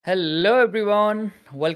Hello everyone.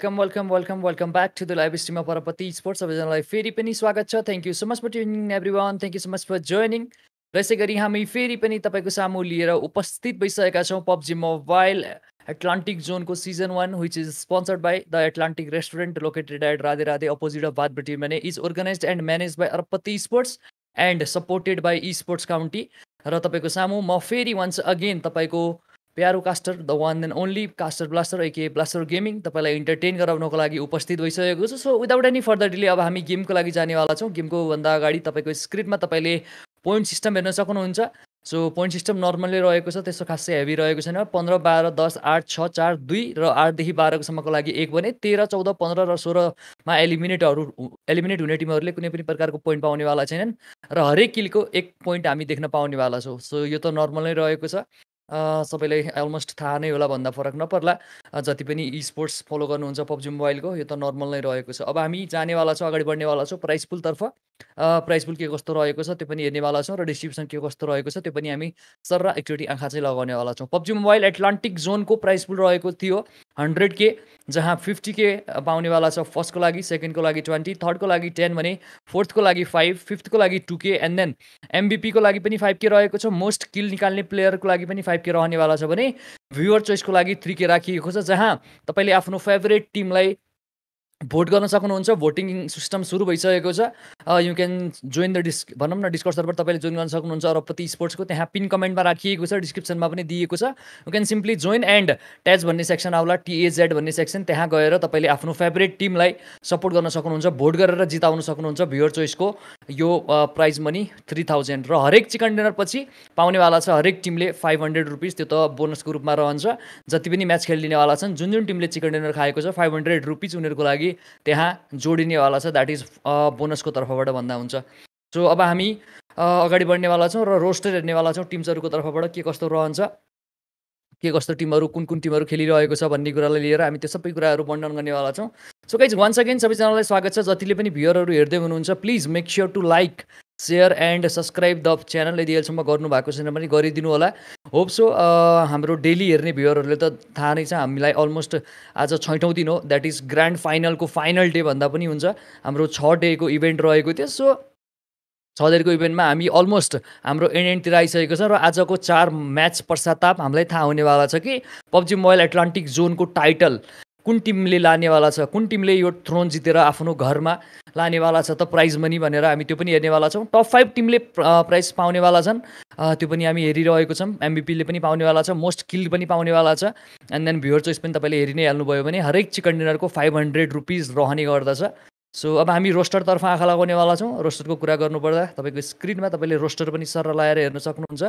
Welcome back to the live stream of Parapati Sports. सबैजनालाई फेरि पनि स्वागत छ. Thank you so much for tuning in everyone. Thank you so much for joining. र यसै गरी हामी फेरि पनि तपाईँको सामु लिएर उपस्थित भइसकेका छौँ PUBG Mobile Atlantic Zone को season 1 which is sponsored by the Atlantic Restaurant located at Radhe Radhe opposite of Bhat Bhatimane is organized and managed by Parapati Sports and supported by Esports County. र तपाईँको सामु म फेरि once again तपाईँको प्यारो caster the one and only caster blaster AK blaster gaming तपाईँलाई entertain गराउनको लागि उपस्थित भइसकेको छु. So without any further delay अब हामी गेमको लागि जानेवाला छौँ. गेमको भन्दा अगाडि तपाईँको स्क्रिनमा तपाईँले पोइन्ट सिस्टम हेर्न सक्नुहुन्छ. सो पोइन्ट सिस्टम नर्मली रहेको छ, त्यस्तो खासै हेभी रहेको छैन. 15, 12, 10, 8, 6, 4, 2 र 8 देखि 12 सम्मको लागि 1 भने 13, 14, 15 र 16मा एलिमिनेट हुने टिमहरूले कुनै पनि प्रकारको पोइन्ट पाउनेवाला छैनन् र हरेक किलको 1 पोइन्ट हामी देख्न पाउनेवाला छौँ. सो यो त नर्मल नै रहेको छ. सबैलाई अलमोस्ट थाहा नै होला भन्दा फरक नपर्ला. जति पनि स्पोर्ट्स फलो गर्नुहुन्छ PUBG मोबाइलको यो त नर्मल नै रहेको छ. अब हामी जानेवाला छौँ, अगाडि बढ्नेवाला छौँ प्राइस पुलतर्फ. प्राइस पुल के कस्तो रहेको छ त्यो पनि हेर्नेवाला छौँ र डिस्ट्रिब्युसन के कस्तो रहेको छ त्यो पनि हामी सर्र एकचोटि आँखा चाहिँ लगाउनेवाला छौँ. PUBG मोबाइल एटलान्टिक जोनको प्राइस पुल रहेको थियो 100K, जहाँ 50K पाउनेवाला छ फर्स्टको लागि, सेकेन्डको लागि 20, थर्डको लागि 10 भने फोर्थको लागि 5, फिफ्थको लागि 2K एन्ड देन MVP को लागि पनि 5K रहेको छ. मोस्ट किल निकाल्ने प्लेयरको लागि पनि 5K रहनेवाला छ भने भ्युअर चोइसको लागि 3K राखिएको छ, जहाँ तपाईँले आफ्नो फेभरेट टिमलाई भोट गर्न सक्नुहुन्छ. भोटिङ सिस्टम सुरु भइसकेको छ. यु क्यान जोइन द भनौँ न डिस्कर्ड सर्भर तपाईँले जोइन गर्न सक्नुहुन्छ. रपति स्पोर्ट्सको त्यहाँ पिन कमेन्टमा राखिएको छ, डिस्क्रिप्सनमा पनि दिएको छ. You can simply join and tags भन्ने सेक्सन आउला, TAZ भन्ने सेक्सन, त्यहाँ गएर तपाईँले आफ्नो फेभरेट टिमलाई सपोर्ट गर्न सक्नुहुन्छ, भोट गरेर जिताउन सक्नुहुन्छ. भ्युअर चोइसको यो प्राइज मनी 3000 र हरेक चिकन डिनर पछि पाउनेवाला छ हरेक टिमले 500 रुपिस. त्यो त बोनसको रूपमा रहन्छ. जति पनि म्याच खेलिदिनेवाला छन्, जुन जुन टिमले चिकन डिनर खाएको छ 500 रुपिस उनीहरूको लागि त्यहाँ जोडिनेवाला छ. द्याट इज बोनसको तर्फबाट भन्दा हुन्छ. सो अब हामी अगाडि बढ्नेवाला छौँ र रोस्टर हेर्नेवाला छौँ टिम्सहरूको तर्फबाट के कस्तो रहन्छ, के कस्तो टिमहरू कुन कुन टिमहरू खेलिरहेको छ भन्ने कुरालाई लिएर हामी त्यो सबै कुराहरू वर्णन गर्नेवाला छौँ. सो गाइज वान्स अगेन सबैजनालाई स्वागत छ. जतिले पनि भ्युअरहरू हेर्दै हुनुहुन्छ please make sure to like, share and subscribe the channel. यदि अहिलेसम्म गर्नुभएको छैन भने गरिदिनु होला. होप सो हाम्रो डेली हेर्ने भ्युअरहरूले त थाहा नै छ हामीलाई अलमोस्ट आज 6औँ दिन हो. द्याट इज ग्रान्ड फाइनलको फाइनल डे भन्दा पनि हुन्छ. हाम्रो 6 डेको इभेन्ट रहेको थियो. सो 6 डेको इभेन्टमा हामी अलमोस्ट हाम्रो एन्डतिर आइसकेको छ र आजको 4 म्याच पश्चाताप हामीलाई थाहा हुनेवाला छ कि PUBG मोबाइल एटलान्टिक जोनको टाइटल कुन टिमले लानेवाला छ, कुन टिमले यो थ्रोन जितेर आफ्नो घरमा लानेवाला छ त प्राइज मनी भनेर हामी त्यो पनि हेर्नेवाला छौँ. टप 5 टिमले प्राइज पाउनेवाला छन्, त्यो पनि हामी हेरिरहेको छौँ. MVPले पनि पाउनेवाला छ, मोस्ट किल पनि पाउनेवाला छ. एन्ड देन भ्युअर चोइस पनि तपाईँले हेरि नै हाल्नुभयो भने हरेक चिकन डिनरको 500 रुपिस रहने गर्दछ. सो अब हामी रोस्टरतर्फ आँखा लगाउनेवाला छौँ. रोस्टरको कुरा गर्नुपर्दा तपाईँको स्क्रिनमा तपाईँले रोस्टर पनि सर्र लगाएर हेर्न सक्नुहुन्छ.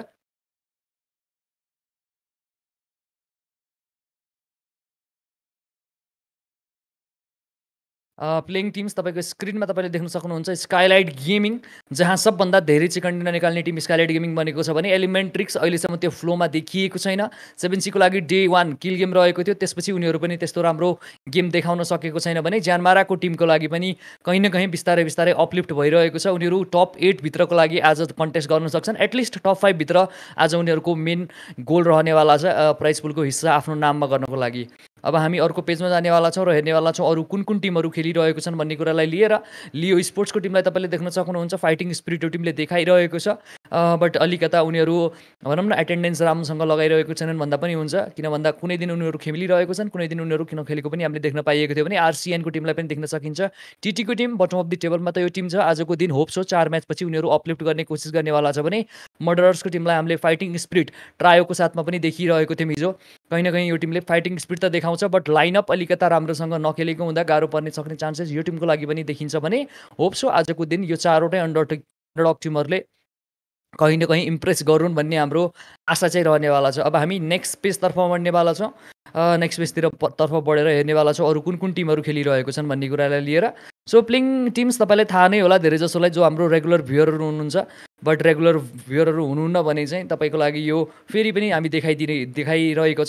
प्लेइङ टिम्स तपाईँको स्क्रिनमा तपाईँले देख्न सक्नुहुन्छ. स्काइलाइट गेमिङ, जहाँ सबभन्दा धेरै चिकन डिनर निकाल्ने टिम स्काइलाइट गेमिङ बनेको छ भने एलिमेन्ट्रिक्स अहिलेसम्म त्यो फ्लोमा देखिएको छैन. 7C को लागि डे 1 किल गेम रहेको थियो, त्यसपछि उनीहरू पनि त्यस्तो राम्रो गेम देखाउन सकेको छैन भने ज्यानमाराको टिमको लागि पनि कहीँ न कहीँ बिस्तारै बिस्तारै अपलिफ्ट भइरहेको छ. उनीहरू टप 8 भित्रको लागि आज कन्टेस्ट गर्न सक्छन्. एटलिस्ट टप 5 भित्र आज उनीहरूको मेन गोल रहनेवाला छ प्राइज पुलको हिस्सा आफ्नो नाममा गर्नको लागि. अब हामी अर्को पेजमा जानेवाला छौँ र हेर्नेवाला छौँ अरू कुन कुन टिमहरू खेलिरहेको छन् भन्ने कुरालाई लिएर. लियो स्पोर्ट्सको टिमलाई तपाईँले देख्न सक्नुहुन्छ. फाइटिङ स्पिरिट टिमले देखाइरहेको छ, बट अलिकता उनीहरू भनौँ न एटेन्डेन्स राम्रोसँग लगाइरहेको छैनन् भन्दा पनि हुन्छ. किन भन्दा कुनै दिन उनीहरू खेलिरहेको छन्, कुनै दिन उनीहरू किन खेलेको पनि हामीले देख्न पाइएको थियो भने RCN को टिमलाई पनि देख्न सकिन्छ. TT को टिम बटम अफ द टेबलमा त यो टिम छ. आजको दिन होप सो 4 म्याच पछि उनीहरू अपलिफ्ट गर्ने कोसिस गर्नेवाला छ भने मर्डरर्सको टिमलाई हामीले फाइटिङ स्पिरिट ट्रायोको साथमा पनि देखिरहेको थियौँ हिजो. कहीँ न कहीँ यो टिमले फाइटिङ स्पिरिट त देखाउँछ, बट लाइनअप अलिकता राम्रोसँग नखेलेको हुँदा गाह्रो पर्ने सक्ने चान्सेस यो टिमको लागि पनि देखिन्छ भने होप सो आजको दिन यो 4वटै अन्डरडग टिमहरूले कहीँ न कहीँ इम्प्रेस गरून् भन्ने हाम्रो आशा चाहिँ रहनेवाला छ. अब हामी नेक्स्ट पेजतर्फ बढ्नेवाला छौँ. नेक्स्ट पेजतिर तर्फ बढेर हेर्नेवाला छौँ अरू कुन कुन टिमहरू खेलिरहेको छन् भन्ने कुरालाई लिएर. सो प्लेइङ टिम्स तपाईँलाई थाहा नै होला धेरै जसोलाई जो हाम्रो रेगुलर भ्युअरहरू हुनुहुन्छ. बट रेगुलर भ्युअरहरू हुनुहुन्न भने चाहिँ तपाईँको लागि यो फेरि पनि हामी देखाइरहेको छौँ.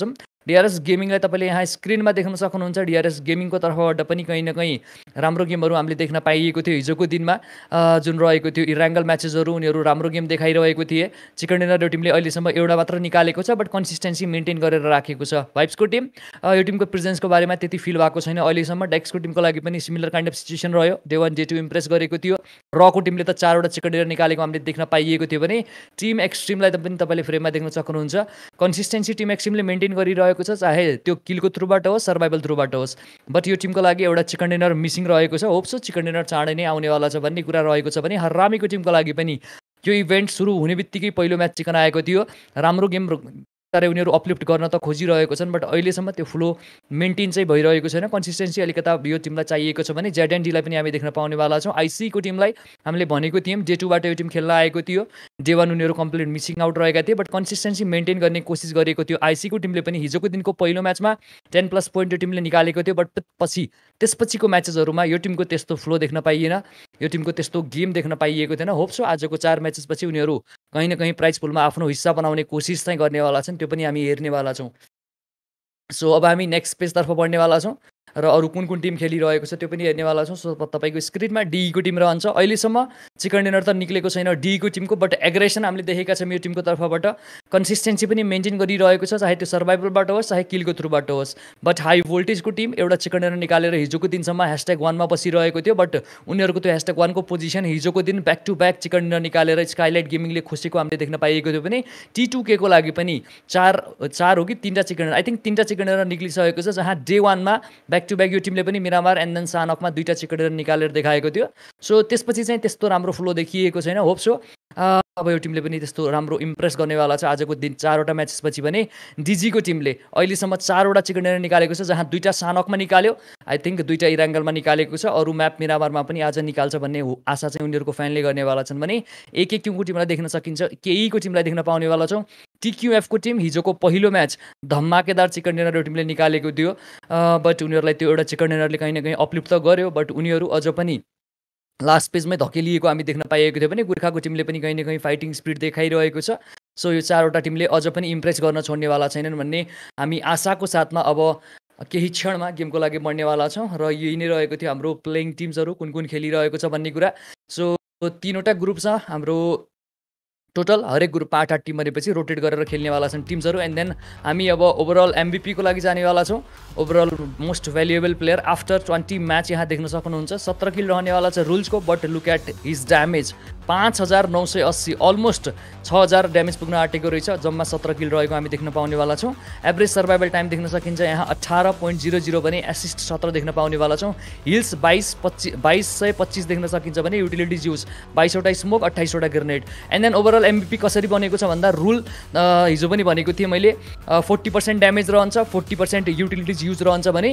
डिआरएस गेमिङलाई तपाईँले यहाँ स्क्रिनमा देख्न सक्नुहुन्छ। डिआरएस गेमिङको तर्फबाट पनि कहीँ न कहीँ राम्रो गेमहरू हामीले देख्न पाइएको थियो हिजोको दिनमा, जुन रहेको थियो इराङ्गल म्याचेसहरू, उनीहरू राम्रो गेम देखाइरहेको थिए। चिकन डिनर यो टिमले अहिलेसम्म एउटा मात्र निकालेको छ, बट कन्सिस्टेन्सी मेन्टेन गरेर राखेको छ। भाइब्सको टिम, यो टिमको प्रेजेन्सको बारेमा त्यति फिल भएको छैन अहिलेसम्म। डेक्सको टिमको लागि पनि सिमिलर काइन्ड अफ सिचुएसन रह्यो। डे 1 डे 2 इम्प्रेस गरेको थियो। रको टिमले त 4वटा चिकन डिनर निकालेको हामीले देख्न पाइएको थियो भने टिम एक्सट्रिमलाई पनि तपाईँले फ्रेममा देख्न सक्नुहुन्छ। कन्सिस्टेन्सी टिम एक्सट्रिमले मेन्टेन गरिरहेको छ, चाहे त्यो किलको थ्रुबाट होस्, सर्भाइभल थ्रुबाट होस्। बट यो टिमको लागि एउटा चिकन डिनर मिसिङ रहेको छ। होप्स चिकन डिनर चाँडै नै आउनेवाला छ भन्ने कुरा रहेको छ भने हरामीको टिमको लागि पनि यो इभेन्ट सुरु हुने बित्तिकै पहिलो म्याच चिकन आएको थियो। राम्रो गेम तर उनीहरू अपलिफ्ट गर्न त खोजिरहेको छन्, बट अहिलेसम्म त्यो फ्लो मेन्टेन चाहिँ भइरहेको छैन। कन्सिस्टेन्सी अलिकता यो टिमलाई चाहिएको छ भने जेडएनडीलाई पनि हामी देख्न पाउनेवाला छौँ। आइसीको टिमलाई हामीले भनेको थियौँ डे 2बाट यो टिम खेल्न आएको थियो। डे 1 उनीहरू कम्प्लिट मिसिङ आउट रहेका थिए, बट कन्सिस्टेन्सी मेन्टेन गर्ने कोसिस गरेको थियो आइसीको टिमले पनि। हिजोको दिनको पहिलो म्याचमा 10+ पोइन्ट यो टिमले निकालेको थियो, बट त्यसपछिको म्याचेसहरूमा यो टिमको त्यस्तो फ्लो देख्न पाइएन, यो टिमको त्यस्तो गेम देख्न पाइएको थिएन। होप्स आजको 4 म्याचेसपछि उनीहरू कहीँ न कहीँ प्राइज पुलमा आफ्नो हिस्सा बनाउने कोसिस चाहिँ गर्नेवाला छन्, त्यो पनि हामी हेर्नेवाला छौँ। सो अब हामी नेक्स्ट पेजतर्फ बढ्नेवाला छौँ र अरू कुन कुन टिम खेलिरहेको छ त्यो पनि हेर्नेवाला छौँ। सो तपाईँको स्क्रिनमा डीको टिम रहन्छ। अहिलेसम्म चिकन डिनर त निक्लेको छैन डीको टिमको, बट एग्रेसन हामीले देखेका छौँ यो टिमको तर्फबाट। कन्सिस्टेन्सी पनि मेन्टेन गरिरहेको छ, चाहे त्यो सर्भाइभलबाट होस् चाहे किलको थ्रुबाट होस्। बट हाई भोल्टेजको टिम एउटा चिकन डिनर निकालेर हिजोको दिनसम्म #1मा बसिरहेको थियो, बट उनीहरूको त्यो #1को पोजिसन हिजोको दिन back to back chicken dinner निकालेर स्काइलाइट गेमिङले खोसेको हामीले देख्न पाइएको थियो भने T2K को लागि पनि 4 हो कि 3टा चिकन डिनर, आई थिङ्क 3टा चिकन डिनर निक्लिसकेको छ, जहाँ डे 1मा ब्याक टु ब्याक यो टिमले पनि मिरामार एन्ड देन सानकमा 2टा चिकन डिनर निकालेर देखाएको थियो। सो त्यसपछि चाहिँ त्यस्तो राम्रो फ्लो देखिएको छैन। होप्स अब यो टिमले पनि त्यस्तो राम्रो इम्प्रेस गर्नेवाला छ आजको दिन 4वटा म्याचेसपछि भने। डिजीको टिमले अहिलेसम्म 4वटा चिकन डिनर निकालेको छ, जहाँ 2टा सानकमा निकाल्यो, आई थिङ्क 2टा इराङ्गलमा निकालेको छ, अरू म्याप मिरामारमा पनि आज निकाल्छ भन्ने आशा चाहिँ उनीहरूको फ्यानले गर्नेवाला छन् भने। AKQको टिमलाई देख्न सकिन्छ, KEको टिमलाई देख्न पाउनेवाला छौँ। TQFको टिम हिजोको पहिलो म्याच धमाकेदार चिकन डिनर यो टिमले निकालेको थियो, बट उनीहरूलाई त्यो एउटा चिकन डिनरले कहीँ न कहीँ अपलिफ्ट त गर्यो, बट उनीहरू अझ पनि लास्ट पेजमै धकेलिएको हामी देख्न पाइएको थियो भने गोर्खाको टिमले पनि कहीँ न कहीँ फाइटिङ स्पिड देखाइरहेको छ। सो यो 4वटा टिमले अझ पनि इम्प्रेस गर्न छोड्नेवाला छैनन् भन्ने हामी आशाको साथमा अब केही क्षणमा गेमको लागि बढ्नेवाला छौँ। र यही नै रहेको थियो हाम्रो प्लेइङ टिम्सहरू कुन कुन खेलिरहेको छ भन्ने कुरा। सो 3वटा ग्रुप छ हाम्रो टोटल, हरेक ग्रुपमा 8-8 टिम भनेपछि रोटेट गरेर खेल्नेवाला छन् टिम्सहरू। एन्ड देन हामी अब ओभरअल MVP को लागि जानेवाला छौँ। Overall most valuable player after 20 match यहाँ देख्न सक्नुहुन्छ। 17 किल रहनेवाला छ रुल्सको, but look at his damage 5980, almost 6000 damage पुग्न आँटेको रहेछ। जम्मा 17 किल रहेको हामी देख्न पाउनेवाला छौँ। एभरेज सर्भाइभल टाइम देख्न सकिन्छ यहाँ 18.00 भने एसिस्ट 17 देख्न पाउनेवाला छौँ। हिल्स 2225 देख्न सकिन्छ भने युटिलिटिज युज 22वटा स्मोक 28वटा grenade. And then overall MVP कसरी बनेको छ भन्दा रुल हिजो पनि भनेको थिएँ मैले 40% ड्यामेज रहन्छ, 40% युटिलिटिज युज रहन्छ भने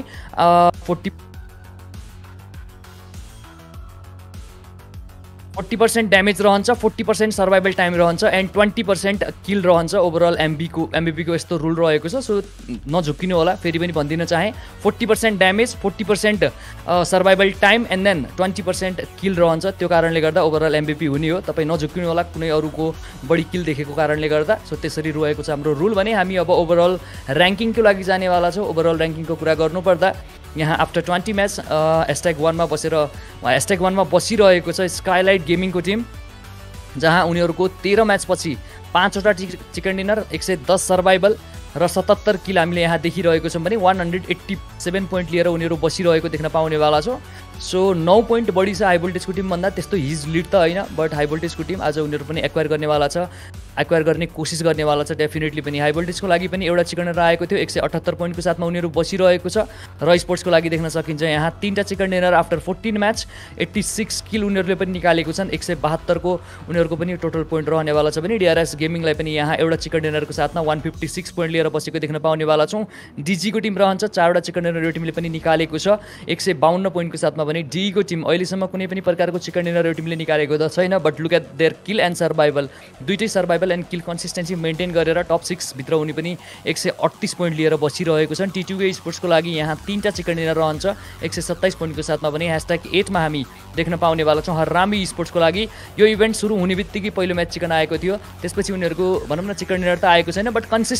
40% ड्यामेज रहन्छ, 40% सर्भाइभल टाइम रहन्छ एन्ड 20% किल रहन्छ। ओभरअल MVP को यस्तो रुल रहेको छ। सो नझुक्किनु होला, फेरि पनि भनिदिन चाहेँ 40% damage, 40% survival time and then 20% kill रहन्छ। त्यो कारणले गर्दा ओभरअल MVP हुने हो। तपाईँ नझुक्किनु होला कुनै अरूको बढी किल देखेको कारणले गर्दा। सो त्यसरी रहेको छ हाम्रो रुल भने। हामी अब ओभरअल ऱ्याङ्किङको लागि जानेवाला छौँ। ओभरअल ऱ्याङ्किङको कुरा गर्नुपर्दा यहाँ आफ्टर 20 म्याच #1मा बसिरहेको छ स्काइलाइट गेमिङको टिम, जहाँ उनीहरूको 13 म्याचपछि 5वटा चिकन डिनर, 110 सर्भाइभल र 77 किल हामीले यहाँ देखिरहेको छौँ भने 187 पोइन्ट लिएर उनीहरू बसिरहेको देख्न पाउनेवाला छौँ। सो 9 पोइन्ट बढी छ हाई भोल्टेजको टिम भन्दा। त्यस्तो हिज लिड त होइन, बट हाई भोल्टेजको टिम आज उनीहरू पनि एक्वायर गर्नेवाला छ, एक्वायर गर्ने कोसिस गर्नेवाला छ डेफिनेटली पनि। हाई भोल्टेजको लागि पनि एउटा चिकन डिनर आएको थियो, 178 पोइन्टको साथमा उनीहरू बसिरहेको छ। र स्पोर्ट्सको लागि देख्न सकिन्छ यहाँ 3टा chicken dinner after 14 match 86 kill उनीहरूले पनि निकालेको छन्। 172 को उनीहरूको पनि टोटल पोइन्ट रहनेवाला छ भने DRS गेमिङलाई पनि यहाँ एउटा चिकन डिनरको साथमा 156 पोइन्ट लिएर बसेको देख्न पाउनेवाला छौँ। DG को टिम रहन्छ, 4वटा चिकन डिनर यो टिमले पनि निकालेको छ 152 पोइन्टको साथमा भने। D को टिम अहिलेसम्म कुनै पनि प्रकारको चिकन डिनर यो टिमले निकालेको त छैन, but look at their kill and survival, दुईटै survival and kill consistency maintain गरेर टप 6 भित्र उनी पनि 138 पोइन्ट लिएर बसिरहेको छन्। T2K स्पोर्ट्सको लागि यहाँ 3टा चिकन डिनर रहन्छ 127 पोइन्टको साथमा भने। #8 मा हामी देख्न पाउनेवाला छौँ हरामी स्पोर्ट्सको लागि। यो इभेन्ट सुरु हुने बित्तिकै पहिलो म्याच चिकन आएको थियो, त्यसपछि उनीहरूको भनौँ न चिकन डिनर त आएको छैन, बट कन्सिस्टेन्सी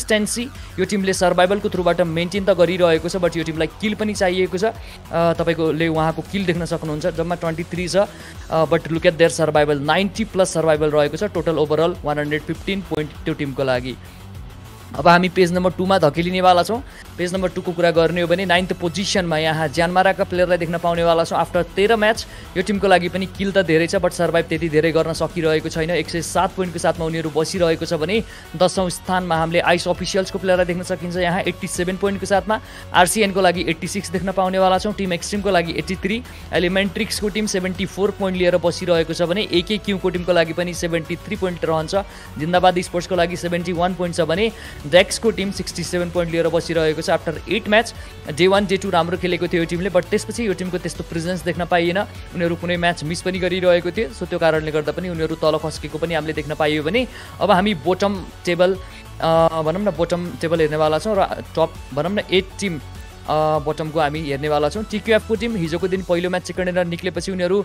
यो टिमले सर्भाइभलको थ्रुबाट मेन्टेन त गरिरहेको छ, बट यो टिमलाई किल पनि चाहिएको छ। तपाईँले उहाँको किल देख्न सक्नुहुन्छ, जम्मा 23 छ, but look at their survival 90+ survival रहेको छ। टोटल ओभरअल 115 पोइन्ट त्यो टिमको लागि। अब हामी पेज नम्बर 2 मा धकेलिनेवाला छौँ। पेज नम्बर 2 को कुरा गर्ने हो भने 9th पोजिसनमा यहाँ ज्यानमाराका प्लेयरलाई देख्न पाउनेवाला छौँ। आफ्टर 13 म्याच यो टिमको लागि पनि किल त धेरै छ, बट सर्भाइभ त्यति धेरै गर्न सकिरहेको छैन। 107 पोइन्टको साथमा उनीहरू बसिरहेको छ भने 10औं स्थानमा हामीले आइस अफिसियल्सको प्लेयरलाई देख्न सकिन्छ यहाँ 87 पोइन्टको साथमा। आरसिएनको लागि 86 देख्न पाउनेवाला छौँ। टिम एक्सट्रिमको लागि 83, एलिमेन्ट्रिक्सको टिम 74 पोइन्ट लिएर बसिरहेको छ भने एकेक्यूको टिमको लागि पनि 73 पोइन्ट रहन्छ। जिन्दाबाद स्पोर्ट्सको लागि 71 पोइन्ट छ भने डेक्सको टिम 67 पोइन्ट लिएर बसिरहेको छ। आफ्टर 8 म्याच डे 1 डे 2 राम्रो खेलेको थियो यो टिमले, बट त्यसपछि यो टिमको त्यस्तो प्रेजेन्स देख्न पाइएन। उनीहरू कुनै म्याच मिस पनि गरिरहेको थियो, सो त्यो कारणले गर्दा पनि उनीहरू तल खस्केको पनि हामीले देख्न पाइयो भने अब हामी बोटम टेबल भनौँ न बोटम टेबल हेर्नेवाला छौँ र टप भनौँ न 8 टिम बोटमको हामी हेर्नेवाला छौँ। टिक्युएफको टिम हिजोको दिन पहिलो म्याच सेकेन्ड रनर निक्लेपछि उनीहरू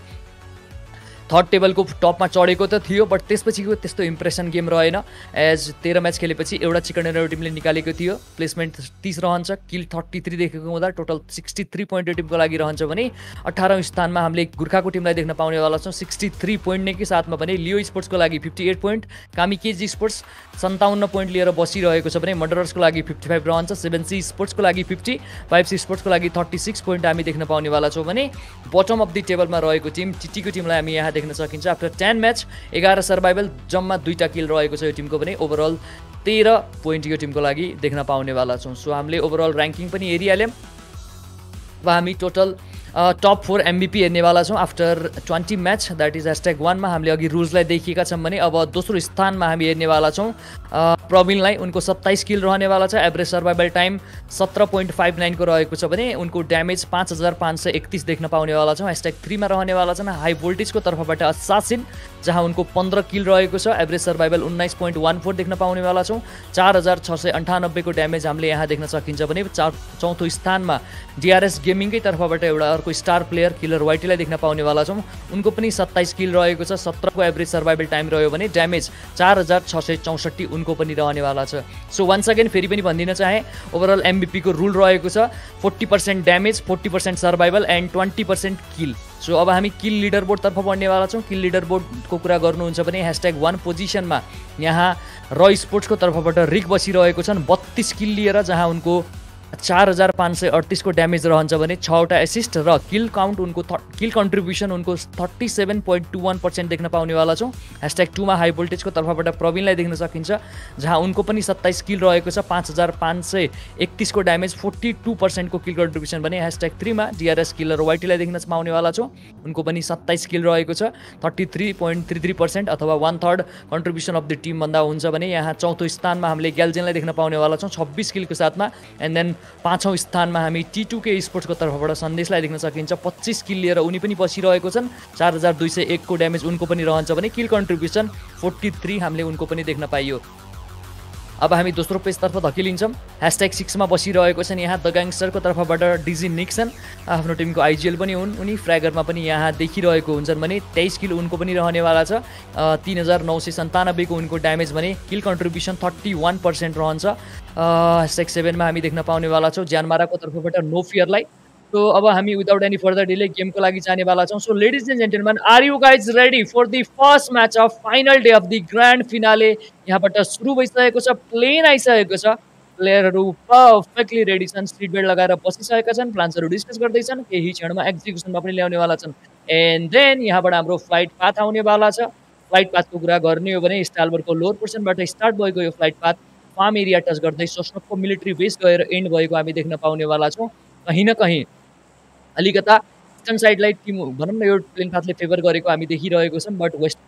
थर्ड टेबलको टपमा चढेको त थियो, बट त्यसपछिको त्यस्तो इम्प्रेसन गेम रहेन। एज 13 म्याच खेलेपछि एउटा चिकन डिनर टिमले निकालेको थियो। प्लेसमेन्ट 30 रहन्छ, किल 33 देखेको हुँदा टोटल 63 पोइन्ट टिमको लागि रहन्छ भने 18औं स्थानमा हामीले गोर्खाको टिमलाई देख्न पाउनेवाला छौँ 63 पोइन्ट नै के साथमा भने लियो स्पोर्ट्सको लागि 58 पोइन्ट, कामिकेजी स्पोर्ट्स 57 पोइन्ट लिएर बसिरहेको छ भने मर्डरर्सको लागि 55 रहन्छ, 7C स्पोर्ट्सको लागि 50, 5C स्पोर्ट्सको लागि 36 पोइन्ट हामी देख्न पाउनेवाला छौँ भने बटम अफ द टेबलमा रहेको टिम टिटीको टिमलाई हामी यहाँ देख्न सकिन्छ। आफ्टर 10 म्याच 11 सर्भाइभल, जम्मा 2टा किल रहेको छ यो टिमको भने ओभरअल 13 पोइन्ट यो टिमको लागि देख्न पाउनेवाला छौँ। सो हामीले ओभरअल र्याङ्किङ पनि हेरिहाल्यौँ। अब हामी टोटल टप 4 MVP हेर्नेवाला छौँ। आफ्टर 20 म्याच द्याट इज #1 मा हामीले अघि रुल्सलाई देखिएका छौँ भने अब दोस्रो स्थानमा हामी हेर्नेवाला छौँ प्रवीणलाई। उनको 27 किल रहनेवाला छ। एभरेज सर्भाइभल टाइम 17.59 को रहेको छ भने उनको ड्यामेज 5531 देख्न पाउनेवाला छौँ। #3 मा रहनेवाला छन् हाई भोल्टेजको तर्फबाट असासिन, जहाँ उनको 15 किल रहेको छ। एभरेज सर्भाइभल 19.14 देख्न पाउनेवाला छौँ। 4698 को ड्यामेज हामीले यहाँ देख्न सकिन्छ भने चौथो स्थानमा DRS गेमिङकै तर्फबाट एउटा अर्को स्टार प्लेयर किलर वाइटीलाई देख्न पाउनेवाला छौँ। उनको पनि 27 किल रहेको छ। 17 को एभरेज सर्भाइभल टाइम रह्यो भने ड्यामेज 4664 उनको पनि रहनेवाला छ। सो वान्स अगेन फेरि पनि भनिदिन चाहे ओभरअल MVP को रुल रहेको छ 40% damage, 40% survival and 20% kill. So अब हामी किल लिडर बोर्ड तर्फ बढ्नेवाला छौँ। किल लिडर बोर्डको कुरा गर्नुहुन्छ भने #1 पोजिसनमा यहाँ र स्पोर्ट्सको तर्फबाट रिक बसिरहेको छन् 32 किल लिएर, जहाँ उनको 4538 को ड्यामेज रहन्छ भने 6वटा एसिस्ट र किल काउन्ट उनको किल कन्ट्रिब्युसन उनको 37.21% देख्न पाउनेवाला छौँ। #2 मा हाई भोल्टेजको तर्फबाट प्रवीणलाई देख्न सकिन्छ, जहाँ उनको पनि 27 किल रहेको छ। 5531 को ड्यामेज, 42% को किल कन्ट्रिब्युसन भने #3 मा DRS किलर वाइटीलाई देख्न पाउनेवाला छौँ। उनको पनि 27 किल रहेको छ, 33.33% अथवा 1/3 कन्ट्रिब्युसन अफ द टिम भन्दा हुन्छ भने यहाँ चौथो स्थानमा हामीले ग्याल्जेनलाई देख्न पाउनेवाला छौँ 26 किलको साथमा। एन्ड देन 5औं स्थानमा हामी T2K स्पोर्ट्सको तर्फबाट सन्देशलाई देख्न सकिन्छ 25 किल लिएर उनी पनि बसिरहेको छन्। 4201 को ड्यामेज उनको पनि रहन्छ भने किल कन्ट्रिब्युसन 43 हामीले उनको पनि देख्न पाइयो। अब हामी दोस्रो पेजतर्फ धकेलिन्छौँ। #6 मा बसिरहेको छन् यहाँ द ग्याङ्स्टरको तर्फबाट डिजी निक्सन, आफ्नो टिमको IGL पनि हुन्। उनी फ्र्यागरमा पनि यहाँ देखिरहेको हुन्छन् भने 23 किल उनको पनि रहनेवाला छ। 3997 को उनको ड्यामेज भने किल कन्ट्रिब्युसन 31% रहन्छ। #7 मा हामी देख्न पाउनेवाला छौँ ज्यानमाराको तर्फबाट नो फियरलाई। सो अब हामी विदाउट एनी फर्दर डिले गेमको लागि जानेवाला छौँ। So ladies and gentlemen, are you guys ready for the first match of final day of the grand finale? यहाँबाट सुरु भइसकेको छ, प्लेन आइसकेको छ, प्लेयरहरू पर्फेक्टली रेडी छन्, सिट बेल्ट लगाएर बसिसकेका छन्, प्लान्सहरू डिस्कस गर्दैछन्, केही क्षणमा एक्जिक्युसनमा पनि ल्याउनेवाला छन्। एन्ड देन यहाँबाट हाम्रो फ्लाइट पाथ आउनेवाला छ। फ्लाइट पाथको कुरा गर्ने हो भने स्टालबर्गको लोवर पोर्सनबाट स्टार्ट भएको यो flight path farm area touch गर्दै सोस्नोकको मिलिट्री बेस गएर एन्ड भएको हामी देख्न पाउनेवाला छौँ। कहीँ न कहीँ अलिकता इस्टर्न साइडलाई टिम भनौँ न यो प्लेन पाथले फेभर गरेको हामी देखिरहेको छौँ, बट वेस्ट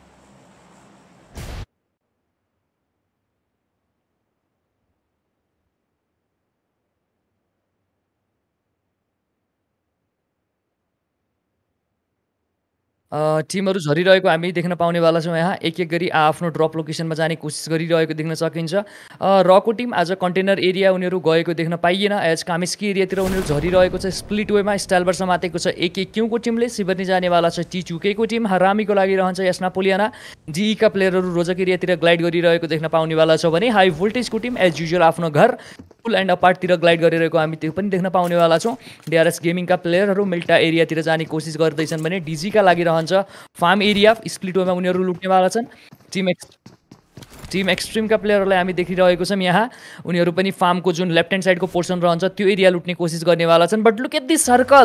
टिमहरू झरिरहेको हामी देख्न पाउनेवाला छौँ यहाँ। एक-एक गरी आफ्नो ड्रप लोकेसनमा जाने कोसिस गरिरहेको देख्न सकिन्छ। रको टिम आज कन्टेनर एरिया उनीहरू गएको देख्न पाइएन। एज कामेस्की एरियातिर उनीहरू झरिरहेको छ। स्प्लिट वेमा स्टाइलबर समातेको छ एकेक्यूको टिमले। सिबर्नी जानेवाला छ टी2केको टिम। हरामीको लागि रहन्छ यस नापोलियाना। जीईका प्लेयरहरू रोजक एरियातिर ग्लाइड गरिरहेको देख्न पाउनेवाला छ भने हाई भोल्टेजको टिम एज युजुअल आफ्नो घर फुल एन्ड अपार्टतिर ग्लाइड गरिरहेको हामी त्यो पनि देख्न पाउनेवाला छौँ। डिआरएस गेमिङका प्लेयरहरू मिल्टा एरियातिर जाने कोसिस गर्दैछन् भने डिजीका लागि रहन्छ फार्म एरिया। स्प्लिट वेमा उनीहरू लुट्नेवाला छन्। टिम एक्सट्रिमका प्लेयरहरूलाई हामी देखिरहेको छौँ यहाँ। उनीहरू पनि फार्मको जुन लेफ्ट ह्यान्ड साइडको पोर्सन रहन्छ त्यो एरिया लुट्ने कोसिस गर्नेवाला छन्। But look at the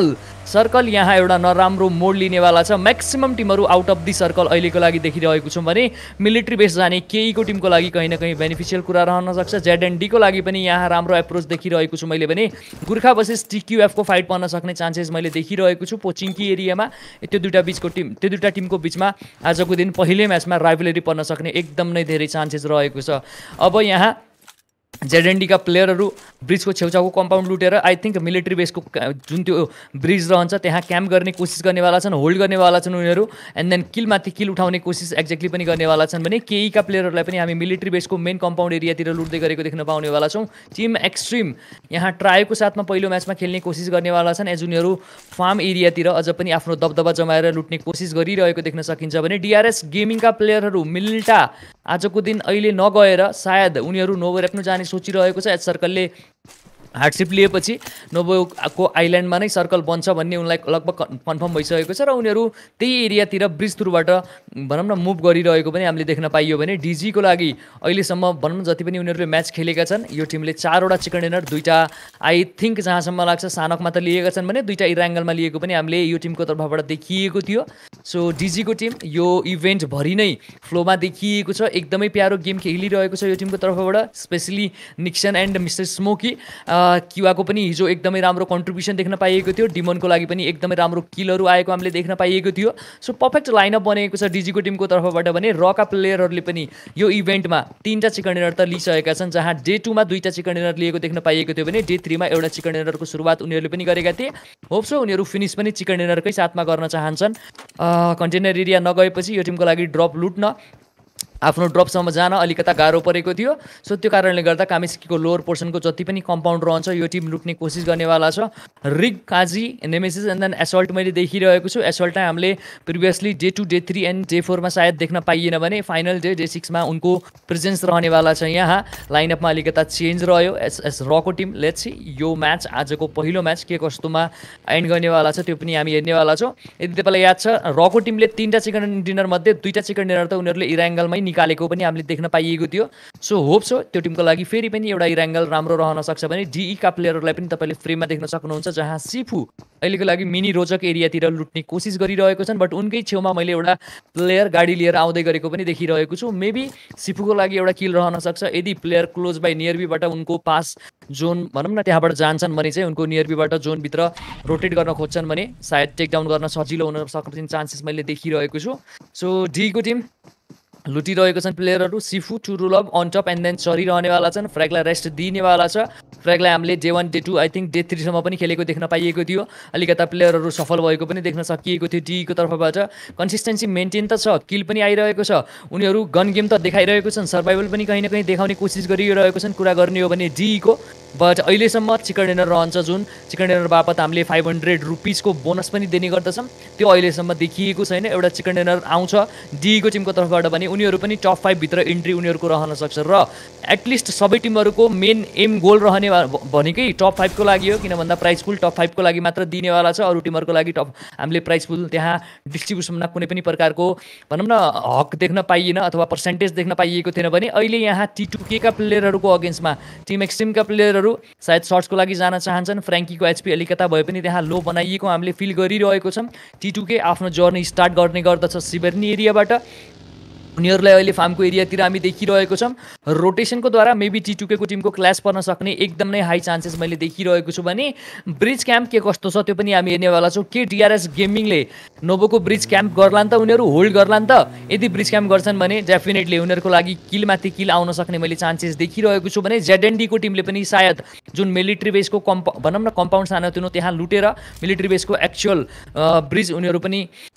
circle यहाँ एउटा नराम्रो मोड लिनेवाला छ। म्याक्सिमम टिमहरू आउट अफ दि सर्कल अहिलेको लागि देखिरहेको छौँ भने मिलिट्री बेस जाने केईको टिमको लागि कहीँ न कहीँ बेनिफिसियल कुरा रहन सक्छ। जेडएनडीको लागि पनि यहाँ राम्रो एप्रोच देखिरहेको छु मैले भने। गोर्खा वर्सेस टिक्युएफको फाइट पर्न सक्ने चान्सेस मैले देखिरहेको छु पोचिङकी एरियामा। त्यो दुईवटा टिमको बिचमा आजको दिन पहिलो म्याचमा राइभलरी पर्न सक्ने एकदम नै धेरै चान्सेस रहेको छ। अब यहाँ जेडएनडीका प्लेयरहरू ब्रिजको छेउछाउको कम्पाउन्ड लुटेर आई थिङ्क मिलिट्री बेसको जुन त्यो ब्रिज रहन्छ त्यहाँ क्याम्प गर्ने कोसिस गर्नेवाला छन्। होल्ड गर्नेवाला छन् उनीहरू। एन्ड देन किलमाथि किल उठाउने कोसिस एक्ज्याक्टली पनि गर्नेवाला छन् भने केईका प्लेयरहरूलाई पनि हामी मिलिट्री बेसको मेन कम्पाउन्ड एरियातिर लुट्दै गरेको देख्न पाउनेवाला छौँ। टिम एक्सट्रिम यहाँ ट्राईको साथमा पहिलो म्याचमा खेल्ने कोसिस गर्नेवाला छन् एज उनीहरू फार्म एरियातिर अझ पनि आफ्नो दबदबा जमाएर लुट्ने कोसिस गरिरहेको देख्न सकिन्छ भने डिआरएस गेमिङका प्लेयरहरू मिल्टा आजको दिन अहिले नगएर सायद उनीहरू नोभो राख्नु जाने सोचिरहेको छ। एज सर्कलले हार्डसिप लिएपछि नोभोको आइल्यान्डमा नै सर्कल बन्छ भन्ने उनलाई लगभग कन्फर्म भइसकेको छ र उनीहरू त्यही एरियातिर ब्रिज थ्रुबाट भनौँ न मुभ गरिरहेको पनि हामीले देख्न पाइयो भने डिजीको लागि अहिलेसम्म भनौँ न जति पनि उनीहरूले म्याच खेलेका छन् यो टिमले 4वटा चिकन डिनर, 2टा आई थिङ्क जहाँसम्म लाग्छ सानकमा त लिएका छन् भने 2टा इराङ्गलमा लिएको पनि हामीले यो टिमको तर्फबाट देखिएको थियो। सो डिजीको टिम यो इभेन्टभरि नै फ्लोमा देखिएको छ। एकदमै प्यारो गेम खेलिरहेको छ यो टिमको तर्फबाट। Specially Nixon and mister Smoky क्युआको पनि हिजो एकदमै राम्रो कन्ट्रिब्युसन देख्न पाइएको थियो। डिमोनको लागि पनि एकदमै राम्रो किलहरू आएको हामीले देख्न पाइएको थियो। सो पर्फेक्ट लाइनअप बनेको छ डिजीको टिमको तर्फबाट भने रका प्लेयरहरूले पनि यो इभेन्टमा 3टा चिकन डिनर त लिइसकेका छन्। जहाँ डे 2मा 2टा चिकन डिनर लिएको देख्न पाइएको थियो भने डे 3मा एउटा चिकन डिनरको सुरुवात उनीहरूले पनि गरेका थिए। होप सो उनीहरू फिनिस पनि चिकन डिनरकै साथमा गर्न चाहन्छन्। कन्टेनर एरिया नगएपछि यो टिमको लागि ड्रप लुट्न आफ्नो ड्रपसम्म जान अलिकता गाह्रो परेको थियो। सो त्यो कारणले गर्दा कामेस्कीको लोवर पोर्सनको जति पनि कम्पाउन्ड रहन्छ यो टिम लुट्ने कोसिस गर्नेवाला छ। Rig, Kazi, Nemesis and then Assault मैले देखिरहेको छु। एसल्टलाई हामीले previously day 2, day 3 and day 4मा सायद देख्न पाइएन भने फाइनल डे 6मा उनको प्रेजेन्स रहनेवाला छ। यहाँ लाइनअपमा अलिकता चेन्ज रह्यो एस रको टिम। लेट्स सी यो म्याच आजको पहिलो म्याच के कस्तोमा एन्ड गर्नेवाला छ त्यो पनि हामी हेर्नेवाला छौँ। यदि तपाईँलाई याद छ रको टिमले 3टा चिकन डिनर मध्ये 2टा चिकन डिनर त उनीहरूले इराङ्गलमै निकालेको पनि हामीले देख्न पाइएको थियो। सो होप सो त्यो टिमको लागि फेरि पनि एउटा इराङ्गल राम्रो रहन सक्छ भने डिईका प्लेयरहरूलाई पनि तपाईँले फ्रेममा देख्न सक्नुहुन्छ। जहाँ सिफु अहिलेको लागि मिनी रोजक एरियातिर लुट्ने कोसिस गरिरहेको छन्। बट उनकै छेउमा मैले एउटा प्लेयर गाडी लिएर आउँदै गरेको पनि देखिरहेको छु। मेबी सिफुको लागि एउटा किल रहन सक्छ यदि प्लेयर क्लोज बाई नियरबीबाट उनको पास जोन भनौँ न त्यहाँबाट जान्छन् भने चाहिँ उनको नियरबीबाट जोनभित्र रोटेट गर्न खोज्छन् भने सायद टेकडाउन गर्न सजिलो हुन सक्ने चान्सेस मैले देखिरहेको छु। सो डीको टिम लुटिरहेको छन् प्लेयरहरू। Sifu to rule up on top and then चरिरहनेवाला छन्। फ्रेगलाई रेस्ट दिनेवाला छ। फ्रेगलाई हामीले day 1, day 2 I think day 3सम्म पनि खेलेको देख्न पाइएको थियो। अलिकता प्लेयरहरू सफल भएको पनि देख्न सकिएको थियो डीको तर्फबाट। कन्सिस्टेन्सी मेन्टेन त छ, किल पनि आइरहेको छ। उनीहरू गन गेम त देखाइरहेको छन्, सर्भाइभल पनि कहीँ न कहीँ देखाउने कोसिस गरिरहेको छन्। कुरा गर्ने हो भने डीको बट अहिलेसम्म चिकन डिनर रहन्छ जुन चिकन डिनर बापत हामीले 500 रुपिसको बोनस पनि दिने गर्दछौँ त्यो अहिलेसम्म देखिएको छैन। एउटा चिकन डिनर आउँछ डीको टिमको तर्फबाट भने उनीहरू पनि टप 5 भित्र इन्ट्री उनीहरूको रहन सक्छ र एटलिस्ट सबै टिमहरूको मेन एम गोल रहने भनेकै टप 5 को लागि हो। किन भन्दा प्राइज पुल टप 5 को लागि मात्र दिनेवाला छ। अरू टिमहरूको लागि हामीले प्राइज पुल त्यहाँ डिस्ट्रिब्युसनमा कुनै पनि प्रकारको भनौँ न हक देख्न पाइएन अथवा पर्सेन्टेज देख्न पाइएको थिएन भने अहिले यहाँ टी2के का प्लेयरहरूको अगेन्स्टमा टिम एक्सट्रिमका प्लेयरहरू सायद सर्ट्सको लागि जान चाहन्छन्। फ्र्याङ्कीको एचपी अलिकता भए पनि त्यहाँ लो बनाइएको हामीले फिल गरिरहेको छौँ। टी2के आफ्नो जर्नी स्टार्ट गर्ने गर्दछ सिबर्नी एरियाबाट। उनीहरूलाई अहिले फार्मको एरियातिर हामी देखिरहेको छौँ। रोटेसनको द्वारा मेबी टी2के को टिमको क्ल्यास पर्न सक्ने एकदम नै हाई चान्सेस मैले देखिरहेको छु भने ब्रिज क्याम्प के कस्तो छ त्यो पनि हामी हेर्नेवाला छौँ। के डिआरएस गेमिङले नोभोको ब्रिज क्याम्प गर्लान् त उनीहरू होल्ड गर्लान् त? यदि ब्रिज क्याम्प गर्छन् भने डेफिनेटली उनीहरूको लागि किलमाथि किल आउन सक्ने मैले चान्सेस देखिरहेको छु भने जेडएनडीको टिमले पनि सायद जुन मिलिट्री बेसको भनौँ न कम्पाउन्ड सानोतिनो त्यहाँ लुटेर मिलिट्री बेसको एक्चुअल ब्रिज उनीहरू पनि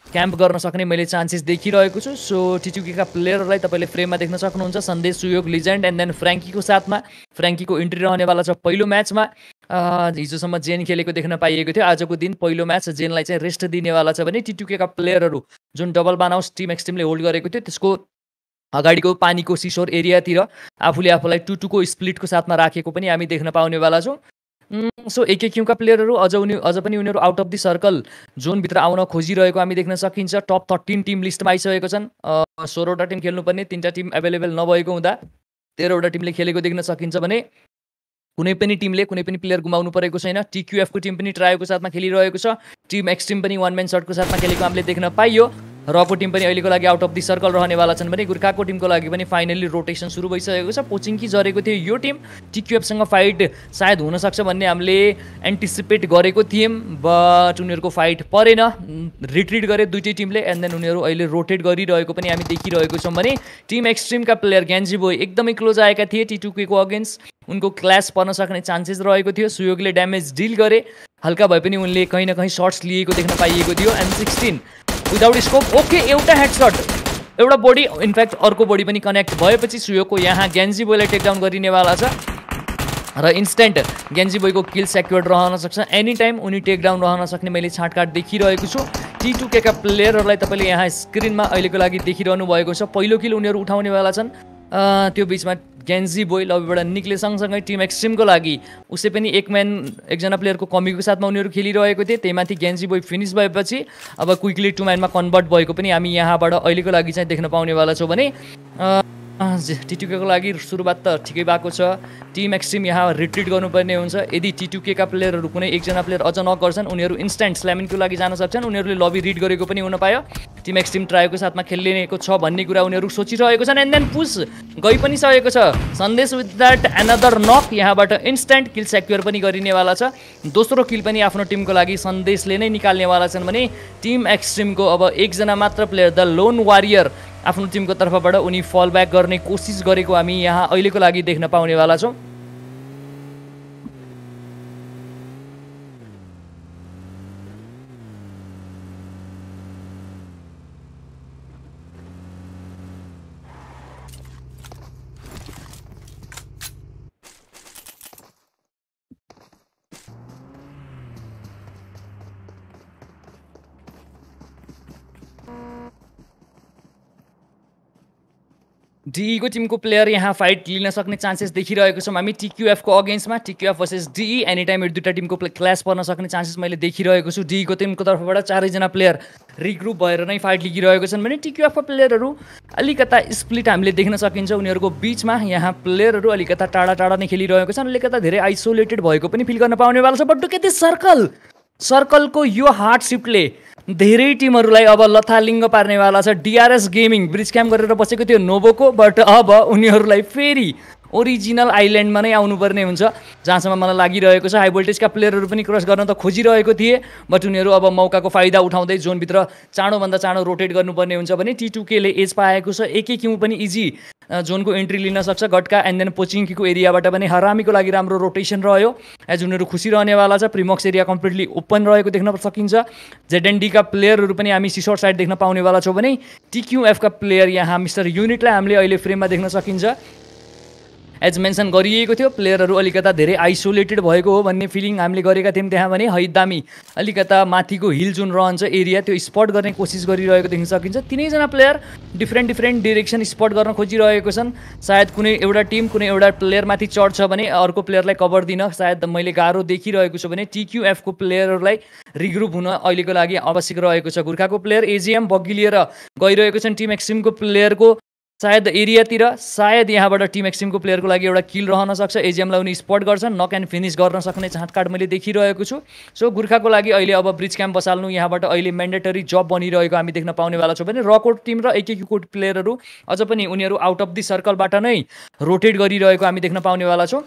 क्याम्प गर्न सक्ने मैले चान्सेस देखिरहेको छु। सो टिटुकेका प्लेयरहरूलाई तपाईँले फ्रेममा देख्न सक्नुहुन्छ। Sandesh, Suyog, legend and then फ्र्याङ्कीको साथमा। फ्र्याङ्कीको इन्ट्री रहनेवाला छ पहिलो म्याचमा। हिजोसम्म जेन खेलेको देख्न पाइएको थियो। आजको दिन पहिलो म्याच जेनलाई चाहिँ रेस्ट दिनेवाला छ भने टिटुकेका प्लेयरहरू जुन डबल बानाउस टिम एक्सट्रिमले होल्ड गरेको थियो त्यसको अगाडिको पानीको सिसोर एरियातिर आफूले आफूलाई 2-2को स्प्लिटको साथमा राखेको पनि हामी देख्न पाउनेवाला छौँ। सो एकेक्युका प्लेयरहरू अझ पनि उनीहरू आउट अफ दि सर्कल जोनभित्र आउन खोजिरहेको हामी देख्न सकिन्छ। टप 13 टिम लिस्टमा आइसकेको छन्। 16वटा टिम खेल्नुपर्ने, 3टा टिम एभाइलेबल नभएको हुँदा 13वटा टिमले खेलेको देख्न सकिन्छ भने कुनै पनि टिमले कुनै पनि प्लेयर गुमाउनु परेको छैन। टिक्युएफको टिम पनि ट्रायलको साथमा खेलिरहेको छ। टिम एक्सट्रिम पनि वान म्यान सर्टको साथमा खेलेको हामीले देख्न पाइयो। रको टिम पनि अहिलेको लागि आउट अफ दि सर्कल रहनेवाला छन् भने गोर्खाको टिमको लागि पनि फाइनली रोटेसन सुरु भइसकेको छ। पोचिङकी झरेको थियो यो टिम। टिक्युएफसँग फाइट सायद हुनसक्छ भन्ने हामीले एन्टिसिपेट गरेको थियौँ, बट उनीहरूको फाइट परेन। रिट्रिट गरे दुइटै टिमले एन्ड देन उनीहरू अहिले रोटेट गरिरहेको पनि हामी देखिरहेको छौँ भने टिम एक्सट्रिमका प्लेयर ग्यान्जी बोय एकदमै क्लोज आएका थिए टिटुकेको अगेन्स्ट। उनको क्ल्यास पर्न सक्ने चान्सेस रहेको थियो। सुयोगले ड्यामेज डिल गरे, हल्का भए पनि उनले कहीँ न कहीँ सर्ट्स लिएको देख्न पाइएको थियो। M16 विदाउट स्कोप, ओके एउटा हेडसट, एउटा बडी, इनफ्याक्ट अर्को बडी पनि कनेक्ट भएपछि सुयोगको यहाँ ग्यान्जी बोयलाई टेकडाउन गरिनेवाला छ र इन्स्ट्यान्ट ग्यान्जी बोयको किल सेक्युर्ड रहन सक्छ। एनी टाइम उनी टेकडाउन रहन सक्ने मैले छाँटकाट देखिरहेको छु। टिटुकेका प्लेयरहरूलाई तपाईँले यहाँ स्क्रिनमा अहिलेको लागि देखिरहनु भएको छ। पहिलो किल उनीहरू उठाउनेवाला छन्। त्यो बिचमा ग्यान्जी बोय लबीबाट निक्ले सँगसँगै टिम एक्सट्रिमको लागि उसै पनि एकजना प्लेयरको कमीको साथमा उनीहरू खेलिरहेको थिए। त्यहीमाथि ग्यान्जी बोय फिनिस भएपछि अब क्विकली 2 म्यानमा कन्भर्ट भएको पनि हामी यहाँबाट अहिलेको लागि चाहिँ देख्न पाउनेवाला छौँ भने टिटुकेको लागि सुरुवात त ठिकै भएको छ। टिम एक्सट्रिम यहाँ रिट्रिट गर्नुपर्ने हुन्छ। यदि टिटुकेका प्लेयरहरू कुनै एकजना प्लेयर अझ नक गर्छन् उनीहरू इन्स्ट्यान्ट स्ल्यामिनको लागि जान सक्छन्। उनीहरूले लबी रिड गरेको पनि हुन पायो। टिम एक्सट्रिम ट्रायको साथमा खेलिएको छ भन्ने कुरा उनीहरू सोचिरहेको छन्। एन्ड देन पुस गइ पनि सकेको छ। सन्देश विथ द्याट एनदर नक, यहाँबाट इन्स्ट्यान्ट किल सेक्युर पनि गरिनेवाला छ। दोस्रो किल पनि आफ्नो टिमको लागि सन्देशले नै निकाल्नेवाला छन् भने टिम एक्सट्रिमको अब एकजना मात्र प्लेयर द लोन वारियर आफ्नो टिमको तर्फबाट उनी फल ब्याक गर्ने कोसिस गरेको हामी यहाँ अहिलेको लागि देख्न पाउनेवाला छौँ। डीईको टिमको प्लेयर यहाँ फाइट लिन सक्ने चान्सेस देखिरहेको छौँ हामी टिक्युएफको अगेन्स्टमा। TQF versus DE any time यो दुईवटा टिमको क्ल्यास पर्न सक्ने चान्सेस मैले देखिरहेको छु। डीईको टिमको तर्फबाट 4जना प्लेयर रिग्रुप भएर नै फाइट लिगिरहेको छन् भने टिक्युएफको प्लेयरहरू अलिकता स्प्लिट हामीले देख्न सकिन्छ। उनीहरूको बिचमा यहाँ प्लेयरहरू अलिकता टाढा टाढा नै खेलिरहेको छन्। अलिकता धेरै आइसोलेटेड भएको पनि फिल गर्न पाउनेवाला छ। बट के सर्कलको यो हार्डसिपले धेरै टिमहरूलाई अब लथालिङ्ग पार्नेवाला छ। डिआरएस गेमिङ ब्रिज क्याम्प गरेर बसेको थियो नोभोको, बट अब उनीहरूलाई फेरि ओरिजिनल आइल्यान्डमा नै आउनुपर्ने हुन्छ जहाँसम्म मलाई लागिरहेको छ। हाई भोल्टेजका प्लेयरहरू पनि क्रस गर्न त खोजिरहेको थिए, बट उनीहरू अब मौकाको फाइदा उठाउँदै जोनभित्र चाँडोभन्दा चाँडो रोटेट गर्नुपर्ने हुन्छ भने टिटुकेले एज पाएको छ। एकेक्यू पनि इजी जोनको एन्ट्री लिन सक्छ। गटका एन्ड देन पोचिङकीको एरियाबाट पनि हरामीको लागि राम्रो रोटेसन रह्यो एज उनीहरू खुसी रहनेवाला छ। प्रिमक्स एरिया कम्प्लिटली ओपन रहेको देख्न सकिन्छ। जेडएनडीका प्लेयरहरू पनि हामी सिसोर साइड देख्न पाउनेवाला छौँ भने टिक्युएफका प्लेयर यहाँ मिस्टर युनिटलाई हामीले अहिले फ्रेममा देख्न सकिन्छ। एज मेन्सन गरिएको थियो प्लेयरहरू अलिकता धेरै आइसोलेटेड भएको हो भन्ने फिलिङ हामीले गरेका थियौँ त्यहाँ भने हैदामी अलिकता माथिको हिल जुन रहन्छ एरिया त्यो स्पट गर्ने कोसिस गरिरहेको देख्न सकिन्छ। 3जना प्लेयर डिफ्रेन्ट डिरेक्सन स्पट गर्न खोजिरहेको छन्। सायद कुनै एउटा टिम कुनै एउटा प्लेयरमाथि चढ्छ भने अर्को प्लेयरलाई कभर दिन सायद मैले गाह्रो देखिरहेको छु भने टिक्युएफको प्लेयरहरूलाई रिग्रुप हुन अहिलेको लागि आवश्यक रहेको छ। गोर्खाको प्लेयर एजिएम बग्गी लिएर गइरहेको छन्। टिम एक्सट्रिमको प्लेयरको सायद एरियातिर सायद यहाँबाट टिम एक्सट्रिमको प्लेयरको लागि एउटा किल रहन सक्छ। एजिएमलाई उनी स्पट गर्छन्, नक एन्ड फिनिस गर्न सक्ने छाँटकाट मैले देखिरहेको छु। सो गोर्खाको लागि अहिले अब ब्रिज क्याम्प बसाल्नु यहाँबाट अहिले म्यान्डेटरी जब बनिरहेको हामी देख्न पाउनेवाला छौँ भने रको टिम र एकेक्यूको प्लेयरहरू अझ पनि उनीहरू आउट अफ दि सर्कलबाट नै रोटेट गरिरहेको हामी देख्न पाउनेवाला छौँ।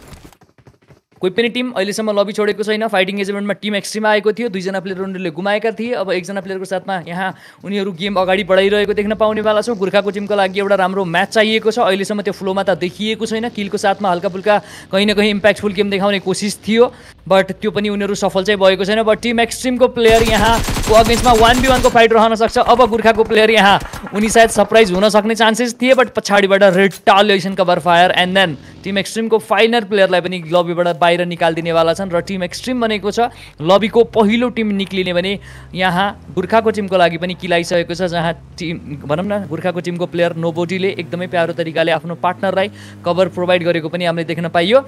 कोही पनि टिम अहिलेसम्म लबी छोडेको छैन। फाइटिङ एजेन्टमा टिम एक्सट्रिम आएको थियो, 2जना प्लेयर उनीहरूले गुमाएका थिए। अब एकजना प्लेयरको साथमा यहाँ उनीहरू गेम अगाडि बढाइरहेको देख्न पाउनेवाला छौँ। गोर्खाको टिमको लागि एउटा राम्रो म्याच चाहिएको छ। अहिलेसम्म त्यो फ्लोमा त देखिएको छैन। किलको साथमा हल्का फुल्का कहीँ न कहीँ इम्प्याक्टफुल गेम देखाउने कोसिस थियो, बट त्यो पनि उनीहरू सफल चाहिँ भएको छैन। बट टिम एक्सट्रिमको प्लेयर यहाँको अगेन्स्टमा 1v1 को फाइट रहन सक्छ। अब गोर्खाको प्लेयर यहाँ उनी सायद सरप्राइज हुन सक्ने चान्सेस थिए, बट पछाडिबाट retaliation cover fire and then team एक्सट्रिमको फाइनल प्लेयरलाई पनि लबीबाट बाहिर निकालिदिनेवाला छन् र टिम एक्सट्रिम भनेको छ लबीको पहिलो टिम निक्लिने भने यहाँ गोर्खाको टिमको लागि पनि किलाइसकेको छ, जहाँ टिम भनौँ न गोर्खाको टिमको प्लेयर नोबोटीले एकदमै प्यारो तरिकाले आफ्नो पार्टनरलाई कभर प्रोभाइड गरेको पनि हामीले देख्न पाइयो।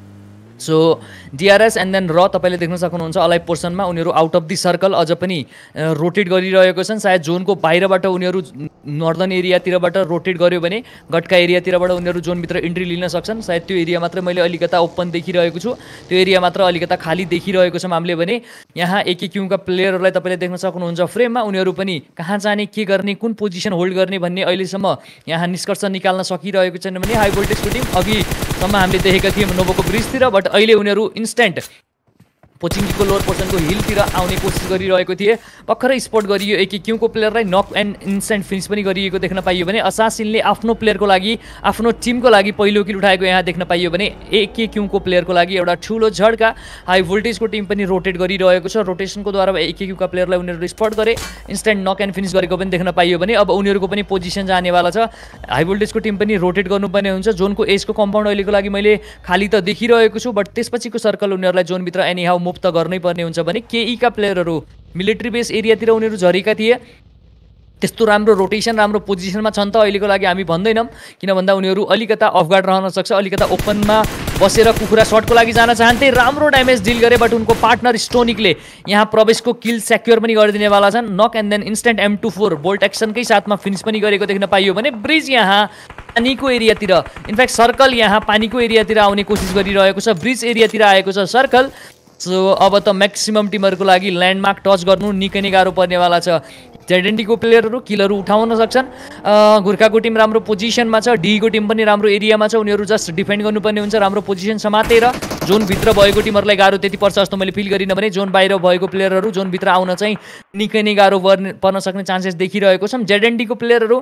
सो डिआरएस एन्ड देन र तपाईँले देख्न सक्नुहुन्छ अलाइभ पोर्सनमा उनीहरू आउट अफ दि सर्कल अझ पनि रोटेट गरिरहेको छन्। सायद जोनको बाहिरबाट उनीहरू नर्दर्न एरियातिरबाट रोटेट गर्यो भने गटका एरियातिरबाट उनीहरू जोनभित्र इन्ट्री लिन सक्छन्। सायद त्यो एरिया मात्रै मैले अलिकता ओपन देखिरहेको छु, त्यो एरिया मात्र अलिकता खाली देखिरहेको छ हामीले भने यहाँ एकेक्युका प्लेयरहरूलाई तपाईँले देख्न सक्नुहुन्छ फ्रेममा। उनीहरू पनि कहाँ जाने, के गर्ने, कुन पोजिसन होल्ड गर्ने भन्ने अहिलेसम्म यहाँ निष्कर्ष निकाल्न सकिरहेको छैन भने हाई भोल्टेजको टिम अघिसम्म हामीले देखेका थियौँ नोभोको ब्रिजतिर, बट अहिले उनीहरू इन्स्ट्यान्ट पोचिङको लोअर पोर्सनको हिलतिर आउने कोसिस गरिरहेको थिए। भर्खरै स्पट गरियो एकेक्युको प्लेयरलाई नक एन्ड इन्स्ट्यान्ट फिनिस पनि गरिएको देख्न पाइयो भने असासिनले आफ्नो प्लेयरको लागि आफ्नो टिमको लागि पहिलो किल उठाएको यहाँ देख्न पाइयो भने एकेक्युको प्लेयरको लागि एउटा ठुलो झड्का। हाई भोल्टेजको टिम पनि रोटेट गरिरहेको छ, रोटेसनको द्वारा एकेक्युका प्लेयरलाई उनीहरू स्पट गरे, इन्स्ट्यान्ट नक एन्ड फिनिस गरेको पनि देख्न पाइयो भने अब उनीहरूको पनि पोजिसन जानेवाला छ। हाई भोल्टेजको टिम पनि रोटेट गर्नुपर्ने हुन्छ। जोनको एजको कम्पाउन्ड अहिलेको लागि मैले खाली त देखिरहेको छु, बट त्यसपछिको सर्कल उनीहरूलाई जोनभित्र एनी हाउ मुभ त गर्नै पर्ने हुन्छ भने केईका प्लेयरहरू मिलिट्री बेस एरियातिर उनीहरू झरेका थिए। त्यस्तो राम्रो रोटेसन राम्रो पोजिसनमा छन् त अहिलेको लागि हामी भन्दैनौँ, किन भन्दा उनीहरू अलिकता अफगार्ड रहन सक्छ, अलिकता ओपनमा बसेर कुखुरा सर्टको लागि जान चाहन्थे, राम्रो ड्यामेज डिल गरे, बट उनको पार्टनर स्टोनिकले यहाँ प्रवेशको किल सेक्योर पनि गरिदिनेवाला छन्। Knock and then instant M24 bolt एक्सनकै साथमा फिनिस पनि गरेको देख्न पाइयो भने ब्रिज यहाँ पानीको एरियातिर, इनफ्याक्ट सर्कल यहाँ पानीको एरियातिर आउने कोसिस गरिरहेको छ, ब्रिज एरियातिर आएको छ सर्कल। सो अब त म्याक्सिमम टिमहरूको लागि ल्यान्डमार्क टच गर्नु निकै नै गाह्रो पर्नेवाला छ। जेडेन्टीको प्लेयरहरू किलहरू उठाउन सक्छन्, गोर्खाको टिम राम्रो पोजिसनमा छ, डीको टिम पनि राम्रो एरियामा छ, उनीहरू जस्ट डिफेन्ड गर्नुपर्ने हुन्छ, राम्रो पोजिसन समातेर। जोनभित्र भएको टिमहरूलाई गाह्रो त्यति पर्छ जस्तो मैले फिल गरिनँ भने जोन बाहिर भएको प्लेयरहरू जोनभित्र आउन चाहिँ निकै नै गाह्रो पर्न सक्ने चान्सेस देखिरहेको छन्। जेडेन्टीको प्लेयरहरू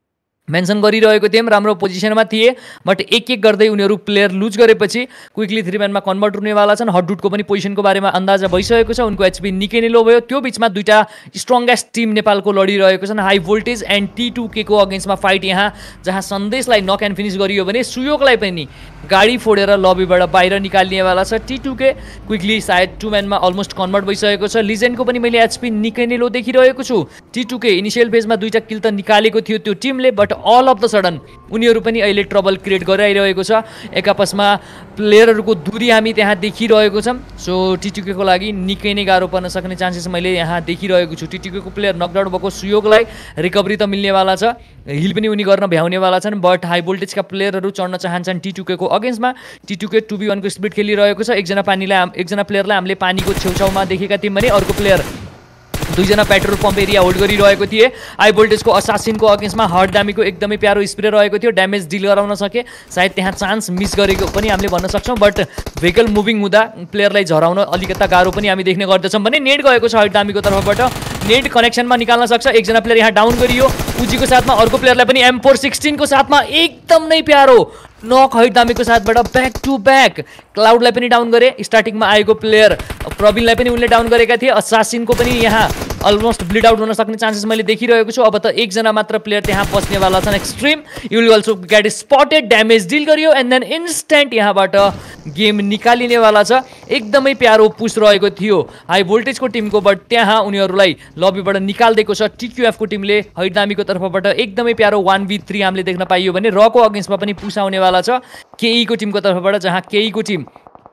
मेन्सन गरिरहेको थियौँ राम्रो पोजिसनमा थिए, बट एक एक गर्दै उनीहरू प्लेयर लुज गरेपछि क्विकली 3 म्यानमा कन्भर्ट हुनेवाला छन्। हटडुटको पनि पोजिसनको बारेमा अन्दाजा भइसकेको छ, उनको एचपी निकै नै लो भयो। त्यो बिचमा दुईटा स्ट्रङ्गेस्ट टिम नेपालको लडिरहेको छन्, हाई भोल्टेज एन्ड T2K को अगेन्स्टमा फाइट यहाँ, जहाँ सन्देशलाई नक एन्ड फिनिस गरियो भने सुयोगलाई पनि गाडी फोडेर लबीबाट बाहिर निकाल्नेवाला छ T2K। क्विकली सायद 2 म्यानमा अलमोस्ट कन्भर्ट भइसकेको छ। लिजेन्डको पनि मैले एचपी निकै नै लो देखिरहेको छु। T2K इनिसियल फेजमा दुईटा किल त निकालेको थियो त्यो टिमले, but all of the sudden उनीहरू पनि अहिले ट्रबल क्रिएट गराइरहेको छ। एक आपसमा प्लेयरहरूको दूरी हामी त्यहाँ देखिरहेको छौँ। सो T2K को लागि निकै नै गाह्रो पर्न सक्ने चान्सेस मैले यहाँ देखिरहेको छु। T2K को प्लेयर नकडाउन भएको सुयोगलाई रिकभरी त मिल्नेवाला छ, हिल पनि उनी गर्न भ्याउनेवाला छन्, बट हाई भोल्टेजका प्लेयरहरू चढ्न चाहन्छन् T2K को अगेन्स्टमा। T2K 2v1 को स्पिड खेलिरहेको छ। एकजना प्लेयरलाई हामीले पानीको छेउछाउमा देखेका थियौँ भने अर्को प्लेयर दुईजना पेट्रोल पम्प एरिया होल्ड गरिरहेको थिए। हाई भोल्टेजको असासिनको अगेन्स्टमा हर्ट दामीको एकदमै प्यारो स्प्रे रहेको थियो, ड्यामेज डिल गराउन सके। सायद त्यहाँ चान्स मिस गरेको पनि हामीले भन्न सक्छौँ, बट भेहिकल मुभिङ हुँदा प्लेयरलाई झराउन अलिकता गाह्रो पनि हामी देख्ने गर्दछौँ भने नेट गएको छ हर्ट दामीको तर्फबाट, नेट कनेक्सनमा निकाल्न सक्छ। एकजना प्लेयर यहाँ डाउन गरियो उजीको साथमा, अर्को प्लेयरलाई पनि M416 को साथमा एकदम नै प्यारो नक हर्ट दामीको साथबाट ब्याक टु ब्याक। क्लाउडलाई पनि डाउन गरे, स्टार्टिङमा आएको प्लेयर प्रवीणलाई पनि उनले डाउन गरेका थिए। असासिनको पनि यहाँ अलमोस्ट ब्लिड आउट हुन सक्ने चान्सेस मैले देखिरहेको छु। अब त एकजना मात्र प्लेयर त्यहाँ बस्नेवाला छन् Xtreme. You will also get spotted, damage deal गरियो एन्ड देन इन्स्ट्यान्ट यहाँबाट गेम निकालिनेवाला छ। एकदमै प्यारो पुस रहेको थियो हाई भोल्टेजको टिमको, बट त्यहाँ उनीहरूलाई लबीबाट निकालिदिएको छ TQF को टिमले। हैदामीको तर्फबाट एकदमै प्यारो 1v3 हामीले देख्न पाइयो भने रको अगेन्स्टमा पनि पुस आउनेवाला छ KE को टिमको तर्फबाट, जहाँ KE को टिम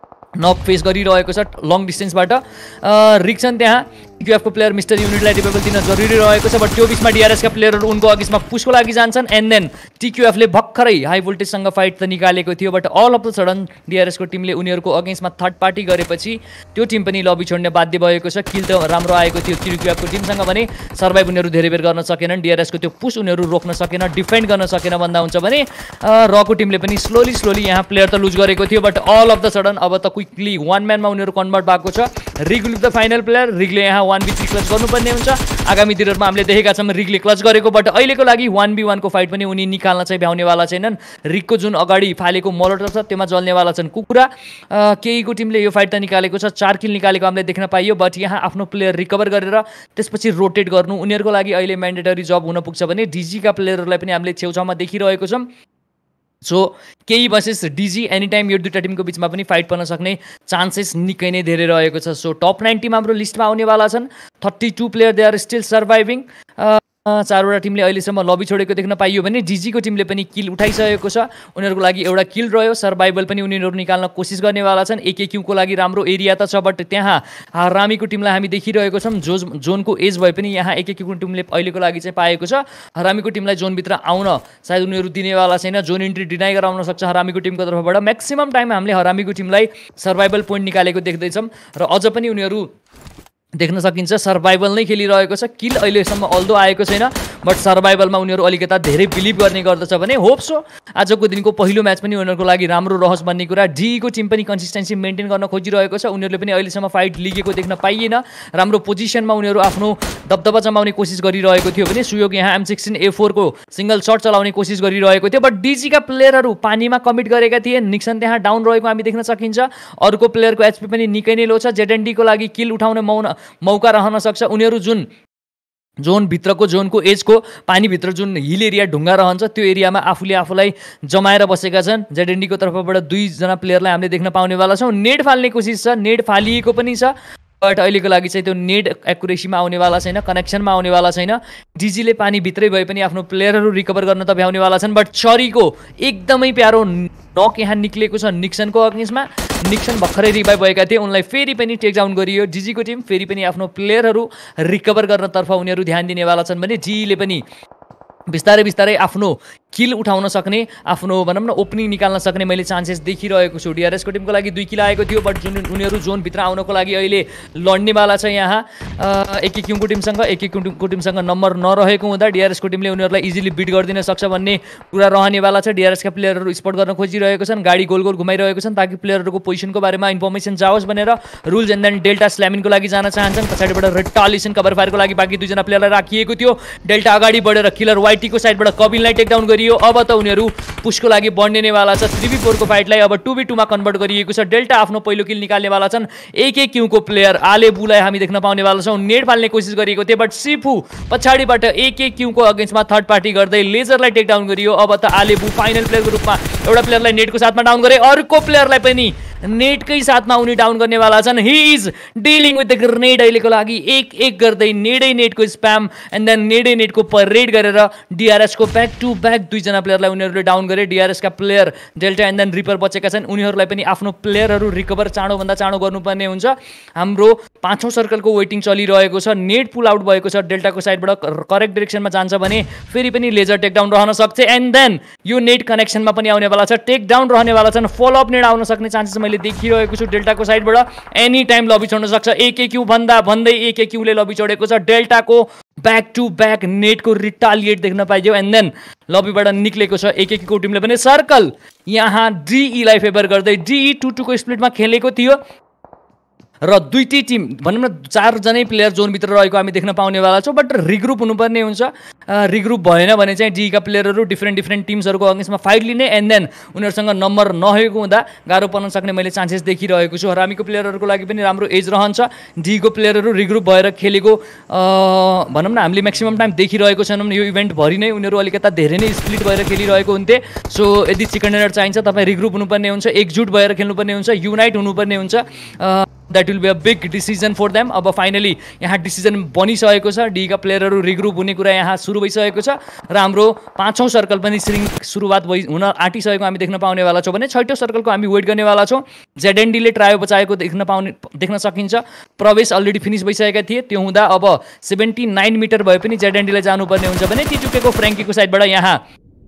नक फेस गरिरहेको छ लङ डिस्टेन्सबाट। रिक्सन त्यहाँ TQF को प्लेयर मिस्टर युनिटलाई रिभाइभल दिन जरुरी रहेको छ, बट त्यो बिचमा DRS का प्लेयरहरू उनको अगेन्स्टमा पुसको लागि जान्छन् एन्ड देन TQF ले भर्खरै हाई भोल्टेजसँग फाइट त निकालेको थियो, but all of the sudden DRS को टिमले उनीहरूको अगेन्स्टमा थर्ड पार्टी गरेपछि त्यो टिम पनि लबी छोड्ने बाध्य भएको छ। किल त राम्रो आएको थियो TQF को टिमसँग भने सर्भाइभ उनीहरू धेरै बेर गर्न सकेनन्, DRS को त्यो पुस उनीहरू रोक्न सकेन, डिफेन्ड गर्न सकेन भन्दा हुन्छ भने रको टिमले पनि स्लोली यहाँ प्लेयर त लुज गरेको थियो, but all of the sudden अब त क्विकली 1 म्यानमा उनीहरू कन्भर्ट भएको छ। Rig with the final player, रिगले यहाँ यहाँ 1v3 क्लच गर्नुपर्ने हुन्छ। आगामी दिनहरुमा हामीले देखेका छौं रिकले क्लच गरेको, बट अहिलेको लागि 1v1 को फाइट पनि उनी निकाल्न चाहिँ भ्याउनेवाला छैनन्। रिकको जुन अगाडि फालेको मोलोटोभ छ त्यसमा जल्नेवाला छन् कुकुरा। केहीको टिमले यो फाइट त निकालेको छ, 4 किल निकालेको हामीले देख्न पाइयो, बट यहाँ आफ्नो प्लेयर रिकभर गरेर त्यसपछि रोटेट गर्नु उनीहरूको लागि अहिले म्यान्डेटरी जब हुन पुग्छ भने डीजी का प्लेयरहरूलाई पनि हामीले छेउछाउमा देखिरहेको छौं। सो केही वर्सेस डीजी एनी टाइम यो दुईटा टिमको बीचमा पनि फाइट पर्न सक्ने चान्सेस निकै नै धेरै रहेको छ। सो टप 9 टिम हाम्रो लिस्टमा आउनेवाला छन्। 32 player they are still surviving. चारवटा टिमले अहिलेसम्म लबी छोडेको देख्न पाइयो भने डीजीको टिमले पनि किल उठाइसकेको छ। उनीहरूको लागि एउटा किल रह्यो, सर्भाइभल पनि उनीहरू निकाल्न कोसिस गर्नेवाला छन्। एकेक्यूको लागि राम्रो एरिया त छ, बट त्यहाँ हरामीको टिमलाई हामी देखिरहेको छौं। जोनको एज भए पनि यहाँ एकेक्यूको टिमले अहिलेको लागि चाहिँ पाएको छ। हरामीको टिमलाई जोनभित्र आउन सायद उनीहरू दिनेवाला छैन, जोन इन्ट्री डिनाइ गराउन सक्छ हरामीको टिमको तर्फबाट। म्याक्सिमम टाइम हामीले हरामीको टिमलाई सर्भाइभल पोइन्ट निकालेको देख्दैछौँ र अझ पनि उनीहरू देख्न सकिन्छ सर्भाइभल नै खेलिरहेको छ। किल अहिलेसम्म अल्दो आएको छैन, बट सर्भाइभलमा उनीहरू अलिकता धेरै बिलिभ गर्ने गर्दछ भने होप सो आजको दिनको पहिलो म्याच पनि उनीहरूको लागि राम्रो रहोस् भन्ने कुरा। डीको टिम पनि कन्सिस्टेन्सी मेन्टेन गर्न खोजिरहेको छ। उनीहरूले पनि अहिलेसम्म फाइट लिगेको देख्न पाइएन। राम्रो पोजिसनमा उनीहरू आफ्नो दबदबा जमाउने कोसिस गरिरहेको थियो भने सुयोग यहाँ M16A4 को सिंगल शट चलाउने कोसिस गरिरहेको थियो, बट डीजीका प्लेयरहरू पानीमा कमिट गरेका थिए। निक्सन त्यहाँ डाउन रहेको हामी देख्न सकिन्छ। अर्को प्लेयरको एचपी पनि निकै नै लो छ। जेडएनडीको लागि किल उठाउने मौका रहन सक्छ। उनीहरू जुन जोनभित्रको जोनको एजको पानीभित्र जुन हिल एरिया ढुङ्गा रहन्छ त्यो एरियामा आफूलाई जमाएर बसेका छन्। जेडएनडीको तर्फबाट 2 जना प्लेयरलाई हामीले देख्न पाउनेवाला छौँ। नेट फाल्ने कोसिस छ, नेट फालिएको पनि छ, बट अहिलेको लागि चाहिँ त्यो नेट एक्युरेसीमा आउनेवाला छैन, कनेक्सनमा आउनेवाला छैन। डीजीले पानीभित्रै भए पनि आफ्नो प्लेयरहरू रिकभर गर्न त भ्याउनेवाला छन्, बट चरीको एकदमै प्यारो नक यहाँ निक्लेको छ निक्सनको अगेन्स्टमा। निक्सन भर्खरै रिभाइभ भएका थिए, उनलाई फेरि पनि टेक डाउन गरियो। डीजीको टिम फेरि पनि आफ्नो प्लेयरहरू रिकभर गर्नतर्फ उनीहरू ध्यान दिनेवाला छन् भने डीले पनि बिस्तारै बिस्तारै आफ्नो किल उठाउन सक्ने, आफ्नो भनौँ न ओपनिङ निकाल्न सक्ने मैले चान्सेस देखिरहेको छु। डीआरएसको टिमको लागि 2 किल आएको थियो, बट जुन उनीहरू जोनभित्र आउनको लागि अहिले लड्नेवाला छ यहाँ एकेक्यूको टिमसँग नम्बर नरहेको हुँदा डीआरएसको टिमले उनीहरूलाई इजिली बिट गरिदिन सक्छ भन्ने कुरा रहनेवाला छ। डीआरएसका प्लेयरहरू स्पट गर्न खोजिरहेको छन्, गाडी गोल गोल घुमाइरहेको छन् ताकि प्लेयरहरूको पोजिसनको बारेमा इन्फर्मेसन जाओस् भनेर। रुल्स एन्ड देन डेल्टा स्ल्यामिनको लागि जान चाहन्छन्। पछाडिबाट रिटालिएसन कभर फायरको लागि बाँकी 2 जना प्लेयरलाई राखिएको थियो। डेल्टा अगाडि बढेर किलर वाइटीको साइडबाट कबिललाई टेक डाउन गरियो। अब त उनीहरू पुशको लागि बढ्नेवाला छ। 3v4 को फाइटलाई अब 2v2 मा कन्भर्ट गरिएको छ। डेल्टा आफ्नो पहिलो किल निकाल्नेवाला छन्। एकेक्यूको प्लेयर आलेबुलाई हामी देख्न पाउनेवाला छौँ। नेट फाल्ने कोसिस गरेको थियो, बट सिफु पछाडिबाट एकेक्यूको अगेन्स्टमा थर्ड पार्टी गर्दै लेजरलाई टेक डाउन गरियो। अब त आलेबु फाइनल प्लेयरको रूपमा एउटा प्लेयरलाई नेटको साथमा डाउन गरे, अर्को प्लेयरलाई पनि नेटकै साथमा उनी डाउन गर्नेवाला छन्। He is dealing with the grenade. अहिलेको लागि एक गर्दै नेटको स्प्याम एन्ड देन नेटको परेड गरेर डीआरएसको ब्याक टु ब्याक 2 जना प्लेयरलाई उनीहरूले डाउन गरे। डीआरएसका player Delta and then Reaper बचेका छन्। उनीहरूलाई पनि आफ्नो प्लेयरहरू रिकभर चाँडोभन्दा चाँडो गर्नुपर्ने हुन्छ। हाम्रो 5औं सर्कलको वेटिङ चलिरहेको छ। नेट पुल आउट भएको छ डेल्टाको साइडबाट, करेक्ट डिरेक्सनमा जान्छ भने फेरि पनि लेजर टेक डाउन रहन सक्छ। एन्ड देन यो नेट कनेक्सनमा पनि आउनेवाला छ, टेक डाउन रहनेवाला छन्। फलोअप नेट आउन सक्ने चान्सेस मैले देखिरहेको छु डेल्टाको साइडबाट। एनी टाइम लबी छोड्न सक्छ। एकेक्यू भन्दै एकेक्यूले लबी छोडेको छ। डेल्टाको ब्याक टु ब्याक नेटको रिटालिएट देख्न पाइयो एन्ड देन लबीबाट निक्लेको छ एकेक्यूको टिमले पनि। सर्कल यहाँ डीईलाई फेभर गर्दै डीई 2-2 को स्प्लिटमा खेलेको थियो र दुईटै टिम भनौँ न 4 जनै प्लेयर जोनभित्र रहेको हामी देख्न पाउनेवाला छौँ, बट रिग्रुप हुनुपर्ने हुन्छ। रिग्रुप भएन भने चाहिँ डीका प्लेयरहरू डिफ्रेन्ट टिम्सहरूको अगेन्स्टमा फाइट लिने एन्ड देन उनीहरूसँग नम्बर नहेको हुँदा गाह्रो पर्न सक्ने मैले चान्सेस देखिरहेको छु। हरामीको प्लेयरहरूको लागि पनि राम्रो एज रहन्छ। डीको प्लेयरहरू रिग्रुप भएर खेलेको भनौँ न हामीले म्याक्सिमम टाइम देखिरहेको छैनौँ। यो इभेन्टभरि नै उनीहरू अलिकता धेरै नै स्प्लिट भएर खेलिरहेको हुन्थे। सो यदि चिकन डिनर चाहिन्छ तपाईँ रिग्रुप हुनुपर्ने हुन्छ, एकजुट भएर खेल्नुपर्ने हुन्छ, युनाइट हुनुपर्ने हुन्छ। That will be a big decision for them. अब फाइनली यहाँ डिसिजन बनिसकेको छ। डीका प्लेयरहरू रिग्रुप हुने कुरा यहाँ सुरु भइसकेको छ र हाम्रो 5औं सर्कल पनि सुरुवात हुन आँटिसकेको हामी देख्न पाउनेवाला छौँ भने 6औं सर्कलको हामी वेट गर्नेवाला छौँ। जेडएनडीले ट्रायो बचाएको देख्न सकिन्छ। प्रवेश अलरेडी फिनिस भइसकेका थिए। त्यो हुँदा अब 79 मिटर भए पनि जेडएनडीलाई जानुपर्ने हुन्छ भने टिटुकेको फ्रेङ्कीको साइडबाट यहाँ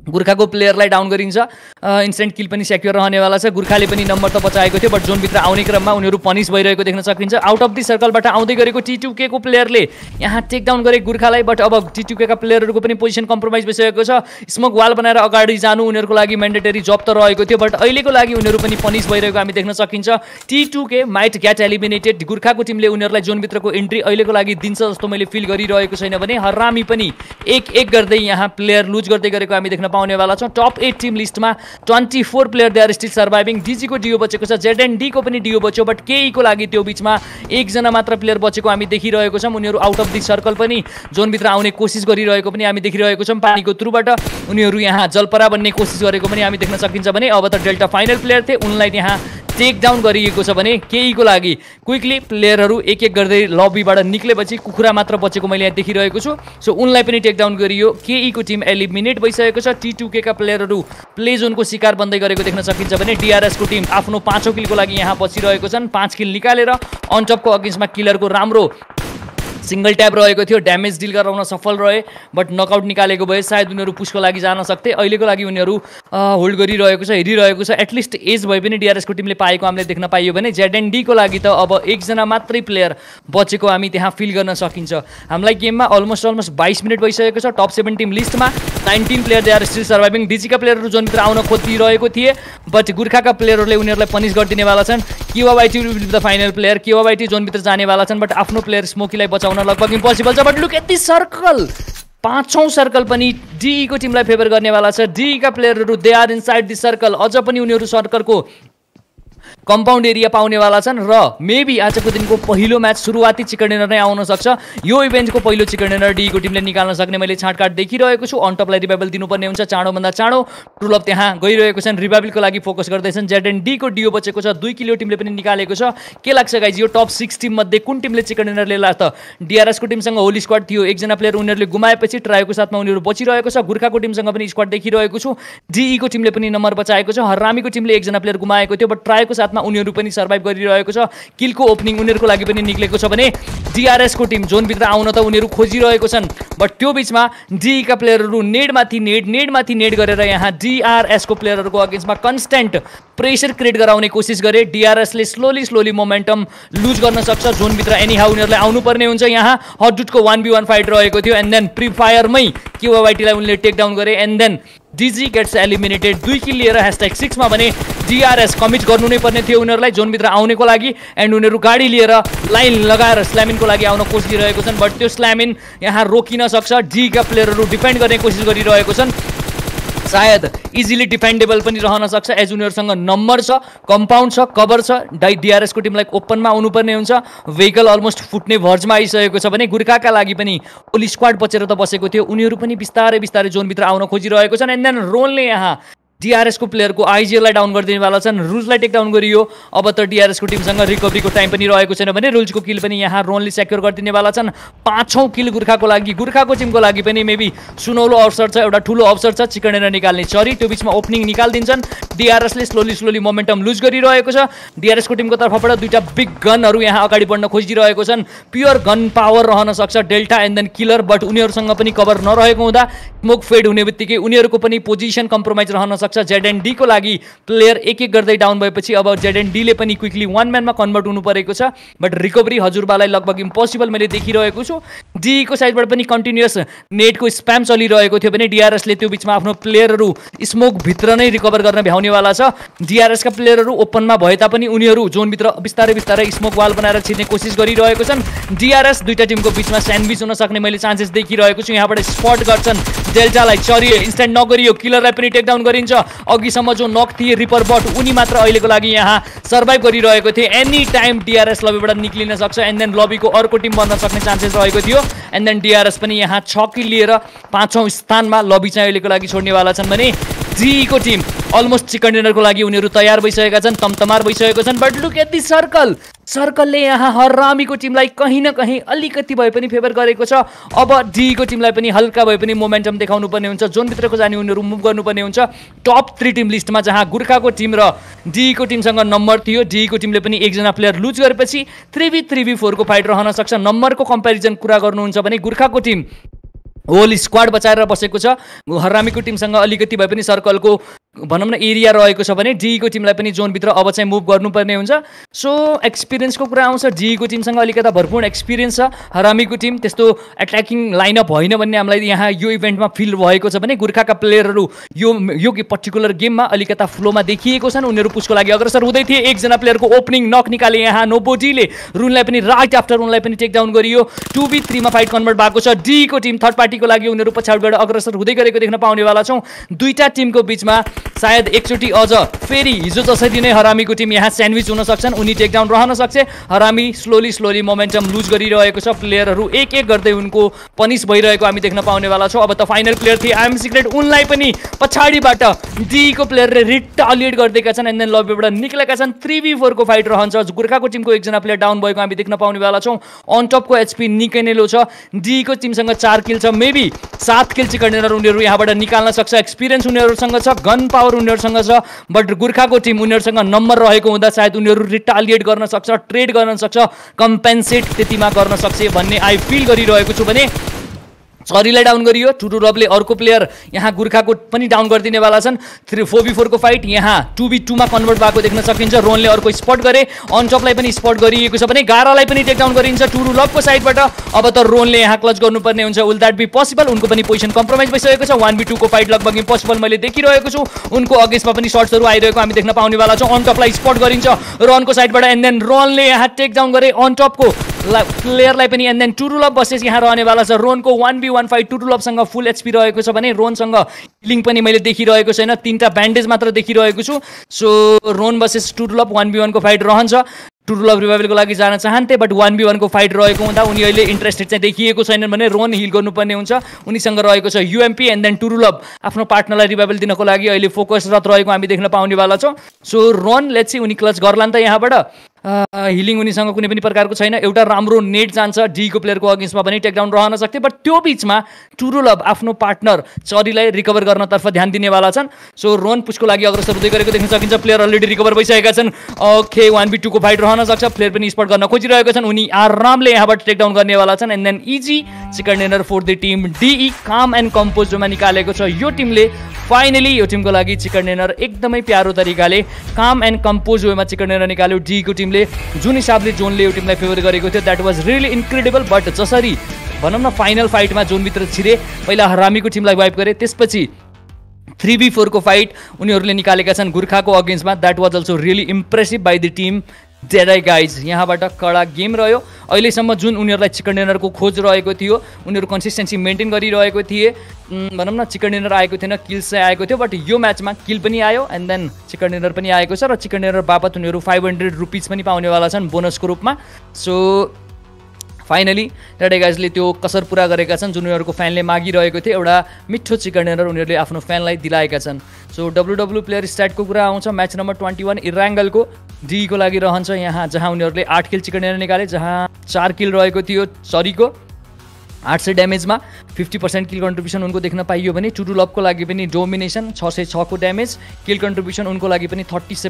गोर्खाको प्लेयरलाई डाउन गरिन्छ। इन्स्टेन्ट किल पनि सेक्योर रहनेवाला छ। गोर्खाले पनि नम्बर त बचाएको थियो, बट जोनभित्र आउने क्रममा उनीहरू पनिस भइरहेको देख्न सकिन्छ। आउट अफ दि सर्कलबाट आउँदै गरेको T2K को प्लेयरले यहाँ टेक डाउन गरे गोर्खालाई, बट अब T2K का प्लेयरहरूको पनि पोजिसन कम्प्रोमाइज भइसकेको छ। स्मोक वाल बनाएर अगाडि जानु उनीहरूको लागि म्यान्डेटरी जब त रहेको थियो, बट अहिलेको लागि उनीहरू पनि पनिस भइरहेको हामी देख्न सकिन्छ। T2K might get eliminated. गोर्खाको टिमले उनीहरूलाई जोनभित्रको एन्ट्री अहिलेको लागि दिन्छ जस्तो मैले फिल गरिरहेको छैन भने हरामी पनि एक गर्दै यहाँ प्लेयर लुज गर्दै गरेको हामी देख्न पाउनेवाला छौँ। टप 8 टिम लिस्टमा 24 player they are still surviving. DG को डिओ बचेको छ, ZND को पनि डिओ बच्यो, बट KE को लागि त्यो बिचमा एकजना मात्र प्लेयर बचेको हामी देखिरहेको छौँ। उनीहरू आउट अफ दि सर्कल पनि जोनभित्र आउने कोसिस गरिरहेको पनि हामी देखिरहेको छौँ। पानीको थ्रुबाट उनीहरू यहाँ जलपरा बन्ने कोसिस गरेको पनि हामी देख्न सकिन्छ भने अब त डेल्टा फाइनल प्लेयर थिए, उनलाई यहाँ टेक डाउन गरिएको छ भने KE को लागि क्विकली प्लेयरहरू एक गर्दै लबीबाट निक्लेपछि कुखुरा मात्र बचेको मैले यहाँ देखिरहेको छु। सो उनलाई पनि टेक डाउन गरियो। KE को टिम एलिमिनेट भइसकेको छ। T2K का प्लेयरहरू प्ले जोनको शिकार बन्दै गरेको देख्न सकिन्छ भने DRS को टिम आफ्नो 5औं किलको लागि यहाँ बचिरहेको छन्। 5 किल निकालेर अन टपको अगेन्स्टमा किलरको राम्रो सिंगल ट्याप रहेको थियो, ड्यामेज डिल गराउन सफल रहे, बट नकआउट निकालेको भए सायद उनीहरू पुसको लागि जान सक्थे। अहिलेको लागि उनीहरू होल्ड गरिरहेको छ, हेरिरहेको छ। एटलिस्ट एज भए पनि DRS को टिमले पाएको हामीले देख्न पाइयो भने ZND को लागि त अब एकजना मात्रै प्लेयर बचेको हामी त्यहाँ फिल गर्न सकिन्छ। हामीलाई गेममा अलमोस्ट 22 मिनट भइसकेको छ। टप 7 टिम लिस्टमा 19 player they are still surviving. DG का प्लेयरहरू जोनभित्र आउन खोजिरहेको थिए, बट गोर्खाका प्लेयरहरूले उनीहरूलाई पनिस गरिदिनेवाला छन्। KYT will be the final player. KYT जोनभित्र जानेवाला छन्, बट आफ्नो प्लेयर स्मोकीलाई बचाउन लगभग इम्पोसिबल छ। But look at this circle, 5औं सर्कल पनि DE को टिमलाई फेभर गर्नेवाला छ। DE का प्लेयरहरू they are inside this circle. अझ पनि उनीहरू सर्कलको कम्पाउन्ड एरिया पाउनेवाला छन् र मेबी आजको दिनको पहिलो म्याच सुरुवाती चिकन डिनर नै आउन सक्छ। यो इभेन्टको पहिलो चिकन डिनर DE को टिमले निकाल्न सक्ने मैले छाँटकाट देखिरहेको छु। अन टपलाई रिभाइबल दिनुपर्ने हुन्छ चाँडोभन्दा चाँडो। ट्रुलभ त्यहाँ गइरहेको छन्, रिभाइबलको लागि फोकस गर्दैछन्। ZND को डिओ बचेको छ, 2 किलो टिमले पनि निकालेको छ। के लाग्छ गाइज, यो टप 6 टिम मध्ये कुन टिमले चिकन डिनर लिएला त? DRS को टिमसँग होली स्क्वाड थियो, एकजना प्लेयर उनीहरूले गुमाएपछि ट्रायोको साथमा उनीहरू बचिरहेको छ। गोर्खाको टिमसँग पनि स्क्वाड देखिरहेको छु। DE को टिमले पनि नम्बर बचाएको छ। हरामीको टिमले एकजना प्लेयर गुमाएको थियो, बट ट्रायोको साथमा उनीहरू पनि सर्भाइभ गरिरहेको छ। किलको ओपनिङ उनीहरूको लागि पनि निक्लेको छ भने DRS को टिम जोनभित्र आउन त उनीहरू खोजिरहेको छन्, बट त्यो बिचमा DE का प्लेयरहरू नेडमाथि नेड गरेर यहाँ DRS को प्लेयरहरूको अगेन्स्टमा कन्स्टेन्ट प्रेसर क्रिएट गराउने कोसिस गरे। DRS ले स्लोली मोमेन्टम लुज गर्न सक्छ। जोनभित्र एनीहाउ उनीहरूलाई आउनुपर्ने हुन्छ। यहाँ हटडुटको 1v1 फाइट रहेको थियो, एन्ड देन प्री फायरमै KYT लाई उनले टेक डाउन गरे, and then DG gets eliminated. 2 kill लिएर #6 मा भने DRS कमिट गर्नु नै पर्ने थियो उनीहरूलाई जोनभित्र आउनेको लागि, एन्ड उनीहरू गाडी लिएर लाइन लगाएर स्ल्यामिनको लागि आउन कोसिरहेको छन्, बट त्यो स्ल्यामिन यहाँ रोकिन सक्छ। DE का प्लेयरहरू डिफेन्ड गर्ने कोसिस गरिरहेको छन्, सायद इजिली डिफेन्डेबल पनि रहन सक्छ एज उनीहरूसँग नम्बर छ, कम्पाउन्ड छ, कभर छ। DRS को टिमलाई ओपनमा आउनुपर्ने हुन्छ। भेहिकल अलमोस्ट फुट्ने भर्जमा आइसकेको छ भने गोर्खाका लागि पनि होली स्क्वाड बचेर त बसेको थियो, उनीहरू पनि बिस्तारै जोनभित्र आउन खोजिरहेको छन्। एन्ड देन रोलले यहाँ DRS को प्लेयरको IGL लाई डाउन गरिदिनेवाला छन्। रुल्सलाई टेक डाउन गरियो। अब त DRS को टिमसँग रिकभरीको टाइम पनि रहेको छैन भने रुल्सको किल पनि यहाँ रोनले सेक्योर गरिदिनेवाला छन्। 5औं किल गोर्खाको लागि। गोर्खाको टिमको लागि पनि मेबी सुनौलो अवसर छ, एउटा ठुलो अवसर छ चिकन डिनर निकाल्ने। चरी त्यो बिचमा ओपनिङ निकालिदिन्छन्। DRS ले स्लोली मोमेन्टम लुज गरिरहेको छ। DRS को टिमको तर्फबाट दुईटा बिग गनहरू यहाँ अगाडि बढ्न खोजिरहेको छन्। प्योर गन पावर रहन सक्छ Delta and then killer, but उनीहरूसँग पनि कभर नरहेको हुँदा स्मोक फेड हुने बित्तिकै उनीहरूको पनि पोजिसन कम्प्रोमाइज रहन सक्छ। ZND को लागि प्लेयर एक गर्दै डाउन भएपछि अब ZND ले पनि क्विकली 1 म्यानमा कन्भर्ट हुनु परेको छ, बट रिकभरी हजुरबालाई लगभग इम्पोसिबल मैले देखिरहेको छु। DE को साइडबाट पनि कन्टिन्युअस नेटको स्प्याम चलिरहेको थियो भने DRS ले त्यो बिचमा आफ्नो प्लेयरहरू स्मोक भित्र नै रिकभर गर्न भ्याउनेवाला छ। DRS का प्लेयरहरू ओपनमा भए तापनि उनीहरू जोनभित्र बिस्तारै स्मोक वाल बनाएर छिर्ने कोसिस गरिरहेको छन्। DRS दुईटा टिमको बिचमा स्यान्डविच हुन सक्ने मैले चान्सेस देखिरहेको छु। यहाँबाट स्पट गर्छन् डेल्टालाई, चरिए इन्स्टेन्ट नगरियो, किलरलाई पनि टेक डाउन गरिन्छ। अघिसम्म जो नक थिए रिपर बट उनी मात्र अहिलेको लागि यहाँ सर्भाइभ गरिरहेको थिए। एनी टाइम DRS लबीबाट निक्लिन सक्छ, एन्ड देन लबीको अर्को टिम बन्न सक्ने चान्सेस रहेको थियो। एन्ड देन DRS पनि यहाँ 6 किल लिएर 5औं स्थानमा लबी चाहिँ अहिलेको लागि छोड्नेवाला छन् भने DE को टिम अलमोस्ट चिकन डिनरको लागि उनीहरू तयार भइसकेका छन्, तमतमार भइसकेको छन्। बट लुक एट दिस सर्कलले यहाँ हरामीको टिमलाई कहीँ न कहीँ अलिकति भए पनि फेभर गरेको छ। अब DE को टिमलाई पनि हल्का भए पनि मोमेन्टम देखाउनु पर्ने हुन्छ। जोनभित्रको जाने उनीहरू मुभ गर्नुपर्ने हुन्छ। टप 3 टिम लिस्टमा जहाँ गोर्खाको टिम र DE को टिमसँग नम्बर थियो, DE को टिमले पनि एकजना प्लेयर लुज गरेपछि 3v3v4 को फाइट रहन सक्छ। नम्बरको कम्पेरिजन कुरा गर्नुहुन्छ भने गोर्खाको टिम होल स्क्वाड बचाएर बसेको छ। हरामीको टिमसँग अलिकति भए पनि सर्कलको भनौँ न एरिया रहेको छ भने डीको टिमलाई पनि जोनभित्र अब चाहिँ मुभ गर्नुपर्ने हुन्छ। सो एक्सपिरियन्सको कुरा आउँछ, डीको टिमसँग अलिकता भरपूर एक्सपिरियन्स छ। हरामीको टिम त्यस्तो एट्याकिङ लाइनअप होइन भन्ने हामीलाई यहाँ यो इभेन्टमा फिल भएको छ भने गुर्खाका प्लेयरहरू यो पर्टिकुलर गेममा अलिकता फ्लोमा देखिएको छन्। उनीहरू पुसको लागि अग्रसर हुँदै थिए। एकजना प्लेयरको ओपनिङ नक निकाले यहाँ नोबोडीले, रुनलाई पनि राइट आफ्टर उनलाई पनि टेक डाउन गरियो। 2v3 मा फाइट कन्भर्ट भएको छ। डीको टिम थर्ड पार्टीको लागि उनीहरू पछाडिबाट अग्रसर हुँदै गरेको देख्न पाउनेवाला छौँ। दुईटा टिमको बिचमा सायद एकचोटि अझ फेरि हिजो जसरी नै हरामीको टिम यहाँ स्यान्डविच हुन सक्छन्, उनी टेकडाउन रहन सक्छ। हरामी स्लोली मोमेन्टम लुज गरिरहेको छ। प्लेयरहरू एक एक गर्दै उनको पनिस भइरहेको हामी देख्न पाउनेवाला छौँ। अब त फाइनल प्लेयर थिए आइएम सिक्रेट, उनलाई पनि पछाडिबाट डीको प्लेयरले रिटालिएट गरिदिएका छन् एन्ड देन लबीबाट निक्लेका छन्। 3v4 को फाइट रहन्छ। गुर्खाको टिमको एकजना प्लेयर डाउन भएको हामी देख्न पाउनेवाला छौँ। अन टपको एचपी निकै नै लो छ। डीको टिमसँग 4 किल छ, मेबी 7 किल चिकन डिनर उनीहरू यहाँबाट निकाल्न सक्छ। एक्सपिरियन्स उनीहरूसँग छ, गन पावर उनीहरूसँग छ, बट गुर्खाको टिम उनीहरूसँग नम्बर रहेको हुँदा सायद उनीहरू रिटालिएट गर्न सक्छ, ट्रेड गर्न सक्छ, कम्पेन्सेट त्यतिमा गर्न सक्छ भन्ने आई फिल गरिरहेको छु। भने चरीलाई डाउन गरियो, टुटुरबले अर्को प्लेयर यहाँ गुर्खाको पनि डाउन गरिदिनेवाला छन्। 4v4 को फाइट यहाँ 2v2 मा कन्भर्ट भएको देख्न सकिन्छ। रोनले अर्को स्पट गरे, अनटपलाई पनि स्पट गरिएको छ भने गारालाई पनि टेकडाउन गरिन्छ टुटुरबको साइडबाट। अब त रोनले यहाँ क्लच गर्नुपर्ने हुन्छ। Will that be possible? उनको पनि पोजिसन कम्प्रोमाइज भइसकेको छ। 1v2 को फाइट लगभग इम्पोसिबल मैले देखिरहेको छु। उनको अगेन्स्टमा पनि सर्ट्सहरू आइरहेको हामी देख्न पाउनेवाला छौँ। अनटपलाई स्पट गरिन्छ रोनको साइडबाट एन्ड देन रोनले यहाँ टेकडाउन गरे अनटपको प्लेयरलाई पनि एन्ड देन टुटुलब बसेस यहाँ रहनेवाला छ। रोनको 1v1 फाइट टुटुलबसँग फुल एचपी रहेको छ भने रोनसँग हिलिङ पनि मैले देखिरहेको छैन, 3टा ब्यान्डेज मात्र देखिरहेको छु। सो रोन बसेस टुटुलब 1v1 को फाइट रहन्छ। टुटुलब रिभाइभलको लागि जान चाहन्थे बट 1v1 को फाइट रहेको हुँदा उनी अहिले इन्ट्रेस्टेड चाहिँ देखिएको छैनन् भने रोन हिल गर्नुपर्ने हुन्छ। उनीसँग रहेको छ युएमपी एन्ड देन टुटुलब आफ्नो पार्टनरलाई रिभाइभल दिनको लागि अहिले फोकसरत रहेको हामी देख्न पाउनेवाला छौँ। सो रोन लेट्स सी उनी क्लच गर्लान् त यहाँबाट। हिलिङ उनीसँग कुनै पनि प्रकारको छैन। एउटा राम्रो नेट जान्छ डीको प्लेयरको अगेन्स्टमा पनि टेकडाउन रहन सक्थे, बट त्यो बिचमा टुटुलब आफ्नो पार्टनर चरीलाई रिकभर गर्नतर्फ ध्यान दिनेवाला छन्। सो रोन पुसको लागि अग्रसर हुँदै गरेको देख्न सकिन्छ। प्लेयर अलरेडी रिकभर भइसकेका छन्। ओके 1v2 को फाइट रहन सक्छ। प्लेयर पनि स्पट गर्न खोजिरहेका छन्। उनी आरामले यहाँबाट टेकडाउन गर्नेवाला छन् and then easy chicken dinner for the team DE. Calm and कम्पोजमा निकालेको छ यो टिमले। फाइनली यो टिमको लागि चिकन डिनर एकदमै प्यारो तरिकाले काम एन्ड कम्पोज वेमा चिकन डिनर निकाल्यो डीको टिमले। जुन हिसाबले जोनले यो टिमलाई फेभर गरेको थियो that was really incredible. But जसरी भनौँ न फाइनल फाइटमा जोनभित्र छिरे, पहिला हरामीको टिमलाई वाइप गरे, त्यसपछि 3v4 को फाइट उनीहरूले निकालेका छन् गुर्खाको अगेन्स्टमा। That was also really impressive by the team डेराई गाइज। यहाँबाट कडा गेम रह्यो। अहिलेसम्म जुन उनीहरूलाई चिकन डिनरको खोज रहेको थियो, उनीहरू कन्सिस्टेन्सी मेन्टेन गरिरहेको थिए। भनौँ न चिकन डिनर आएको थिएन, किल्स चाहिँ आएको थियो, बट यो म्याचमा किल पनि आयो एन्ड देन चिकन डिनर पनि आएको छ र चिकन डिनर बापत उनीहरू 500 रुपिज पनि पाउनेवाला छन् बोनसको रूपमा। सो फाइनली डेराई गाइजले त्यो कसर पुरा गरेका छन् जुन उनीहरूको फ्यानले मागिरहेको थियो। एउटा मिठो चिकन डिनर उनीहरूले आफ्नो फ्यानलाई दिलाएका छन्। सो डब्ल्युडब्ल्यू प्लेयर स्ट्याटको कुरा आउँछ। म्याच नम्बर 21 इराङ्गलको डीको लागि रहन्छ यहाँ, जहाँ उनीहरूले 8 किल चिकन डिनर निकाले, जहाँ 4 किल रहेको थियो चरीको। 800 ड्यामेजमा 50% किल कन्ट्रिब्युसन उनको देख्न पाइयो भने टुटुलबको लागि पनि डोमिनेसन 606 को ड्यामेज, किल कन्ट्रिब्युसन उनको लागि पनि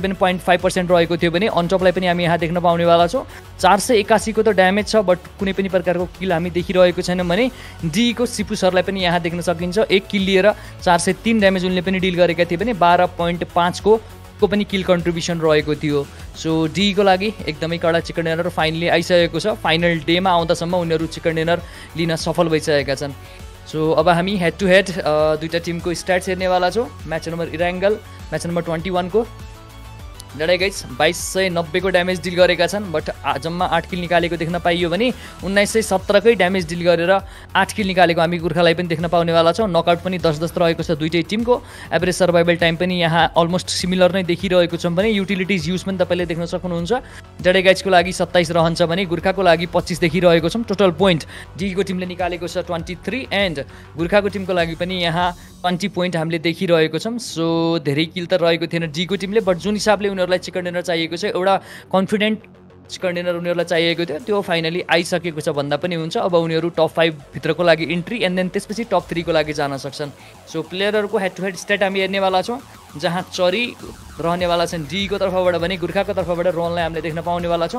37.5% रहेको थियो भने अनटपलाई पनि हामी यहाँ देख्न पाउनेवाला छौँ। 481 को त ड्यामेज छ बट कुनै पनि प्रकारको किल हामी देखिरहेको छैनौँ भने डीको सिपु सरलाई पनि यहाँ देख्न सकिन्छ। 1 किल लिएर 403 ड्यामेज उनले पनि डिल गरेका थिए भने 12.5 को पनि किल कन्ट्रिब्युसन रहेको थियो। सो डीको लागि एकदमै कडा चिकन डिनर फाइनली आइसकेको छ। फाइनल डेमा आउँदासम्म उनीहरू चिकन डिनर लिन सफल भइसकेका छन्। सो अब हामी हेड टु हेड दुईटा टिमको स्ट्याट्स हेर्नेवाला छौँ। Match number Erangel match number 21 को डेराई गाइज 2290 को ड्यामेज डिल गरेका छन् बट जम्मा 8 किल निकालेको देख्न पाइयो भने 1917 कै ड्यामेज डिल गरेर 8 किल निकालेको हामी गुर्खालाई पनि देख्न पाउनेवाला छौँ। नकआउट पनि 10-10 रहेको छ दुईटै टिमको। एभरेज सर्भाइभल टाइम पनि यहाँ अलमोस्ट सिमिलर नै देखिरहेको छ भने युटिलिटिज युज पनि तपाईँले देख्न सक्नुहुन्छ। डेराई गाइजको लागि 27 रहन्छ भने गुर्खाको लागि 25 देखिरहेको छौँ। टोटल पोइन्ट डीको टिमले निकालेको छ 23 एन्ड गुर्खाको टिमको लागि पनि यहाँ 20 पोइन्ट हामीले देखिरहेको छौँ। सो धेरै किल त रहेको थिएन डीको टिमले बट जुन हिसाबले उनीहरूलाई चिकन डिनर चाहिएको छ, एउटा कन्फिडेन्ट चिकन डिनर उनीहरूलाई चाहिएको थियो, त्यो फाइनली आइसकेको छ भन्दा पनि हुन्छ। अब उनीहरू टप 5 भित्रको लागि इन्ट्री एन्ड देन त्यसपछि टप 3 को लागि जान सक्छन्। सो प्लेयरहरूको हेड टु हेड स्ट्याट हामी हेर्नेवाला छौँ, जहाँ चरी रहनेवाला छन् डीको तर्फबाट भने गुर्खाको तर्फबाट रोनलाई हामीले देख्न पाउनेवाला छौँ।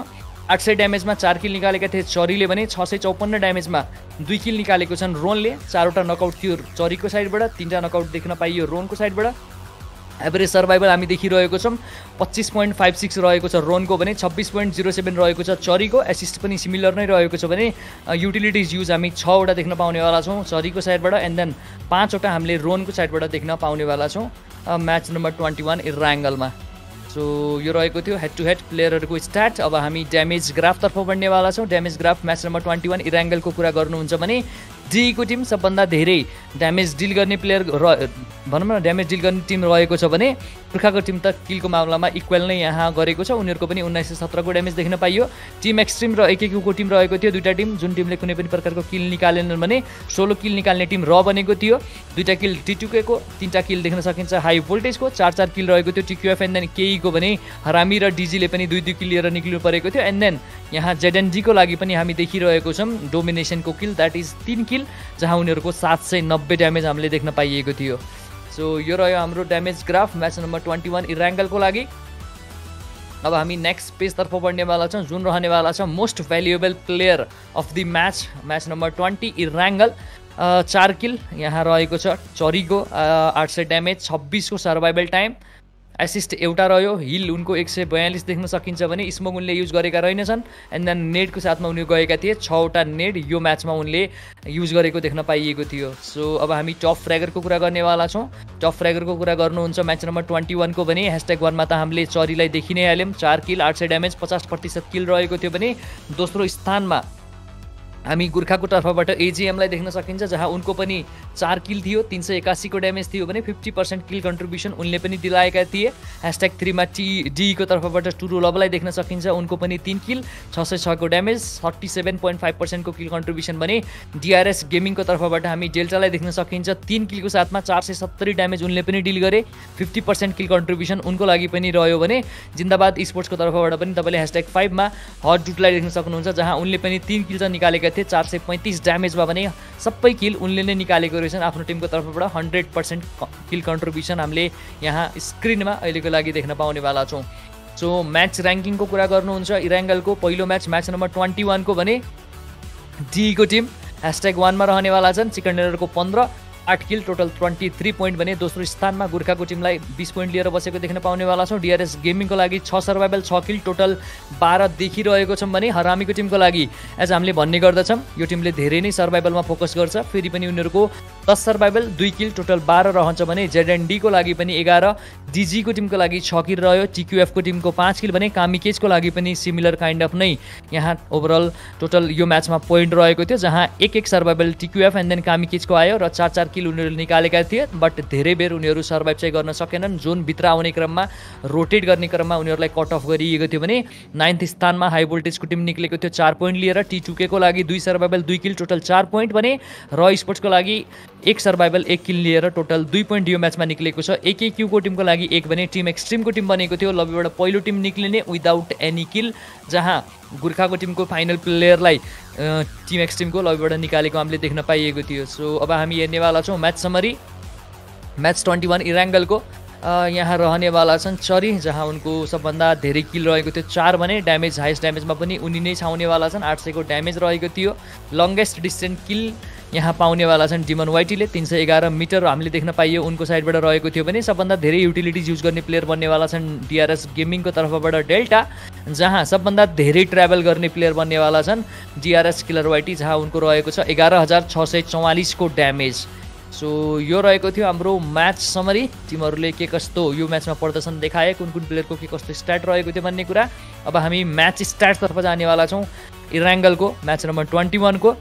800 ड्यामेजमा 4 किल निकालेका थिए चरीले भने 654 ड्यामेजमा 2 किल निकालेको छन् रोनले। 4वटा नकआउट थियो चरीको साइडबाट, 3टा नकआउट देख्न पाइयो रोनको साइडबाट। एभरेज सर्भाइभल हामी देखिरहेको छौँ 25.56 रहेको छ रोनको भने 26.07 रहेको छ चरीको। एसिस्ट पनि सिमिलर नै रहेको छ भने युटिलिटिज युज हामी 6वटा देख्न पाउनेवाला छौँ चरीको साइडबाट एन्ड देन 5वटा हामीले रोनको साइडबाट देख्न पाउनेवाला छौँ म्याच नम्बर 21 इराङ्गलमा। सो यो रहेको थियो हेड टु हेड प्लेयरहरूको स्ट्याट। अब हामी ड्यामेज ग्राफतर्फ बढ्नेवाला छौँ। ड्यामेज ग्राफ म्याच नम्बर 21 इराङ्गलको कुरा गर्नुहुन्छ भने डीको टिम सबभन्दा धेरै ड्यामेज डिल गर्ने प्लेयर भनौँ न ड्यामेज डिल गर्ने टिम रहेको छ भने गोर्खाको टिम त किलको मामलामा इक्वल नै यहाँ गरेको छ। उनीहरूको पनि 1917 को ड्यामेज देख्न पाइयो। टिम एक्सट्रिम र एकेक्यूको टिम रहेको थियो, दुईटा टिम जुन टिमले कुनै पनि प्रकारको किल निकालेनन् भने 16 किल निकाल्ने टिम र बनेको थियो। 2टा किल टिटुकेको, 3टा किल देख्न सकिन्छ हाई भोल्टेजको, 4 किल रहेको थियो टिक्युएफ एन्ड देन केईको भने हरामी र डिजीले पनि 2 किल लिएर निक्लिनु परेको थियो। एन्ड देन यहाँ जेडएनजीको लागि पनि हामी देखिरहेको छौँ डोमिनेसनको किल द्याट इज 3 किल जहाँ उनीहरूको 790 ड्यामेज हामीले देख्न पाइएको थियो। सो यो रह्यो हाम्रो ड्यामेज ग्राफ म्याच नम्बर 21 इराङ्गलको लागि। अब हामी नेक्स्ट पेजतर्फ बढ्नेवाला छौँ जुन रहनेवाला छ most valuable player of the match number 20 Erangel. 4 kill यहाँ रहेको छ चरीको, 800 ड्यामेज, 26 को सर्भाइभल टाइम, एसिस्ट एउटा रह्यो, हिल उनको 142 देख्न सकिन्छ भने स्मोक उनले युज गरेका रहेनछन्। एन्ड देन नेटको साथमा उनी गएका थिए, 6वटा नेट यो म्याचमा उनले युज गरेको देख्न पाइएको थियो। सो अब हामी टप फ्र्यागरको कुरा गर्नेवाला छौँ। टप फ्र्यागरको कुरा गर्नुहुन्छ म्याच नम्बर 21 को भने #1 मा त हामीले चरीलाई देखि नै हाल्यौँ, 4 किल, 800 ड्यामेज, 50% किल रहेको थियो भने दोस्रो स्थानमा हामी गोर्खाको तर्फबाट एजिएमलाई देख्न सकिन्छ जहाँ उनको पनि 4 किल थियो, 381 को ड्यामेज थियो भने 50% किल कन्ट्रिब्युसन उनले पनि दिलाएका थिए। #3 मा डीको तर्फबाट टुरु लबलाई देख्न सकिन्छ, उनको पनि 3 किल, 606 को ड्यामेज, 37.5% को किल कन्ट्रिब्युसन भने डिआरएस गेमिङको तर्फबाट हामी डेल्टालाई देख्न सकिन्छ, 3 किलको साथमा 470 ड्यामेज उनले पनि डिल गरे, 50% किल कन्ट्रिब्युसन उनको लागि पनि रह्यो भने जिन्दाबाद स्पोर्ट्सको तर्फबाट पनि तपाईँले #5 मा हट डुटलाई देख्न सक्नुहुन्छ जहाँ उनले पनि 3 किल चाहिँ निकालेका थिए, 435 ड्यामेजमा भने सबै किल उनले नै निकालेको रहेछन् आफ्नो टिमको तर्फबाट। 100% किल कन्ट्रिब्युसन हामीले यहाँ स्क्रिनमा अहिलेको लागि देख्न पाउनेवाला छौँ। सो म्याच ऱ्याङ्किङको कुरा गर्नुहुन्छ इराङ्गलको पहिलो म्याच नम्बर 21 को भने डीको टिम #1 मा रहनेवाला छन्, चिकन डिनरको 15, 8 किल, टोटल 23 पोइन्ट भने दोस्रो स्थानमा गोर्खाको टिमलाई 20 पोइन्ट लिएर बसेको देख्न पाउनेवाला छौँ। डिआरएस गेमिङको लागि 6 सर्भाइभल, 6 किल, टोटल 12 देखिरहेको छौँ भने हरामीको टिमको लागि एज हामीले भन्ने गर्दछौँ यो टिमले धेरै नै सर्भाइभलमा फोकस गर्छ, फेरि पनि उनीहरूको 10 सर्भाइभल, 2 किल, टोटल 12 रहन्छ भने जेडएनडीको लागि पनि 11, डिजीको टिमको लागि 6 किल रह्यो, टिक्युएफको टिमको 5 किल भने कामिकेजको लागि पनि सिमिलर काइन्ड अफ नै यहाँ ओभरअल टोटल यो म्याचमा पोइन्ट रहेको थियो जहाँ 1 सर्भाइभल टिक्युएफ एन्ड देन कामिकेजको आयो र 4 किल उनीहरूले निकालेका थिए। बट धेरै बेर उनीहरू सर्भाइभ चाहिँ गर्न सकेनन्, जोनभित्र आउने क्रममा रोटेट गर्ने क्रममा उनीहरूलाई कट अफ गरिएको थियो भने 9th स्थानमा हाई भोल्टेजको टिम निक्लेको थियो 4 पोइन्ट लिएर। टी2के को लागि 2 सर्भाइभल, 2 किल, टोटल 4 पोइन्ट भने र स्पोर्ट्सको लागि 1 सर्भाइभल, 1 किल लिएर टोटल 2 पोइन्ट यो म्याचमा निक्लेको छ। एकेक्यूको टिमको लागि 1 भने टिम एक्सट्रिमको टिम बनेको थियो, लबीबाट पहिलो टिम निक्लिने विदाउट एनी किल जहाँ गोर्खाको टिमको फाइनल प्लेयरलाई टिम एक्सट्रिमको लबीबाट निकालेको हामीले देख्न पाइएको थियो। सो अब हामी हेर्नेवाला छौँ म्याच समरी म्याच 21 इराङ्गलको। यहाँ रहनेवाला छन् चरी जहाँ उनको सबभन्दा धेरै किल रहेको थियो 4 भने ड्यामेज हाइस्ट ड्यामेजमा पनि उनी नै छाउनेवाला छन्, 800 को ड्यामेज रहेको थियो। लङ्गेस्ट डिस्टेन्स किल यहाँ पाउनेवाला छन् डिमन वाइटीले, 311 मिटर हामीले देख्न पाइयो उनको साइडबाट रहेको थियो भने सबभन्दा धेरै युटिलिटिज युज गर्ने प्लेयर बन्नेवाला छन् डिआरएस गेमिङको तर्फबाट डेल्टा जहाँ सबभन्दा धेरै ट्राभल गर्ने प्लेयर बन्नेवाला छन् डिआरएस किलर वाइटी जहाँ उनको रहेको छ 11,644 को ड्यामेज। सो यो रहेको थियो हाम्रो म्याच समरी, टिमहरूले के कस्तो यो म्याचमा प्रदर्शन देखाए, कुन कुन प्लेयरको के कस्तो स्ट्याट रहेको थियो भन्ने कुरा। अब हामी म्याच स्ट्याटतर्फ जानेवाला छौँ इराङ्गलको म्याच नम्बर 21 को।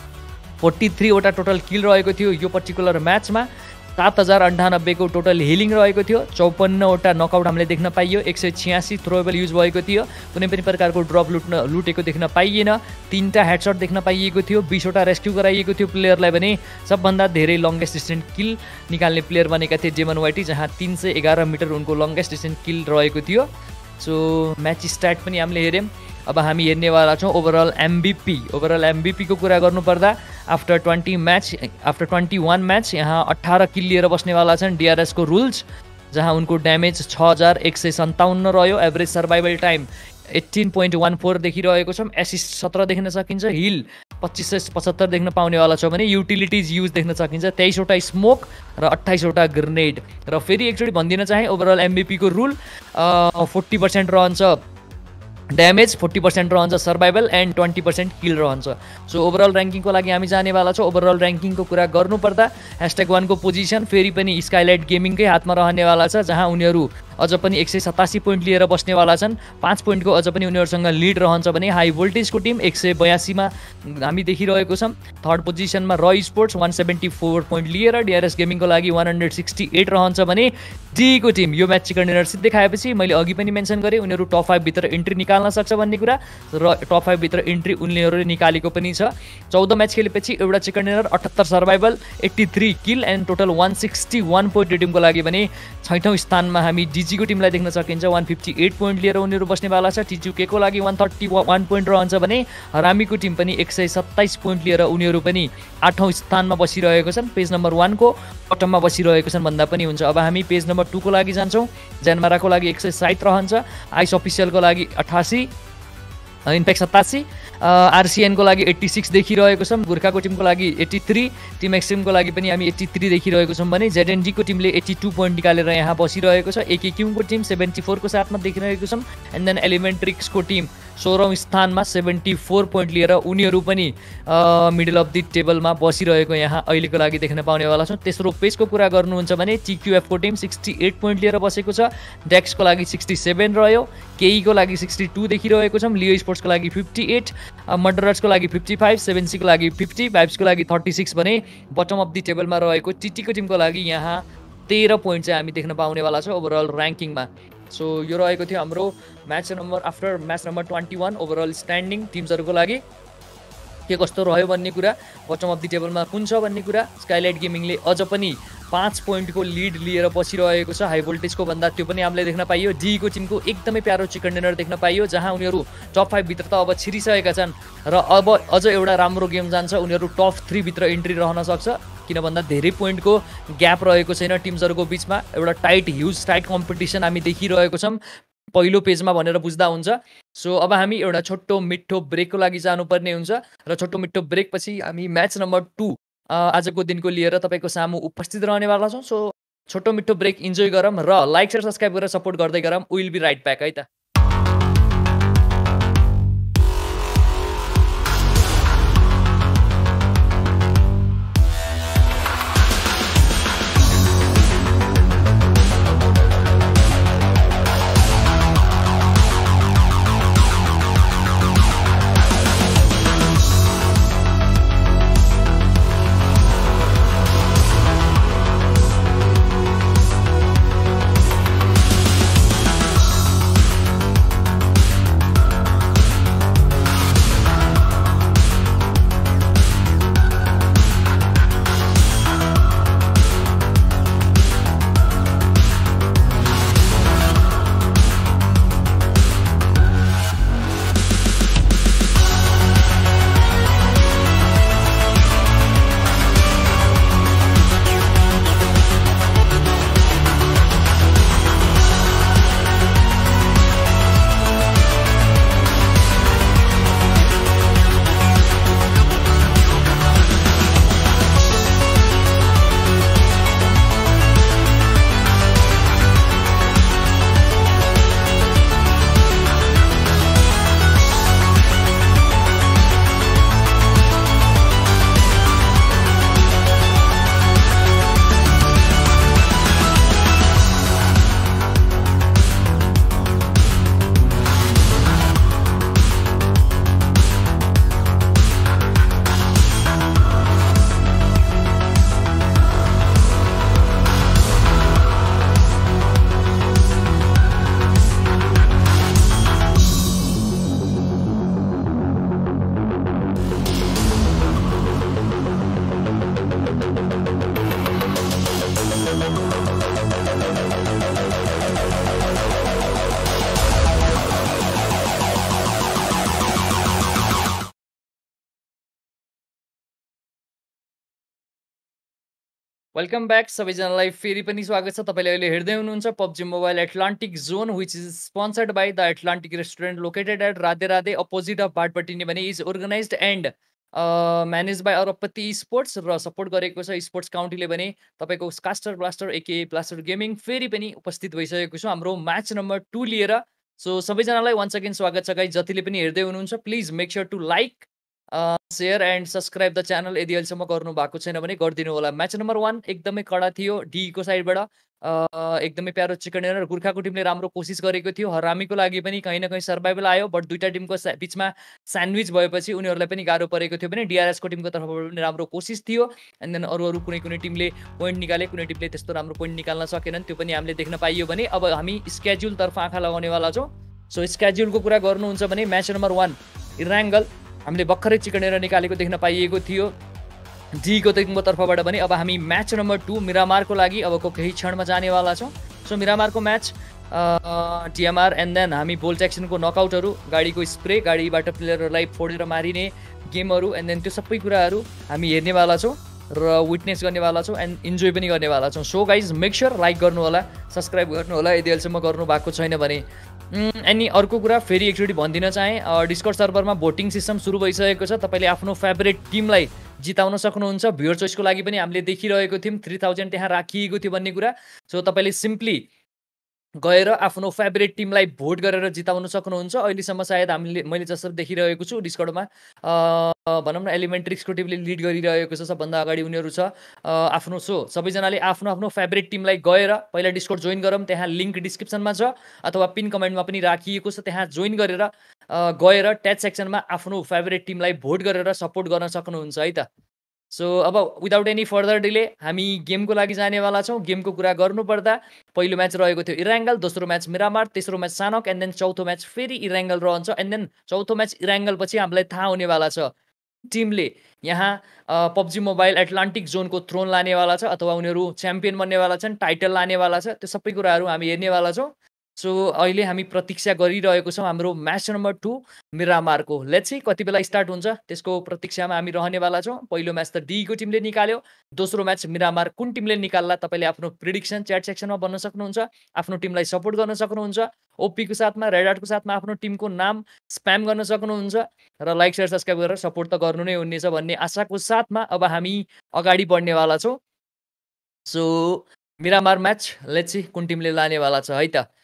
43 वटा टोटल किल रहेको थियो यो पर्टिकुलर म्याचमा, 7098 को टोटल हिलिङ रहेको थियो, 54 वटा नकआउट हामीले देख्न पाइयो, 186 थ्रोएबल युज भएको थियो, कुनै पनि प्रकारको ड्रप लुटेको देख्न पाइएन, 3टा हेडसट देख्न पाइएको थियो, 20 वटा रेस्क्यु गराइएको थियो प्लेयरलाई भने सबभन्दा धेरै लङ्गेस्ट डिस्टेन्स किल निकाल्ने प्लेयर बनेका थिए डेमन वाइटी जहाँ 311 मिटर उनको लङ्गेस्ट डिस्टेन्स किल रहेको थियो। सो म्याच स्ट्याट पनि हामीले हेऱ्यौँ। अब हामी हेर्नेवाला छौँ ओभरअल एमबिपीको कुरा गर्नुपर्दा आफ्टर 21 म्याच यहाँ 18 किल लिएर बस्नेवाला छन् डिआरएसको रुल्स जहाँ उनको ड्यामेज 6157 रह्यो, एभरेज सर्भाइभल टाइम 18.14 देखिरहेको छौँ। एसिस्ट 17 देख्न सकिन्छ। हिल 2575 देख्न पाउनेवाला छ भने युटिलिटिज युज देख्न सकिन्छ 23वटा स्मोक र 28वटा ग्रेनेड। र फेरि एकचोटि भनिदिन चाहे ओभरअल MVP को रुल 40% रहन्छ ड्यामेज, 40% रहन्छ सर्भाइभल एन्ड 20% किल रहन्छ। सो ओभरअल ऱ्याङ्किङको लागि हामी जानेवाला छौँ। ओभरअल ऱ्याङ्किङको कुरा गर्नुपर्दा #1 को पोजिसन फेरि पनि स्काइलाइट गेमिङकै हातमा रहनेवाला छ, जहाँ उनीहरू अझ पनि 187 पोइन्ट लिएर बस्नेवाला छन्। 5 पोइन्टको अझ पनि उनीहरूसँग लिड रहन्छ भने हाई भोल्टेजको टिम 182 मा हामी देखिरहेको छौँ। थर्ड पोजिसनमा र स्पोर्ट्स 174 पोइन्ट लिएर, DRS गेमिङको लागि 168 रहन्छ भने DE को टिम यो म्याच चिकन डिनर सिद्धै खाएपछि मैले अघि पनि मेन्सन गरेँ उनीहरू टप 5 भित्र इन्ट्री निकाल्न सक्छ भन्ने कुरा, र टप 5 भित्र इन्ट्री उनीहरूले निकालेको पनि छ। 14 म्याच खेलेपछि एउटा chicken dinner, 78 survival, 83 kill and total 161 point टिमको लागि भने 6औं स्थानमा हामी DG को टिमलाई देख्न सकिन्छ। 158 पोइन्ट लिएर उनीहरू बस्नेवाला छ। T2K को लागि 131 पोइन्ट रहन्छ भने हरामीको टिम पनि 127 पोइन्ट लिएर उनीहरू पनि 8औं स्थानमा बसिरहेको छन्। पेज नम्बर 1 को बटममा बसिरहेको छन् भन्दा पनि हुन्छ। अब हामी पेज नम्बर 2 को लागि जान्छौँ। ज्यानमाराको लागि 160 रहन्छ। आइस अफिसियलको लागि 88, इन्फ्याक्ट 87, RCN को लागि 86 देखिरहेको छौँ। गोर्खाको टिमको लागि 83, टिम एक्सट्रिमको लागि पनि हामी 83 देखिरहेको छौँ भने ZND को टिमले 82 पोइन्ट निकालेर यहाँ बसिरहेको छ। AKQ को टिम 74 को साथमा देखिरहेको छौँ। एन्ड देन एलिमेन्ट्रिक्स को टिम 16औं स्थानमा 74 पोइन्ट लिएर उनीहरू पनि मिडल अफ द टेबलमा बसिरहेको यहाँ अहिलेको लागि देख्न पाउनेवाला छौँ। तेस्रो पेजको कुरा गर्नुहुन्छ भने TQF को टिम 68 पोइन्ट लिएर बसेको छ। डेक्स को लागि 67 रह्यो। KE को लागि 62 देखिरहेको छौँ। लियो स्पोर्ट्सको लागि 58, मर्डरर्सको लागि 55, 7C को लागि 50, भाइब्सको लागि 36 भने बटम अफ द टेबलमा रहेको TT को टिमको लागि यहाँ 13 पोइन्ट चाहिँ हामी देख्न पाउनेवाला छ ओभरअल ऱ्याङ्किङमा। सो यो रहेको थियो हाम्रो after match number 21 overall standing टिम्सहरूको लागि के कस्तो रह्यो भन्ने कुरा, बटम अफ द टेबलमा कुन छ भन्ने कुरा। स्काइलाइट गेमिङले अझ पनि 5 पोइन्टको लिड लिएर बसिरहेको छ हाई भोल्टेजको भन्दा, त्यो पनि हामीले देख्न पाइयो। DE को टिमको एकदमै प्यारो चिकन डिनर देख्न पाइयो, जहाँ उनीहरू टप 5 भित्र त अब छिरिसकेका छन् र अब अझ एउटा राम्रो गेम जान्छ, उनीहरू टप 3 भित्र इन्ट्री रहन सक्छ। किन भन्दा धेरै पोइन्टको ग्याप रहेको छैन टिम्सहरूको बिचमा। एउटा ह्युज टाइट कम्पिटिसन हामी देखिरहेको छौँ पहिलो पेजमा भनेर बुझ्दा हुन्छ। सो अब हामी एउटा छोटो मिठो ब्रेकको लागि जानुपर्ने हुन्छ र छोटो मिठो ब्रेक पछि हामी म्याच नम्बर 2 आजको दिनको लिएर तपाईँको सामु उपस्थित रहनेवाला छौँ। सो छोटो मिठो ब्रेक इन्जोय गरौँ र लाइक शेयर सब्सक्राइब गरेर सपोर्ट गर्दै गरौँ। विल बी राइट ब्याक है त। वेलकम ब्याक सबैजनालाई फेरि पनि स्वागत छ। तपाईँले अहिले हेर्दै हुनुहुन्छ PUBG mobile Atlantic zone which is sponsored by the Atlantic restaurant located at Radhe Radhe opposite of भाटपट्टि नै भने is organized and manage by Arabpati sports र सपोर्ट गरेको छ स्पोर्ट्स काउन्टीले भने तपाईँको caster blaster AK blaster gaming फेरि पनि उपस्थित भइसकेको छु हाम्रो म्याच नम्बर 2 लिएर। सो सबैजनालाई वान्स अगेन स्वागत छ गाइस। जतिले पनि हेर्दै हुनुहुन्छ please make sure to like share and subscribe the channel यदि अहिलेसम्म गर्नु भएको छैन भने गरिदिनु होला। म्याच नम्बर 1 एकदमै कडा थियो डीको साइडबाट। एकदमै प्यारो चिकन डिनर गोर्खाको टिमले राम्रो कोसिस गरेको थियो। हरामीको लागि पनि कहीँ न कहीँ सर्भाइभल आयो बट दुईटा टिमको बिचमा स्यान्डविच भएपछि उनीहरूलाई पनि गाह्रो परेको थियो भने डिआरएसको टिमको तर्फबाट पनि राम्रो कोसिस थियो। एन्ड देन अरू अरू कुनै कुनै टिमले पोइन्ट निकाले, कुनै टिमले त्यस्तो राम्रो पोइन्ट निकाल्न सकेनन्, त्यो पनि हामीले देख्न पाइयो भने अब हामी स्केड्युलतर्फ आँखा लगाउनेवाला छौँ। सो स्केड्युलको कुरा गर्नुहुन्छ भने म्याच नम्बर 1 इराङ्गल हामीले भर्खरै चिकन डिनर निकालेको देख्न पाइएको थियो डीको टिमको तर्फबाट भने। अब हामी म्याच नम्बर 2 मिरामारको लागि अबको केही क्षणमा जानेवाला छौँ। सो मिरामारको म्याच टिएमआर एन्ड देन हामी बोल्ट एक्सनको नकआउटहरू, गाडीको स्प्रे, गाडीबाट प्लेयरहरूलाई फोडेर मारिने गेमहरू एन्ड देन त्यो सबै कुराहरू हामी हेर्नेवाला छौँ र विटनेस गर्नेवाला छौँ एन्ड इन्जोय पनि गर्नेवाला छौँ। So guys make sure like गर्नु होला, सब्सक्राइब गर्नु होला यदि अहिलेसम्म गर्नु भएको छैन भने। अनि अर्को कुरा फेरि एकचोटि भनिदिन चाहेँ, डिस्कर्ड सर्भरमा भोटिङ सिस्टम सुरु भइसकेको छ। तपाईँले आफ्नो फेभरेट टिमलाई जिताउन सक्नुहुन्छ। भ्युअर चोइसको लागि पनि हामीले देखिरहेको थियौँ 3000 त्यहाँ राखिएको थियो भन्ने कुरा। सो तपाईँले सिम्पली गएर आफ्नो फेभरेट टिमलाई भोट गरेर जिताउन सक्नुहुन्छ। अहिलेसम्म सायद मैले जसरी देखिरहेको छु डिस्कर्डमा भनौँ न एलिमेन्ट्रिक्सको टिमले लिड गरिरहेको छ, सबभन्दा अगाडि उनीहरू छ आफ्नो। सो सबैजनाले आफ्नो आफ्नो फेभरेट टिमलाई गएर पहिला डिस्कर्ड जोइन गरौँ, त्यहाँ लिङ्क डिस्क्रिप्सनमा छ अथवा पिन कमेन्टमा पनि राखिएको छ, त्यहाँ जोइन गरेर गएर ट्याच सेक्सनमा आफ्नो फेभरेट टिमलाई भोट गरेर सपोर्ट गर्न सक्नुहुन्छ है त। सो अब विदाउट एनी फर्दर डिले हामी गेमको लागि जानेवाला छौँ। गेमको कुरा गर्नुपर्दा पहिलो म्याच रहेको थियो इराङ्गल, दोस्रो म्याच मिरामार, तेस्रो म्याच सानक एन्ड देन चौथो म्याच फेरि इराङ्गल रहन्छ। एन्ड देन चौथो म्याच इराङ्गल पछि हामीलाई थाहा हुनेवाला छ टिमले यहाँ पब्जी मोबाइल एटलान्टिक जोनको थ्रोन लानेवाला छ अथवा उनीहरू च्याम्पियन बन्नेवाला छन्, टाइटल लानेवाला छ, त्यो सबै कुराहरू हामी हेर्नेवाला छौँ। सो अहिले हामी प्रतीक्षा गरिरहेको छौँ हाम्रो म्याच नम्बर 2 मिरामारको। लेट्स सी कति बेला स्टार्ट हुन्छ त्यसको प्रतीक्षामा हामी रहनेवाला छौँ। पहिलो म्याच त डीको टिमले निकाल्यो, दोस्रो म्याच मिरामार कुन टिमले निकाल्ला तपाईँले आफ्नो प्रिडिक्सन च्याट सेक्सनमा भन्न सक्नुहुन्छ, आफ्नो टिमलाई सपोर्ट गर्न सक्नुहुन्छ, ओपीको साथमा रेड आर्टको साथमा आफ्नो टिमको नाम स्प्याम गर्न सक्नुहुन्छ र लाइक सेयर सब्सक्राइब गरेर सपोर्ट त गर्नु नै हुनेछ भन्ने आशाको साथमा अब हामी अगाडि बढ्नेवाला छौँ। So Miramar match let's see कुन टिमले लानेवाला छ है त।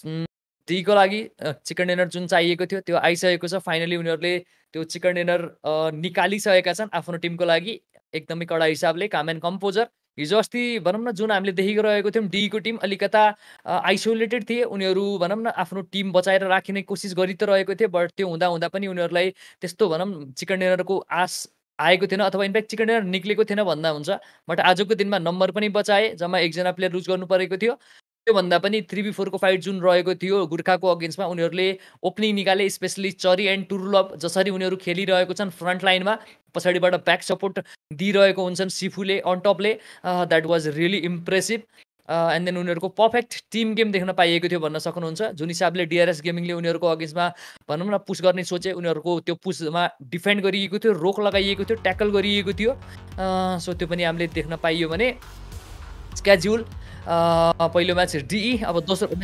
डीको लागि चिकन डिनर जुन चाहिएको थियो त्यो आइसकेको छ। फाइनली उनीहरूले त्यो चिकन डिनर निकालिसकेका छन् आफ्नो टिमको लागि एकदमै कडा हिसाबले, काम एन्ड कम्पोजर। हिजो अस्ति भनौँ न जुन हामीले देखिरहेको थियौँ डीको टिम अलिकता आइसोलेटेड थिए, उनीहरू भनौँ न आफ्नो टिम बचाएर राख्ने कोसिस गरि त रहेको थिए बट त्यो हुँदा हुँदा पनि उनीहरूलाई त्यस्तो भनौँ चिकन डिनरको आश आएको थिएन अथवा इनफ्याक्ट चिकन डिनर निक्लेको थिएन भन्दा हुन्छ। बट आजको दिनमा नम्बर पनि बचाए, जम्मा एकजना प्लेयर लुज गर्नु परेको थियो। त्योभन्दा पनि 3v4 को फाइट जुन रहेको थियो गोर्खाको अगेन्स्टमा उनीहरूले ओपनिङ निकाले, स्पेसली चरी एन्ड टुरुलभ जसरी उनीहरू खेलिरहेको छन् फ्रन्ट लाइनमा, पछाडिबाट ब्याक सपोर्ट दिइरहेको हुन्छन् सिफुले अन टपले। That was really impressive. And then उनीहरूको पर्फेक्ट टिम गेम देख्न पाइएको थियो भन्न सक्नुहुन्छ। जुन हिसाबले डिआरएस गेमिङले उनीहरूको अगेन्स्टमा भनौँ न पुस गर्ने सोचे, उनीहरूको त्यो पुसमा डिफेन्ड गरिएको थियो, रोक लगाइएको थियो, ट्याकल गरिएको थियो। सो त्यो पनि हामीले देख्न पाइयो भने स्केड्युल पहिलो म्याच डिई, अब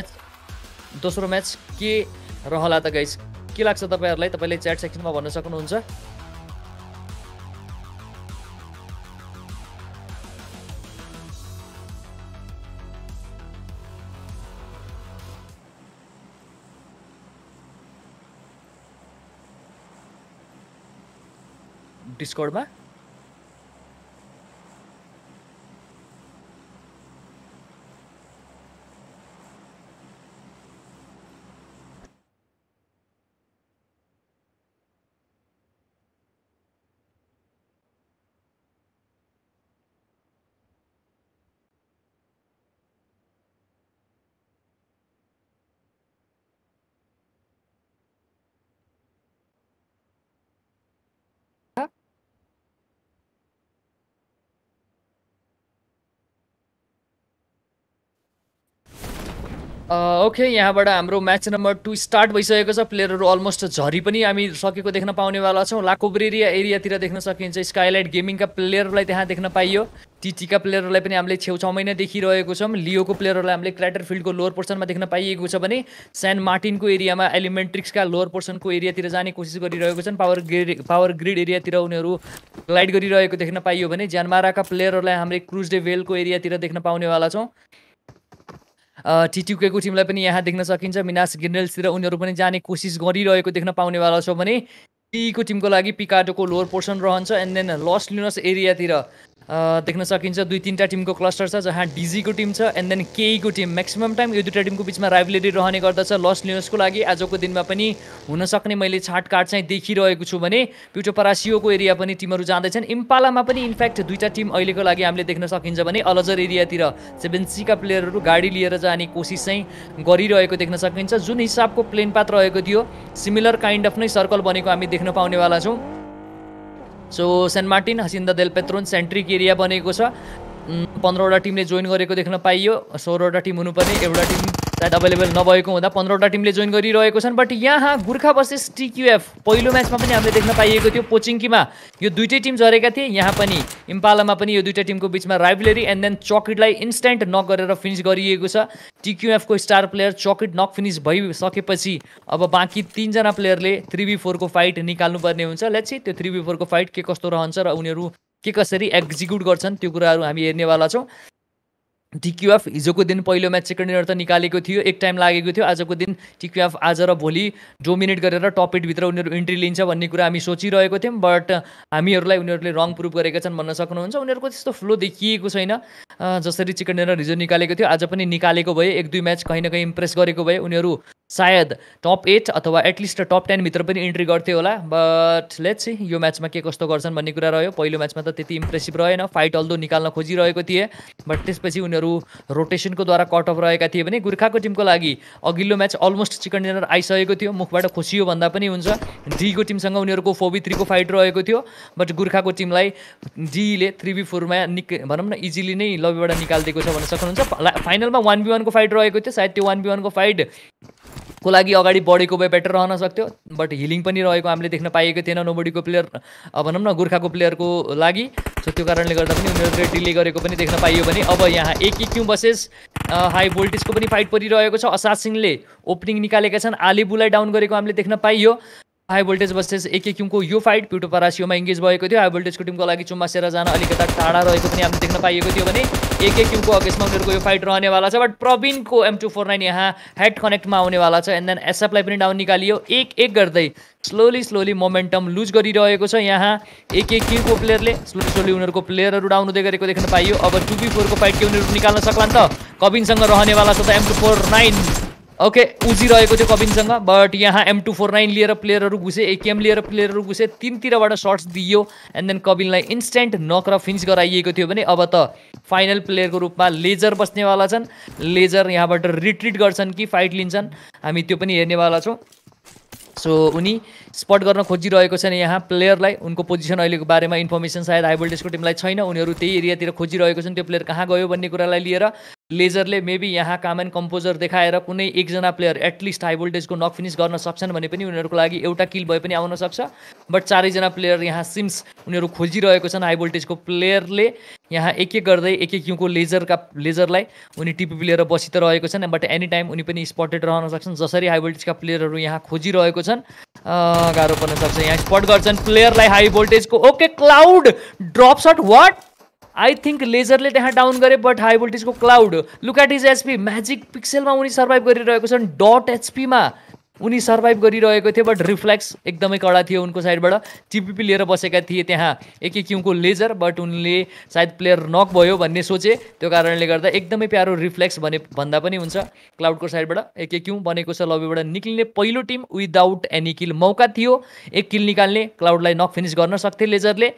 दोस्रो म्याच के रहला त गाइस, के लाग्छ तपाईँहरूलाई? तपाईँले च्याट सेक्सनमा भन्न सक्नुहुन्छ। डिस्कर्डमा ओके, यहाँबाट हाम्रो म्याच नम्बर 2 स्टार्ट भइसकेको छ। प्लेयरहरू अलमोस्ट झरी पनि हामी सकेको देख्न पाउनेवाला छौँ। लाकोब्रेरिया एरियातिर देख्न सकिन्छ स्काइलाइट गेमिङका प्लेयरहरूलाई त्यहाँ देख्न पाइयो। टीटीका प्लेयरहरूलाई पनि हामीले छेउछाउमै नै देखिरहेको छौँ। लियोको प्लेयरहरूलाई हामीले क्र्याटर फिल्डको लोवर पोर्सनमा देख्न पाइएको छ भने सेन्ट मार्टिनको एरियामा एलिमेन्ट्रिक्सका लोवर पोर्सनको एरियातिर जाने कोसिस गरिरहेको छन्। पावर ग्रिड एरियातिर उनीहरू ग्लाइड गरिरहेको देख्न पाइयो भने ज्यानमाराका प्लेयरहरूलाई हामीले क्रुज डे भेलको एरियातिर देख्न पाउनेवाला छौँ। टिट्युकेको टिमलाई पनि यहाँ देख्न सकिन्छ। मिनास गिनेल्सतिर उनीहरू पनि जाने कोसिस गरिरहेको देख्न पाउनेवाला छौँ भने टीको टिमको लागि पिकाटोको लोवर पोर्सन रहन्छ। एन्ड देन लस लिनस एरियातिर देख्न सकिन्छ 2-3टा टिमको क्लस्टर छ, जहाँ डिजीको टिम छ एन्ड देन केईको टिम। म्याक्सिमम टाइम यो दुईवटा टिमको बिचमा राइभलरी रहने गर्दछ। लस लिनसको लागि आजको दिनमा पनि हुनसक्ने मैले छाटकाट चाहिँ देखिरहेको छु भने प्युटो परासियोको एरिया पनि टिमहरू जाँदैछन्। इम्पालामा पनि इनफ्याक्ट दुईवटा टिम अहिलेको लागि हामीले देख्न सकिन्छ भने अलजर एरियातिर 7C का प्लेयरहरू गाडी लिएर जाने कोसिस चाहिँ गरिरहेको देख्न सकिन्छ। जुन हिसाबको प्लेन पाथ रहेको थियो सिमिलर काइन्ड अफ नै सर्कल बनेको हामी देख्न पाउनेवाला छौँ। सो सेन्ट मार्टिन हसिन्दा देल पेत्रोन सेन्ट्रिक एरिया बनेको छ। 15वटा टिमले जोइन गरेको देख्न पाइयो। 16वटा टिम हुनुपर्ने, एउटा टिम सायद अभाइलेबल नभएको हुँदा 15वटा टिमले जोइन गरिरहेको छन्। बट यहाँ गुर्खा वर्सेस टिक्युएफ पहिलो म्याचमा पनि हामीले देख्न पाइएको थियो पोचिङ्कीमा यो दुईटै टिम झरेका थिए। यहाँ पनि इम्पालामा पनि यो दुईटा टिमको बिचमा राइभलरी एन्ड देन चकिटलाई इन्स्ट्यान्ट नक गरेर फिनिस गरिएको छ। टिक्युएफको स्टार प्लेयर चकिट नक फिनिस भइसकेपछि अब बाँकी 3जना प्लेयरले 3v4 को फाइट निकाल्नुपर्ने हुन्छ। लेट्स सी त्यो 3v4 को फाइट के कस्तो रहन्छ र उनीहरू के कसरी एक्जिक्युट गर्छन् त्यो कुराहरू हामी हेर्नेवाला छौँ। टिक्युएफ हिजोको दिन पहिलो म्याच सेकेन्ड विनर त निकालेको थियो, एक टाइम लागेको थियो। आजको दिन टिक्युएफ आज र भोलि डोमिनेट गरेर टप 8भित्र उनीहरू इन्ट्री लिन्छ भन्ने कुरा हामी सोचिरहेको थियौँ। बट हामीहरूलाई उनीहरूले रङ प्रुभ गरेका छन् भन्न सक्नुहुन्छ। उनीहरूको त्यस्तो फ्लो देखिएको छैन। जसरी चिकन डिनर हिजो निकालेको थियो आज पनि निकालेको भए 1-2 म्याच कहीँ न कहीँ इम्प्रेस गरेको भए उनीहरू सायद टप 8 अथवा एटलिस्ट टप 10 भित्र पनि इन्ट्री गर्थे होला। बट लेट्स सी यो म्याचमा के कस्तो गर्छन् भन्ने कुरा रह्यो। पहिलो म्याचमा त त्यति इम्प्रेसिभ रहेन, फाइट अल्दो निकाल्न खोजिरहेको थिए बट त्यसपछि उनीहरू रोटेसनको द्वारा कट अफ रहेका थिए भने गुर्खाको टिमको लागि अघिल्लो म्याच अलमोस्ट चिकन डिनर आइसकेको थियो। मुखबाट खोसियो भन्दा पनि हुन्छ। डीको टिमसँग उनीहरूको 4v3 को फाइट रहेको थियो बट गुर्खाको टिमलाई डीले 3v4मा भनौँ न इजिली नै लबीबाट निकालिदिएको छ भन्न सक्नुहुन्छ। फाइनलमा 1v1 को फाइट रहेको थियो। सायद त्यो 1v1 को फाइट को लागि अगाडि बढेको भए बेटर रहन सक्थ्यो बट हिलिङ पनि रहेको हामीले देख्न पाइएको थिएन नोबडीको प्लेयर भनौँ न गुर्खाको प्लेयरको लागि। सो त्यो कारणले गर्दा पनि उनीहरूले डिले गरेको पनि देख्न पाइयो भने अब यहाँ AKQ वर्सेस हाई भोल्टेजको पनि फाइट परिरहेको छ। असासिङले ओपनिङ निकालेका छन्, आलिबुलाई डाउन गरेको हामीले देख्न पाइयो। हाई भोल्टेज वर्सेस AKQ को यो फाइट प्युटो परासियोमा इङ्गेज भएको थियो। हाई भोल्टेजको टिमको लागि चुम्मासेर जान अलिकता टाढा रहेको पनि हामीले देख्न पाइएको थियो भने AKQ को अगेन्स्टमा उनीहरूको यो फाइट रहनेवाला छ। बट प्रवीणको M249 यहाँ हेड कनेक्टमा आउनेवाला छ एन्ड देन एसएफलाई पनि डाउन निकालियो। एक गर्दै स्लोली मोमेन्टम लुज गरिरहेको छ यहाँ AKQ को प्लेयरले। स्लोली उनीहरूको प्लेयरहरू डाउन हुँदै गरेको देख्न पाइयो। अब 2v4 को फाइट के उनीहरू निकाल्न सक्लान् त? कबिनसँग रहनेवाला छ त M249। ओके उजी रहेको थियो कबिनसँग बट यहाँ M249 लिएर प्लेयरहरू घुसे, AKM लिएर प्लेयरहरू घुसे, तिनतिरबाट सर्ट्स दियो एन्ड देन कबिनलाई इन्स्ट्यान्ट नक र फिनिस गराइएको थियो भने अब त फाइनल प्लेयरको रूपमा लेजर बस्नेवाला छन्। लेजर यहाँबाट रिट्रिट गर्छन् कि फाइट लिन्छन् हामी त्यो पनि हेर्नेवाला छौँ। सो उनी स्पट गर्न खोजिरहेको छन् यहाँ प्लेयरलाई। उनको पोजिसन अहिलेको बारेमा इन्फर्मेसन सायद हाई भोल्टेजको टिमलाई छैन। उनीहरू त्यही एरियातिर खोजिरहेको छन् त्यो प्लेयर कहाँ गयो भन्ने कुरालाई लिएर। लेजरले मेबी यहाँ काम एन्ड कम्पोजर देखाएर कुनै एकजना प्लेयर एटलिस्ट हाई भोल्टेजको नक फिनिस गर्न सक्छन् भने पनि उनीहरूको लागि एउटा किल भए पनि आउन सक्छ। बट चारैजना प्लेयर यहाँ सिम्स उनीहरू खोजिरहेको छन्। हाई भोल्टेजको प्लेयरले यहाँ एक गर्दै AKQ को लेजरलाई उनी टिपी लिएर बसि त रहेको छन् बट एनी टाइम उनी पनि स्पटेड रहन सक्छन्। जसरी हाई भोल्टेजका प्लेयरहरू यहाँ खोजिरहेको छन् गाह्रो पर्न सक्छ। यहाँ स्पट गर्छन् प्लेयरलाई हाई भोल्टेजको। Okay Cloud drop shot what I think लेजरले त्यहाँ डाउन गरे बट हाई भोल्टेजको Cloud look at his HP magic पिक्सेलमा उनी सर्भाइभ गरिरहेको छन्। डट HP मा उनी सर्भाइभ गरिरहेको थियो बट रिफ्लेक्स एकदमै कडा थियो उनको साइडबाट। TPP लिएर बसेका थिए त्यहाँ AKQ को लेजर बट उनले सायद प्लेयर नक भयो भन्ने सोचे त्यो कारणले गर्दा एकदमै प्यारो रिफ्लेक्स भन्दा पनि हुन्छ क्लाउडको साइडबाट। AKQ बनेको छ लबीबाट निक्लिने पहिलो टिम विदाउट एनी किल। मौका थियो एक किल निकाल्ने, क्लाउडलाई नक फिनिस गर्न सक्थे लेजरले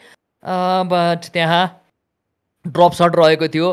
बट त्यहाँ ड्रप शट रहेको थियो।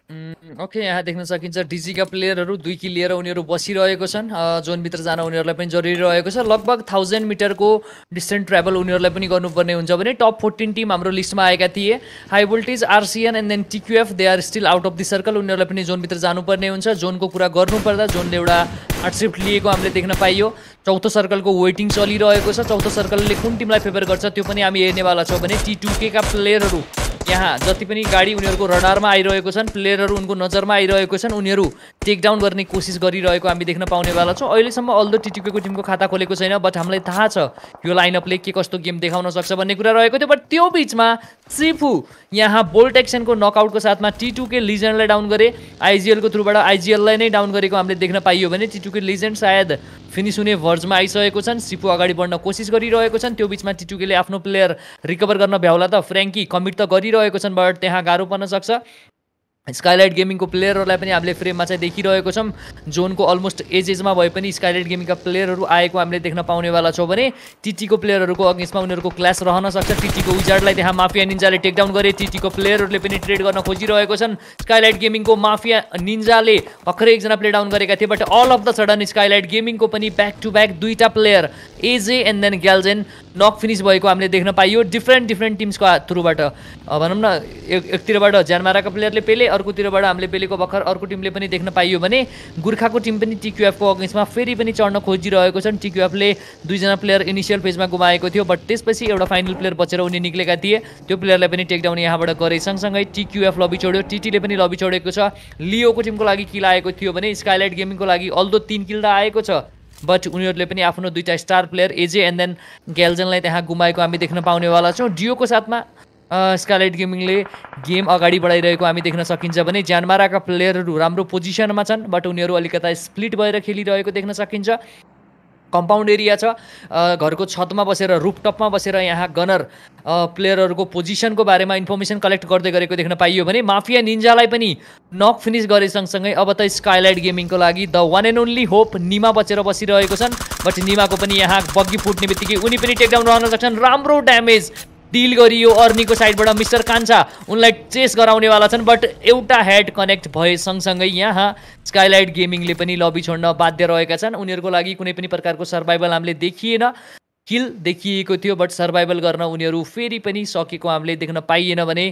ओके, यहाँ देख्न सकिन्छ डिजीका प्लेयरहरू 2 किल लिएर उनीहरू बसिरहेको छन्। जोनभित्र जान उनीहरूलाई पनि जरुरी रहेको छ। लगभग 1000 मिटरको डिस्टेन्स ट्राभल उनीहरूलाई पनि गर्नुपर्ने हुन्छ भने टप 14 टिम हाम्रो लिस्टमा आएका थिए। High voltage, RCN and then TQF, they are still out of the circle. उनीहरूलाई पनि जोनभित्र जानुपर्ने हुन्छ। जोनको कुरा गर्नुपर्दा जोनले एउटा हार्ड सिफ्ट लिएको हामीले देख्न पाइयो। चौथो सर्कलको वेटिङ चलिरहेको छ। चौथो सर्कलले कुन टिमलाई फेभर गर्छ त्यो पनि हामी हेर्नेवाला छौँ भने T2K का प्लेयरहरू यहाँ जति पनि गाडी उनीहरूको रडारमा आइरहेको छन्, प्लेयरहरू उनको नजरमा आइरहेको छन्, उनीहरू टेकडाउन गर्ने कोसिस गरिरहेको हामी देख्न पाउनेवाला छौँ। अहिलेसम्म अल्दो T2K को टिमको खाता खोलेको छैन, बट हामीलाई थाहा छ यो लाइनअपले के कस्तो गेम देखाउन सक्छ भन्ने कुरा रहेको थियो। बट त्यो बिचमा सिफु यहाँ बोल्ट एक्सनको नकआउटको साथमा T2K लिजेन्डलाई डाउन गरे। आइजिएलको थ्रुबाट आइजिएललाई नै डाउन गरेको हामीले देख्न पाइयो भने T2K लिजेन्ड सायद फिनिस हुने भर्जमा आइसकेको छन्। सिफु अगाडि बढ्न कोसिस गरिरहेको छन्। त्यो बिचमा T2K ले आफ्नो प्लेयर रिकभर गर्न भ्याउला त फ्रेङ्की कमिट त गरिरहेको छन्, बट त्यहाँ गाह्रो पर्न सक्छ। स्काइलाइट गेमिङको प्लेयरहरूलाई पनि हामीले फ्रेममा चाहिँ देखिरहेको छौँ। जोनको अलमोस्ट एजमा भए पनि स्काइलाइट गेमिङका प्लेयरहरू आएको हामीले देख्न पाउनेवाला छौँ भने टिटीको प्लेयरहरूको अगेन्स्टमा उनीहरूको क्लास रहन सक्छ। टिटीको विजार्डलाई त्यहाँ माफिया निन्जाले टेकडाउन गरे। टिटीको प्लेयरहरूले पनि ट्रेड गर्न खोजिरहेको छन्। स्काइलाइट गेमिङको माफिया निन्जाले भर्खरै एकजना प्ले डाउन गरेका थिए, but all of the sudden Skylight गेमिङको पनि ब्याक टु ब्याक दुईटा player AJ and then Gyaljen knock finish भएको हामीले देख्न पाइयो डिफ्रेन्ट टिम्सको थ्रुबाट। भनौँ न एकतिरबाट ज्यानमाराका प्लेयरले पेले, अर्कोतिरबाट हामीले पेलेको भर्खर अर्को टिमले पनि देख्न पाइयो भने गोर्खाको टिम पनि टिक्युएफको अगेन्स्टमा फेरि पनि चढ्न खोजिरहेको छन्। टिक्युएफले दुईजना प्लेयर इनिसियल फेजमा गुमाएको थियो, बट त्यसपछि एउटा फाइनल प्लेयर बचेर उनी निक्लेका थिए। त्यो प्लेयरलाई पनि टेकडाउन यहाँबाट गरे। सँगसँगै टिक्युएफ लबी छोड्यो, टीटीले पनि लबी छोडेको छ। लियोको टिमको लागि किल आएको थियो भने स्काइलाइट गेमिङको लागि अल्दो 3 किल त आएको छ, बट उनीहरूले पनि आफ्नो दुईटा star player AJ and then ग्याल्जनलाई त्यहाँ गुमाएको हामी देख्न पाउनेवाला छौँ। डियोको साथमा स्काइलाइट गेमिङले गेम अगाडि बढाइरहेको हामी देख्न सकिन्छ भने ज्यानमाराका प्लेयरहरू राम्रो पोजिसनमा छन्, बट उनीहरू अलिकता स्प्लिट भएर खेलिरहेको देख्न सकिन्छ। कम्पाउन्ड एरिया छ, घरको छतमा बसेर रुफटपमा बसेर यहाँ गनर प्लेयरहरूको पोजिसनको बारेमा इन्फर्मेसन कलेक्ट गर्दै गरेको देख्न पाइयो भने माफिया निन्जालाई पनि नक फिनिस गरे सँगसँगै अब त स्काइलाइट गेमिङको लागि the one and only hope Nima बचेर बसिरहेको छन्। बट निमाको पनि यहाँ बग्गी फुट्ने बित्तिकै उनी पनि टेकडाउन रहन सक्छन्। राम्रो ड्यामेज डिल गरियो अर्नीको साइडबाट मिस्टर कान्छा उनलाई चेस गराउनेवाला छन्, बट एउटा हेड कनेक्ट भए सँगसँगै यहाँ स्काइलाइट गेमिङले पनि लबी छोड्न बाध्य रहेका छन्। उनीहरूको लागि कुनै पनि प्रकारको सर्भाइभल हामीले देखिएन। किल देखिएको थियो, बट सर्भाइभल गर्न उनीहरू फेरि पनि सकेको हामीले देख्न पाइएन भने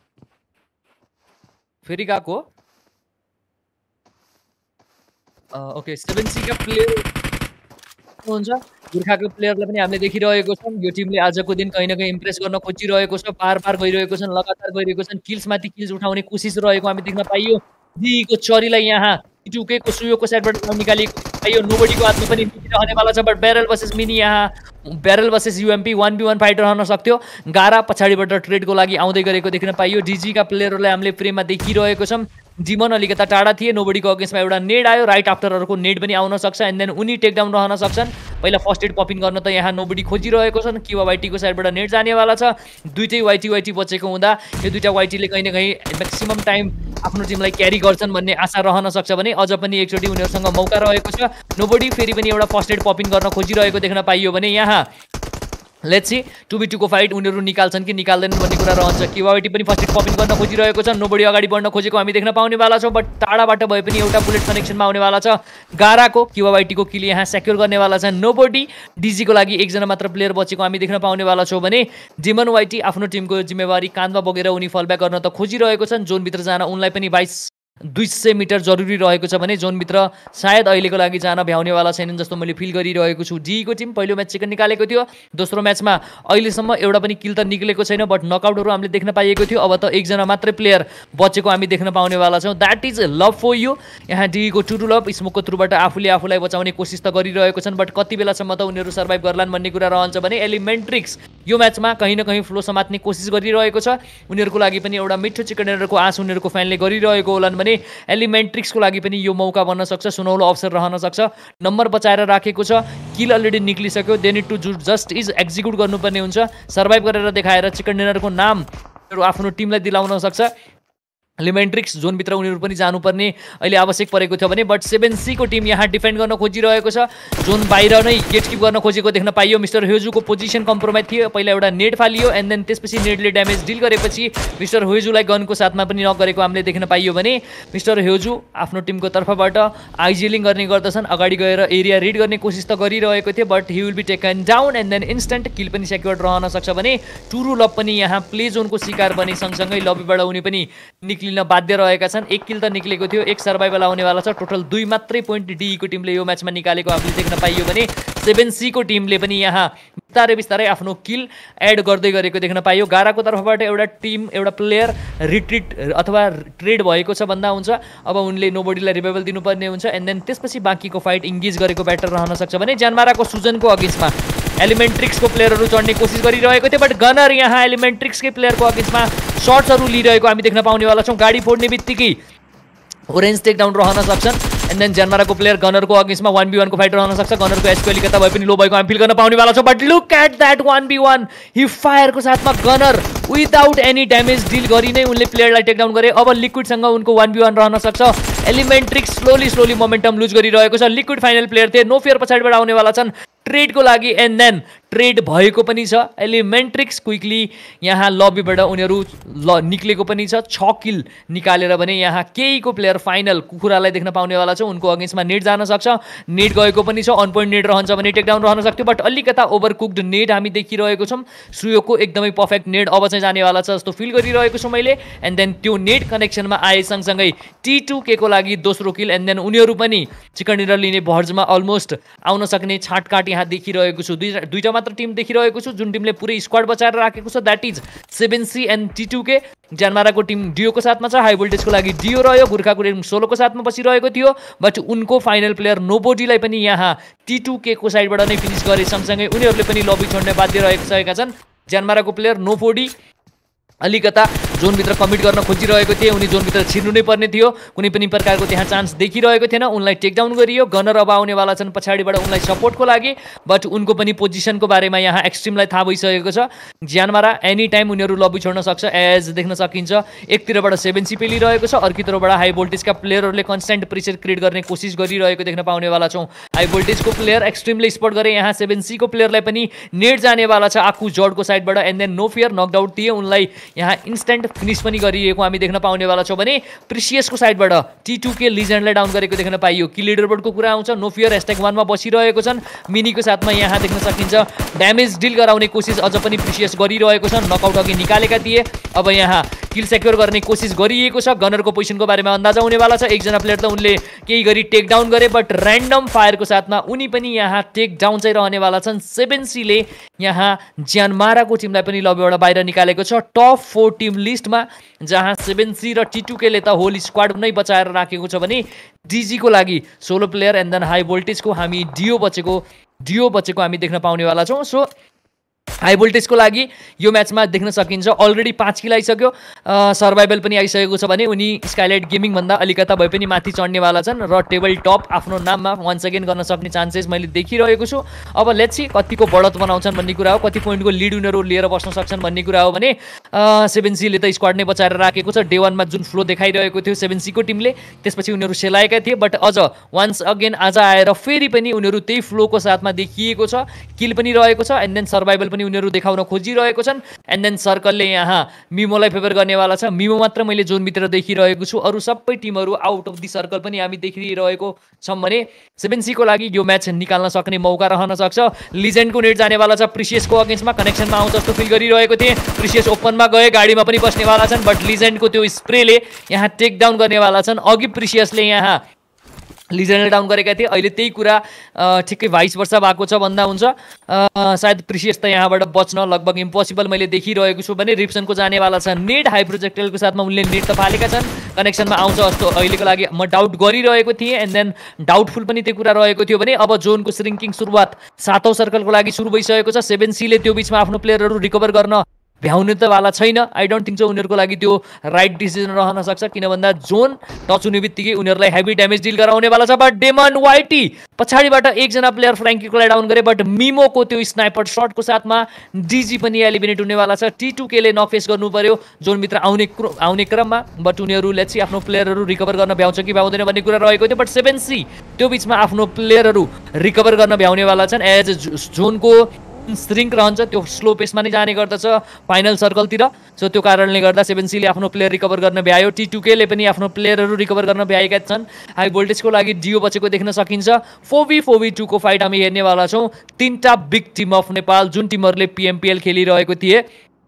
फेरि गएको ओके 7C का प्लेयर हुन्छ। गोर्खाको प्लेयरलाई पनि हामीले देखिरहेको छौँ। यो टिमले आजको दिन कहीँ न कहीँ इम्प्रेस गर्न खोजिरहेको छ। बार गइरहेको छन्, लगातार गइरहेको छन्। किल्समाथि किल्स उठाउने कोसिस रहेको हामी देख्न पाइयो। जीको चरीलाई यहाँ T2K को सुयोको साइडबाट निकालिएको पाइयो। नोबडीको हातमा पनि रहनेवाला छ, बट ब्यारल वर्सेस मिनी यहाँ barrel versus UMP 1v1 fight रहन सक्थ्यो। गारा पछाडिबाट ट्रेडको लागि आउँदै गरेको देख्न पाइयो। डिजीका प्लेयरहरूलाई हामीले फ्रेममा देखिरहेको छौँ। जिमन अलिकता टाढा थिए। नोबडीको अगेन्स्टमा एउटा नेड आयो, राइट आफ्टर अर्को नेड पनि आउन सक्छ एन्ड देन उनी टेकडाउन रहन सक्छन्। पहिला फर्स्ट एड पपिङ गर्न त यहाँ नोबडी खोजिरहेको छन्। किवा वाइटीको साइडबाट नेड जानेवाला छ। दुईटै वाइटी बचेको हुँदा यो दुईटा वाइटीले कहीँ न कहीँ म्याक्सिमम टाइम आफ्नो टिमलाई क्यारी गर्छन् भन्ने आशा रहन सक्छ भने अझ पनि एकचोटि उनीहरूसँग मौका रहेको छ। नोबडी फेरि पनि एउटा फर्स्ट एड पपिङ गर्न खोजिरहेको देख्न पाइयो भने यहाँ लेट्स सी 2v2 को फाइट उनीहरू निकाल्छन् कि निकाल्दैनन् भन्ने कुरा रहन्छ। किवाइटी पनि फर्स्ट एड पपिङ गर्न खोजिरहेको छ। नोबडी अगाडि बढ्न खोजेको हामी देख्न पाउनेवाला छौँ, बट टाढाबाट भए पनि एउटा बुलेट कनेक्सनमा आउनेवाला छ। गाराको किवाइटीको किल यहाँ सेक्योर गर्नेवाला छ। नोबडी डीजीको लागि एकजना मात्र प्लेयर बचेको हामी देख्न पाउनेवाला छौँ भने जिमन वाइटी आफ्नो टिमको जिम्मेवारी काँधमा बोकेर उनी फलब्याक गर्न त खोजिरहेको छन्। जोनभित्र जान उनलाई पनि 200 मिटर जरुरी रहेको छ भने जोनभित्र सायद अहिलेको लागि जान भ्याउनेवाला छैनन् जस्तो मैले फिल गरिरहेको छु। डीको टिम पहिलो म्याच चिकन निकालेको थियो। दोस्रो म्याचमा अहिलेसम्म एउटा पनि किल त निक्लेको छैन, बट नकआउटहरू हामीले देख्न पाइएको थियो। अब त एकजना मात्रै प्लेयर बचेको हामी देख्न पाउनेवाला छौँ। That is love for you. यहाँ डीको टु लभ स्मोकको थ्रुबाट आफूलाई बचाउने कोसिस त गरिरहेको छन्, बट कति बेलासम्म त उनीहरू सर्भाइभ गर्लान् भन्ने कुरा रहन्छ भने एलिमेन्ट्रिक्स यो म्याचमा कहीँ न कहीँ फ्लो समात्ने कोसिस गरिरहेको छ। उनीहरूको लागि पनि एउटा मिठो चिकन डिनरको आश उनीहरूको फ्यानले गरिरहेको होलान् भने एलिमेन्ट्रिक्सको लागि पनि यो मौका बन्न सक्छ, सुनौलो अवसर रहन सक्छ। नम्बर बचाएर राखेको छ, किल अलरेडी निक्लिसक्यो। They need to just is execute गर्नुपर्ने हुन्छ। सर्भाइभ गरेर देखाएर चिकन डिनरको नाम आफ्नो टिमलाई दिलाउन सक्छ। लिमेन्ट्रिक्स जोनभित्र उनीहरू पनि जानुपर्ने अहिले आवश्यक परेको थियो भने, बट 7C को टिम यहाँ डिफेन्ड गर्न खोजिरहेको छ। जोन बाहिर नै गेट किप गर्न खोजेको देख्न पाइयो। मिस्टर ह्युजुको पोजिसन कम्प्रोमाइज थियो। पहिला एउटा नेड फालियो एन्ड देन त्यसपछि नेडले ड्यामेज डिल गरेपछि मिस्टर ह्युजुलाई गनको साथमा पनि नक गरेको हामीले देख्न पाइयो भने मिस्टर ह्युजु आफ्नो टिमको तर्फबाट आइजिलिङ गर्ने गर्दछन्। अगाडि गएर एरिया रिड गर्ने कोसिस त गरिरहेको थियो, but he will be taken down and then instant kill पनि सेक्योर्ड रहन सक्छ भने टुरु लब पनि यहाँ प्ले जोनको शिकार बने सँगसँगै लबीबाट उनी पनि निक्लिन बाध्य रहेका छन्। एक किल त निक्लेको थियो, एक सर्भाइभल आउनेवाला छ। टोटल 2 मात्रै पोइन्ट DE को टिमले यो म्याचमा निकालेको हामीले देख्न पाइयो भने 7C को टिमले पनि यहाँ बिस्तारै बिस्तारै आफ्नो किल एड गर्दै गरेको देख्न पाइयो। गाराको तर्फबाट एउटा टिम एउटा प्लेयर रिट्रिट अथवा ट्रेड भएको छ भन्दा हुन्छ। अब उनले नोबडीलाई रिभाइभल दिनुपर्ने हुन्छ एन्ड देन त्यसपछि बाँकीको फाइट इङ्गेज गरेको बेटर रहन सक्छ भने ज्यानमाराको सुजनको अगेन्स्टमा एलिमेन्ट्रिक्सको प्लेयरहरू चढ्ने कोसिस गरिरहेको थियो, बट गनर यहाँ एलिमेन्ट्रिक्सकै प्लेयरको अगेन्स्टमा सर्ट्सहरू लिइरहेको हामी देख्न पाउनेवाला छौँ। गाडी फोड्ने बित्तिकै ओरेन्ज टेक डाउन रहन सक्छन् एन्ड देन ज्यानमाराको प्लेयर गनरको अगेन्स्टमा 1v1 को फाइट रहन सक्छ। गनरको एचपी अलिकता भए पनि लो भएको हामी फिल गर्न पाउनेवाला छौँ, but look at that 1v1 हि फायरको साथमा gunner without any damage deal गरी नै उनले प्लेयरलाई टेक डाउन गरे। अब लिक्विडसँग उनको 1v1 रहन सक्छ। एलिमेन्ट्रिक्स स्लोली मोमेन्टम लुज गरिरहेको छ। लिक्विड फाइनल प्लेयर थिए, नो फियर पछाडिबाट आउनेवाला छन् ट्रेडको लागि एन्ड देन ट्रेड भएको पनि छ। एलिमेन्ट्रिक्स क्विकली यहाँ लबीबाट उनीहरू निक्लेको पनि छ। 6 किल निकालेर भने यहाँ केहीको प्लेयर फाइनल कुखुरालाई देख्न पाउनेवाला छ। उनको अगेन्स्टमा नेट जान सक्छ, नेट गएको पनि छ। अन पोइन्ट नेट रहन्छ भने टेक डाउन रहन सक्थ्यो, बट अलिकता ओभरकुक्ड नेट हामी देखिरहेको छौँ। सुयोको एकदमै पर्फेक्ट नेट अब चाहिँ जानेवाला छ जस्तो फिल गरिरहेको छु मैले। एन्ड देन त्यो नेट कनेक्सनमा आए सँगसँगै T2K को लागि दोस्रो किल एन्ड देन उनीहरू पनि चिकन डिनर लिने भर्जमा अलमोस्ट आउन सक्ने छाटकाट यहाँ देखिरहेको छु। दुईटा मात्र टिम देखिरहेको छु जुन टिमले पुरै स्क्वाड बचाएर राखेको छ, that is 7C and T2K। ज्यानमाराको टिम डियोको साथमा छ, हाई भोल्टेजको लागि डियो रह्यो। गोर्खाको टिम सोलोको साथमा बसिरहेको थियो, बट उनको फाइनल प्लेयर नोबोडीलाई पनि यहाँ T2K को साइडबाट नै फिनिस गरे सँगसँगै उनीहरूले पनि लबी छोड्ने बाध्य रहेका छन्। ज्यानमाराको प्लेयर नोबोडी अलिकता जोनभित्र कमिट गर्न खोजिरहेको थिए, उनी जोनभित्र छिर्नु नै पर्ने थियो। कुनै पनि प्रकारको त्यहाँ चान्स देखिरहेको थिएन, उनलाई टेकडाउन गरियो। गनर अब आउनेवाला छन् पछाडिबाट उनलाई सपोर्टको लागि, बट उनको पनि पोजिसनको बारेमा यहाँ एक्सट्रिमलाई थाहा भइसकेको छ। ज्यानमारा एनी टाइम उनीहरू लबी छोड्न सक्छ एज देख्न सकिन्छ। एकतिरबाट 7C पेलिरहेको छ, अर्कोतिरबाट हाई भोल्टेजका प्लेयरहरूले कन्स्टेन्ट प्रेसर क्रिएट गर्ने कोसिस गरिरहेको देख्न पाउनेवाला छौँ। हाई भोल्टेजको प्लेयर एक्सट्रिमले स्पट गरे, यहाँ 7C को प्लेयरलाई पनि नेट जानेवाला छ आकु जडको साइडबाट and then no fear knockout दिए। उनलाई यहाँ इन्स्टेन्ट फिनिस पनि गरिएको हामी देख्न पाउनेवाला छौँ भने प्रिसियसको साइडबाट T2K लिजेन्डलाई डाउन गरेको देख्न पाइयो। कि लिडरबोर्डको कुरा आउँछ, नो फियर #1 मा बसिरहेको छन्। मिनीको साथमा यहाँ देख्न सकिन्छ ड्यामेज डिल गराउने कोसिस अझ पनि प्रिसियस गरिरहेको छ। नकआउट अघि निकालेका थिए, अब यहाँ किल सेक्योर गर्ने कोसिस गरिएको छ। गनरको पोजिसनको बारेमा अन्दाजा हुनेवाला छ। एकजना प्लेयर त उनले केही गरी टेक डाउन गरे, बट ऱ्यान्डम फायरको साथमा उनी पनि यहाँ टेक डाउन चाहिँ रहनेवाला छन्। 7C ले यहाँ ज्यानमाराको टिमलाई पनि लबीबाट बाहिर निकालेको छ टप 4 टिम लिस्टमा, जहाँ 7C र T2K ले त होल स्क्वाड नै बचाएर राखेको छ भने DG को लागि solo player and then high भोल्टेजको हामी डियो बचेको हामी देख्न पाउनेवाला छौँ। सो हाई भोल्टेजको लागि यो म्याचमा देख्न सकिन्छ अलरेडी 5 किल आइसक्यो, सर्भाइभल पनि आइसकेको छ भने उनी स्काइलाइट गेमिङभन्दा अलिकता भए पनि माथि चढ्नेवाला छन् र टेबल टप आफ्नो नाममा वान्स अगेन गर्न सक्ने चान्सेस मैले देखिरहेको छु। अब लेट्स सी कतिको बढत बनाउँछन् भन्ने कुरा हो, कति पोइन्टको लिड उनीहरू लिएर बस्न सक्छन् भन्ने कुरा हो भने 7C ले त स्क्वाड नै बचाएर राखेको छ। डे 1 मा जुन फ्लो देखाइरहेको थियो 7C को टिमले, त्यसपछि उनीहरू सेलाएका थिए, बट अझ वान्स अगेन आज आएर फेरि पनि उनीहरू त्यही फ्लोको साथमा देखिएको छ। किल पनि रहेको छ एन्ड देन सर्भाइभल पनि उनीहरू देखाउन खोजिरहेको छन्। एन्ड देन सर्कलले यहाँ मिमोलाई फेभर गर्नेवाला छ। मिमो मात्र मैले जोनभित्र देखिरहेको छु, अरू सबै टिमहरू आउट अफ दि सर्कल पनि हामी देखिरहेको छौँ भने 7C को लागि यो म्याच निकाल्न सक्ने मौका रहन सक्छ। लिजेन्डको नेट जानेवाला छ प्रिसियसको अगेन्स्टमा, कनेक्सनमा आउँछ जस्तो फिल गरिरहेको थिएँ। प्रिसियस ओपनमा गए, गाडीमा पनि बस्नेवाला छन्, बट लिजेन्डको त्यो स्प्रेले यहाँ टेक डाउन गर्नेवाला छन्। अघि प्रिसियसले यहाँ लिजेन्डले डाउन गरेका थिए, अहिले त्यही कुरा ठिकै 22 वर्ष भएको छ भन्दा हुन्छ। सायद प्रिसियस त यहाँबाट बच्न लगभग इम्पोसिबल मैले देखिरहेको छु भने रिप्सनको जानेवाला छ नेट। हाई प्रोजेक्टेलको साथमा उनले नेट त फालेका छन्, कनेक्सनमा आउँछ जस्तो अहिलेको लागि म डाउट गरिरहेको थिएँ एन्ड देन डाउटफुल पनि त्यो कुरा रहेको थियो भने अब जोनको श्रिङ्किङ सुरुवात 7औं सर्कलको लागि सुरु भइसकेको छ। 7C ले त्यो बिचमा आफ्नो प्लेयरहरू रिकभर गर्न भ्याउनु त वाला छैन। आई डोन्ट थिङ्क सो उनीहरूको लागि त्यो राइट डिसिजन रहन सक्छ, किन भन्दा जोन टच हुने बित्तिकै उनीहरूलाई हेभी ड्यामेज डिल गराउने वाला छ। बट डेमन वाइटी पछाडिबाट एकजना प्लेयर फ्र्याङ्कीकोलाई डाउन गरे, बट मिमोको त्यो स्नाइपर शटको साथमा डिजी पनि एलिमिनेट हुनेवाला छ। T2K ले नक फेस गर्नु पर्यो जोनभित्र आउने क्रममा, बट उनीहरू लेट्स सी आफ्नो प्लेयरहरू रिकभर गर्न भ्याउँछ कि भ्याउँदैन भन्ने कुरा रहेको थियो। बट 7C त्यो बिचमा आफ्नो प्लेयरहरू रिकभर गर्न भ्याउनेवाला छन्। एज जोनको श्रिङ्क रहन्छ, त्यो स्लो पेसमा नै जाने गर्दछ फाइनल सर्कलतिर। सो त्यो कारणले गर्दा 7C ले आफ्नो प्लेयर रिकभर गर्न भ्यायो। T2K ले पनि आफ्नो प्लेयरहरू रिकभर गर्न भ्याएका छन्। हाई भोल्टेजको लागि डिओ बचेको देख्न सकिन्छ। 4v4v2 को फाइट हामी हेर्नेवाला छौँ। 3टा बिग टिम अफ नेपाल जुन टिमहरूले PMPL खेलिरहेको थिए,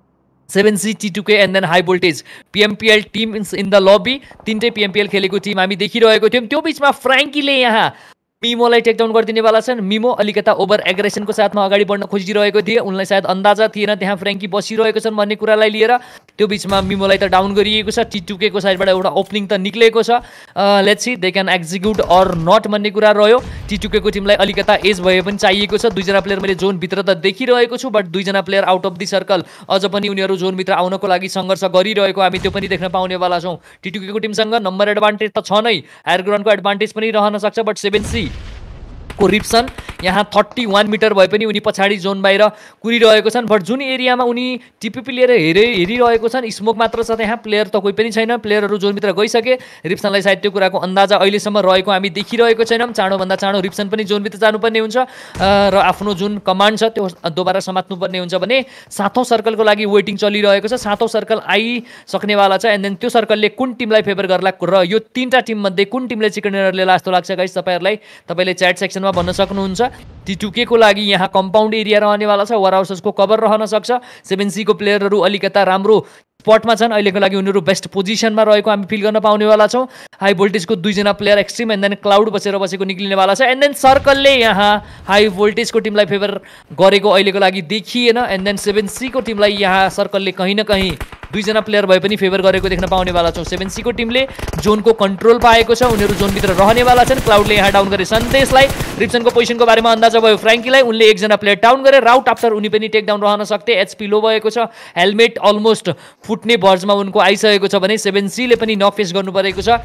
7C, T2K and then high voltage PMPL team in the lobby. 3टै PMPL खेलेको टिम हामी देखिरहेको थियौँ। त्यो बिचमा फ्र्याङ्कीले यहाँ मिमोलाई टेकडाउन गरिदिनेवाला छन्। मिमो अलिकता ओभर एग्रेसनको साथमा अगाडि बढ्न खोजिरहेको थिए, उनलाई सायद अन्दाजा थिएन त्यहाँ फ्र्याङ्की बसिरहेको छन् भन्ने कुरालाई लिएर। त्यो बिचमा मिमोलाई त डाउन गरिएको छ। T2K को साइडबाट एउटा ओपनिङ त निक्लेको छ। Let's see they can execute or not भन्ने कुरा रह्यो। T2K को टिमलाई अलिकता एज भए पनि चाहिएको छ। 2जना प्लेयर मैले जोनभित्र त देखिरहेको छु, बट 2जना player out of the circle अझ पनि उनीहरू जोनभित्र आउनको लागि सङ्घर्ष गरिरहेको हामी त्यो पनि देख्न पाउनेवाला छौँ। T2K को टिमसँग नम्बर एडभान्टेज त छ नै, हायर ग्राउन्डको एडभान्टेज पनि रहन सक्छ। बट 7C को रिप्सन यहाँ 31 मिटर भए पनि उनी पछाडि जोन बाहिर कुरिरहेको छन्। बट जुन एरियामा उनी टिपिपी लिएर हेरिरहेको छन्, स्मोक मात्र छ त्यहाँ, प्लेयर त कोही पनि छैन। प्लेयरहरू जोनभित्र गइसके। रिप्सनलाई सायद त्यो कुराको अन्दाजा अहिलेसम्म रहेको हामी देखिरहेको छैनौँ। चाँडोभन्दा चाँडो रिप्सन पनि जोनभित्र जानुपर्ने हुन्छ र आफ्नो जुन कमान्ड छ त्यो दोबारा समात्नुपर्ने हुन्छ भने 7औं सर्कलको लागि वेटिङ चलिरहेको छ। 7औं सर्कल आइसक्नेवाला छ एन्ड देन त्यो सर्कलले कुन टिमलाई फेभर गर्ला र यो 3टा टिममध्ये कुन टिमले चिकन डिनर लिएला जस्तो लाग्छ गाइस तपाईँहरूलाई? तपाईँले च्याट सेक्सनमा भन्न सक्नुहुन्छ। T2K को लागि यहाँ कम्पाउन्ड एरिया रहनेवाला छ, वेयर हाउसेसको कभर रहन सक्छ। 7C को प्लेयरहरू अलिकता राम्रो स्पटमा छन्, अहिलेको लागि उनीहरू बेस्ट पोजिसनमा रहेको हामी फिल गर्न पाउनेवाला छौँ। हाई भोल्टेजको 2जना player Extreme and then Cloud बसेको निक्लिनेवाला छ। एन्ड देन सर्कलले यहाँ हाई भोल्टेजको टिमलाई फेभर गरेको अहिलेको लागि देखिएन। एन्ड देन 7C को टिमलाई यहाँ सर्कलले कहीँ न कहीँ 2जना प्लेयर भए पनि फेभर गरेको देख्न पाउनेवाला छौँ। 7C को टिमले जोनको कन्ट्रोल पाएको छ, उनीहरू जोनभित्र रहनेवाला छन्। क्लाउडले यहाँ डाउन गरे सन्देशलाई। रिप्सनको पोजिसनको बारेमा अन्दाजा भयो फ्र्याङ्कीलाई, उनले एकजना प्लेयर डाउन गरे। राउट आफ्टर उनी पनि टेक डाउन रहन सक्थे। HP लो भएको छ, हेलमेट अलमोस्ट फुट्ने भर्जमा उनको आइसकेको छ भने 7C ले पनि नक फेस गर्नु परेको छ।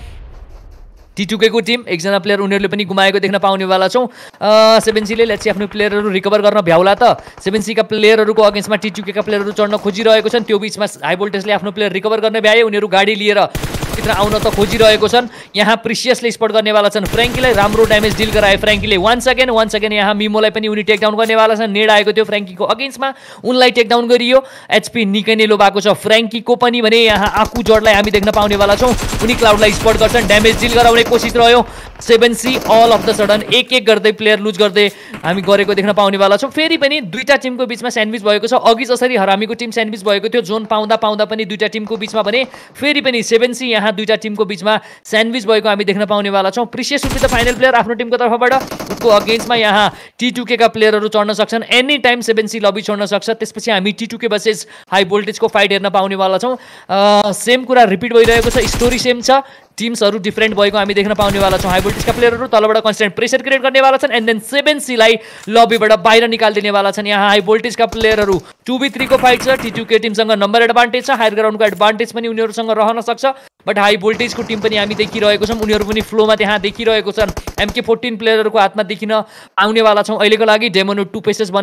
T2K को टिम एकजना प्लेयर उनीहरूले पनि गुमाएको देख्न पाउनेवाला छौँ। 7C ले लेट्स सी आफ्नो प्लेयरहरू रिकभर गर्न भ्याउला त। 7C का प्लेयरहरूको अगेन्स्टमा T2K का प्लेयरहरू चढ्न खोजिरहेको छन्। त्यो बिचमा हाई भोल्टेजले आफ्नो प्लेयर रिकभर गर्न भ्याए, उनीहरू गाडी लिएर भित्र आउन त खोजिरहेको छन्। यहाँ प्रिसियसले स्पट गर्नेवाला छन् फ्र्याङ्कीलाई, राम्रो ड्यामेज डिल गराए फ्र्याङ्कीले। वान्स अगेन यहाँ मिमोलाई पनि उनी टेकडाउन गर्नेवाला छन्। नेड आएको थियो फ्र्याङ्कीको अगेन्स्टमा, उनलाई टेकडाउन गरियो। HP निकै नै लो भएको छ फ्र्याङ्कीको पनि भने यहाँ आकु जडलाई हामी देख्न पाउनेवाला छौँ। उनी क्लाउडलाई स्पट गर्छन्, ड्यामेज डिल गराउने कोसिस रह्यो। 7C all of the sudden एक गर्दै प्लेयर लुज गर्दै हामी गरेको देख्न पाउनेवाला छौँ। फेरि पनि 2टा टिमको बिचमा स्यान्डविच भएको छ। अघि जसरी हरामीको टिम स्यान्डविच भएको थियो जोन पाउँदा पनि 2टा टिमको बिचमा भने फेरि पनि 7C यहाँ 2टा टिमको बिचमा स्यान्डविच भएको हामी देख्न पाउनेवाला छौँ। Precious Rupee the final player आफ्नो टिमको तर्फबाट, उसको अगेन्स्टमा यहाँ T2K का प्लेयरहरू चढ्न सक्छन्। एनी टाइम 7C लबी छोड्न सक्छ। त्यसपछि हामी T2K भर्सेस हाई भोल्टेजको फाइट हेर्न पाउनेवाला छौँ। सेम कुरा रिपिट भइरहेको छ, स्टोरी सेम छ, टिम्सहरू डिफरेन्ट भएको हामी देख्न पाउनेवाला छौँ। हाई भोल्टेजका प्लेयरहरू तलबाट कन्स्टेन्ट प्रेसर क्रिएट गर्नेवाला छन् एन्ड देन 7C लाई लबीबाट बाहिर निकालिदिनेवाला छन्। यहाँ हाई भोल्टेजका प्लेयरहरू 2v3 को फाइट छ। T2K टिमसँग नम्बर एडभान्टेज छ, हायर ग्राउन्डको एडभान्टेज पनि उनीहरूसँग रहन सक्छ। बट हाई भोल्टेजको टिम पनि हामी देखिरहेको छौँ, उनीहरू पनि फ्लोमा त्यहाँ देखिरहेको छन्। MK14 प्लेयरहरूको हातमा देखिन आउनेवाला छौँ अहिलेको लागि। डेमोनो 2 पेसेस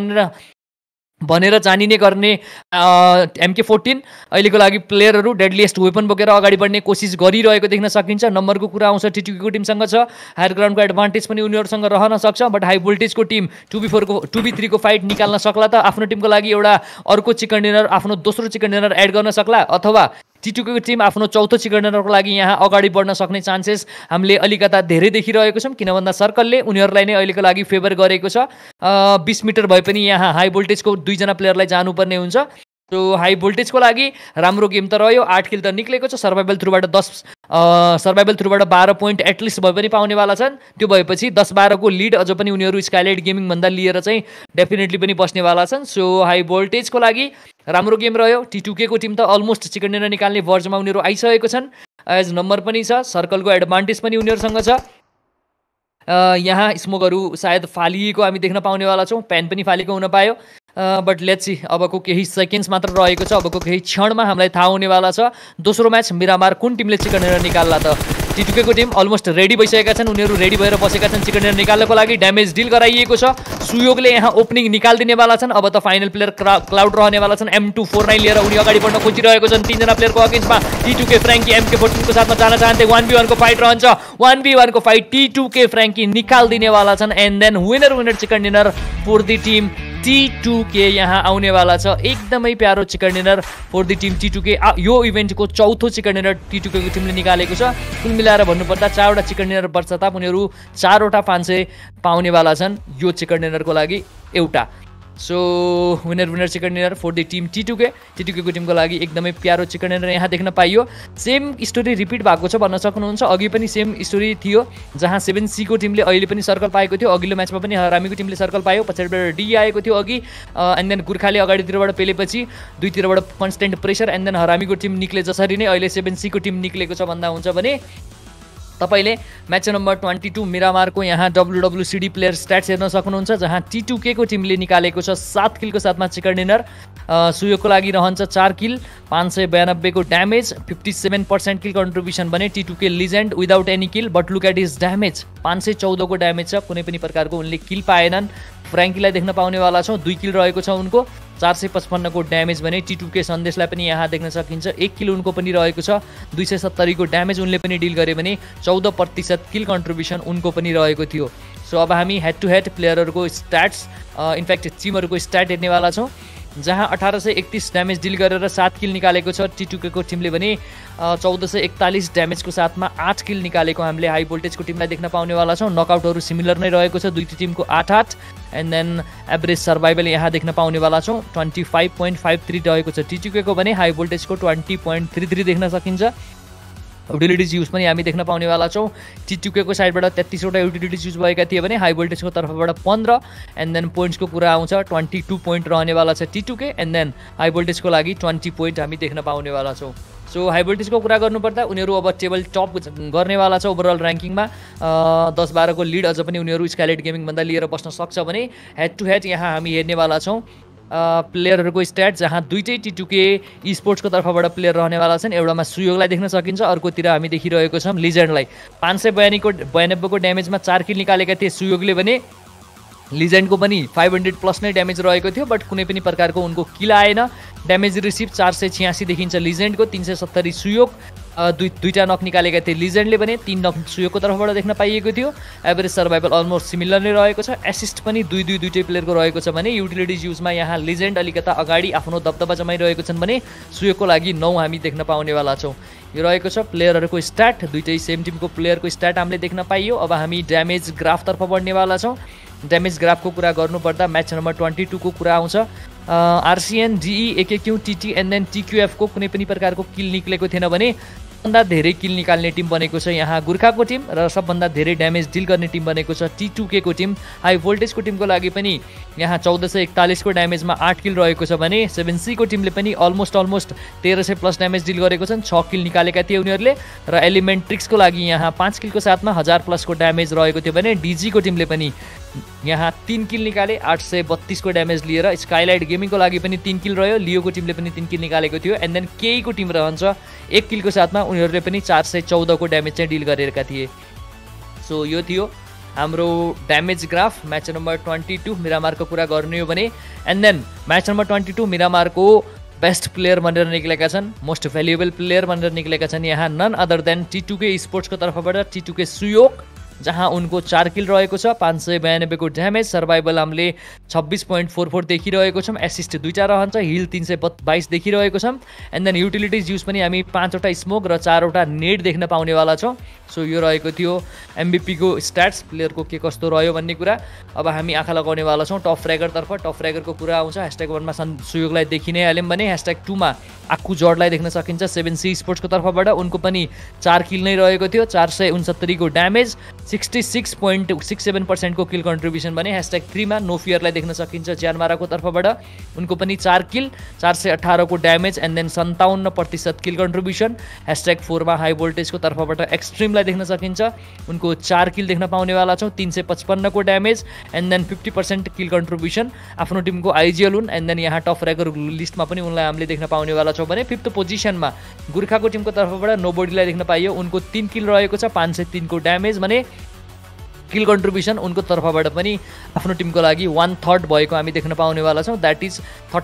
भनेर जानिने गर्ने MK14 अहिलेको लागि प्लेयरहरू डेडलिएस्ट वेपन बोकेर अगाडि बढ्ने कोसिस गरिरहेको देख्न सकिन्छ। नम्बरको कुरा आउँछ T2K को टिमसँग छ, हायर ग्राउन्डको एडभान्टेज पनि उनीहरूसँग रहन सक्छ। बट हाई भोल्टेजको टिम 2v3 को फाइट निकाल्न सक्ला त, आफ्नो टिमको लागि एउटा अर्को चिकन डिनर, आफ्नो दोस्रो चिकन डिनर एड गर्न सक्ला, अथवा T2K को टिम आफ्नो चौथो चिकन डिनरको लागि यहाँ अगाडि बढ्न सक्ने चान्सेस हामीले अलिकता धेरै देखिरहेको छौँ। किन भन्दा सर्कलले उनीहरूलाई नै अहिलेको लागि फेभर गरेको छ। 20 मिटर भए पनि यहाँ हाई भोल्टेजको 2जना प्लेयरलाई जानुपर्ने हुन्छ। सो हाई भोल्टेजको लागि राम्रो गेम त रह्यो, 8 किल त निक्लेको छ। सर्भाइभल थ्रुबाट 12 पोइन्ट एटलिस्ट भए पनि पाउनेवाला छन्। त्यो भएपछि 10-12 को लिड अझ पनि उनीहरू स्काइलाइट गेमिङ भन्दा लिएर चाहिँ डेफिनेटली पनि बस्नेवाला छन्। सो हाई भोल्टेजको लागि राम्रो गेम रह्यो। T2K को टिम त अलमोस्ट चिकन डिनर निकाल्ने भर्जमा उनीहरू आइसकेको छन्। एज नम्बर पनि छ, सर्कलको एडभान्टेज पनि उनीहरूसँग छ। यहाँ स्मोकहरू सायद फालिएको हामी देख्न पाउनेवाला छौँ, पेन पनि फालेको हुन पायो। बट लेट्स सी, अबको केही सेकेन्ड्स मात्र रहेको छ। अबको केही क्षणमा हामीलाई थाहा हुनेवाला छ दोस्रो म्याच मिरामार कुन टिमले चिकन डिनर निकाल्ला त। टिटुकेको टिम अलमोस्ट रेडी भइसकेका छन्, उनीहरू रेडी भएर बसेका छन् चिकन डिनर निकाल्नको लागि। ड्यामेज डिल गराइएको छ, सुयोगले यहाँ ओपनिङ निकालिदिनेवाला छन्। अब त फाइनल प्लेयर क्लाउड रहनेवाला छन्। M249 लिएर उनी अगाडि बढ्न खोजिरहेको छन् तीनजना प्लेयरको अगेन्स्टमा। टिटुके फ्रेङ्की MK14 को साथमा जान चाहन्थे। 1v1 को फाइट रहन्छ, 1v1 को फाइट टिटुके फ्रेङ्की निकालिदिनेवाला छन्। And then winner chicken dinner for the team T2K यहाँ आउनेवाला छ। एकदमै प्यारो chicken dinner for the team T2K। यो इभेन्टको चौथो चिकन डिनर T2K को टिमले निकालेको छ। कुल मिलाएर भन्नुपर्दा 4वटा चिकन डिनर पश्चात उनीहरू 4वटा 500 पाउनेवाला छन् यो चिकन डिनरको लागि एउटा। So winner chicken dinner for the team T2K को टिमको लागि एकदमै प्यारो चिकन डिनर यहाँ देख्न पाइयो। सेम स्टोरी रिपिट भएको छ भन्न सक्नुहुन्छ। अघि पनि सेम स्टोरी थियो जहाँ 7C को टिमले अहिले पनि सर्कल पाएको थियो। अघिल्लो म्याचमा पनि हरामीको टिमले सर्कल पायो, पछाडिबाट डी आएको थियो अघि। एन्ड देन गुर्खाले अगाडितिरबाट पेलेपछि दुईतिरबाट कन्स्टेन्ट प्रेसर एन्ड देन हरामीको टिम निक्ले। जसरी नै अहिले 7C को टिम निक्लेको छ भन्दा हुन्छ भने तपाईले म्याच नम्बर 22 मिरामारको यहाँ WWCD प्लेयर स्ट्याट्स हेर्न सक्नुहुन्छ, जहाँ T2K को टिमले निकालेको छ 7 किलको साथमा चिकन डिनर। सुयोगको लागि रहन्छ 4 किल, 592 को ड्यामेज, 57% किल कन्ट्रिब्युसन भने T2K legend without any kill. But look at his damage, 514 को ड्यामेज छ, कुनै पनि प्रकारको उनले किल पाएनन्। फ्रेङ्कीलाई देख्न पाउनेवाला छौँ, 2 किल रहेको छ उनको, 455 को ड्यामेज भने। T2K सन्देशलाई पनि यहाँ देख्न सकिन्छ, 1 किल उनको पनि रहेको छ, 270 को ड्यामेज उनले पनि डिल गरे भने 14% किल कन्ट्रिब्युसन उनको पनि रहेको थियो। सो अब हामी हेड टु हेड प्लेयरहरूको स्ट्याट्स इनफ्याक्ट टिमहरूको स्ट्याट हेर्नेवाला छौँ, जहाँ 1831 ड्यामेज डिल गरेर 7 किल निकालेको छ T2K को टिमले भने 1441 ड्यामेजको साथमा 8 किल निकालेको हामीले हाई भोल्टेजको टिमलाई देख्न पाउनेवाला छौँ। नकआउटहरू सिमिलर नै रहेको छ, दुईटी टिमको 8-8। एन्ड देन एभरेज सर्भाइभल यहाँ देख्न पाउनेवाला छौँ, 25.53 रहेको छ। T2K को भने हाई भोल्टेजको 20.33 देख्न सकिन्छ। युटिलिटिज युज पनि हामी देख्न पाउनेवाला छौँ। T2K को साइडबाट 33वटा युटिलिटिज युज भएका थिए भने हाई भोल्टेजको तर्फबाट 15। एन्ड देन पोइन्ट्सको कुरा आउँछ 22 पोइन्ट रहनेवाला छ T2K। एन्ड देन हाई भोल्टेजको लागि 20 पोइन्ट हामी देख्न पाउनेवाला छौँ। सो हाई भोल्टेजको कुरा गर्नुपर्दा उनीहरू अब टेबल टप गर्नेवाला छ ओभरअल ऱ्याङ्किङमा। 10-12 को लिड अझ पनि उनीहरू स्काइलाइट गेमिङभन्दा लिएर बस्न सक्छ भने हेड टु हेड यहाँ हामी हेर्नेवाला छौँ प्लेयरहरूको स्ट्याट, जहाँ दुईटै T2K स्पोर्ट्सको तर्फबाट प्लेयर रहनेवाला छन्। एउटामा सुयोगलाई देख्न सकिन्छ, अर्कोतिर हामी देखिरहेको छौँ लिजेन्डलाई। 592 को ड्यामेजमा 4 किल निकालेका थिए सुयोगले भने। लिजेन्डको पनि 500+ नै ड्यामेज रहेको थियो, बट कुनै पनि प्रकारको उनको किल आएन। ड्यामेज रिसिभ 486 देखिन्छ लिजेन्डको, 370 सुयोग। दुईटा नक निकालेका थिए लिजेन्डले भने, 3 नक सुयोगको तर्फबाट देख्न पाइएको थियो। एभरेज सर्भाइभल अलमोस्ट सिमिलर नै रहेको छ। एसिस्ट पनि दुईटै प्लेयरको रहेको छ भने युटिलिटिज युजमा यहाँ लिजेन्ड अलिकता अगाडि आफ्नो दबदबा जमाइरहेको छन् भने सुयोगको लागि 9 हामी देख्न पाउनेवाला छौँ। यो रहेको छ प्लेयरहरूको स्ट्याट, दुईटै सेम टिमको प्लेयरको स्ट्याट हामीले देख्न पाइयो। अब हामी ड्यामेज ग्राफतर्फ बढ्नेवाला छौँ। ड्यामेज ग्राफको कुरा गर्नुपर्दा म्याच नम्बर 22 को कुरा आउँछ। RCN, DE, AKQ, TT and then TQF को कुनै पनि प्रकारको किल निक्लेको थिएन भने सबभन्दा धेरै किल निकाल्ने टिम बनेको छ यहाँ गुर्खाको टिम, र सबभन्दा धेरै ड्यामेज डिल गर्ने टिम बनेको छ T2K को टिम। हाई भोल्टेजको टिमको लागि पनि यहाँ 1441 को ड्यामेजमा 8 किल रहेको छ भने 7C को टिमले पनि अलमोस्ट 1300+ ड्यामेज डिल गरेको छन्, 6 किल निकालेका थिए उनीहरूले। र एलिमेन्ट्रिक्सको लागि यहाँ 5 किलको साथमा 1000+ को ड्यामेज रहेको थियो भने DG को टिमले पनि यहाँ 3 किल निकाले 832 को ड्यामेज लिएर। स्काइलाइट गेमिङको लागि पनि 3 किल रह्यो, लियोको टिमले पनि 3 किल निकालेको थियो। एन्ड देन KE को टिम रहन्छ 1 किलको साथमा, उनीहरूले पनि 414 को ड्यामेज चाहिँ डिल गरेका थिए। सो यो थियो हाम्रो ड्यामेज ग्राफ म्याच नम्बर 22 मिरामारको कुरा गर्ने हो भने। एन्ड देन म्याच नम्बर 22 मिरामारको बेस्ट प्लेयर भनेर निक्लेका छन्, मोस्ट भ्यालुएबल प्लेयर भनेर निक्लेका छन् यहाँ नन अदर देन T2K स्पोर्ट्सको तर्फबाट T2K सुयोग, जहाँ उनको 4 किल रहेको छ, 592 को ड्यामेज। सर्भाइभल हामीले 26.44 देखिरहेको छौँ। एसिस्ट 2टा रहन्छ, हिल 322 देखिरहेको छौँ। एन्ड देन युटिलिटिज युज पनि हामी 5वटा स्मोक र 4वटा नेट देख्न पाउनेवाला छौँ। सो यो रहेको थियो MVP को स्ट्याट्स, प्लेयरको के कस्तो रह्यो भन्ने कुरा। अब हामी आँखा लगाउनेवाला छौँ टप फ्र्यागरतर्फ। टप फ्र्यागरको कुरा आउँछ। #1 मा सुयोगलाई देखि नै हाल्यौँ भने #2 मा आक्कु जर्डलाई देख्न सकिन्छ 7C स्पोर्ट्सको तर्फबाट। उनको पनि 4 किल नै रहेको थियो, 469 को ड्यामेज, 66.67% को किल कन्ट्रिब्युसन भने #3 मा नो फियरलाई देख्न सकिन्छ ज्यानमाराको तर्फबाट उनको पनि 4 किल 418 को damage and then 57% kill contribution #4 मा हाई भोल्टेजको तर्फबाट एक्सट्रिमलाई देख्न सकिन्छ उनको 4 किल देख्न पाउनेवाला छौँ 355 को damage and then 50% kill contribution आफ्नो टिमको आइजिएल हुन् एन्ड देन यहाँ टप र्याङ्कर लिस्टमा पनि उनलाई हामीले देख्न पाउनेवाला छौँ भने 5th पोजिसनमा गोर्खाको टिमको तर्फबाट नोबडीलाई देख्न पाइयो उनको 3 किल रहेको छ 503 को ड्यामेज भने किल कन्ट्रिब्युसन उनको तर्फबाट पनि आफ्नो टिमको लागि 1/3 भएको हामी देख्न पाउनेवाला छौँ द्याट इज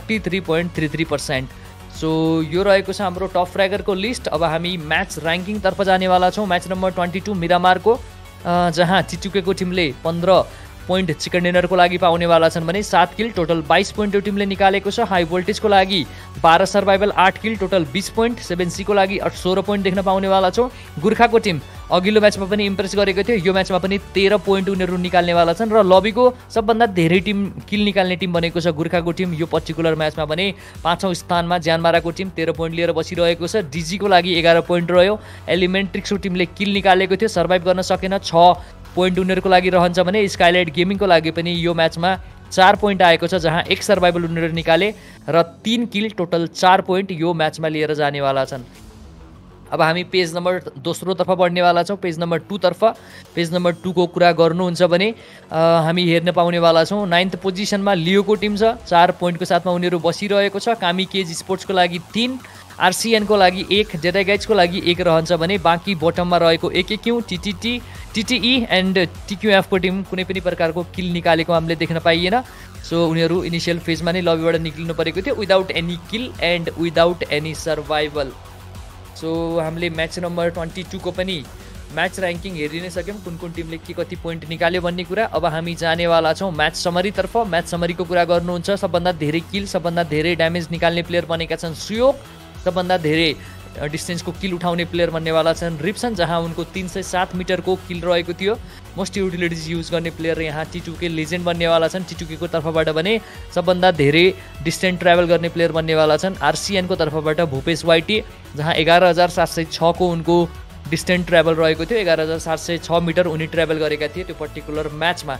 33.33%। सो यो रहेको छ हाम्रो टप फ्र्यागरको लिस्ट। अब हामी म्याच ऱ्याङ्किङतर्फ जानेवाला छौँ। म्याच नम्बर 22 मिरामारको जहाँ चिचुकेको टिमले 15 पोइन्ट चिकन डिनरको लागि पाउनेवाला छन् भने 7 किल टोटल 22 पोइन्ट यो टिमले निकालेको छ। हाई भोल्टेजको लागि 12 survival 8 kill total 20 point 7C को लागि 16 पोइन्ट देख्न पाउनेवाला छौँ। गोर्खाको टिम अघिल्लो म्याचमा पनि इम्प्रेस गरेको थियो यो म्याचमा पनि 13 पोइन्ट उनीहरू निकाल्नेवाला छन् र लबीको सबभन्दा धेरै टिम किल निकाल्ने टिम बनेको छ गोर्खाको टिम। यो पर्टिकुलर म्याचमा भने 5औं स्थानमा ज्यानमाराको टिम 13 पोइन्ट लिएर बसिरहेको छ। डिजीको लागि 11 पोइन्ट रह्यो। एलिमेन्ट्रिक्सको टिमले किल निकालेको थियो सर्भाइभ गर्न सकेन 6 पोइन्ट उनीहरूको लागि रहन्छ भने स्काइलाइट गेमिङको लागि पनि यो म्याचमा 4 पोइन्ट आएको छ जहाँ 1 सर्भाइभल उनीहरू निकाले र 3 किल टोटल 4 पोइन्ट यो म्याचमा लिएर जानेवाला छन्। अब हामी पेज नम्बर दोस्रो तर्फ बढ्नेवाला छौँ। पेज नम्बर 2 तर्फ पेज नम्बर 2 को कुरा गर्नुहुन्छ भने हामी हेर्न पाउनेवाला छौँ 9th पोजिसनमा लियोको टिम छ 4 पोइन्टको साथमा उनीहरू बसिरहेको छ। कामी केज स्पोर्ट्सको लागि 3 आरसिएनको लागि 1 डेटागाइट्सको लागि 1 रहन्छ भने बाँकी बटममा रहेको एकेक्यू टिटिई एन्ड टिक्युएफको टिम कुनै पनि प्रकारको किल निकालेको हामीले देख्न पाइएन। सो उनीहरू इनिसियल फेजमा नै लबीबाट निक्लिनु परेको थियो without any kill and without any survival. So हामीले म्याच नम्बर 22 को पनि म्याच ऱ्याङ्किङ हेरि नै सक्यौँ कुन कुन टिमले के कति पोइन्ट निकाल्यो भन्ने कुरा। अब हामी जानेवाला छौँ म्याच समरीतर्फ। म्याच समरीको कुरा गर्नुहुन्छ सबभन्दा धेरै किल सबभन्दा धेरै ड्यामेज निकाल्ने प्लेयर बनेका छन् सुयोग। सबभन्दा धेरै डिस्टेन्सको किल उठाउने प्लेयर बन्नेवाला छन् रिप्सन जहाँ उनको 307 मिटरको किल रहेको थियो। मोस्ट युटिलिटिज युज गर्ने प्लेयर यहाँ टिटुके लेजेन्ड बन्नेवाला छन्। टिटुकेको तर्फबाट भने सबभन्दा धेरै डिस्टेन्स ट्राभल गर्ने प्लेयर बन्नेवाला छन् आरसिएनको तर्फबाट भूपेश वाइटी जहाँ 11,706 को उनको डिस्टेन्स ट्राभल रहेको थियो। 11,706 मिटर उनी ट्राभल गरेका थिए त्यो पर्टिकुलर म्याचमा।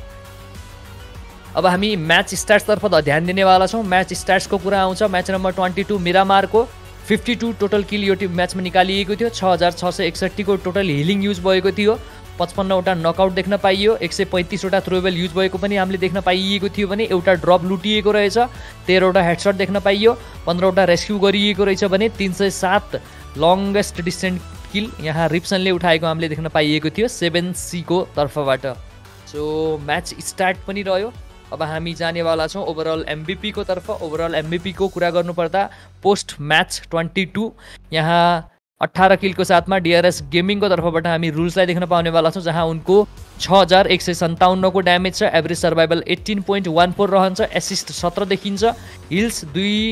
अब हामी म्याच स्ट्याट्सतर्फ ध्यान दिनेवाला छौँ। म्याच स्ट्याट्सको कुरा आउँछ। म्याच नम्बर 22 मिरामारको 52 टोटल किल यो टिम म्याचमा निकालिएको थियो। 6,661 को टोटल हिलिङ युज भएको थियो। 55वटा नकआउट देख्न पाइयो। 135वटा थ्रोबल युज भएको पनि हामीले देख्न पाइएको थियो भने एउटा ड्रप लुटिएको रहेछ। 13वटा हेडसट देख्न पाइयो। 15वटा रेस्क्यु गरिएको रहेछ भने 307 लङ्गेस्ट डिस्टेन्स किल यहाँ रिप्सनले उठाएको हामीले देख्न पाइएको थियो 7C को तर्फबाट। सो म्याच स्टार्ट पनि रह्यो। अब हामी जानेवाला छौँ ओभरअल MVP को तर्फ। ओभरअल MVP को कुरा गर्नुपर्दा पोस्ट म्याच 22 यहाँ 18 किलको साथमा DRS गेमिङको तर्फबाट हामी रुल्सलाई देख्न पाउनेवाला छौँ जहाँ उनको 6,157 को ड्यामेज छ। एभरेज सर्भाइभल 18.14 रहन्छ। एसिस्ट 17 देखिन्छ। हिल्स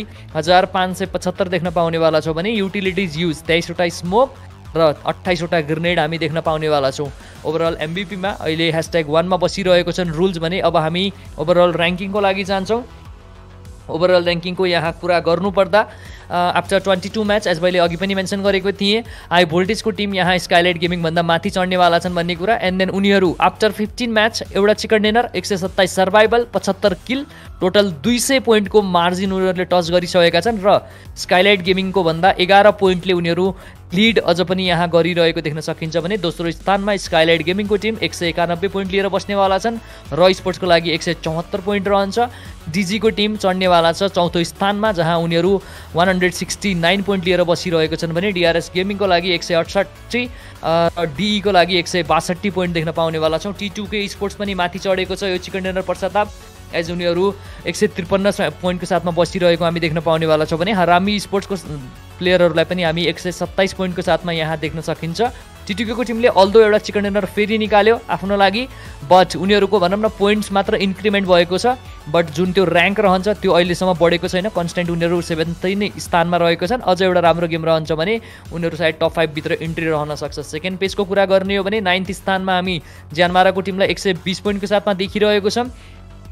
2,575 देख्न पाउनेवाला छौँ भने युटिलिटिज युज 23वटा स्मोक र 28वटा ग्रेनेड हामी देख्न पाउनेवाला छौँ। ओभरअल MVP मा अहिले #1 मा बसिरहेको छन् रुल्स भने। अब हामी ओभरअल ऱ्याङ्किङको लागि जान्छौँ। ओभरअल ऱ्याङ्किङको यहाँ कुरा गर्नुपर्दा आफ्टर 22 म्याच एज मैले अघि पनि मेन्सन गरेको थिएँ हाई भोल्टेजको टिम यहाँ स्काइलाइट गेमिङभन्दा माथि चढ्नेवाला छन् भन्ने कुरा। एन्ड देन उनीहरू आफ्टर 15 म्याच एउटा chicken dinner 127 survival 75 kill total 200 पोइन्टको मार्जिन उनीहरूले टच गरिसकेका छन् र स्काइलाइट गेमिङको भन्दा 11 पोइन्टले उनीहरू लिड अझ पनि यहाँ गरिरहेको देख्न सकिन्छ भने दोस्रो स्थानमा स्काइलाइट गेमिङको टिम 191 पोइन्ट लिएर बस्नेवाला छन्। र स्पोर्ट्सको लागि 174 पोइन्ट रहन्छ। डिजीको टिम चढ्नेवाला छ 4थो स्थानमा जहाँ उनीहरू 169 पोइन्ट लिएर बसिरहेको छन् भने DRS गेमिङको लागि 168 DE को लागि 162 पोइन्ट देख्न पाउनेवाला छौँ। T2K स्पोर्ट्स पनि माथि चढेको छ यो चिकन डिनर पश्चाताप एज उनीहरू 153 पोइन्टको साथमा बसिरहेको हामी देख्न पाउनेवाला छौँ भने हरामी स्पोर्ट्सको प्लेयरहरूलाई पनि हामी 127 पोइन्टको साथमा यहाँ देख्न सकिन्छ। T2K को टिमले अल्दो एउटा चिकन डिनर फेरि निकाल्यो आफ्नो लागि बट उनीहरूको भनौँ न पोइन्ट्स मात्र इन्क्रिमेन्ट भएको छ बट जुन त्यो ऱ्याङ्क रहन्छ त्यो अहिलेसम्म बढेको छैन। कन्स्टेन्ट उनीहरू 7th नै स्थानमा रहेको छन्। अझ एउटा राम्रो गेम रहन्छ भने उनीहरू सायद टप 5 भित्र इन्ट्री रहन सक्छ। सेकेन्ड पेजको कुरा गर्ने हो भने 9th स्थानमा हामी ज्यानमाराको टिमलाई 120 पोइन्टको साथमा देखिरहेको छौँ।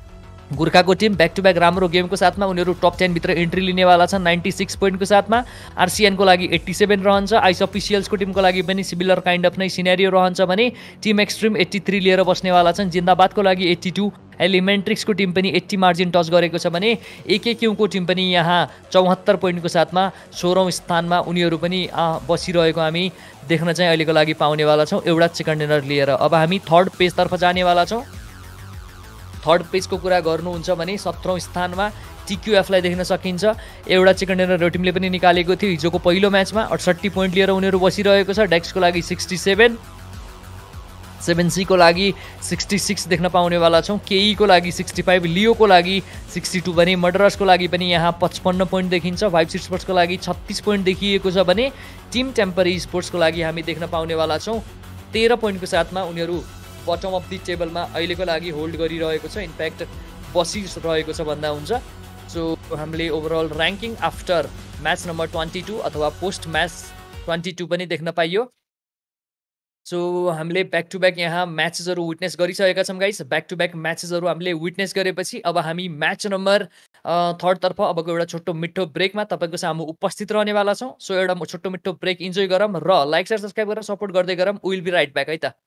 गोर्खाको टिम ब्याक टु ब्याक राम्रो गेमको साथमा उनीहरू टप 10 भित्र एन्ट्री लिनेवाला छन् 96 पोइन्टको साथमा। आरसिएनको लागि 87 रहन्छ। आइस अफिसियल्सको टिमको लागि पनि सिमिलर काइन्ड अफ नै सिनेरियो रहन्छ भने टिम एक्सट्रिम 83 लिएर बस्नेवाला छन्। जिन्दाबादको लागि 82, एलिमेन्ट्रिक्सको टिम पनि 80 मार्जिन टच गरेको छ भने एकेक्यूको टिम पनि यहाँ 74 पोइन्टको साथमा 16औं स्थानमा उनीहरू पनि बसिरहेको हामी देख्न चाहिँ अहिलेको लागि पाउनेवाला छौँ एउटा चिकन डिनर लिएर। अब हामी थर्ड पेजतर्फ जानेवाला छौँ। थर्ड पेजको कुरा गर्नुहुन्छ भने 17औं स्थानमा टिक्युएफलाई देख्न सकिन्छ। एउटा चिकन डिनर यो टिमले पनि निकालेको थियो हिजोको पहिलो म्याचमा 68 पोइन्ट लिएर उनीहरू बसिरहेको छ। डेक्सको लागि 67, 7C को लागि 66 देख्न पाउनेवाला छौँ। केईको लागि 65, लियोको लागि 62 भने मर्डरर्सको लागि पनि यहाँ 55 पोइन्ट देखिन्छ। वाइब सिट स्पोर्ट्सको लागि 36 पोइन्ट देखिएको छ भने टिम टेम्परी स्पोर्ट्सको लागि हामी देख्न पाउनेवाला छौँ 13 पोइन्टको साथमा उनीहरू बटम अफ दि टेबलमा अहिलेको लागि होल्ड गरिरहेको छ। इनफ्याक्ट बसिरहेको छ भन्दा हुन्छ। सो हामीले overall ranking after match number 22 अथवा पोस्ट म्याच 22 पनि देख्न पाइयो। सो हामीले ब्याक टु ब्याक यहाँ म्याचेसहरू विटनेस गरिसकेका छौँ गाइस। ब्याक टु ब्याक म्याचेसहरू हामीले विटनेस गरेपछि अब हामी म्याच नम्बर 3 तर्फ अबको एउटा छोटो मिठो ब्रेकमा तपाईँको सामु उपस्थित रहनेवाला छौँ। सो एउटा छोटो मिठो ब्रेक इन्जोय गरौँ र लाइक शेयर सब्सक्राइब गरेर सपोर्ट गर्दै गरौँ। विल बी राइट ब्याक है त।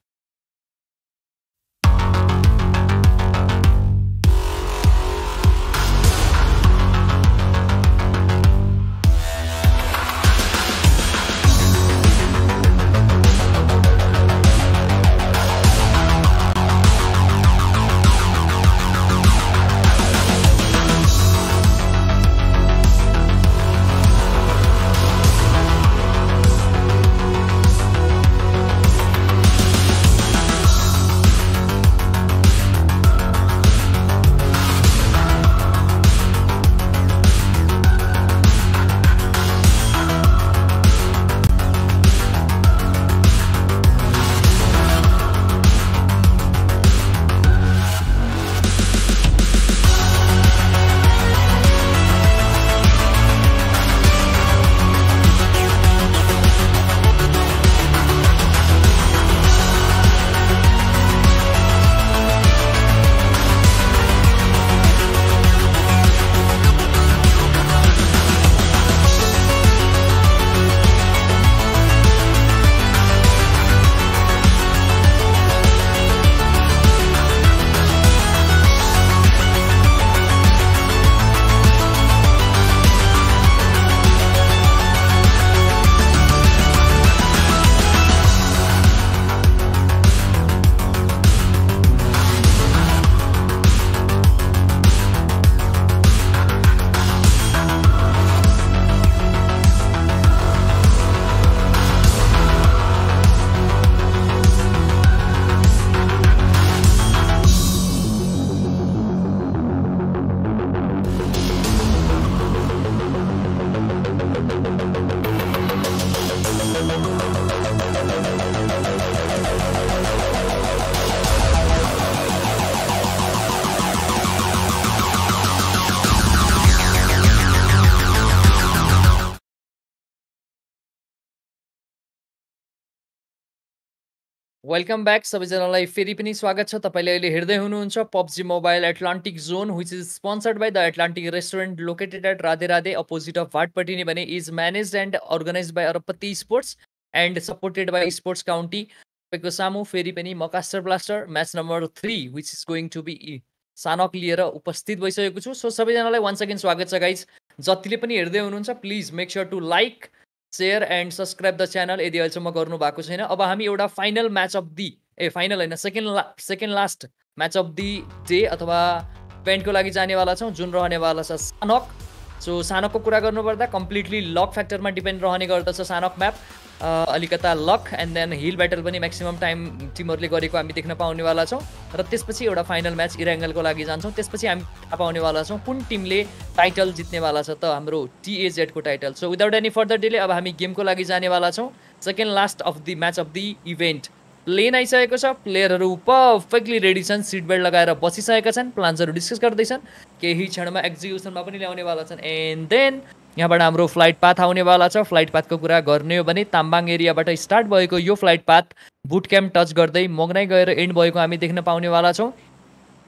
वेलकम ब्याक सबैजनालाई फेरि पनि स्वागत छ। तपाईँले अहिले हेर्दै हुनुहुन्छ PUBG mobile Atlantic zone which is sponsored by the Atlantic restaurant located at Radhe Radhe opposite of भाटपट्टि नै भने is managed and organize by Arabpati sports and supported by sports county. तपाईँको सामु फेरि पनि म caster blaster match number 3 which is going to be Sanhok लिएर उपस्थित भइसकेको छु। सो सबैजनालाई वान्स अगेन स्वागत छ गाइज। जतिले पनि हेर्दै हुनुहुन्छ please make sure to like share and subscribe the channel यदि अहिलेसम्म गर्नु भएको छैन। अब हामी एउटा final match of the final होइन second last match of the day अथवा इभेन्टको लागि जानेवाला छौँ जुन रहनेवाला छ सानक। सो सानकको कुरा गर्नुपर्दा कम्प्लिटली लक फ्याक्टरमा डिपेन्ड रहने गर्दछ सानक म्याप। अलिकता lock and then hill battle पनि म्याक्सिमम टाइम टिमहरूले गरेको हामी देख्न पाउनेवाला छौँ र त्यसपछि एउटा फाइनल म्याच इराङ्गलको लागि जान्छौँ। त्यसपछि हामी थाहा पाउनेवाला छौँ कुन टिमले टाइटल जित्नेवाला छ त हाम्रो TAZ को title. So without any further delay अब हामी गेमको लागि जानेवाला छौँ। Second last of the match of the event plane आइसकेको छ। प्लेयरहरू पर्फेक्टली रेडी छन्, सिट बेल्ट लगाएर बसिसकेका छन्, प्लान्सहरू डिस्कस गर्दैछन्, केही क्षणमा एक्जिक्युसनमा पनि ल्याउनेवाला छन्। एन्ड देन यहाँबाट हाम्रो फ्लाइट पाथ आउनेवाला छ। फ्लाइट पाथको कुरा गर्ने हो भने ताम्बाङ एरियाबाट स्टार्ट भएको यो flight path boot camp touch गर्दै मगनाई गएर एन्ड भएको हामी देख्न पाउनेवाला छौँ।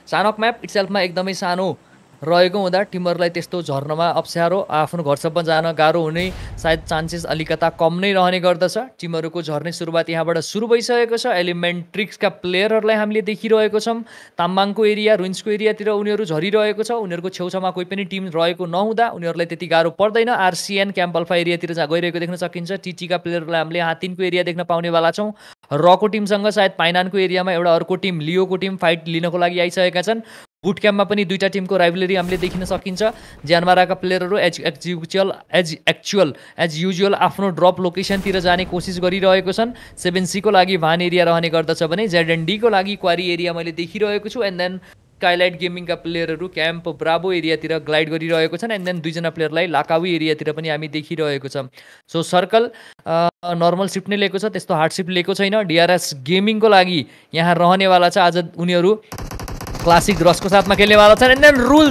सानोक म्याप इट्सेल्फमा एकदमै सानो रहेको हुँदा टिमहरूलाई त्यस्तो झर्नमा अप्ठ्यारो आफ्नो घरसम्म जान गाह्रो हुने सायद चान्सेस अलिकता कम नै रहने गर्दछ। टिमहरूको झर्ने सुरुवात यहाँबाट सुरु भइसकेको छ। एलिमेन्ट्रिक्सका प्लेयरहरूलाई हामीले देखिरहेको छौँ। ताम्बाङको एरिया रुइन्सको एरियातिर उनीहरू झरिरहेको छ। उनीहरूको छेउछाउमा कोही पनि टिम रहेको नहुँदा उनीहरूलाई त्यति गाह्रो पर्दैन। आरसिएन क्याम्प अल्फा एरियातिर गइरहेको देख्न सकिन्छ। टिटीका प्लेयरलाई हामीले यहाँ 3को एरिया देख्न पाउनेवाला छौँ। रको टिमसँग सायद पाइनानको एरियामा एउटा अर्को टिम लियोको टिम फाइट लिनको लागि आइसकेका छन्। बुट क्याम्पमा पनि दुईटा टिमको राइभलरी हामीले देखिन सकिन्छ। ज्यानमाराका प्लेयरहरू एज युजुअल आफ्नो ड्रप लोकेसनतिर जाने कोसिस गरिरहेको छन्। 7C को लागि भान एरिया रहने गर्दछ भने ZND को लागि क्वारी एरिया मैले देखिरहेको छु। एन्ड देन स्काइलाइट गेमिङका प्लेयरहरू क्याम्प ब्राभो एरियातिर ग्लाइड गरिरहेको छन्। एन्ड देन दुईजना प्लेयरलाई लाकावी एरियातिर पनि हामी देखिरहेको छौँ। सो सर्कल नर्मल सिफ्ट नै लिएको छ, त्यस्तो हार्ड सिफ्ट लिएको छैन। DRS गेमिङको लागि यहाँ रहनेवाला छ। आज उनीहरू क्लासिक रसको साथमा खेल्नेवाला छन्। एन्ड देन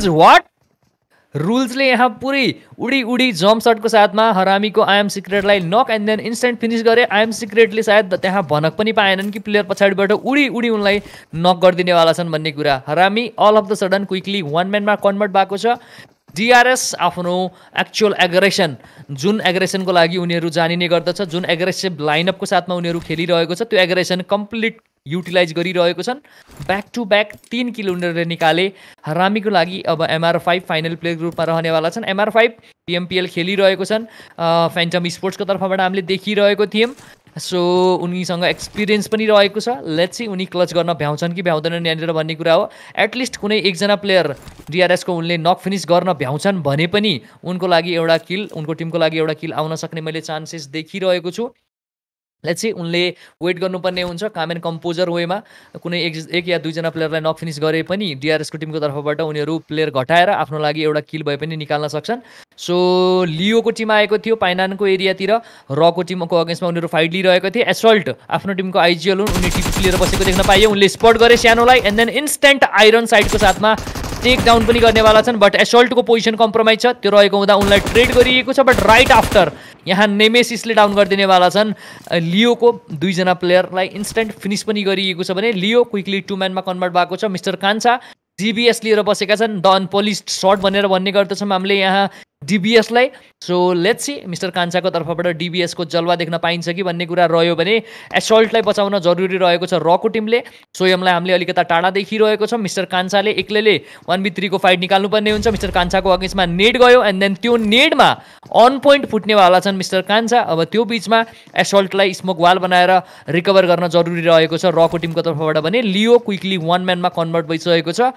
रुल्सले यहाँ पुरै उडी जम्प सर्टको साथमा हरामीको आइएम सिक्रेटलाई knock and then instant finish गरे। आइएम सिक्रेटले सायद त्यहाँ भनक पनि पाएनन् कि प्लेयर पछाडिबाट उडी उनलाई नक गरिदिनेवाला छन् भन्ने कुरा। हरामी all of the sudden quickly 1 म्यानमा कन्भर्ट भएको छ। DRS आफ्नो एक्चुअल एग्रेसन जुन एग्रेसनको लागि उनीहरू जानिने गर्दछ, जुन एग्रेसिभ लाइनअपको साथमा उनीहरू खेलिरहेको छ, त्यो एग्रेसन कम्प्लिट युटिलाइज गरिरहेको छन्। ब्याक टु ब्याक 3 किल उनीहरूले निकाले। हरामीको लागि अब MR5 फाइनल प्लेयर ग्रुपमा रहनेवाला छन्। MR5 PMPL खेलिरहेको छन्। फ्यान्टम स्पोर्ट्सको तर्फबाट हामीले देखिरहेको थियौँ। सो उनीसँग एक्सपिरियन्स पनि रहेको छ। लेट्स सी उनी क्लच गर्न भ्याउँछन् कि भ्याउँदैनन् यहाँनिर भन्ने कुरा हो। एटलिस्ट कुनै एकजना प्लेयर DRS को उनले नक फिनिस गर्न भ्याउँछन् भने पनि उनको लागि एउटा किल, उनको टिमको लागि एउटा किल आउन सक्ने मैले चान्सेस देखिरहेको छु। लेट्स सी उनले वेट गर्नुपर्ने हुन्छ काम एन्ड कम्पोजर वेमा। कुनै एक या दुईजना प्लेयरलाई नक फिनिस गरे पनि DRS को टिमको तर्फबाट उनीहरू प्लेयर घटाएर आफ्नो लागि एउटा किल भए पनि निकाल्न सक्छन्। सो लियोको टिम आएको थियो पाइनानको एरियातिर। रको टिमको अगेन्स्टमा उनीहरू फाइट लिइरहेको थिए। एसल्ट आफ्नो टिमको आइजिएल हुन्, उनी टिपी लिएर बसेको देख्न पाइयो। उनले स्पट गरे स्यानोलाई एन्ड देन इन्स्टेन्ट आइरन साइडको साथमा टेक डाउन पनि गर्नेवाला छन्। बट एसल्टको पोजिसन कम्प्रोमाइज छ, त्यो रहेको हुँदा उनलाई ट्रेड गरिएको छ। बट राइट आफ्टर यहाँ नेमेसिसले डाउन गरिदिनेवाला छन्। लियोको दुईजना प्लेयरलाई इन्स्टेन्ट फिनिस पनि गरिएको छ भने लियो क्विकली 2 म्यानमा कन्भर्ट भएको छ। मिस्टर कान्छा DBS लिएर बसेका छन्। द अनपोलिस्ड सर्ट भनेर भन्ने गर्दछौँ हामीले यहाँ DBS लाई। सो लेट्स सी मिस्टर कान्छाको तर्फबाट DBS को जलवा देख्न पाइन्छ कि भन्ने कुरा रह्यो भने एसल्टलाई बचाउन जरुरी रहेको छ रको टिमले। स्वयंलाई हामीले अलिकता टाढा देखिरहेको छौँ। मिस्टर कान्छाले एक्लैले 1v3 को फाइट निकाल्नुपर्ने हुन्छ। मिस्टर कान्छाको अगेन्स्टमा नेड गयो एन्ड देन त्यो नेडमा अन पोइन्ट फुट्नेवाला छन् मिस्टर कान्छा। अब त्यो बिचमा एसल्टलाई स्मोक वाल बनाएर रिकभर गर्न जरुरी रहेको छ रको टिमको तर्फबाट भने लियो क्विकली 1 म्यानमा कन्भर्ट भइसकेको छ।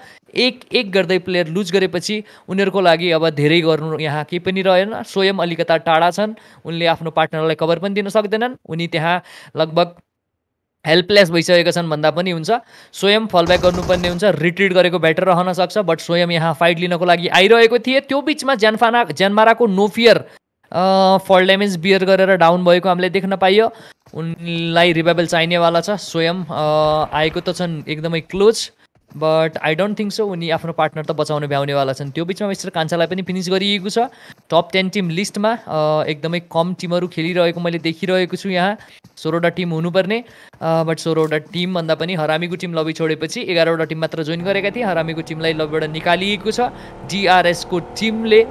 एक गर्दै प्लेयर लुज गरेपछि उनीहरूको लागि अब धेरै गर्नु यहाँ केही पनि रहेन। स्वयं अलिकता टाढा छन्, उनले आफ्नो पार्टनरलाई कभर पनि दिन सक्दैनन्। उनी त्यहाँ लगभग हेल्पलेस भइसकेका छन् भन्दा पनि हुन्छ। स्वयं फलब्याक गर्नुपर्ने हुन्छ, रिट्रिट गरेको बेटर रहन सक्छ। बट स्वयं यहाँ फाइट लिनको लागि आइरहेको थिए। त्यो बिचमा ज्यानमाराको no fear fall damage bear गरेर डाउन भएको हामीले देख्न पाइयो। उनलाई रिभाइभल चाहिनेवाला छ। स्वयं आएको त छन् एकदमै close, but I don't think so उनी आफ्नो पार्टनर त बचाउन भ्याउनेवाला छन्। त्यो बिचमा मिस्टर कान्छालाई पनि फिनिस गरिएको छ। टप 10 टिम लिस्टमा एकदमै कम टिमहरू खेलिरहेको मैले देखिरहेको छु। यहाँ 16वटा टिम हुनुपर्ने, बट 16वटा टिमभन्दा पनि हरामीको टिम लबी छोडेपछि 11वटा टिम मात्र जोइन गरेका थिए। हरामीको टिमलाई लबीबाट निकालिएको छ। DRS को टिमले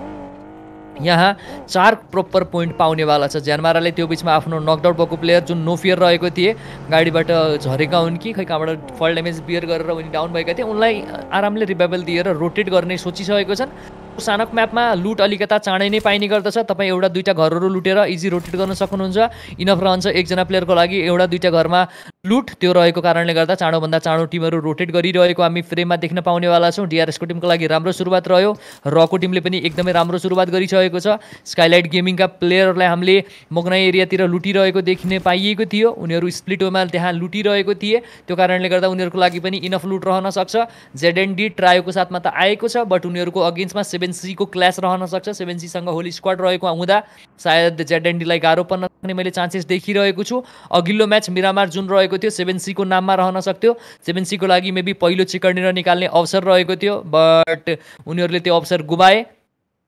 यहाँ 4 प्रोपर पोइन्ट पाउनेवाला छ। ज्यानमाराले त्यो बिचमा आफ्नो नकडाउट भएको प्लेयर जुन नो फियर रहेको थिए, गाडीबाट झरेका हुन् कि खै कहाँबाट फल ड्यामेज बियर गरेर उनी डाउन भएका थिए, उनलाई आरामले रिभाइभल दिएर रोटेट गर्ने सोचिसकेको छन्। सानक म्यापमा लुट अलिकता चाँडै नै पाइने गर्दछ। तपाईँ एउटा दुईटा घरहरू लुटेर इजी रोटेट गर्न सक्नुहुन्छ। इनफ रहन्छ एकजना प्लेयरको लागि एउटा दुईटा घरमा लुट। त्यो रहेको कारणले गर्दा चाँडोभन्दा चाँडो टिमहरू रोटेट गरिरहेको हामी फ्रेममा देख्न पाउनेवाला छौँ। DRS को टिमको लागि राम्रो सुरुवात रह्यो। रको टिमले पनि एकदमै राम्रो सुरुवात गरिसकेको छ। स्काइलाइट गेमिङका प्लेयरहरूलाई हामीले मोगनाई एरियातिर लुटिरहेको देखिन पाइएको थियो। उनीहरू स्प्लिट वेमा त्यहाँ लुटिरहेको थिए। त्यो कारणले गर्दा उनीहरूको लागि पनि इनफ लुट रहन सक्छ। ZND ट्रायोको साथमा त आएको छ, बट उनीहरूको अगेन्स्टमा 7C को क्ल्यास रहन सक्छ। 7C सँग होल स्क्वाड रहेको हुँदा सायद ZND लाई गाह्रो पर्न सक्ने मैले चान्सेस देखिरहेको छु। अघिल्लो म्याच मिरामार जुन रहेको थियो 7C को नाममा रहन सक्थ्यो। 7C को लागि मेबी पहिलो चिकर्नेर निकाल्ने अवसर रहेको थियो, बट उनीहरूले त्यो अवसर गुमाए।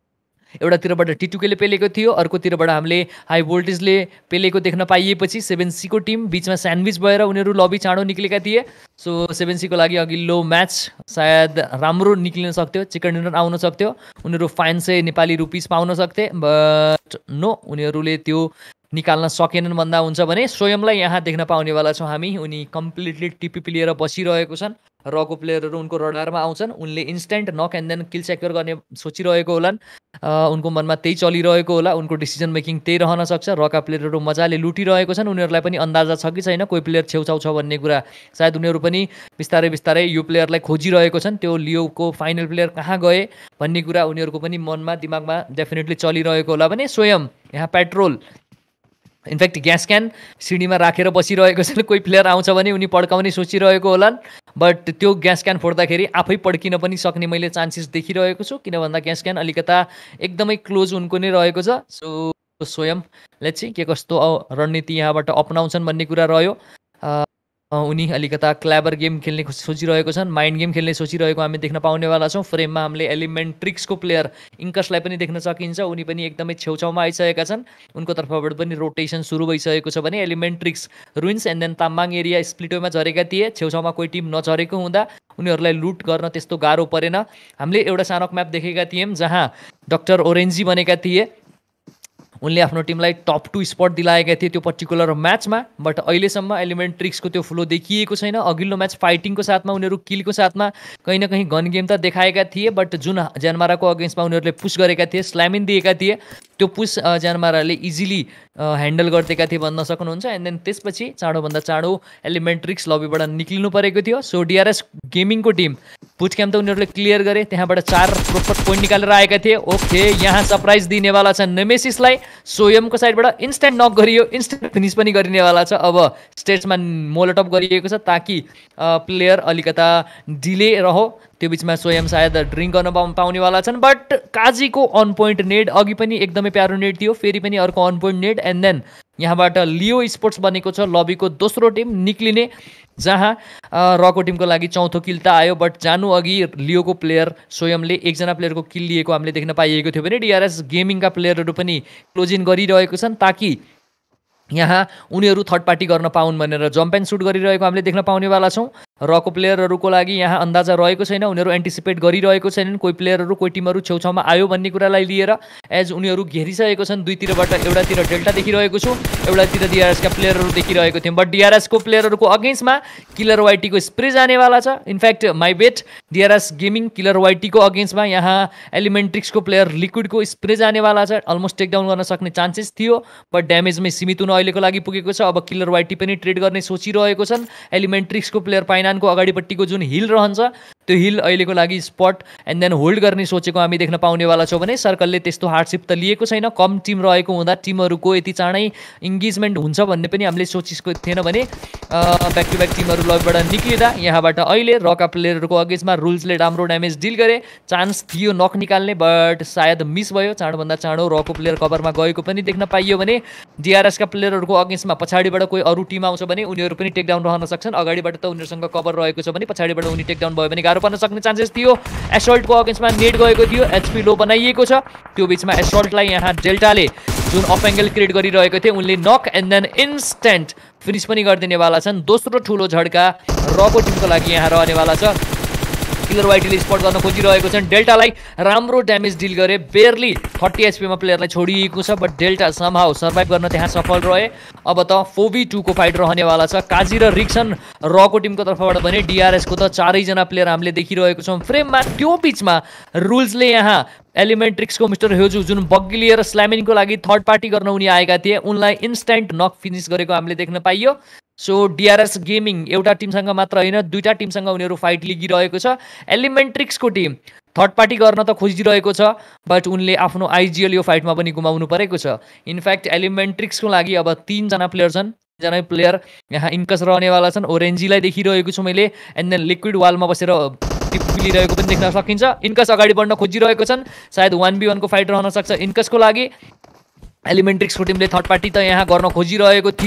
एउटातिरबाट T2K ले पेलेको थियो, अर्कोतिरबाट हामीले हाई भोल्टेजले पेलेको देख्न पाइएपछि 7C को टिम बीचमा स्यान्डविच भएर उनीहरू लबी चाँडो निक्लेका थिए। सो 7C को लागि अघिल्लो म्याच सायद राम्रो निक्लिन सक्थ्यो, चिकन डिनर आउन सक्थ्यो, उनीहरू 500 नेपाली रुपिस पाउन सक्थे, बट नो, उनीहरूले त्यो निकाल्न सकेनन् भन्दा हुन्छ भने स्वयंलाई यहाँ देख्न पाउनेवाला छौँ हामी। उनी कम्प्लिटली टिपिपी लिएर बसिरहेको छन्, रको प्लेयरहरू उनको रडारमा आउँछन्, उनले instant knock and then kill secure गर्ने सोचिरहेको होलान्, उनको मनमा त्यही चलिरहेको होला, उनको डिसिजन मेकिङ त्यही रहन सक्छ। रका प्लेयरहरू मजाले लुटिरहेको छन्, उनीहरूलाई पनि अन्दाजा छ कि छैन कोही प्लेयर छेउछाउ छ भन्ने कुरा। सायद उनीहरू पनि बिस्तारै बिस्तारै यो प्लेयरलाई खोजिरहेको छन्, त्यो लियोको फाइनल प्लेयर कहाँ गए भन्ने कुरा उनीहरूको पनि मनमा दिमागमा डेफिनेटली चलिरहेको होला भने स्वयं यहाँ पेट्रोल इनफ्याक्ट ग्यास क्यान सिडीमा राखेर बसिरहेको छ। कोही प्लेयर आउँछ भने उनी पड्काउने सोचिरहेको होलान्, बट त्यो ग्यास क्यान फोड्दाखेरि आफै पड्किन पनि सक्ने मैले चान्सेस देखिरहेको छु, किन भन्दा ग्यास क्यान अलिकता एकदमै क्लोज उनको नै रहेको छ। सो स्वयं लेट्स सी के कस्तो रणनीति यहाँबाट अपनाउँछन् भन्ने कुरा रह्यो। उनी अलिकता क्ल्याबर गेम खेल्ने सोचिरहेको छन्, माइन्ड गेम खेल्ने सोचिरहेको हामी देख्न पाउनेवाला छौँ। फ्रेममा हामीले एलिमेन्ट्रिक्सको प्लेयर इङ्कसलाई पनि देख्न सकिन्छ, उनी पनि एकदमै छेउछाउमा आइसकेका छन्, उनको तर्फबाट पनि रोटेसन सुरु भइसकेको छ भने एलिमेन्ट्रिक्स रुइन्स एन्ड देन ताम्बाङ एरिया स्प्लिटोमा झरेका थिए। छेउछाउमा कोही टिम नझरेको हुँदा उनीहरूलाई लुट गर्न त्यस्तो गाह्रो परेन। हामीले एउटा सानो म्याप देखेका थियौँ जहाँ डक्टर ओरेन्जी बनेका थिए, उनले आफ्नो टिमलाई टप 2 स्पट दिलाएका थिए त्यो पर्टिकुलर म्याचमा, बट अहिलेसम्म एलिमेन्ट्रिक्सको त्यो फ्लो देखिएको छैन। अघिल्लो म्याच फाइटिङको साथमा उनीहरू किलको साथमा कहीँ न कहीँ गन गेम त देखाएका थिए, बट जुन ज्यानमाराको अगेन्स्टमा उनीहरूले पुस गरेका थिए, स्ल्यामिन दिएका थिए, त्यो पुस ज्यानमाराले इजिली ह्यान्डल गरिदिएका थिए भन्न सक्नुहुन्छ। एन्ड देन त्यसपछि चाँडोभन्दा चाँडो एलिमेन्ट्रिक्स लबीबाट निक्लिनु परेको थियो। सो डिआरएस गेमिङको टिम बुट क्याम्प त उनीहरूले क्लियर गरे, त्यहाँबाट 4 प्रोपर पोइन्ट निकालेर आएका थिए। ओके, यहाँ सरप्राइज दिनेवाला छ नेमेसिसलाई, स्वयंको साइडबाट इन्स्ट्यान्ट नक गरियो, इन्स्ट्यान्ट फिनिस पनि गरिनेवाला छ। अब स्टेजमा मोलटअप गरिएको छ ताकि प्लेयर अलिकता डिले रहो, त्यो बिचमा स्वयं सायद ड्रिङ्क गर्न पाउनेवाला छन्। बट काजीको अन पोइन्ट नेड, अघि पनि एकदमै प्यारो नेड थियो, फेरि पनि अर्को on point nade, and then यहाँबाट लियो स्पोर्ट्स बनेको छ लबीको दोस्रो टिम निक्लिने, जहाँ रको टिमको लागि चौथो किल त आयो, बट जानु अघि लियोको प्लेयर स्वयंले एकजना प्लेयरको किल लिएको हामीले देख्न पाइएको थियो भने डिआरएस गेमिङका प्लेयरहरू पनि क्लोजिङ गरिरहेको छन् ताकि यहाँ उनीहरू थर्ड पार्टी गर्न पाउन् भनेर जम्प एन्ड सुट गरिरहेको हामीले देख्न पाउनेवाला छौँ। रको प्लेयरहरूको लागि यहाँ अन्दाजा रहेको छैन, उनीहरू एन्टिसिपेट गरिरहेको छैनन् कोही प्लेयरहरू कोही टिमहरू छेउछाउमा आयो भन्ने कुरालाई लिएर, एज उनीहरू घेरिसकेको छन् दुईतिरबाट। एउटातिर डेल्टा देखिरहेको छु, एउटातिर डिआरएसका प्लेयरहरू देखिरहेको थियौँ, बट डिआरएसको प्लेयरहरूको अगेन्स्टमा किलर वाइटीको स्प्रे जानेवाला छ। In fact my bet DRS gaming killer वाइटीको अगेन्स्टमा यहाँ एलिमेन्ट्रिक्सको प्लेयर लिक्विडको स्प्रे जानेवाला छ, अलमोस्ट टेकडाउन गर्न सक्ने चान्सेस थियो, बट ड्यामेजमै सीमित हुन अहिलेको लागि पुगेको छ। अब किलर वाइटी पनि ट्रेड गर्ने सोचिरहेको छन्। एलिमेन्ट्रिक्सको प्लेयर पाइनानको अगाडिपट्टिको जुन हिल रहन्छ त्यो हिल अहिलेको लागि स्पट एन्ड देन होल्ड गर्ने सोचेको हामी देख्न पाउनेवाला छौँ भने सर्कलले त्यस्तो हार्डसिप त लिएको छैन। कम टिम रहेको हुँदा टिमहरूको यति चाँडै इङ्गेजमेन्ट हुन्छ भन्ने पनि हामीले सोचेको थिएन भने ब्याक टु ब्याक टिमहरू लबीबाट निक्लिँदा यहाँबाट अहिले रका प्लेयरहरूको अगेन्स्टमा रुल्सले राम्रो ड्यामेज डिल गरे, चान्स थियो नक निकाल्ने, बट सायद मिस भयो। चाँडोभन्दा चाँडो रको प्लेयर कभरमा गएको पनि देख्न पाइयो भने डिआरएसका प्लेयरहरूको अगेन्स्टमा पछाडिबाट कोही अरू टिम आउँछ भने उनीहरू पनि टेकडाउन रहन सक्छन्। अगाडिबाट त उनीहरूसँग कभर रहेको छ भने पछाडिबाट उनी टेकडाउन भयो भने गाह्रो पर्न सक्ने चान्सेस थियो। एसल्टको अगेन्स्टमा नेट गएको थियो, एचपी लो बनाइएको छ, त्यो बिचमा एसल्टलाई यहाँ डेल्टाले जुन अफ एङ्गल क्रिएट गरिरहेको थियो उनले knock and then instant finish पनि गरिदिनेवाला छन्। दोस्रो ठुलो झड्का रको टिमको लागि यहाँ रहनेवाला छ। किलर वाइटीले स्पट गर्न खोजिरहेको छन्, डेल्टालाई राम्रो ड्यामेज डिल गरे, बेयरली 30 एचपीमा प्लेयरलाई छोडिएको छ, बट डेल्टा समहाउ सर्भाइभ गर्न त्यहाँ सफल रहे। अब त 4v2 को फाइट रहनेवाला छ। काजी र रिक्सन रको टिमको तर्फबाट भने डिआरएसको त 4 जना प्लेयर हामीले देखिरहेको छौँ फ्रेममा। त्यो बिचमा रुल्सले यहाँ एलिमेन्ट्रिक्सको मिस्टर ह्योजु जुन बग्गी लिएर स्ल्यामिनको लागि थर्ड पार्टी गर्न उनी आएका थिए उनलाई इन्स्ट्यान्ट नक फिनिस गरेको हामीले देख्न पाइयो। सो डिआरएस गेमिङ एउटा टिमसँग मात्र होइन दुईटा टिमसँग उनीहरू फाइट लिगिरहेको छ। एलिमेन्ट्रिक्सको टिम थर्ड पार्टी गर्न त खोजिरहेको छ, बट उनले आफ्नो आइजिएल यो फाइटमा पनि गुमाउनु परेको छ। इनफ्याक्ट एलिमेन्ट्रिक्सको लागि अब 3 जना प्लेयर छन्, जना प्लेयर यहाँ इन्कस रहनेवाला छन्। ओरेन्जीलाई देखिरहेको छु मैले, एन्ड देन लिक्विड वालमा बसेर लिइरहेको पनि देख्न सकिन्छ। इन्कस अगाडि बढ्न खोजिरहेको छन्, सायद 1v1 को फाइट रहन सक्छ इन्कसको लागि। एलिमेन्ट्रिक्सको टिमले थर्ड पार्टी त यहाँ गर्न खोजिरहेको थियो,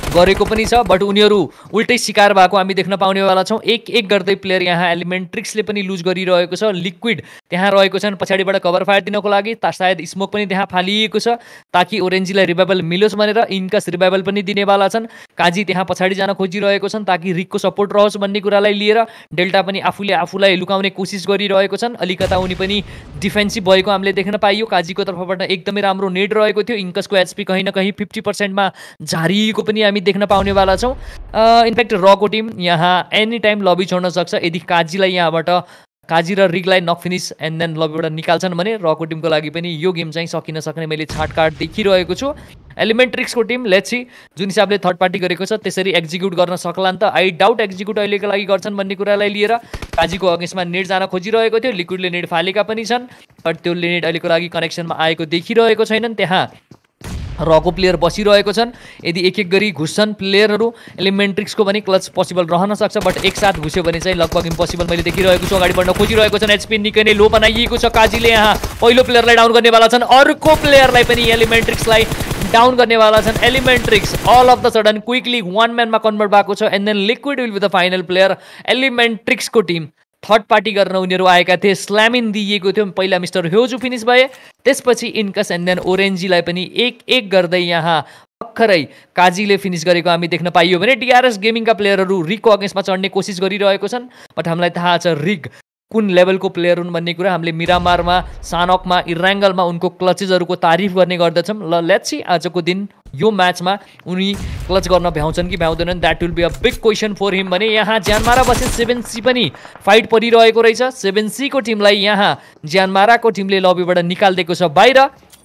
गरेको पनि छ, बट उनीहरू उल्टै शिकार भएको हामी देख्न पाउनेवाला छौँ। एक एक गर्दै प्लेयर यहाँ एलिमेन्ट्रिक्सले पनि लुज गरिरहेको छ। लिक्विड त्यहाँ रहेको छन् पछाडिबाट कभर फायर दिनको लागि, सायद स्मोक पनि त्यहाँ फालिएको छ ताकि ओरेन्जीलाई रिभाइभल मिलोस् भनेर। इन्कस रिभाइभल पनि दिनेवाला छन्। काजी त्यहाँ पछाडि जान खोजिरहेको छन् ताकि रिकको सपोर्ट रहोस् भन्ने कुरालाई लिएर। डेल्टा पनि आफूलाई लुकाउने कोसिस गरिरहेको छन्। अलिकता उनी पनि डिफेन्सिभ भएको हामीले देख्न पाइयो। काजीको तर्फबाट एकदमै राम्रो नेड रहेको थियो। इन्कसको एचपी कहीँ न कहीँ 50%मा झारिएको पनि हामी देख्न पाउनेवाला छौँ। इनफ्याक्ट रको टिम यहाँ एनी टाइम लबी छोड्न सक्छ यदि काजीलाई यहाँबाट काजी र रिगलाई नक फिनिस एन्ड देन लबीबाट निकाल्छन् भने रको टिमको लागि पनि यो गेम चाहिँ सकिन सक्ने मैले छाटकाट देखिरहेको छु। एलिमेन्ट्रिक्सको टिम लेट्स सी जुन हिसाबले थर्ड पार्टी गरेको छ त्यसरी एक्जिक्युट गर्न सक्लान् त। आई डाउट एक्जिक्युट अहिलेको लागि गर्छन् भन्ने कुरालाई लिएर। काजीको अगेन्स्टमा नेट जान खोजिरहेको थियो, लिक्विडले नेट फालेका पनि छन्, बट त्यो नेट अहिलेको लागि कनेक्सनमा आएको देखिरहेको छैनन्। त्यहाँ रको प्लेयर बसिरहेको छन्। यदि एक एक गरी घुस्छन् प्लेयरहरू एलिमेन्ट्रिक्सको पनि क्लच पोसिबल रहन सक्छ, बट एकसाथ घुस्यो भने चाहिँ लगभग इम्पोसिबल मैले देखिरहेको छु। अगाडि बढ्न खोजिरहेको छन्। एचपी निकै नै लो बनाइएको छ। काजीले यहाँ पहिलो प्लेयरलाई डाउन गर्नेवाला छन्, अर्को प्लेयरलाई पनि एलिमेन्ट्रिक्सलाई डाउन गर्नेवाला छन्। Elementrix all of the sudden quickly one म्यानमा कन्भर्ट भएको छ and then liquid will be the final player. एलिमेन्ट्रिक्सको टिम थर्ड पार्टी गर्न उनीहरू आएका थिए। स्ल्यामिन दिइएको थियो। पहिला मिस्टर ह्योजु फिनिस भए, त्यसपछि इन्कस एन्ड देन ओरेन्जीलाई पनि एक एक गर्दै यहाँ भर्खरै काजीले फिनिस गरेको हामी देख्न पाइयो भने डिआरएस गेमिङका प्लेयरहरू रिगको अगेन्स्टमा चढ्ने कोसिस गरिरहेको छन्, बट हामीलाई थाहा छ रिग कुन लेभलको प्लेयर हुन् भन्ने कुरा। हामीले मिरामारमा, सानकमा, इराङ्गलमा उनको क्लचेसहरूको तारिफ गर्ने गर्दछौँ। ल लेट्स सी आजको दिन यो म्याचमा उनी क्लच गर्न भ्याउँछन् कि भ्याउँदैनन्, that will be a big question for him. भने यहाँ ज्यानमारा बसे 7C पनि फाइट परिरहेको रहेछ। 7C को टिमलाई यहाँ ज्यानमाराको टिमले लबीबाट निकालिदिएको छ बाहिर।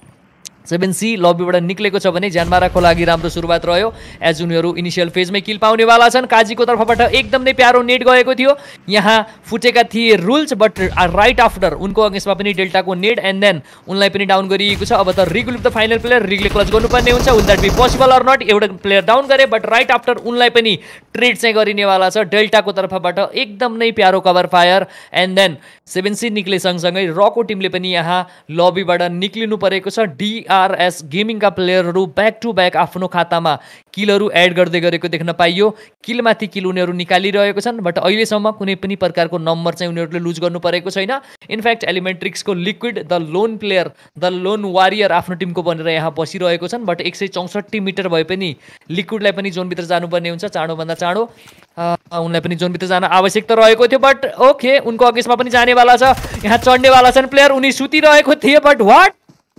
7C लबीबाट निक्लेको छ भने ज्यानमाराको लागि राम्रो सुरुवात रह्यो एज उनीहरू इनिसियल फेजमै किल पाउनेवाला छन्। काजीको तर्फबाट एकदम नै प्यारो नेट गएको थियो। यहाँ फुटेका थिए रुल्स, बट राइट आफ्टर उनको अगेन्स्टमा पनि डेल्टाको नेट एन्ड देन उनलाई पनि डाउन गरिएको छ। अब त Rig will the final player, रिगले क्लच गर्नुपर्ने हुन्छ। Will that be possible or not? एउटा प्लेयर डाउन गरे, बट राइट आफ्टर उनलाई पनि ट्रेड चाहिँ गरिनेवाला छ। डेल्टाको तर्फबाट एकदम नै प्यारो cover fire and then 7C निक्ले सँगसँगै रको टिमले पनि यहाँ लबीबाट निक्लिनु परेको छ। डिआरएस गेमिङका प्लेयरहरू ब्याक टु ब्याक आफ्नो खातामा किलहरू एड गर्दै गरेको देख्न पाइयो। किलमाथि किल उनीहरू निकालिरहेको छन्, बट अहिलेसम्म कुनै पनि प्रकारको नम्बर चाहिँ उनीहरूले लुज गर्नु परेको छैन। इनफ्याक्ट एलिमेन्ट्रिक्सको liquid the lone player, the lone warrior आफ्नो टिमको बनेर यहाँ बसिरहेको छन्, बट 164 मिटर भए पनि लिक्विडलाई पनि जोनभित्र जानुपर्ने हुन्छ चाँडोभन्दा चाँडो। उनलाई पनि जोनभित्र जान आवश्यकता रहेको थियो, बट ओके उनको अगेन्स्टमा पनि जानेवाला छ। यहाँ चढ्नेवाला छन् प्लेयर। उनी सुतिरहेको थिए, बट वाट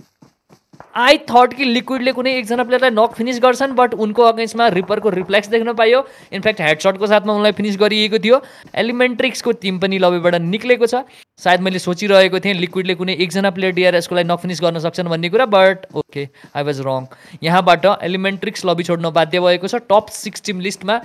आई थट कि लिक्विडले कुनै एकजना प्लेयरलाई नक फिनिस गर्छन्, बट उनको अगेन्स्टमा रिपरको रिफ्लेक्स देख्न पाइयो। इनफ्याक्ट हेडसटको साथमा उनलाई फिनिस गरिएको थियो। एलिमेन्ट्रिक्सको टिम पनि लबीबाट निक्लेको छ। सायद मैले सोचिरहेको थिएँ लिक्विडले कुनै एकजना प्लेयर डिआरएसको लागि नक फिनिस गर्न सक्छन् भन्ने कुरा, but okay I was wrong. यहाँबाट एलिमेन्ट्रिक्स लबी छोड्न बाध्य भएको छ। टप 6 टिम लिस्टमा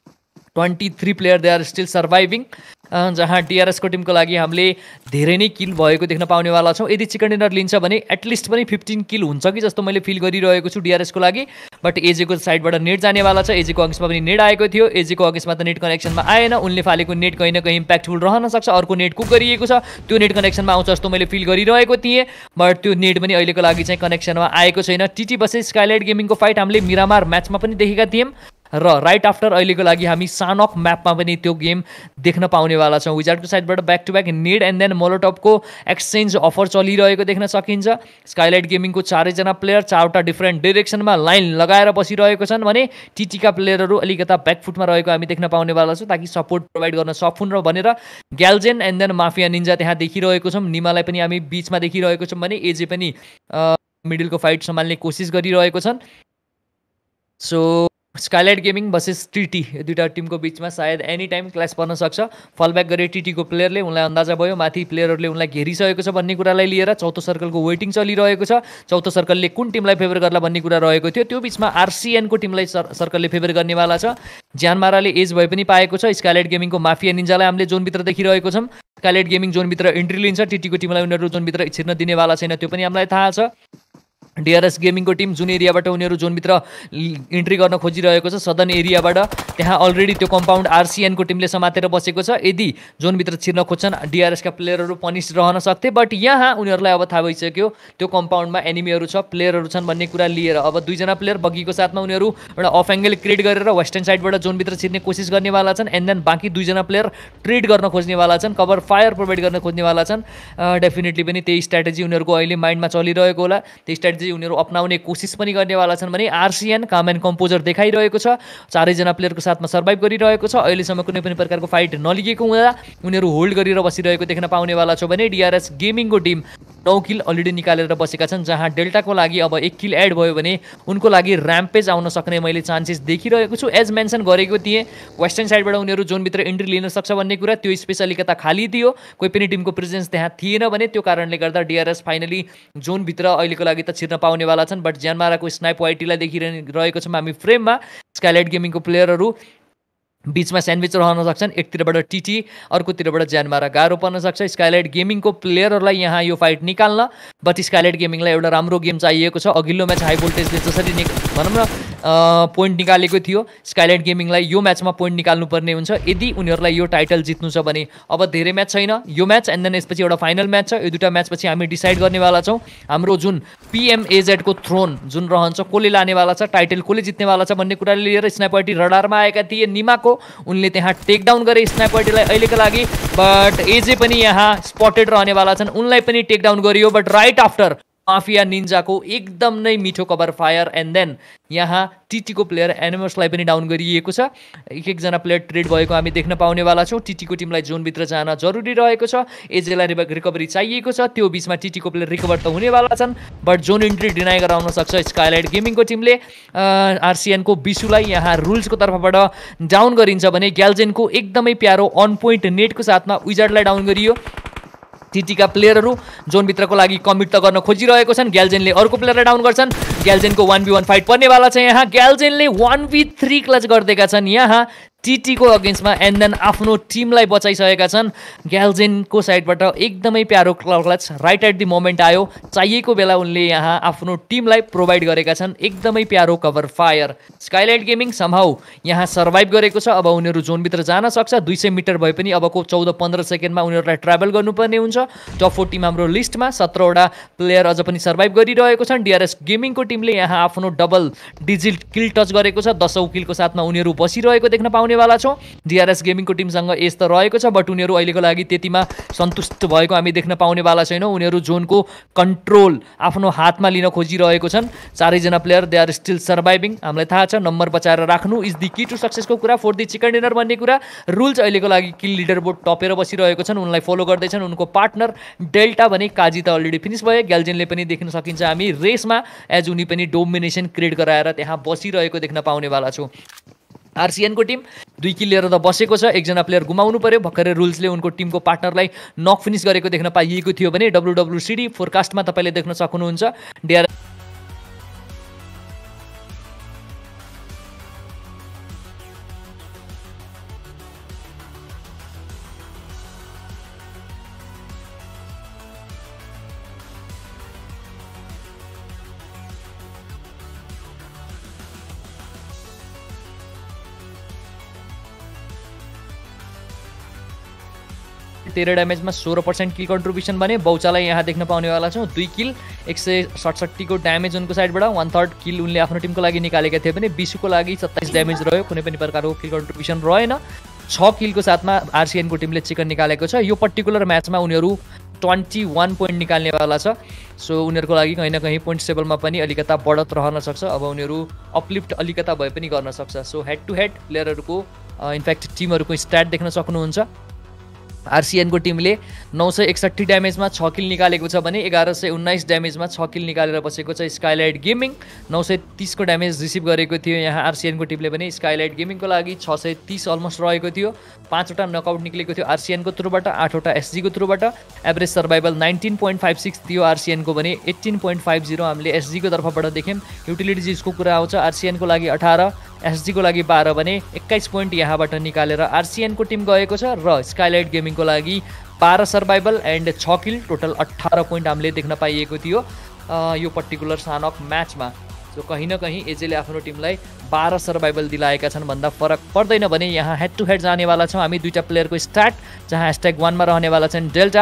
23 player they are still surviving, जहाँ डिआरएसको टिमको लागि हामीले धेरै नै किल भएको देख्न पाउनेवाला छौँ। यदि चिकन डिनर लिन्छ भने एटलिस्ट पनि 15 किल हुन्छ कि जस्तो मैले फिल गरिरहेको छु डिआरएसको लागि, बट एजेको साइडबाट नेट जानेवाला छ। एजेको अगेन्स्टमा पनि नेट आएको थियो। एजेको अगेन्स्टमा त नेट कनेक्सनमा आएन। उनले फालेको नेट कहीँ न कहीँ इम्प्याक्टफुल रहन सक्छ। अर्को नेट कुक गरिएको छ, त्यो नेट कनेक्सनमा आउँछ जस्तो मैले फिल गरिरहेको थिएँ, बट त्यो नेट पनि अहिलेको लागि चाहिँ कनेक्सनमा आएको छैन। टिटी बसे स्काइलाइट गेमिङको फाइट हामीले मिरामार म्याचमा पनि देखेका थियौँ र राइट आफ्टर अहिलेको लागि हामी सानक म्यापमा पनि त्यो गेम देख्न पाउनेवाला छौँ। विजार्डको साइडबाट back to back Ned and then मोलोटपको एक्सचेन्ज अफर चलिरहेको देख्न सकिन्छ। स्काइलाइट गेमिङको 4जना प्लेयर 4वटा डिफ्रेन्ट डिरेक्सनमा लाइन लगाएर बसिरहेको छन् भने टिटीका प्लेयरहरू अलिकता ब्याकफुटमा रहेको हामी देख्न पाउनेवाला छौँ ताकि सपोर्ट प्रोभाइड गर्न सकुन् र भनेर। Gyalzen and then mafia ninja त्यहाँ देखिरहेको छौँ। निमालाई पनि हामी बिचमा देखिरहेको छौँ भने एजे पनि मिडलको फाइट सम्हाल्ने कोसिस गरिरहेको छन्। So Skylight gaming versus TT दुईवटा टिमको बिचमा सायद एनी टाइम क्ल्यास पर्न सक्छ। फलब्याक गरे टिटीको प्लेयरले, उनलाई अन्दाजा भयो माथि प्लेयरहरूले उनलाई घेरिसकेको छ भन्ने कुरालाई लिएर। चौथो सर्कलको वेटिङ चलिरहेको छ। चौथो सर्कलले कुन टिमलाई फेभर गर्ला भन्ने कुरा रहेको थियो। त्यो बिचमा आरसिएनको टिमलाई सर्कलले फेभर गर्नेवाला छ। ज्यानमाराले एज भए पनि पाएको छ। स्काइलाइट गेमिङको माफिया निन्जालाई हामीले जोनभित्र देखिरहेको छौँ। स्काइलाइट गेमिङ जोनभित्र इन्ट्री लिन्छ। टिटीको टिमलाई उनीहरू जोनभित्र छिर्न दिनेवाला छैन, त्यो पनि हामीलाई थाहा छ। डिआरएस गेमिङको टिम जुन एरियाबाट उनीहरू जोनभित्र इन्ट्री गर्न खोजिरहेको छ सदर्न एरियाबाट त्यहाँ अलरेडी त्यो कम्पाउन्ड आरसिएनको टिमले समातेर बसेको छ। यदि जोनभित्र छिर्न खोज्छन् डिआरएसका प्लेयरहरू पनिस रहन सक्थे, बट यहाँ उनीहरूलाई अब थाहा भइसक्यो त्यो कम्पाउन्डमा एनिमीहरू छ, प्लेयरहरू छन् भन्ने कुरा लिएर अब दुईजना प्लेयर बगीको साथमा उनीहरू एउटा अफ एङ्गल क्रिएट गरेर वेस्टर्न साइडबाट जोनभित्र छिर्ने कोसिस गर्नेवाला छन्। एन्ड देन बाँकी दुईजना प्लेयर ट्रेड गर्न खोज्नेवाला छन्, कभर फायर प्रोभाइड गर्न खोज्नेवाला छन्। डेफिनेटली पनि त्यही स्ट्राटेजी उनीहरूको अहिले माइन्डमा चलिरहेको होला, त्यही स्ट्राटेजी उनीहरू अपनाउने कोसिस पनि गर्नेवाला छन् भने आरसिएन काम एन्ड कम्पोजर देखाइरहेको छ, चारैजना प्लेयरको साथमा सर्भाइभ गरिरहेको छ। अहिलेसम्म कुनै पनि प्रकारको फाइट नलिगेको हुँदा उनीहरू होल्ड गरेर बसिरहेको देख्न पाउनेवाला छ भने डिआरएस गेमिङको टिम 9 किल अलरेडी निकालेर बसेका छन्, जहाँ डेल्टाको लागि अब 1 किल एड भयो भने उनको लागि र्याम्पेज आउन सक्ने मैले चान्सेस देखिरहेको छु। एज मेन्सन गरेको थिएँ वेस्टर्न साइडबाट उनीहरू जोनभित्र इन्ट्री लिन सक्छ भन्ने कुरा, त्यो स्पेस अलिकता खाली थियो, कोही पनि टिमको प्रेजेन्स त्यहाँ थिएन भने त्यो कारणले गर्दा डिआरएस फाइनली जोनभित्र अहिलेको लागि त छिर्न पाउनेवाला छन्। बट ज्यानमाराको स्नाइप वाइटीलाई देखिरहेको छौँ हामी फ्रेममा। स्काइलाइट गेमिङको प्लेयरहरू बीचमा स्यान्डविच रहन सक्छन्, एकतिरबाट टिटी अर्कोतिरबाट ज्यानमारा गाह्रो पर्न सक्छ स्काइलाइट गेमिङको प्लेयरहरूलाई यहाँ यो फाइट निकाल्न। बट स्काइलाइट गेमिङलाई एउटा राम्रो गेम चाहिएको छ। अघिल्लो म्याच हाई भोल्टेजले जसरी भनौँ न पोइन्ट निकालेको थियो, स्काइलाइट गेमिङलाई यो म्याचमा पोइन्ट निकाल्नुपर्ने हुन्छ यदि उनीहरूलाई यो टाइटल जित्नु छ भने। अब धेरै म्याच छैन, यो म्याच एन्ड देन यसपछि एउटा फाइनल म्याच छ। यो दुईवटा म्याचपछि हामी डिसाइड गर्नेवाला छौँ हाम्रो जुन पिएमएजेडको थ्रोन जुन रहन्छ कसले लानेवाला छ, टाइटल कसले जित्नेवाला छ भन्ने कुराले लिएर स्नाइपर्टी रडारमा आएका थिए निमाको, उनले त्यहाँ टेकडाउन गरे स्नाइपर्टीलाई अहिलेको लागि। बट एजे पनि यहाँ स्पटेड रहनेवाला छन्, उनलाई पनि टेकडाउन गरियो। बट राइट आफ्टर माफिया निन्जाको एकदम नै मिठो कभर फायर एन्ड देन यहाँ टिटीको प्लेयर एनिमल्सलाई पनि डाउन गरिएको छ। एकजना प्लेयर ट्रेड भएको हामी देख्न पाउनेवाला छौँ। टिटीको टिमलाई जोनभित्र जान जरुरी रहेको छ, एजेलाई रिकभरी चाहिएको छ, त्यो बिचमा टिटीको प्लेयर रिकभर त हुनेवाला छन् बट जोन इन्ट्री डिनाइ गराउन सक्छ स्काइलाइट गेमिङको टिमले। आरसिएनको बिसुलाई यहाँ रुल्सको तर्फबाट डाउन गरिन्छ भने ग्याल्जेनको एकदमै प्यारो अन पोइन्ट नेटको साथमा विजार्डलाई डाउन गरियो। टिटीका प्लेयरहरू जोनभित्रको लागि कमिट त गर्न खोजिरहेको छन्, ग्याल्जेनले अर्को प्लेयरलाई डाउन गर्छन्। ग्याल्जेनको 1v1 फाइट पर्नेवाला छ यहाँ, ग्याल्जेनले 1v3 क्लच गरिदिएका छन् यहाँ टिटीको अगेन्स्टमा एन्ड देन आफ्नो टिमलाई बचाइसकेका छन्। ग्याल्जेनको साइडबाट एकदमै प्यारो clutch right at the moment आयो, चाहिएको बेला उनले यहाँ आफ्नो टिमलाई प्रोभाइड गरेका छन्, एकदमै प्यारो cover fire. Skylight gaming somehow यहाँ सर्भाइभ गरेको छ, अब उनीहरू जोनभित्र जान सक्छ। 200 मिटर भए पनि अबको 14-15 सेकेन्डमा उनीहरूलाई ट्राभल गर्नुपर्ने हुन्छ। टप 4 टिम हाम्रो लिस्टमा 17वटा प्लेयर अझ पनि सर्भाइभ गरिरहेको छन्। डिआरएस गेमिङको टिमले यहाँ आफ्नो डबल डिजिट किल टच गरेको छ, 10औं किलको साथमा उनीहरू बसिरहेको देख्न पाउनेवाला छौँ। डिआरएस गेमिङको टिमसँग एज त रहेको छ बट उनीहरू अहिलेको लागि त्यतिमा सन्तुष्ट भएको हामी देख्न पाउनेवाला छैनौँ। उनीहरू जोनको कन्ट्रोल आफ्नो हातमा लिन खोजिरहेको छन्। चारैजना player they are still surviving. हामीलाई थाहा छ नम्बर बचाएर राख्नु इज द की टु सक्सेसको कुरा, फर द चिकन डिनर भन्ने कुरा। रुल्स अहिलेको लागि किल लिडर बोर्ड टपेर बसिरहेको छन्, उनलाई फलो गर्दैछन् उनको पार्टनर डेल्टा भने काजी त अलरेडी फिनिस भयो। ग्याल्जेनले पनि देख्न सकिन्छ हामी रेसमा एज उनी पनि डोमिनेसन क्रिएट गराएर त्यहाँ बसिरहेको देख्न पाउनेवाला छौँ। आरसिएनको टिम 2 किल लिएर त बसेको छ, एकजना प्लेयर गुमाउनु पर्यो। भर्खरै रुल्सले उनको टिमको पार्टनरलाई नक फिनिस गरेको देख्न पाइएको थियो भने WWCD फोरकास्टमा तपाईँले देख्न सक्नुहुन्छ। डिआरएस तेह्र ड्यामेजमा 16% किल कन्ट्रिब्युसन भने बौचालाई यहाँ देख्न पाउनेवाला छौँ। 2 किल 167 को ड्यामेज उनको साइडबाट, 1/3 किल उनले आफ्नो टिमको लागि निकालेका थिए भने बिसुको लागि 27 ड्यामेज रह्यो, कुनै पनि प्रकारको किल कन्ट्रिब्युसन रहेन। 6 किलको साथमा आरसिएनको टिमले चिकन निकालेको छ। यो पर्टिकुलर म्याचमा उनीहरू 21 पोइन्ट निकाल्नेवाला छ। सो उनीहरूको लागि कहीँ न कहीँ पोइन्ट टेबलमा पनि अलिकता बढत रहन सक्छ। अब उनीहरू अपलिफ्ट अलिकता भए पनि गर्न सक्छ। सो हेड टु हेड प्लेयरहरूको इनफ्याक्ट टिमहरूको स्ट्याट देख्न सक्नुहुन्छ। आरसिएनको टिमले 961 ड्यामेजमा 6 किल निकालेको छ भने 1119 ड्यामेजमा 6 किल निकालेर बसेको छ स्काइलाइट गेमिङ। 930 को ड्यामेज रिसिभ गरेको थियो यहाँ आरसिएनको टिमले पनि। स्काइलाइट गेमिङको लागि 630 अलमोस्ट रहेको थियो। 5वटा नकआउट निक्लेको थियो आरसिएनको थ्रुबाट, 8वटा एसजीको थ्रुबाट। एभरेज सर्भाइभल 19.56 थियो आरसिएनको भने 18.50 हामीले एसजीको तर्फबाट देख्यौँ। युटिलिटिजको कुरा आउँछ आरसिएनको लागि 18, एसजीको लागि 12 भने 21 पोइन्ट यहाँबाट निकालेर आरसिएनको टिम गएको छ। र स्काइलाइट गेमिङको लागि 12 survival and 6 kill, total 18 point हामीले देख्न पाइएको थियो। यो पर्टिकुलर सानक म्याचमा। सो कहीँ न कहीँ एजेले आफ्नो टिमलाई 12 सर्भाइभल दिलाएका छन् भन्दा फरक पर्दैन भने यहाँ हेड टु हेड जानेवाला छौँ हामी दुईटा प्लेयरको स्टार्ट, जहाँ #1 रहनेवाला छन् डेल्टा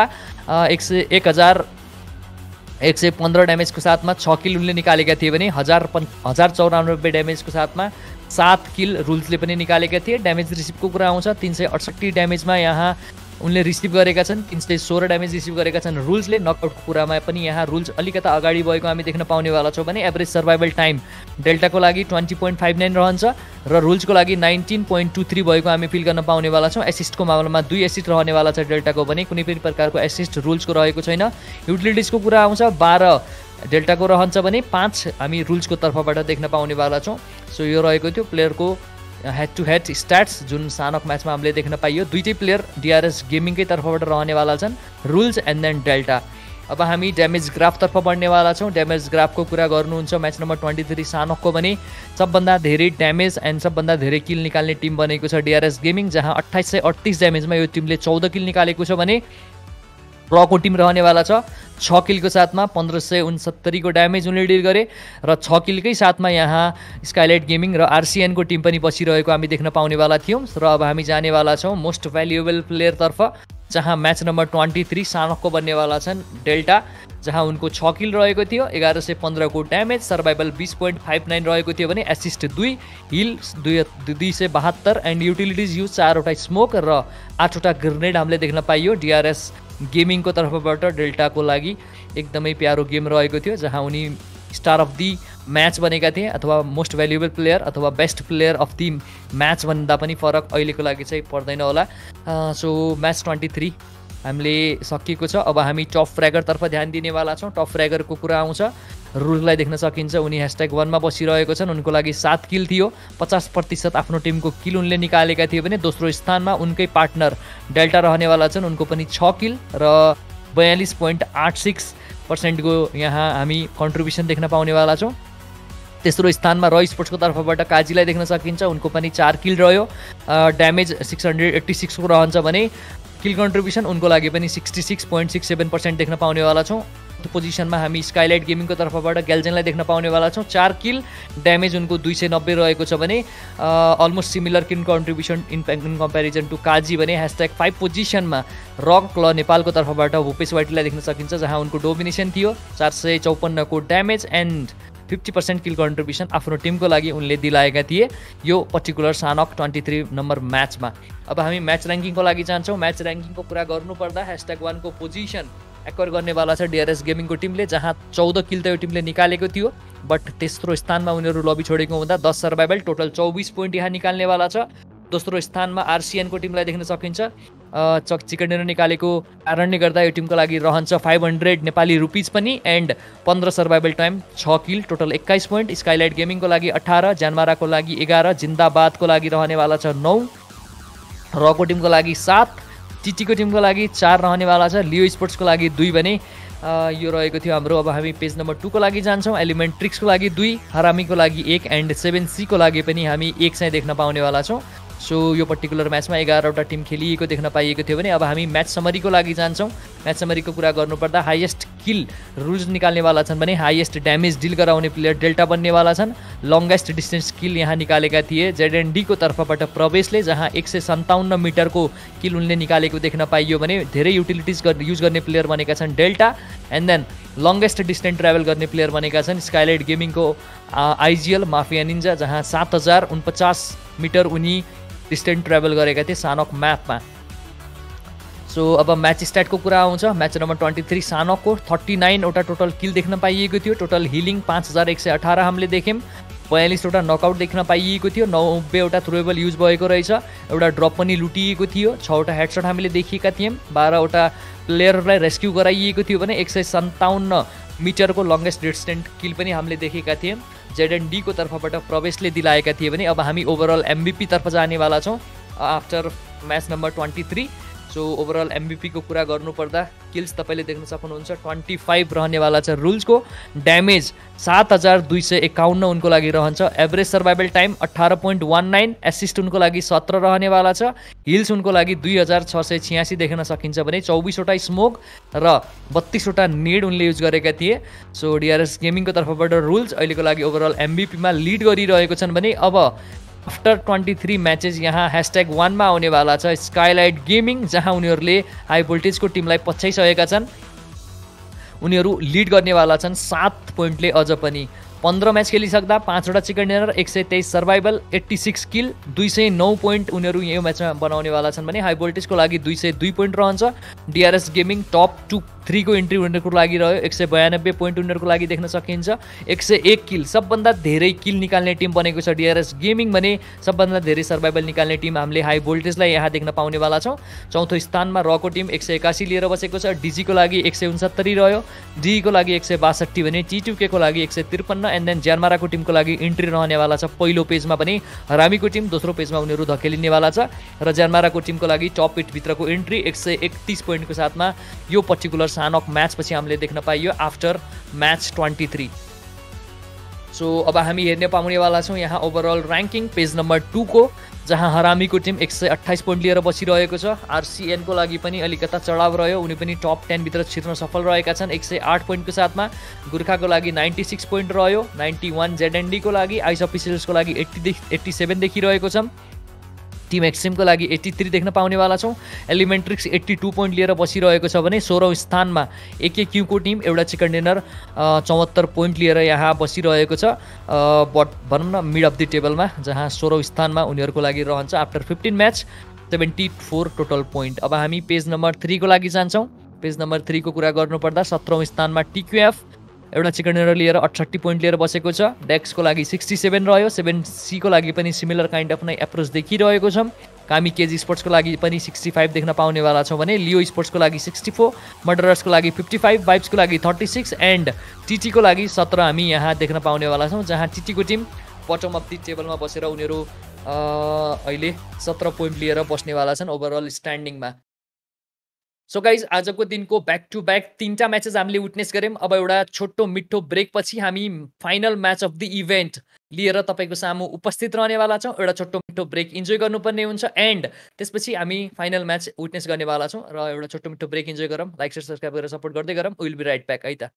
1115 ड्यामेजको साथमा 6 किल उनले निकालेका थिए भने 1094 ड्यामेजको साथमा 7 किल रुल्सले पनि निकालेका थिए। ड्यामेज रिसिभको कुरा आउँछ 368 ड्यामेजमा यहाँ उनले रिसिभ गरेका छन्, 316 ड्यामेज रिसिभ गरेका छन् रुल्सले। नकआउटको कुरामा पनि यहाँ रुल्स अलिकता अगाडि भएको हामी देख्न पाउनेवाला छौँ भने एभरेज सर्भाइभल टाइम डेल्टाको लागि 20.59 रहन्छ र रुल्सको लागि 19.23 भएको हामी फिल गर्न पाउनेवाला छौँ। एसिस्टको मामलामा 2 एसिस्ट रहनेवाला छ डेल्टाको भने कुनै पनि प्रकारको एसिस्ट रुल्सको रहेको छैन। युटिलिटिजको कुरा आउँछ 12 डेल्टाको रहन्छ भने 5 हामी रुल्सको तर्फबाट देख्न पाउनेवाला छौँ। सो यो रहेको थियो प्लेयरको हेड टु हेड स्ट्याट्स जुन सानक म्याचमा हामीले देख्न पाइयो। दुईटै प्लेयर डिआरएस गेमिङकै तर्फबाट रहनेवाला छन्, रुल्स एन्ड देन डेल्टा। अब हामी ड्यामेज ग्राफतर्फ बढ्नेवाला छौँ। ड्यामेज ग्राफको कुरा गर्नुहुन्छ म्याच नम्बर 23 सानकको भने सबभन्दा धेरै ड्यामेज एन्ड सबभन्दा धेरै किल निकाल्ने टिम बनेको छ डिआरएस गेमिङ, जहाँ 2838 ड्यामेजमा यो टिमले 14 किल निकालेको छ भने रको टिम रहनेवाला छ 6 किलको साथमा 1569 को ड्यामेज उनले डिल गरे र 6 किलकै साथमा यहाँ स्काइलाइट गेमिङ र आरसिएनको टिम पनि बसिरहेको हामी देख्न पाउनेवाला थियौँ। र अब हामी जानेवाला छौँ मोस्ट भ्यालुएबल प्लेयरतर्फ, जहाँ म्याच नम्बर 23 सानकको बन्नेवाला छन् डेल्टा, जहाँ उनको 6 किल रहेको थियो, 1115 को ड्यामेज, सर्भाइभल 20.59 रहेको थियो भने assist 2, heal 272 and utilities use 4 वटा स्मोक र 8 वटा ग्रेनेड हामीले देख्न पाइयो। डिआरएस गेमिङको तर्फबाट डेल्टाको लागि एकदमै प्यारो गेम रहेको थियो, जहाँ उनी स्टार अफ दि म्याच बनेका थिए अथवा मोस्ट भ्यालुएबल प्लेयर अथवा best player of the match भन्दा पनि फरक अहिलेको लागि चाहिँ पर्दैन होला। सो म्याच 23 हामीले सकिएको छ। अब हामी टप फ्र्यागरतर्फ ध्यान दिनेवाला छौँ। टप फ्र्यागरको कुरा आउँछ, रुललाई देख्न सकिन्छ उनी #1 मा बसिरहेको छन्। उनको लागि 7 किल थियो, 50% आफ्नो टिमको किल उनले निकालेका थिए भने दोस्रो स्थानमा उनकै पार्टनर डेल्टा रहनेवाला छन्, उनको पनि 6 किल र 42.86% को यहाँ हामी कन्ट्रिब्युसन देख्न पाउनेवाला छौँ। तेस्रो स्थानमा र स्पोर्ट्सको तर्फबाट काजीलाई देख्न सकिन्छ, उनको पनि 4 किल रह्यो, ड्यामेज 686 को रहन्छ भने किल कन्ट्रिब्युसन उनको लागि पनि 66.67% देख्न पाउनेवाला छौँ। पोजिसनमा हामी स्काइलाइट गेमिङको तर्फबाट ग्याल्जेनलाई देख्न पाउनेवाला छौँ, 4 किल, ड्यामेज उनको 290 रहेको छ भने almost similar kill contribution in comparison to Kaji भने #5 पोजिसनमा रक ल नेपालको तर्फबाट भूपेश वाइटीलाई देख्न सकिन्छ, जहाँ उनको डोमिनेसन थियो, 454 को ड्यामेज एन्ड 50% किल कन्ट्रिब्युसन आफ्नो टिमको लागि उनले दिलाएका थिए यो पर्टिकुलर सानक 23 नम्बर म्याचमा। अब हामी म्याच ऱ्याङ्किङको लागि जान्छौँ। म्याच ऱ्याङ्किङको कुरा गर्नुपर्दा #1 को पोजिसन एक्वायर गर्नेवाला छ डिआरएस गेमिङको टिमले, जहाँ 14 किल त यो टिमले निकालेको थियो, बट तेस्रो स्थानमा उनीहरू लबी छोडेको हुँदा 10 सर्भाइभल टोटल 24 पोइन्ट यहाँ निकाल्नेवाला छ। दोस्रो स्थानमा आरसिएनको टिमलाई देख्न सकिन्छ, चिकन डिनर निकालेको कारणले गर्दा यो टिमको लागि रहन्छ 500 नेपाली रुपिज पनि and 15 survival time, 6 kill, total 21 point. Skylight गेमिङको लागि 18, ज्यानमाराको लागि 11, जिन्दाबादको लागि रहनेवाला छ 9, रको टिमको लागि 7, टिटीको टिमको लागि 4 रहनेवाला छ, लियो स्पोर्ट्सको लागि 2 भने यो रहेको थियो हाम्रो। अब हामी पेज नम्बर 2 को लागि जान्छौँ। एलिमेन्ट्रिक्सको लागि 2, हरामीको लागि 1 एन्ड 7C को लागि पनि हामी 1 चाहिँ देख्न पाउनेवाला छौँ। सो यो पर्टिकुलर म्याचमा 11 वटा टिम खेलिएको देख्न पाइएको थियो भने अब हामी म्याच समरीको लागि जान्छौँ। म्याच समरीको कुरा गर्नुपर्दा हाइएस्ट किल रुल्स निकाल्नेवाला छन् भने हाइएस्ट ड्यामेज डिल गराउने प्लेयर डेल्टा बन्नेवाला छन्। लङ्गेस्ट डिस्टेन्स किल यहाँ निकालेका थिए जेडएनडीको तर्फबाट प्रवेशले, जहाँ 157 मिटरको किल उनले निकालेको देख्न पाइयो भने धेरै युटिलिटिज युज गर्ने प्लेयर बनेका छन् Delta. And then longest distance travel गर्ने प्लेयर बनेका छन् स्काइलाइट गेमिङको आइजिएल माफिया निन्जा, जहाँ 7049 मिटर उनी डिस्टेन्स ट्राभल गरेका थिए सानक म्यापमा। सो अब म्याच स्ट्याटको कुरा आउँछ। म्याच नम्बर 23 सानकको 39 वटा टोटल किल देख्न पाइएको थियो, टोटल हिलिङ 5118 हामीले देख्यौँ, 42 वटा नकआउट देख्न पाइएको थियो, 90 वटा थ्रोएबल युज भएको रहेछ, एउटा ड्रप पनि लुटिएको थियो, 6 वटा हेडसट हामीले देखेका थियौँ, 12 वटा प्लेयरलाई रेस्क्यु गराइएको थियो भने 157 मिटरको लङ्गेस्ट डिस्टेन्स किल पनि हामीले देखेका थियौँ। जेडएनडीको तर्फबाट प्रवेशले दिलाएका थिए भने अब हामी ओभरअल एमभिपी तर्फ जानेवाला छौँ after match number 23। So overall MVP को कुरा गर्नुपर्दा किल्स तपाईँले देख्न सक्नुहुन्छ 25 रहनेवाला छ रुल्सको। ड्यामेज 7251 उनको लागि रहन्छ। Average survival time 18.19। एसिस्ट उनको लागि 17 रहनेवाला छ। हिल्स उनको लागि 2686 देख्न सकिन्छ भने 24 वटा स्मोक र 32 वटा नेड उनले युज गरेका थिए। सो DRS गेमिङको तर्फबाट रुल्स अहिलेको लागि ओभरअल MVP मा लिड गरिरहेको छन् भने अब आफ्टर 23 म्याचेस यहाँ #1 मा आउनेवाला छ स्काइलाइट गेमिङ, जहाँ उनीहरूले हाई भोल्टेजको टिमलाई पछ्याइसकेका छन्। उनीहरू लिड गर्नेवाला छन् 7 पोइन्टले। अझ पनि 15 म्याच खेलिसक्दा 5 वटा chicken dinner, 123 survival, 86 kill, 209 point उनीहरू यो म्याचमा बनाउनेवाला छन् भने हाई भोल्टेजको लागि 202 पोइन्ट रहन्छ। DRS गेमिङ टप 2-3 को इन्ट्री उनीहरूको लागि रह्यो। 192 पोइन्ट उनीहरूको लागि देख्न सकिन्छ। 101 किल, सबभन्दा धेरै किल निकाल्ने टिम बनेको छ DRS गेमिङ भने सबभन्दा धेरै सर्भाइभल निकाल्ने टिम हामीले हाई भोल्टेजलाई यहाँ देख्न पाउनेवाला छौँ। चौथो स्थानमा रको टिम 181 लिएर बसेको छ। DG को लागि 169 रह्यो। DE को लागि 162 भने T2K को लागि 153 एन्ड देन ज्यानमाराको टिमको लागि इन्ट्री रहनेवाला छ पहिलो पेजमा पनि हरामीको टिम, दोस्रो पेजमा उनीहरू धकेलिनेवाला छ र ज्यानमाराको टिमको लागि टप 8 भित्रको इन्ट्री 131 पोइन्टको साथमा यो पर्टिकुलर सानक म्याच पछि हामीले देख्न पाइयो आफ्टर म्याच 23। सो अब हामी हेर्न पाउनेवाला छौँ यहाँ ओभरअल र्याङ्किङ पेज नम्बर 2 को, जहाँ हरामीको टिम 128 पोइन्ट लिएर बसिरहेको छ। RCN को लागि पनि अलिकता चढाव रह्यो, उनी पनि टप 10 भित्र छिर्न सफल रहेका छन् 108 पोइन्टको साथमा। गोर्खाको लागि 96 पोइन्ट रह्यो। 91 ZND को लागि, आइस अफिसियल्सको लागि 87 देखिरहेको छ। टिम एक्सट्रिमको लागि 83 देख्न पाउनेवाला छौँ। एलिमेन्ट्रिक्स 82 पोइन्ट लिएर बसिरहेको छ भने 16औं स्थानमा AKQ को टिम एउटा चिकन डिनर 74 पोइन्ट लिएर यहाँ बसिरहेको छ। भनौँ न मिड अफ द टेबलमा, जहाँ 16औं स्थानमा उनीहरूको लागि रहन्छ आफ्टर 15 म्याच 74 टोटल पोइन्ट। अब हामी पेज नम्बर 3 को लागि जान्छौँ। पेज नम्बर 3 को कुरा गर्नुपर्दा 17औं स्थानमा TQF एउटा चिकन डिनर लिएर 68 पोइन्ट लिएर बसेको छ। डेक्स को लागि 67 रह्यो। 7C को लागि पनि सिमिलर काइन्ड अफ नै एप्रोच देखिरहेको छ। कामी केजी स्पोर्ट्स को लागि पनि 65 देख्न पाउनेवाला छौँ भने लियो स्पोर्ट्स को लागि 64, मर्डरर्स को लागि 55, वाइब्स को लागि 36 एन्ड TT को लागि 17 हामी यहाँ देख्न पाउनेवाला छौँ, जहाँ TT को टिम बटम अफ द टेबलमा बसेर उनीहरू अहिले 17 पोइन्ट लिएर बस्नेवाला छन् ओभरअल स्ट्यान्डिङमा। सो गाइज आजको दिनको ब्याक टु ब्याक 3टा म्याचेस हामीले विटनेस गऱ्यौँ। अब एउटा छोटो मिठो ब्रेक पछि हामी final match of the event लिएर तपाईँको सामु उपस्थित रहनेवाला छौँ। एउटा छोटो मिठो ब्रेक इन्जोय गर्नुपर्ने हुन्छ एन्ड त्यसपछि हामी फाइनल म्याच विटनेस गर्नेवाला छौँ र एउटा छोटो मिठो ब्रेक इन्जोय गरौँ। लाइक शेयर सब्सक्राइब गरेर सपोर्ट गर्दै गरौँ। विल बी राइट ब्याक है त।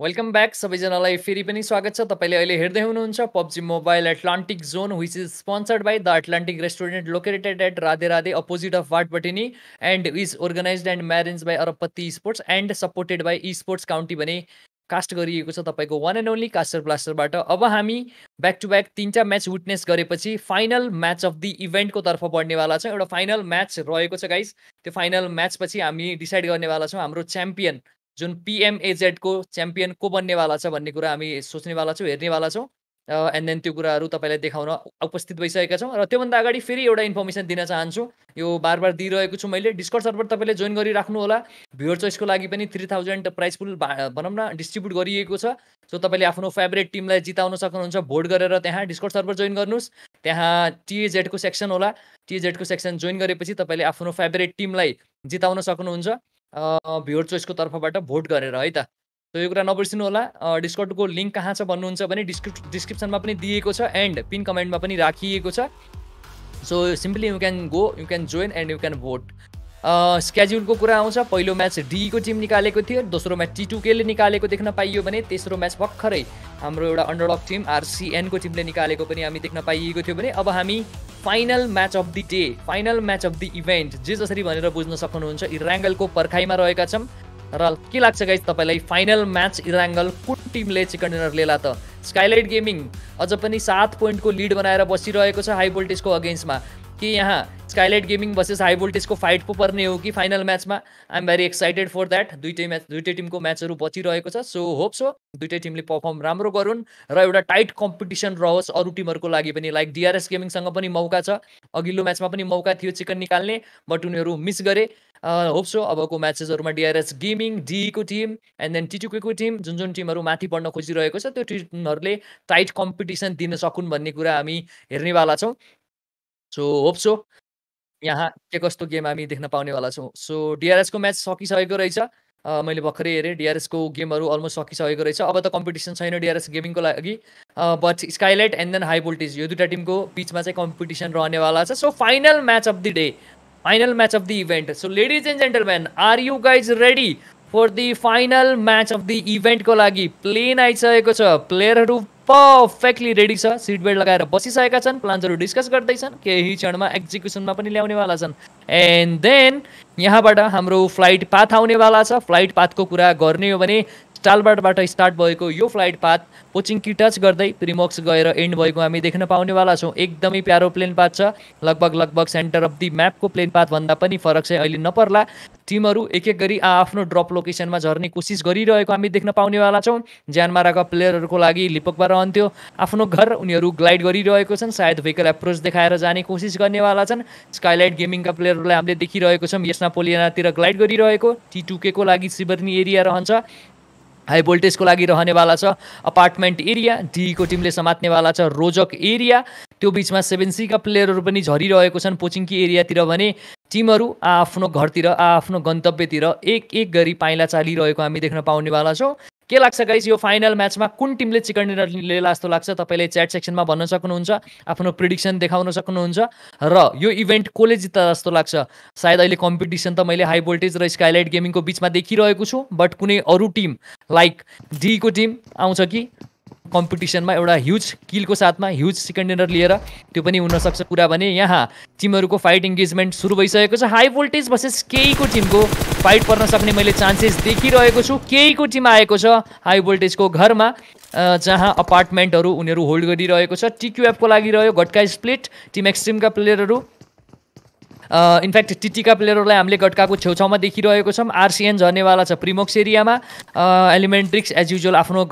वेलकम ब्याक सबैजनालाई फेरि पनि स्वागत छ। तपाईँले अहिले हेर्दै हुनुहुन्छ PUBG mobile Atlantic zone which is sponsored by the Atlantic restaurant located at Radhe Radhe opposite of वाटपटिनी एन्ड इज अर्गनाइज्ड एन्ड म्यारेन्ज by Arabpati sports and supported by sports county भने कास्ट गरिएको छ तपाईँको वान एन्ड ओन्ली कास्टर ब्लास्टरबाट। अब हामी back to back 3टा म्याच विटनेस गरेपछि फाइनल म्याच अफ द इभेन्टको तर्फ बढ्नेवाला छ। एउटा फाइनल म्याच रहेको छ गाइज। त्यो फाइनल म्याच पछि हामी डिसाइड गर्नेवाला छौँ हाम्रो च्याम्पियन जुन पिएमएजेडको च्याम्पियन को बन्नेवाला छ भन्ने कुरा हामी सोच्नेवाला छौँ, हेर्नेवाला छौँ। एन्ड देन त्यो कुराहरू तपाईँलाई देखाउन उपस्थित भइसकेका छौँ। र त्योभन्दा अगाडि फेरि एउटा इन्फर्मेसन दिन चाहन्छु। यो बार दिइरहेको छु मैले। डिस्कर्ड सर्भर तपाईँले जोइन गरिराख्नु होला। भ्युअर चोइसको लागि पनि 3000 प्राइज पुल भनौँ न डिस्ट्रिब्युट गरिएको छ। सो तपाईँले आफ्नो फेभरेट टिमलाई जिताउन सक्नुहुन्छ भोट गरेर। त्यहाँ डिस्कर्ड सर्भर जोइन गर्नुहोस्। त्यहाँ टिएजेडको सेक्सन होला। टिएजेडको सेक्सन जोइन गरेपछि तपाईँले आफ्नो फेभरेट टिमलाई जिताउन सक्नुहुन्छ भ्युअर चोइसको तर्फबाट भोट गरेर है त। सो यो कुरा नबिर्सिनु होला। डिस्कर्डको लिङ्क कहाँ छ भन्नुहुन्छ भने डिस्क्रिप्सनमा पनि दिएको छ एन्ड पिन कमेन्टमा पनि राखिएको छ। So simply you can go, you can join and you can vote. स्केड्युलको कुरा आउँछ। पहिलो म्याच डीको टिम निकालेको थियो, दोस्रो म्याच टी2केले निकालेको देख्न पाइयो भने तेस्रो म्याच भर्खरै हाम्रो एउटा अन्डरडग टिम आरसिएनको टिमले निकालेको पनि हामी देख्न पाइएको थियो भने अब हामी final match of the day, final match of the event जे जसरी भनेर बुझ्न सक्नुहुन्छ इराङ्गलको पर्खाइमा रहेका छौँ। र के लाग्छ गाइज तपाईँलाई फाइनल म्याच इराङ्गल कुन टिमले चिकन डिनर लिएला त? स्काइलाइट गेमिङ अझ पनि 7 पोइन्टको लिड बनाएर बसिरहेको छ हाई भोल्टेजको अगेन्स्टमा। कि यहाँ स्काइलाइट गेमिङ भर्सेस हाई भोल्टेजको फाइट पो पर्ने हो कि फाइनल म्याचमा? I am very excited for that. दुइटै टिमको म्याचहरू बचिरहेको छ। सो होप सो दुइटै टिमले पर्फर्म राम्रो गरून् र एउटा टाइट कम्पिटिसन रहोस् अरू टिमहरूको लागि पनि। लाइक डिआरएस गेमिङसँग पनि मौका छ, अघिल्लो म्याचमा पनि मौका थियो चिकन निकाल्ने बट उनीहरू मिस गरे। होप सो अबको म्याचेसहरूमा डिआरएस गेमिङ, डीको टिम एन्ड देन टी2केको टिम जुन टिमहरू माथि बढ्न खोजिरहेको छ त्यो टिमहरूले टाइट कम्पिटिसन दिन सकुन् भन्ने कुरा हामी हेर्नेवाला छौँ। सो होप सो यहाँ के कस्तो गेम हामी देख्न पाउनेवाला छौँ। सो डिआरएसको म्याच सकिसकेको रहेछ। मैले भर्खरै हेरेँ डिआरएसको गेमहरू अलमोस्ट सकिसकेको रहेछ। अब त कम्पिटिसन छैन डिआरएस गेमिङको लागि but Skylight and then high voltage यो दुईवटा टिमको बिचमा चाहिँ कम्पिटिसन रहनेवाला छ। So final match of the day, final match of the event. So ladies and gentlemen are you guys ready for the final match of the इभेन्टको लागि? Plane आइसकेको छ, प्लेयरहरू पर्फेक्टली रेडी छ, सिट बेल्ट लगाएर बसिसकेका छन्, प्लान्सहरू डिस्कस गर्दैछन्, केही क्षणमा एक्जिक्युसनमा पनि ल्याउनेवाला छन्। एन्ड देन यहाँबाट हाम्रो फ्लाइट पाथ आउनेवाला छ। फ्लाइट पाथको कुरा गर्ने हो भने स्टालबर्टबाट स्टार्ट भएको यो फ्लाइट पाथ पोचिङकी टच गर्दै प्रिमोक्स गएर एन्ड भएको हामी देख्न पाउनेवाला छौँ। एकदमै प्यारो प्लेन पाथ छ। लगभग सेन्टर अफ द म्यापको प्लेन पाथभन्दा पनि फरक चाहिँ अहिले नपर्ला। टिमहरू एक एक गरी आफ्नो ड्रप लोकेसनमा झर्ने कोसिस गरिरहेको हामी देख्न पाउनेवाला छौँ। ज्यानमाराका प्लेयरहरूको लागि लिपकमा रहन्थ्यो आफ्नो घर, उनीहरू ग्लाइड गरिरहेको छन्, सायद भेहिकल एप्रोच देखाएर जाने कोसिस गर्नेवाला छन्। स्काइलाइट गेमिङका प्लेयरहरूलाई हामीले देखिरहेको छौँ यसमा पोलियानातिर ग्लाइड गरिरहेको। टी2केको लागि सिबर्नी एरिया रहन्छ, हाई भोल्टेजको लागि रहनेवाला छ अपार्टमेन्ट एरिया, डीको टिमले समात्नेवाला छ रोजक एरिया। त्यो बिचमा 7C का प्लेयरहरू पनि झरिरहेको छन् पोचिङकी एरियातिर भने टिमहरू आफ्नो घरतिर आफ्नो गन्तव्यतिर एक एक गरी पाइला चालिरहेको हामी देख्न पाउनेवाला छौँ। के लाग्छ गाइस यो फाइनल म्याचमा कुन टिमले चिकन डिनर लिएला जस्तो लाग्छ? तपाईँले च्याट सेक्सनमा भन्न सक्नुहुन्छ, आफ्नो प्रिडिक्सन देखाउन सक्नुहुन्छ र यो इभेन्ट कसले जित्दा जस्तो लाग्छ? सायद अहिले कम्पिटिसन त मैले हाई भोल्टेज र स्काइलाइट गेमिङको बिचमा देखिरहेको छु बट कुनै अरू टिम लाइक डीको टिम आउँछ कि कम्पिटिसनमा एउटा ह्युज किलको साथमा ह्युज चिकन डिनर लिएर? त्यो पनि हुनसक्छ कुरा भने यहाँ टिमहरूको फाइट इङ्गेजमेन्ट सुरु भइसकेको छ। हाई भोल्टेज भर्सेस केहीको टिमको फाइट पर्न सक्ने मैले चान्सेस देखिरहेको छु। केहीको टिम आएको छ हाई भोल्टेजको घरमा जहाँ अपार्टमेन्टहरू उनीहरू होल्ड गरिरहेको छ। टिक्युएफको लागि रह्यो गट्का स्प्लिट, टिम एक्सट्रिमका प्लेयरहरू इनफ्याक्ट टिटीका प्लेयरहरूलाई हामीले गट्काको छेउछाउमा देखिरहेको छौँ। आरसिएन झर्नेवाला छ प्रिमोक्स एरियामा। एलिमेन्ट्रिक्स एज युजुअल आफ्नो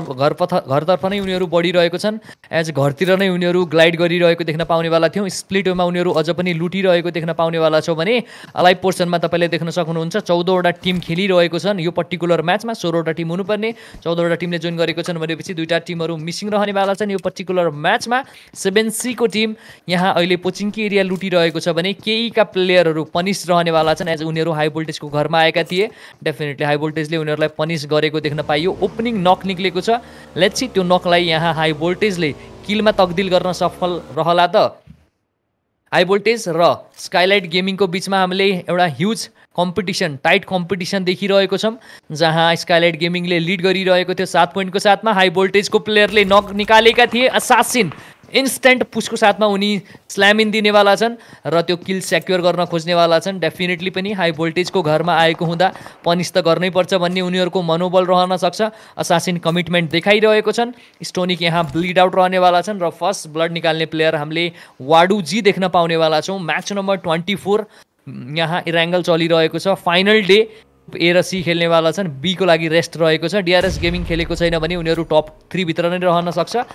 घरतर्फ नै उनीहरू बढिरहेको छन्, एज घरतिर नै उनीहरू ग्लाइड गरिरहेको देख्न पाउनेवाला थियौँ। स्प्लिट वेमा उनीहरू अझ पनि लुटिरहेको देख्न पाउनेवाला छौँ भने लाइभ पोर्सनमा तपाईँले देख्न सक्नुहुन्छ 14वटा टिम खेलिरहेको छन् यो पर्टिकुलर म्याचमा। 16वटा टिम हुनुपर्ने 14वटा टिमले जोइन गरेको छन् भनेपछि दुईवटा टिमहरू मिसिङ रहनेवाला छन् यो पर्टिकुलर म्याचमा। 7C को टिम यहाँ अहिले पोचिङकी एरिया लुटिरहेको छ भने केही का प्लेयरहरू पनिस रहनेवाला छन् एज उनीहरू हाई भोल्टेजको घरमा आएका थिए। डेफिनेटली हाई भोल्टेजले उनीहरूलाई पनिस गरेको देख्न पाइयो। ओपनिङ नक निक्लेको छ, लेट्स सी त्यो नकलाई यहाँ हाई भोल्टेजले किलमा तब्दिल गर्न सफल रहला त? हाई भोल्टेज र स्काइलाइट गेमिङको बिचमा हामीले एउटा ह्युज कम्पिटिसन, टाइट कम्पिटिसन देखिरहेको छौँ, जहाँ स्काइलाइट गेमिङले लिड गरिरहेको थियो 7 पोइन्टको साथमा। हाई भोल्टेजको प्लेयरले नक निकालेका थिए, असासिन इन्स्टेन्ट पुसको साथमा उनी स्ल्याम इन दिनेवाला छन् र त्यो किल सेक्योर गर्न खोज्नेवाला छन्। डेफिनेटली पनि हाई भोल्टेजको घरमा आएको हुँदा पनिस त गर्नै पर्छ भन्ने उनीहरूको मनोबल रहन सक्छ। असासिन कमिटमेन्ट देखाइरहेको छन्। स्टोनिक यहाँ ब्लिड आउट रहनेवाला छन् र फर्स्ट ब्लड निकाल्ने प्लेयर हामीले वाडुजी देख्न पाउनेवाला छौँ। म्याच नम्बर 24 यहाँ इराङ्गल चलिरहेको छ। फाइनल डे ए र सी खेल्नेवाला छन्। बी को लागि रेस्ट रहेको छ। डिआरएस गेमिङ खेलेको छैन भने उनीहरू टप 3 भित्र नै रहन सक्छ।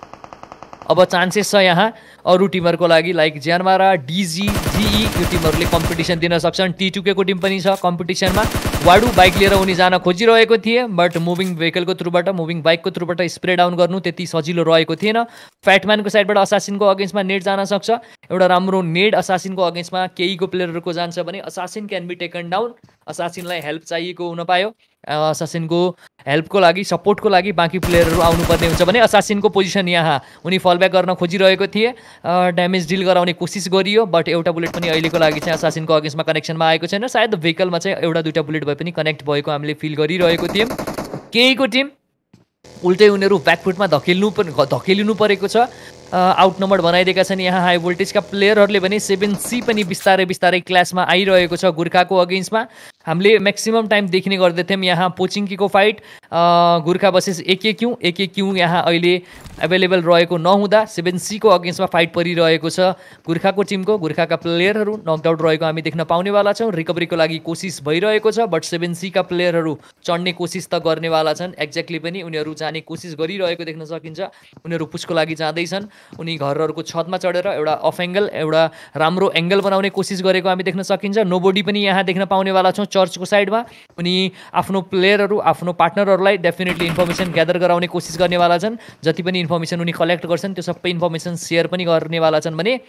अब चान्सेस छ यहाँ अरू टिमहरूको लागि लाइक ज्यानमारा, डिजी, जिई यो टिमहरूले कम्पिटिसन दिन सक्छन्। T2K को टिम पनि छ कम्पिटिसनमा। वाडु बाइक लिएर उनी जान खोजिरहेको थिए, बट मुभिङ भेहिकलको थ्रुबाट, मुभिङ बाइकको थ्रुबाट स्प्रे डाउन गर्नु त्यति सजिलो रहेको थिएन। फ्याटम्यानको साइडबाट असासिनको अगेन्स्टमा नेड जान सक्छ। एउटा राम्रो नेड असासिनको अगेन्स्टमा केहीको प्लेयरहरूको जान्छ भने assassin can be taken down. असासिनलाई हेल्प चाहिएको हुन पायो। असासिनको हेल्पको लागि, सपोर्टको लागि बाँकी प्लेयरहरू आउनुपर्ने हुन्छ भने असासिनको पोजिसन यहाँ उनी फलब्याक गर्न खोजिरहेको थिए। ड्यामेज डिल गराउने कोसिस गरियो, बट एउटा बुलेट पनि अहिलेको लागि चाहिँ असासिनको अगेन्स्टमा कनेक्सनमा आएको छैन। सायद भेहिकलमा चाहिँ एउटा दुईवटा बुलेट भए पनि कनेक्ट भएको हामीले फिल गरिरहेको थियौँ। केहीको टिम उल्टै उनीहरू ब्याकफुटमा धकेलिनु परेको छ। आउट नम्बर बनाइदिएका छन् यहाँ हाई भोल्टेजका प्लेयरहरूले भने 7C पनि बिस्तारै बिस्तारै क्लासमा आइरहेको छ गुर्खाको अगेन्स्टमा। हामीले म्याक्सिमम टाइम देखिने गर्दैथ्यौँ यहाँ पोचिङ्कीको फाइट गुर्खा वर्सेस एकेक्यू यहाँ अहिले एभाइलेबल रहेको नहुँदा 7C को अगेन्स्टमा फाइट परिरहेको छ गुर्खाको टिमको। गुर्खाका प्लेयरहरू नकडाउट रहेको हामी देख्न पाउनेवाला छौँ। रिकभरीको लागि कोसिस भइरहेको छ, बट 7C का प्लेयरहरू चढ्ने कोसिस त गर्नेवाला छन्। एक्ज्याक्टली पनि उनीहरू जाने कोसिस गरिरहेको देख्न सकिन्छ। उनीहरू पुसको लागि जाँदैछन्। उनी घरहरूको छतमा चढेर एउटा अफ एङ्गल, एउटा राम्रो एङ्गल बनाउने कोसिस गरेको हामी देख्न सकिन्छ। नोबडी पनि यहाँ देख्न पाउनेवाला छौँ चर्चको साइडमा। उनी आफ्नो प्लेयरहरू, आफ्नो पार्टनरहरूलाई डेफिनेटली इन्फर्मेसन ग्यादर गराउने कोसिस गर्नेवाला छन्। जति पनि इन्फर्मेसन उनी कलेक्ट गर्छन् त्यो सबै इन्फर्मेसन सेयर पनि गर्नेवाला छन् भने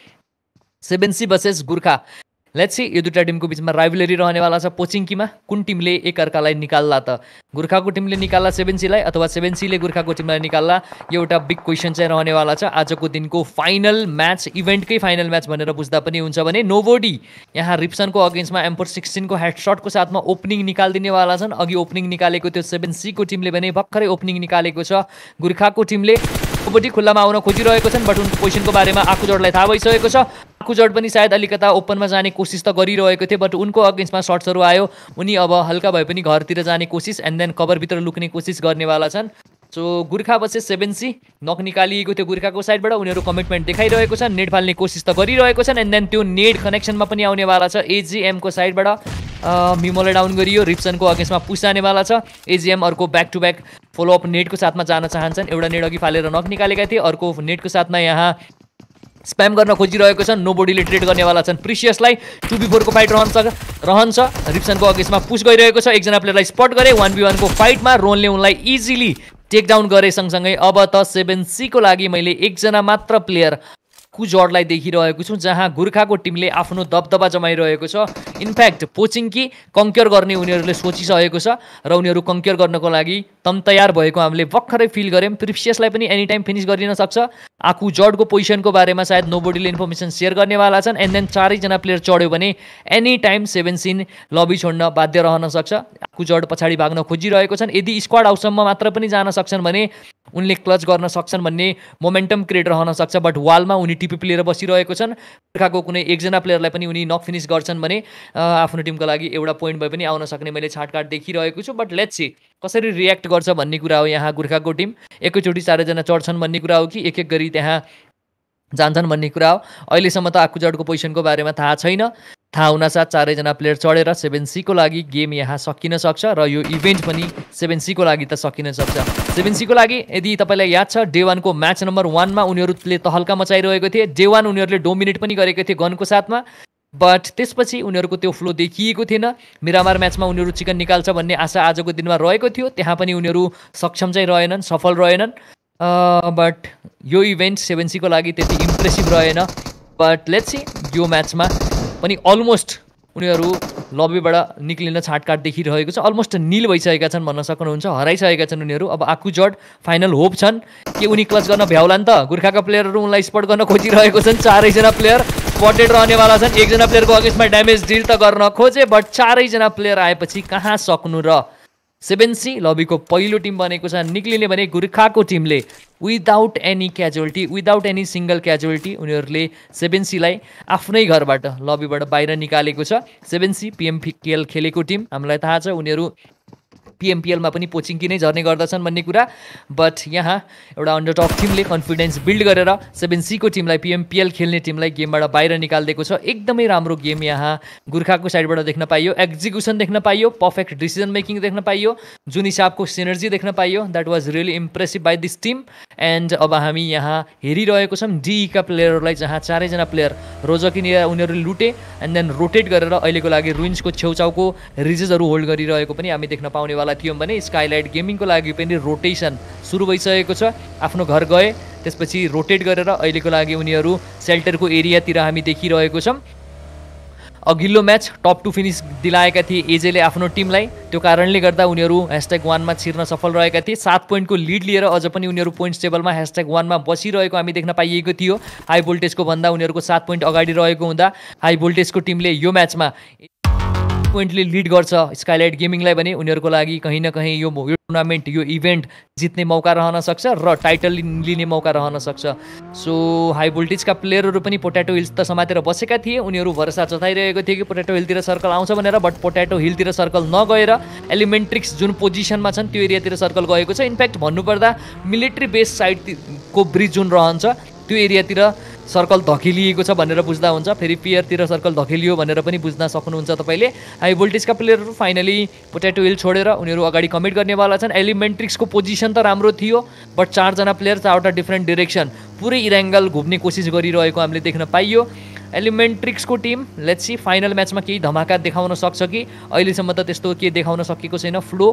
7C versus Gurkha. Let's see यो दुईटा टिमको बिचमा राइभलरी रहनेवाला छ। पोचिङ्कीमा कुन टिमले एकअर्कालाई निकाल्ला त? गुर्खाको टिमले निकाल्ला 7C लाई अथवा 7C ले गुर्खाको टिमलाई निकाल्ला? यो एउटा बिग क्वेसन चाहिँ रहनेवाला छ। आजको दिनको फाइनल म्याच, इभेन्टकै फाइनल म्याच भनेर बुझ्दा पनि हुन्छ भने नोबडी यहाँ रिप्सनको अगेन्स्टमा M416 को हेडसटको साथमा ओपनिङ निकालिदिनेवाला छन्। अघि ओपनिङ निकालेको त्यो 7C को टिमले भने भर्खरै ओपनिङ निकालेको छ। गुर्खाको टिमले नोबडी खुल्लामा आउन खोजिरहेको छन्, बट उनको पोजिसनको बारेमा आकुजडलाई थाहा भइसकेको छ। आकुजड पनि सायद अलिकता ओपनमा जाने कोसिस त गरिरहेको थियो, बट उनको अगेन्स्टमा सर्ट्सहरू आयो। उनी अब हल्का भए पनि घरतिर जाने कोसिस एन्ड देन कभरभित्र लुक्ने कोसिस गर्नेवाला छन्। सो गुर्खा वर्सेस 7C नक निकालिएको थियो गुर्खाको साइडबाट। उनीहरू कमिटमेन्ट देखाइरहेको छ, नेट फाल्ने कोसिस त गरिरहेको छन् एन्ड देन त्यो नेट कनेक्सनमा पनि आउनेवाला छ। AGM को साइडबाट मिमोलाई डाउन गरियो। रिप्सनको अगेन्स्टमा पुस जानेवाला छ। AGM अर्को ब्याक टु ब्याक फलोअप नेटको साथमा जान चाहन्छन्। एउटा नेट अघि फालेर नक निकालेका थिए, अर्को नेटको साथमा यहाँ स्प्याम गर्न खोजिरहेको छन्। नोबडीले ट्रेड गर्नेवाला छन् प्रिसियसलाई। 2v4 को फाइट रहन्छ। रिप्सनको अगेन्स्टमा पुस गइरहेको छ। एकजना प्लेयरलाई स्पट गरे 1v1 को फाइटमा रोनले उनलाई इजिली टेक डाउन गरे। सँगसँगै अब त 7C को लागि मैले एकजना मात्र प्लेयर कुजडलाई देखिरहेको छु, जहाँ गुर्खाको टिमले आफ्नो दबदबा जमाइरहेको छ। इनफ्याक्ट पोचिङ्की कङ्क्यर गर्ने उनीहरूले सोचिसकेको छ र उनीहरू कङ्क्यर गर्नको लागि तम तयार भएको हामीले भर्खरै फिल गऱ्यौँ। प्रिसियसलाई पनि एनी टाइम फिनिस गरिन सक्छ। आकुजडको पोजिसनको बारेमा सायद नोबडीले इन्फर्मेसन सेयर गर्नेवाला छन् एन्ड देन चारैजना प्लेयर चढ्यो भने एनी टाइम 7C लबी छोड्न बाध्य रहन सक्छ। आकुजड पछाडि भाग्न खोजिरहेको छन्। यदि स्क्वाड हाउससम्म मात्र पनि जान सक्छन् भने उनले क्लच गर्न सक्छन् भन्ने मोमेन्टम क्रिएट रहन सक्छ, बट वालमा उनी टिपिपी लिएर बसिरहेको छन्। गुर्खाको कुनै एकजना प्लेयरलाई पनि उनी नक फिनिस गर्छन् भने आफ्नो टिमको लागि एउटा पोइन्ट भए पनि आउन सक्ने मैले छाटकाट देखिरहेको छु। बट लेट्स सी कसरी रियाक्ट गर्छ भन्ने कुरा हो। यहाँ गुर्खाको टिम एकैचोटि चारैजना चढ्छन् भन्ने कुरा हो कि एक एक गरी त्यहाँ जान्छन् भन्ने कुरा हो। अहिलेसम्म त आकुजडको पोजिसनको बारेमा थाहा छैन। थाहा हुनासाथ चारैजना प्लेयर चढेर 7C को लागि गेम यहाँ सकिन सक्छ र यो इभेन्ट पनि 7C को लागि त सकिन सक्छ। 7C को लागि यदि तपाईँलाई याद छ डे 1 को म्याच नम्बर 1 मा उनीहरूले तहल्का मचाइरहेको थिए। डे 1 उनीहरूले डोमिनेट पनि गरेको थिए गनको साथमा, बट त्यसपछि उनीहरूको त्यो फ्लो देखिएको थिएन। मिरामार म्याचमा उनीहरू चिकन निकाल्छ भन्ने आशा आजको दिनमा रहेको थियो, त्यहाँ पनि उनीहरू सक्षम चाहिँ रहेनन्, सफल रहेनन्। बट यो इभेन्ट 7C को लागि त्यति इम्प्रेसिभ रहेन। बट लेट्स सी यो म्याचमा पनि अलमोस्ट उनीहरू लबीबाट निक्लिन छाटकाट देखिरहेको छ। अलमोस्ट निल भइसकेका छन् भन्न सक्नुहुन्छ, हराइसकेका छन् उनीहरू। अब आकुजड फाइनल होप छन् कि उनी क्लच गर्न भ्याउलान् त। गुर्खाका प्लेयरहरू उनलाई स्पट गर्न खोजिरहेको छन्। चारैजना प्लेयर स्पटेड रहनेवाला छन्। एकजना प्लेयरको अगेन्स्टमा ड्यामेज डिल त गर्न खोजे बट चारैजना प्लेयर आएपछि कहाँ सक्नु र। 7C लबीको पहिलो टिम बनेको छ। निक्लिने भने गोर्खाको टिमले without any casualty, without any single casualty उनीहरूले 7Cलाई आफ्नै घरबाट लबीबाट बाहिर निकालेको छ। 7C PMPL खेलेको टिम, हामीलाई थाहा छ उनीहरू PMPLमा पनि पोचिङकी नै झर्ने गर्दछन् भन्ने कुरा। बट यहाँ एउटा अन्डरटप टिमले कन्फिडेन्स बिल्ड गरेर 7Cको टिमलाई, PMPL खेल्ने टिमलाई गेमबाट बाहिर निकालिदिएको छ। एकदमै राम्रो गेम यहाँ गोर्खाको साइडबाट देख्न पाइयो, एक्जिक्युसन देख्न पाइयो, पर्फेक्ट डिसिजन मेकिङ देख्न पाइयो, जुन हिसाबको सिनर्जी देख्न पाइयो। That was really impressive by this team. And अब हामी यहाँ हेरिरहेको छौँ DEका प्लेयरहरूलाई, जहाँ चारैजना प्लेयर रोजकिनी उनीहरूले लुटे एन्ड देन रोटेट गरेर अहिलेको लागि रुइन्सको छेउछाउको रिजेसहरू होल्ड गरिरहेको पनि हामी देख्न पाउनेवाला थियौँ भने स्काइलाइट गेमिङको लागि पनि रोटेसन सुरु भइसकेको छ। आफ्नो घर गए त्यसपछि रोटेट गरेर अहिलेको लागि उनीहरू सेल्टरको एरियातिर हामी देखिरहेको छौँ। अघिल्लो म्याच टप 2 फिनिस दिलाएका थिए एजेले आफ्नो टिमलाई, त्यो कारणले गर्दा उनीहरू #1मा छिर्न सफल रहेका थिए। 7 पोइन्टको लिड लिएर अझ पनि उनीहरू पोइन्ट्स टेबलमा #1मा बसिरहेको हामी देख्न पाइएको थियो। हाई भोल्टेजको भन्दा उनीहरूको 7 पोइन्ट अगाडि रहेको हुँदा हाई भोल्टेजको टिमले यो म्याचमा पोइन्टले लिड गर्छ स्काइलाइट गेमिङलाई भने उनीहरूको लागि कहीँ न कहीँ यो टुर्नामेन्ट, यो इभेन्ट जित्ने मौका रहन सक्छ र टाइटल लिने मौका रहन सक्छ। सो हाई भोल्टेजका प्लेयरहरू पनि पोट्याटो हिल्स त समातेर बसेका थिए। उनीहरू भरोसा जताइरहेको थियो कि पोट्याटो हिलतिर सर्कल आउँछ भनेर, बट पोट्याटो हिलतिर सर्कल नगएर एलिमेन्ट्रिक्स जुन पोजिसनमा छन् त्यो एरियातिर सर्कल गएको छ। इनफ्याक्ट भन्नुपर्दा मिलिट्री बेस साइडको ब्रिज जुन रहन्छ त्यो एरियातिर सर्कल धकेलिएको छ भनेर बुझ्दा हुन्छ। फेरि पियरतिर सर्कल धकेलियो भनेर पनि बुझ्न सक्नुहुन्छ तपाईँले। हाई भोल्टेजका प्लेयरहरू फाइनली पोट्याटो हिल छोडेर उनीहरू अगाडि कमिट गर्नेवाला छन्। एलिमेन्ट्रिक्सको पोजिसन त राम्रो थियो बट चारजना प्लेयर चारवटा डिफ्रेन्ट डिरेक्सन पुरै इरेङ्गल घुम्ने कोसिस गरिरहेको हामीले देख्न पाइयो। एलिमेन्ट्रिक्सको टिम लेट्स सी फाइनल म्याचमा केही धमाका देखाउन सक्छ कि। अहिलेसम्म त त्यस्तो के देखाउन सकेको छैन। फ्लो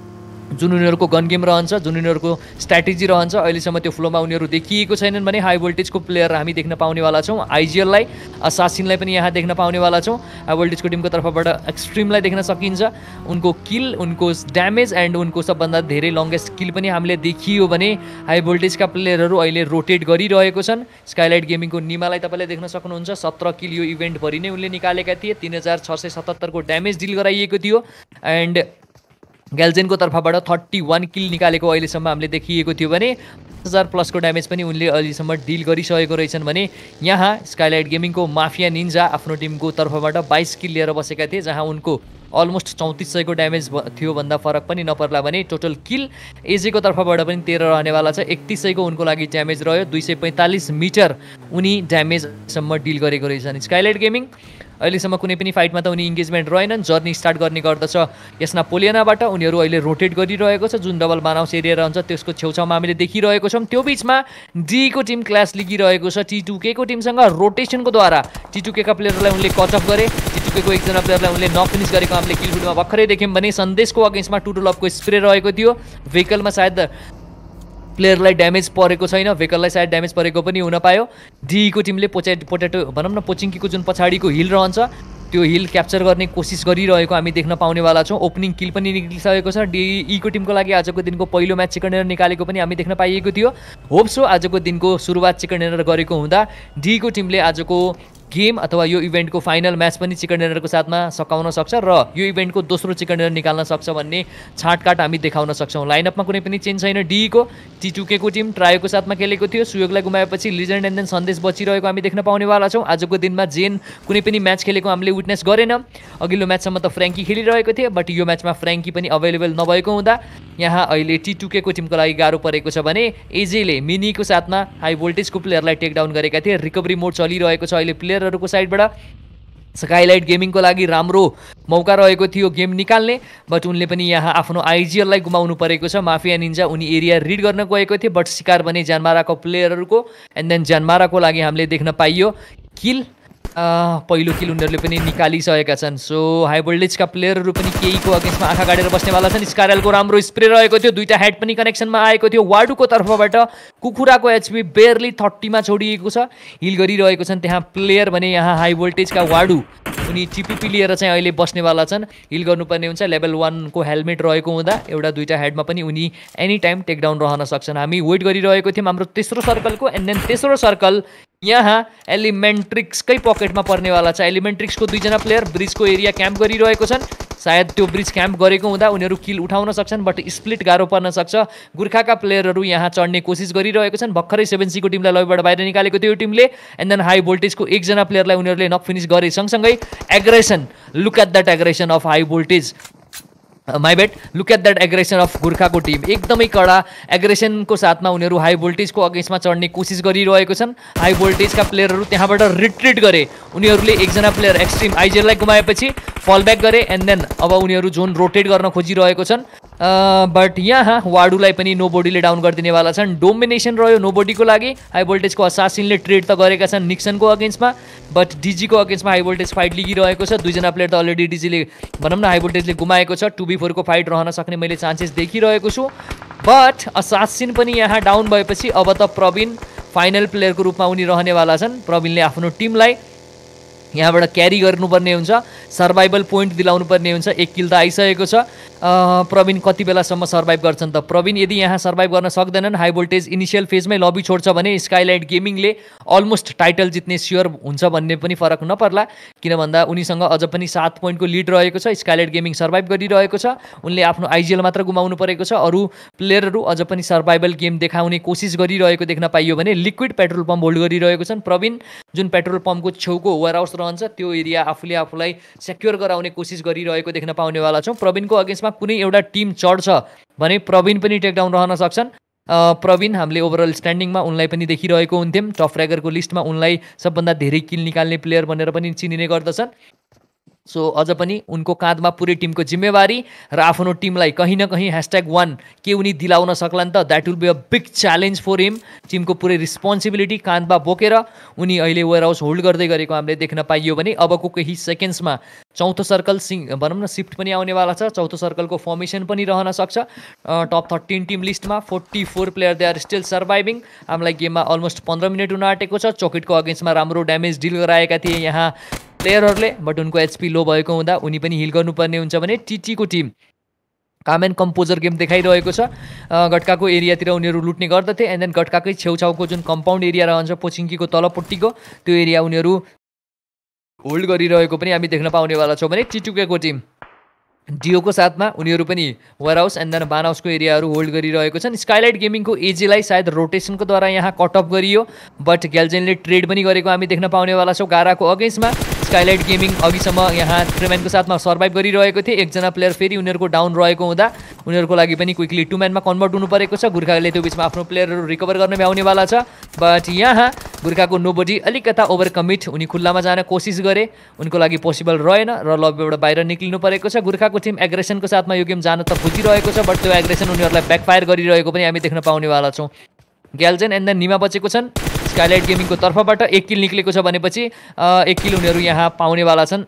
जुन उनीहरूको गन गेम रहन्छ, जुन उनीहरूको स्ट्राटेजी रहन्छ, अहिलेसम्म त्यो फ्लोमा उनीहरू देखिएको छैनन् भने हाई भोल्टेजको प्लेयर हामी देख्न पाउनेवाला छौँ। आइजिएललाई, असासिनलाई पनि यहाँ देख्न पाउनेवाला छौँ। हाई भोल्टेजको टिमको तर्फबाट एक्सट्रिमलाई देख्न सकिन्छ। उनको किल, उनको ड्यामेज एन्ड उनको सबभन्दा धेरै लङ्गेस्ट किल पनि हामीले देखियो भने हाई भोल्टेजका प्लेयरहरू अहिले रोटेट गरिरहेको छन्। स्काइलाइट गेमिङको निमालाई तपाईँले देख्न सक्नुहुन्छ, 17 किल यो इभेन्टभरि नै उनले निकालेका थिए। 3677 को ड्यामेज डिल गराइएको थियो। एन्ड ग्याल्जेनको तर्फबाट 31 किल निकालेको अहिलेसम्म हामीले देखिएको थियो भने 1000+ को ड्यामेज पनि उनले अहिलेसम्म डिल गरिसकेको रहेछन् भने यहाँ स्काइलाइट गेमिङको माफिया निन्जा आफ्नो टिमको तर्फबाट 22 किल लिएर बसेका थिए, जहाँ उनको अलमोस्ट 3400 को ड्यामेज थियो भन्दा फरक पनि नपर्ला भने टोटल किल एजेको तर्फबाट पनि 13 रहनेवाला छ। 3100 को उनको लागि ड्यामेज रह्यो। 245 मिटर उनी ड्यामेजसम्म डिल गरेको रहेछन्। स्काइलाइट गेमिङ अहिलेसम्म कुनै पनि फाइटमा त उनी इङ्गेजमेन्ट रहेनन्। जर्नी स्टार्ट गर्ने गर्दछ यस नापोलियनबाट। उनीहरू अहिले रोटेट गरिरहेको छ। जुन डबल बानाउस एरिया रहन्छ त्यसको छेउछाउमा हामीले देखिरहेको छौँ। त्यो बिचमा डीको टिम क्लास लिगिरहेको छ T2K को टिमसँग। रोटेसनको द्वारा T2K का प्लेयरलाई उनले कचअप गरे। T2K को एकजना प्लेयरलाई उनले नक फिनिस गरेको हामीले किलफिल्डमा भर्खरै देख्यौँ भने सन्देशको अगेन्स्टमा टुटुलपको स्प्रे रहेको थियो। भेहिकलमा सायद प्लेयरलाई ड्यामेज परेको छैन, भेहिकललाई सायद ड्यामेज परेको पनि हुन पायो। डीको टिमले पोटेटो भनौँ न पोचिङकीको जुन पछाडिको हिल रहन्छ त्यो हिल क्याप्चर गर्ने कोसिस गरिरहेको हामी देख्न पाउनेवाला छौँ। ओपनिङ किल पनि निक्लिसकेको छ। डीको टिमको लागि आजको दिनको पहिलो म्याच चिकन डिनर निकालेको पनि हामी देख्न पाइएको थियो। होप्सो आजको दिनको सुरुवात चिकन डिनर गरेको हुँदा डीको टिमले आजको गेम अथवा यो इभेन्टको फाइनल म्याच पनि चिकन डिनरको साथमा सकाउन सक्छ र यो इभेन्टको दोस्रो चिकन डिनर निकाल्न सक्छ भन्ने छाँटकाट हामी देखाउन सक्छौँ। लाइनअपमा कुनै पनि चेन्ज छैन। डीको T2K को टिम ट्रायोको साथमा खेलेको थियो। सुयोगलाई गुमाएपछि लिजेन्ड एन्ड देन सन्देश बचिरहेको हामी देख्न पाउनेवाला छौँ। आजको दिनमा जेन कुनै पनि म्याच खेलेको हामीले विटनेस गरेन। अघिल्लो म्याचसम्म त फ्र्याङ्की खेलिरहेको थिए बट यो म्याचमा फ्र्याङ्की पनि अभाइलेबल नभएको हुँदा यहाँ अहिले T2K को टिमको लागि गाह्रो परेको छ भने एजेले मिनीको साथमा हाई भोल्टेजको प्लेयरलाई टेकडाउन गरेका थिए। रिकभरी मोड चलिरहेको छ अहिले प्लेयरहरूको साइडबाट। स्काइलाइट गेमिङको लागि राम्रो मौका रहेको थियो गेम निकाल्ने बट उनले पनि यहाँ आफ्नो आइजिएललाई गुमाउनु परेको छ। माफिया निन्जा उनी एरिया रिड गर्न गएको थिए बट शिकार भने ज्यानमाराको प्लेयरहरूको एन्ड देन ज्यानमाराको लागि हामीले देख्न पाइयो किल। पहिलो किल उनीहरूले पनि निकालिसकेका छन्। सो हाई भोल्टेजका प्लेयरहरू पनि केहीको अगेन्स्टमा आँखा गाडेर बस्नेवाला छन्। स्कारलको राम्रो स्प्रे रहेको थियो। दुईटा हेड पनि कनेक्सनमा आएको थियो। वाडुको तर्फबाट कुखुराको एचपी बेयरली 30 मा छोडिएको छ। हिल गरिरहेको छन् त्यहाँ प्लेयर भने यहाँ हाई भोल्टेजका वाडु उनी टिपिपी लिएर चाहिँ अहिले बस्नेवाला छन्। हिल गर्नुपर्ने हुन्छ। लेभल 1 को हेलमेट रहेको हुँदा एउटा दुईटा हेडमा पनि उनी एनी टाइम टेकडाउन रहन सक्छन्। हामी वेट गरिरहेको थियौँ हाम्रो तेस्रो सर्कलको एन्ड देन तेस्रो सर्कल यहाँ एलिमेन्ट्रिक्सकै पकेटमा पर्नेवाला छ। एलिमेन्ट्रिक्सको 2 जना प्लेयर ब्रिजको एरिया क्याम्प गरिरहेको छन्। सायद त्यो ब्रिज क्याम्प गरेको हुँदा उनीहरू किल उठाउन सक्छन्, बट स्प्लिट गाह्रो पर्न सक्छ। गोर्खाका प्लेयरहरू यहाँ चढ्ने कोसिस गरिरहेको छन्। भर्खरै 7C को टिमलाई लबीबाट बाहिर निकालेको थियो यो टिमले। एन्ड देन हाई भोल्टेजको एकजना प्लेयरलाई उनीहरूले नक फिनिस गरे। सँगसँगै aggression, look at that aggression of high voltage, my bet, look at that aggression of गोर्खाको टिम। एकदमै कडा एग्रेसनको साथमा उनीहरू हाई भोल्टेजको अगेन्स्टमा चढ्ने कोसिस गरिरहेको छन्। हाई भोल्टेजका प्लेयरहरू त्यहाँबाट रिट्रिट गरे। उनीहरूले एकजना प्लेयर एक्सट्रिम आइजेललाई गुमाएपछि फलब्याक गरे एन्ड देन अब उनीहरू जोन रोटेट गर्न खोजिरहेको छन्। बट यहाँ वाडुलाई पनि नो बडीले डाउन गरिदिनेवाला छन्। डोमिनेसन रह्यो नो बडीको लागि। हाई भोल्टेजको असासिनले ट्रेड त गरेका छन् निक्सनको अगेन्स्टमा, बट डिजीको अगेन्स्टमा हाई भोल्टेज फाइट लिगिरहेको छ। 2 जना प्लेयर त अलरेडी डिजीले भनौँ न हाई भोल्टेजले गुमाएको छ। 2v4 को फाइट रहन सक्ने मैले चान्सेस देखिरहेको छु। बट असासिन पनि यहाँ डाउन भएपछि अब त प्रवीण फाइनल प्लेयरको रूपमा उनी रहनेवाला छन्। प्रवीणले आफ्नो टिमलाई यहाँबाट क्यारी गर्नुपर्ने हुन्छ, सर्भाइभल पोइन्ट दिलाउनु पर्ने हुन्छ। 1 किल त आइसकेको छ। प्रवीण कति बेलासम्म सर्भाइभ गर्छन् त? प्रवीण यदि यहाँ सर्भाइभ गर्न सक्दैनन्, हाई भोल्टेज इनिसियल फेजमै लबी छोड्छ भने स्काइलाइट गेमिङले अलमोस्ट टाइटल जित्ने स्योर हुन्छ भन्ने पनि फरक नपर्ला। किन भन्दा उनीसँग अझ पनि 7 पोइन्टको लिड रहेको छ। स्काइलाइट गेमिङ सर्भाइभ गरिरहेको छ। उनले आफ्नो आइजिएल मात्र गुमाउनु परेको छ। अरू प्लेयरहरू अझ पनि सर्भाइभल गेम देखाउने कोसिस गरिरहेको देख्न पाइयो भने लिक्विड पेट्रोल पम्प होल्ड गरिरहेको छन्। प्रवीण जुन पेट्रोल पम्पको छेउको वेयरहाउस रहन्छ त्यो एरिया आफूले आफूलाई सेक्योर गराउने कोसिस गरिरहेको देख्न पाउनेवाला छौँ। प्रवीणको अगेन्स्टमा कुनै एउटा टिम चढ्छ भने प्रवीण पनि टेकडाउन रहन सक्छन्। प्रवीण हामीले ओभरअल स्ट्यान्डिङमा उनलाई पनि देखिरहेको हुन्थ्यौँ। टप फ्र्यागरको लिस्टमा उनलाई सबभन्दा धेरै किल निकाल्ने प्लेयर भनेर पनि चिनिने गर्दछन्। सो अझ पनि उनको काँधमा पुरै टिमको जिम्मेवारी र आफ्नो टिमलाई कहीँ न कहीँ #1 के उनी दिलाउन सक्लान् त? That will be a big challenge for him. टिमको पुरै रिस्पोन्सिबिलिटी काँधमा बोकेर उनी अहिले वेयरहाउस होल्ड गर्दै गरेको हामीले देख्न पाइयो भने अबको केही सेकेन्ड्समा चौथो सर्कल भनौँ न शिफ्ट पनि आउनेवाला छ। चौथो सर्कलको फर्मेसन पनि रहन सक्छ। टप 13 टिम लिस्टमा 44 player they are still surviving. हामीलाई गेममा अलमोस्ट 15 मिनट हुन आँटेको छ। चोकेटको अगेन्स्टमा राम्रो ड्यामेज डिल गराएका थिए यहाँ प्लेयरहरूले, बट उनको एचपी लो भएको हुँदा उनी पनि हिल गर्नुपर्ने हुन्छ भने टीटीको टिम काम एन्ड कम्पोजर गेम देखाइरहेको छ। गट्काको एरियातिर उनीहरू लुट्ने गर्दथे एन्ड देन गट्काकै छेउछाउको जुन कम्पाउन्ड एरिया रहन्छ पोचिङ्कीको तलपट्टिको त्यो एरिया उनीहरू होल्ड गरिरहेको पनि हामी देख्न पाउनेवाला छौँ भने टिटुकेको टिम डिओको साथमा उनीहरू पनि वेयरहाउस एन्ड देन बान हाउसको एरियाहरू होल्ड गरिरहेको छन्। स्काइलाइट गेमिङको एजेलाई सायद रोटेसनको द्वारा यहाँ कट अफ गरियो, बट ग्याल्जेनले ट्रेड पनि गरेको हामी देख्न पाउनेवाला छौँ गाराको अगेन्स्टमा। स्काइलाइट गेमिङ अघिसम्म यहाँ ट्रेम्यानको साथमा सर्भाइभ गरिरहेको थिए। एकजना प्लेयर फेरि उनीहरूको डाउन रहेको हुँदा उनीहरूको लागि पनि क्विकली 2 म्यानमा कन्भर्ट हुनु परेको छ। गोर्खाले त्यो बिचमा आफ्नो प्लेयरहरू रिकभर गर्न भ्याउनेवाला छ, बट यहाँ गोर्खाको नोबडी अलिकता ओभर कमिट, उनी खुल्लामा जान कोसिस गरे, उनको लागि पोसिबल रहेन र लबीबाट बाहिर निक्लिनु परेको छ। गोर्खाको टिम एग्रेसनको साथमा यो गेम जान त खोजिरहेको छ, बट त्यो एग्रेसन उनीहरूलाई ब्याकफायर गरिरहेको पनि हामी देख्न पाउनेवाला छौँ। ग्याल्जेन एन्ड देन निमा बचेको छन्। स्काइलाइट गेमिङको तर्फबाट 1 किल निक्लेको छ भनेपछि 1 किल उनीहरू यहाँ पाउनेवाला छन्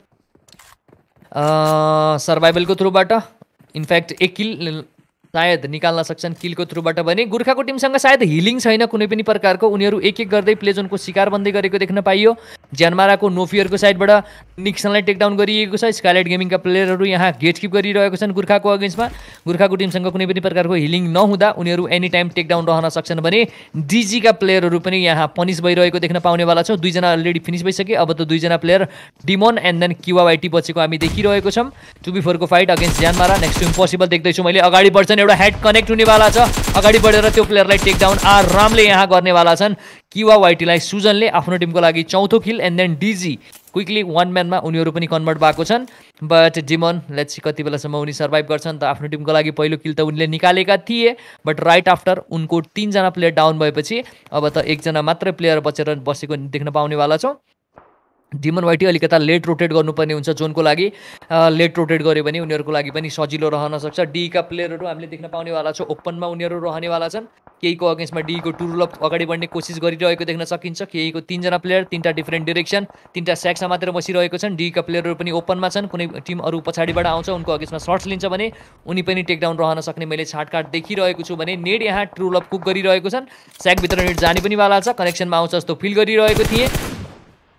सर्भाइभलको थ्रुबाट। इनफ्याक्ट 1 किल सायद निकाल्न सक्छन् किलको थ्रुबाट भने गोर्खाको टिमसँग सायद हिलिङ छैन कुनै पनि प्रकारको। उनीहरू एक एक गर्दै प्ले जोनको शिकार बन्दै गरेको देख्न पाइयो। ज्यानमाराको नोफियरको साइडबाट निक्सनलाई टेकडाउन गरिएको छ। स्काइलाइट गेमिङका प्लेयरहरू यहाँ गेटकिप गरिरहेको छन् गोर्खाको अगेन्स्टमा। गोर्खाको टिमसँग कुनै पनि प्रकारको हिलिङ नहुँदा उनीहरू एनी टाइम टेकडाउन रहन सक्छन् भने डिजीका प्लेयरहरू पनि यहाँ पनिस भइरहेको देख्न पाउनेवाला छौँ। 2 जना अलरेडी फिनिस भइसके, अब त 2 जना प्लेयर डिमोन एन्ड देन किवा वाइटी बचेको हामी देखिरहेको छौँ। 2v4 को fight against Jyanmara next to impossible देख्दैछु मैले। अगाडि बढ्छन्, एउटा हेड कनेक्ट हुनेवाला छ, अगाडि बढेर त्यो प्लेयरलाई टेकडाउन आरामले यहाँ गर्नेवाला छन्। किवा वाइटीलाई सुजनले आफ्नो टिमको लागि 4थो kill and then DG quickly 1 म्यानमा उनीहरू पनि कन्भर्ट भएको छन्। बट डिमन लेट्स सी कति बेलासम्म उनी सर्भाइभ गर्छन् त। आफ्नो टिमको लागि पहिलो किल त उनले निकालेका थिए, बट राइट आफ्टर उनको 3 जना प्लेयर डाउन भएपछि अब त 1 जना मात्रै प्लेयर बचेर बसेको देख्न पाउनेवाला छौँ। डिमन वाइटी अलिकता लेट रोटेट गर्नुपर्ने हुन्छ जोनको लागि। लेट रोटेट गऱ्यो भने उनीहरूको लागि पनि सजिलो रहन सक्छ। डीका प्लेयरहरू हामीले देख्न पाउनेवाला छौँ ओपनमा उनीहरू रहनेवाला छन्। केहीको अगेन्स्टमा डीको टुरुलप अगाडि बढ्ने कोसिस गरिरहेको देख्न सकिन्छ। केहीको 3 जना प्लेयर 3टा डिफ्रेन्ट डिरेक्सन 3टा स्याक्समा मात्र बसिरहेको छन्। डीका प्लेयरहरू पनि ओपनमा छन्। कुनै टिम अरू पछाडिबाट आउँछ उनको अगेन्स्टमा सर्ट्स लिन्छ भने उनी पनि टेकडाउन रहन सक्ने मैले छाटकाट देखिरहेको छु भने नेड यहाँ टुरुलप कुक गरिरहेको छन्। स्याकभित्र नेड जाने पनि वाला छ, कनेक्सनमा आउँछ जस्तो फिल गरिरहेको थिएँ।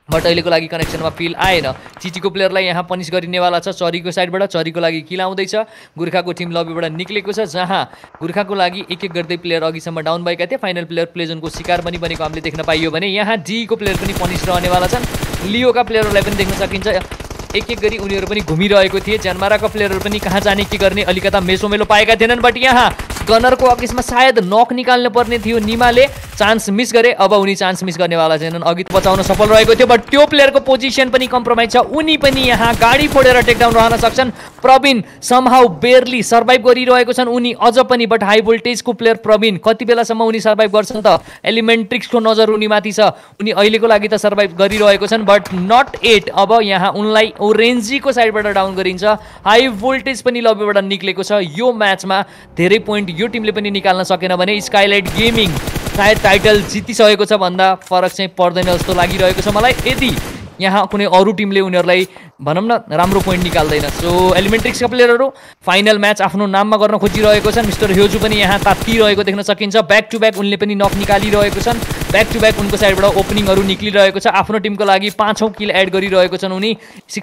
बट अहिलेको लागि कनेक्सनमा फिल आएन। टिटीको प्लेयरलाई यहाँ पनिस गरिनेवाला छ चरीको साइडबाट। चरीको लागि किल आउँदैछ। गोर्खाको टिम लबीबाट निक्लेको छ, जहाँ गोर्खाको लागि एक एक गर्दै प्लेयर अघिसम्म डाउन भएका थिए। फाइनल प्लेयर प्लेजनको शिकार पनि बनेको हामीले देख्न पाइयो भने यहाँ डीको प्लेयर पनि पनिस रहनेवाला छन्। लियोका प्लेयरहरूलाई पनि देख्न सकिन्छ एक एक गरी उनीहरू पनि घुमिरहेको थिए। ज्यानमाराका प्लेयरहरू पनि कहाँ जाने के गर्ने अलिकता मेसोमेलो पाएका थिएनन्। बट यहाँ गनरको अघिसमा सायद नक निकाल्नु पर्ने थियो, निमाले चान्स मिस गरे। अब उनी चान्स मिस गर्नेवाला छैनन्, अघि बचाउन सफल रहेको थियो। बट त्यो प्लेयरको पोजिसन पनि कम्प्रोमाइज छ, उनी पनि यहाँ गाडी फोडेर टेकडाउन रहन सक्छन्। प्रवीण समहाउ बेयरली सर्भाइभ गरिरहेको छन् उनी अझ पनि। बट हाई भोल्टेजको प्लेयर प्रवीण कति बेलासम्म उनी सर्भाइभ गर्छन् त? एलिमेन्ट्रिक्सको नजर उनीमाथि छ, उनी अहिलेको लागि त सर्भाइभ गरिरहेको छन् बट नट एट। अब यहाँ उनलाई ओरेन्जीको साइडबाट डाउन गरिन्छ। हाई भोल्टेज पनि लबीबाट निक्लेको छ। यो म्याचमा धेरै पोइन्ट यो टिमले पनि निकाल्न सकेन भने स्काइलाइट गेमिङ सायद टाइटल जितिसकेको छ भन्दा फरक चाहिँ पर्दैन जस्तो लागिरहेको छ मलाई, यदि यहाँ कुनै अरू टिमले उनीहरूलाई भनौँ न राम्रो पोइन्ट निकाल्दैन। सो एलिमेन्ट्रिक्सका प्लेयरहरू फाइनल म्याच आफ्नो नाममा गर्न खोजिरहेको छन्। मिस्टर ह्योजु पनि यहाँ तात्तिरहेको देख्न सकिन्छ। ब्याक टु ब्याक उनले पनि नक निकालिरहेको छन्। ब्याक टु ब्याक उनको साइडबाट ओपनिङहरू निक्लिरहेको छ। आफ्नो टिमको लागि 5औं किल एड गरिरहेको छन् उनी।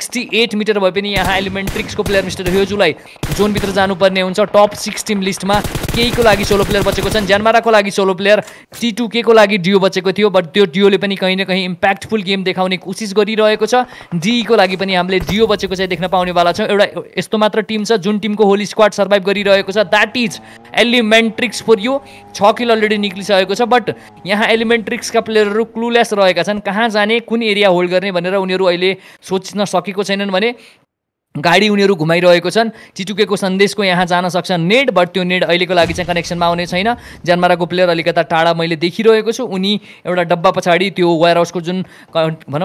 68 मिटर भए पनि यहाँ एलिमेन्ट्रिक्सको प्लेयर मिस्टर ह्योजुलाई जोनभित्र जानुपर्ने हुन्छ। टप 6 टिम लिस्टमा केहीको लागि सोलो प्लेयर बचेको छन्। ज्यानमाराको लागि सोलो प्लेयर, T2K को लागि डियो बचेको थियो बट त्यो डियोले पनि कहीँ न कहीँ इम्प्याक्टफुल गेम देखाउने कोसिस गरिरहेको छ। डीको लागि पनि हामीले डियो बचेको चाहिँ देख्न पाउनेवाला छौँ। एउटा यस्तो मात्र टिम छ जुन टिमको होल स्क्वाड सर्भाइभ गरिरहेको छ, that is Elementrix for you. 6 kill already निक्लिसकेको छ बट यहाँ एलिमेन्ट्रिक्सका प्लेयरहरू क्लुलेस रहेका छन्, कहाँ जाने कुन एरिया होल्ड गर्ने भनेर उनीहरू अहिले सोच्न सकेको छैनन् भने गाडी उनीहरू घुमाइरहेको छन्। T2K को सन्देशको यहाँ जान सक्छ नेड, बट त्यो नेड अहिलेको लागि चाहिँ कनेक्सनमा आउने छैन। ज्यानमाराको प्लेयर अलिकता टाढा मैले देखिरहेको छु, उनी एउटा डब्बा पछाडि त्यो वेयर हाउसको जुन भनौँ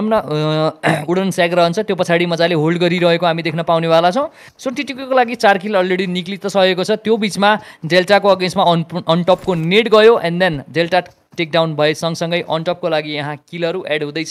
न उडन स्याग रहन्छ त्यो पछाडि मजाले होल्ड गरिरहेको हामी देख्न पाउनेवाला छौँ। सो T2K को लागि 4 किल अलरेडी निक्लि त सकेको छ। त्यो बिचमा डेल्टाको अगेन्स्टमा अनटपको नेड गयो एन्ड देन डेल्टा टेकडाउन भए सँगसँगै अनटपको लागि यहाँ किलहरू एड हुँदैछ।